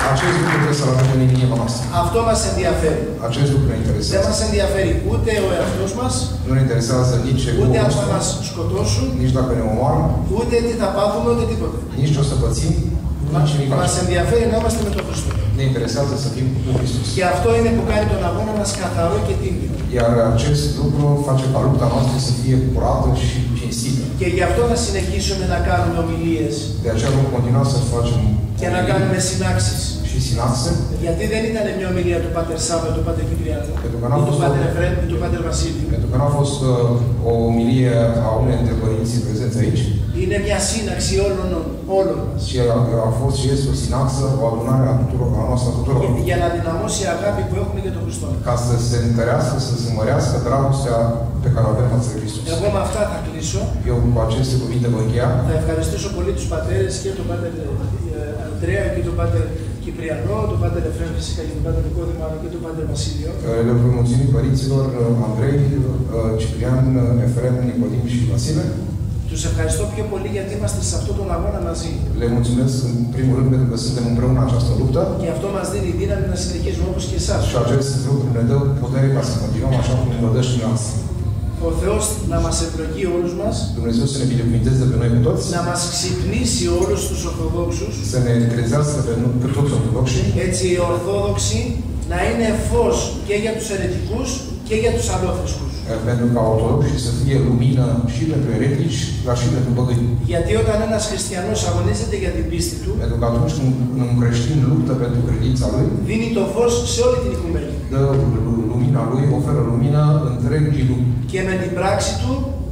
Acest lucru trebuie să-l avem în inima noastră. Αυτό μας ενδιαφέρει. Acest lucru ne Δεν interesează. μας ενδιαφέρει ούτε ο εαυτός μας, Nu ne interesează nici ούτε egoul αν θα nostru, μας σκοτώσουν, nici dacă ne omoară, ούτε τι θα πάθουμε, ούτε τίποτα. nici ce o să pățim, nici nimic Μας altceva. ενδιαφέρει να είμαστε με τον Χριστό. Ne interesează să fim cu Hristos. Και αυτό είναι που κάνει τον αγώνα μας καθαρό και τίμιο. Iar acest lucru face ca lupta noastră să fie curată și cinstită. Και γι' αυτό θα συνεχίσουμε να κάνουμε ομιλίες De aceea vom continua să facem και να κάνουμε συνάξεις. și sinaxe, Γιατί δεν ήταν μια ομιλία του Πάτερ Σάβα, του Πάτερ Κυπριανού, pentru că ή n-a του fost Πάτερ Εφραίμ, ή του Πάτερ Βασίλειου. pentru că n-a fost o omilie a unei dintre părinții prezenți aici, Είναι μια σύναξη όλων μας. ci a fost și este o sinaxă, o adunare a tuturor, a noastră tuturor. Για να δυναμώσει η αγάπη που έχουμε για τον Χριστό. Ca să se întărească, să se mărească dragostea pe care o avem față de Hristos. Εγώ με αυτά θα κλείσω. Eu cu aceste cuvinte voi încheia. Θα ευχαριστήσω πολύ τους πατέρες και τον Πάτερ Αντρέα και τον Πάτερ Κυπριανό, τον Πάτερ Εφραίμ φυσικά και τον Πάτερ Νικόδημο, αλλά και τον Πάτερ Βασίλειο. Le voi mulțumi părinților Andrei, Ciprian, Efrem, Nicodim și Vasile. Τους ευχαριστώ πιο πολύ γιατί είμαστε σε αυτόν τον αγώνα μαζί. Le mulțumesc în primul rând pentru că suntem împreună în această luptă. Και αυτό μας δίνει δύναμη να συνεχίσουμε όπως και εσάς. Și acest lucru ne dă putere ca să continuăm așa cum ne dă și noastră. Ο Θεός να μας ευλογεί όλους μας, Dumnezeu să ne binecuvinteze pe noi pe toți, να μας ξυπνήσει όλους τους Ορθοδόξους, să ne trezească pe toți ortodoxii, έτσι οι Ορθόδοξοι να είναι φως και για τους αιρετικούς και για τους αλλόθρησκους. pentru ca ortodoxii să fie lumină și pentru eretici, dar și pentru păgâni. Γιατί όταν ένας χριστιανός αγωνίζεται για την πίστη του, Pentru că atunci când un creștin luptă pentru credința lui, δίνει το φως σε όλη την οικουμένη. dă lumina lui, oferă lumină întregii lumi. Και με την πράξη του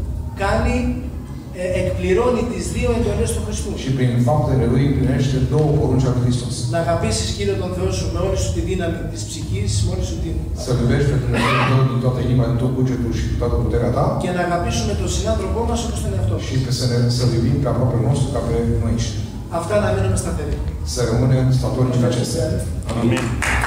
εκπληρώνει τις δύο εντολές του Χριστού. Și prin faptele lui împlinește două porunci ale Hristos. Να αγαπήσεις Κύριο τον Θεό σου με όλη σου τη δύναμη της ψυχής, με όλη σου την... Să-L iubești pe Dumnezeu tău din toată inima, din tot cugetul și din toată puterea ta. Και να αγαπήσουμε τον συνάνθρωπό μας όπως τον εαυτό. Și să-L iubim pe aproapele nostru ca pe noi înșine. Αυτά να μείνουμε σταθεροί. Să rămânem statornici în acestea. Amin.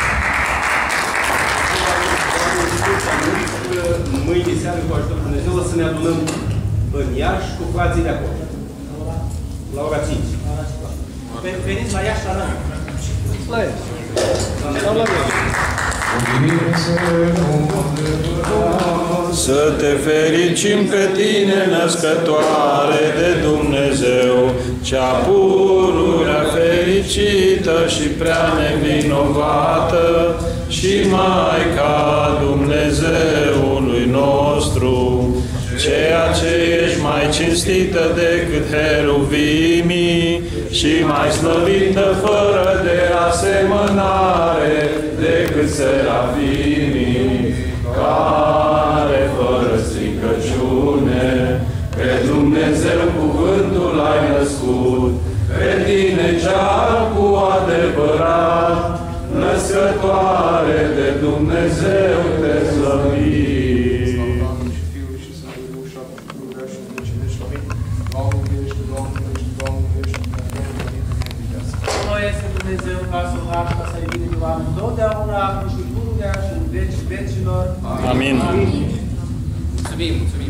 Mâine seară, cu ajutorul Dumnezeu, o să ne adunăm în Iași cu frații de acolo. La ora 5. Veniți la Iași la noi. La Iași. Sau la Iași. Să te fericim pe tine, născătoare de Dumnezeu, cea pururea fericită și prea nevinovată și Maica Dumnezeului nostru, ceea ce ești mai cinstită decât heruvimii și mai slăvită fără de asemănare decât serafimii, care fără stricăciune pe Dumnezeu cuvântul ai născut, pe tine cea cu adevărat, născătoare de Dumnezeu te slăvim. Noi este Dumnezeu ca să facă ca să-i bine de oameni totdeauna, acum și pururea și în vecii vecilor. Amin. Mulțumim, mulțumim.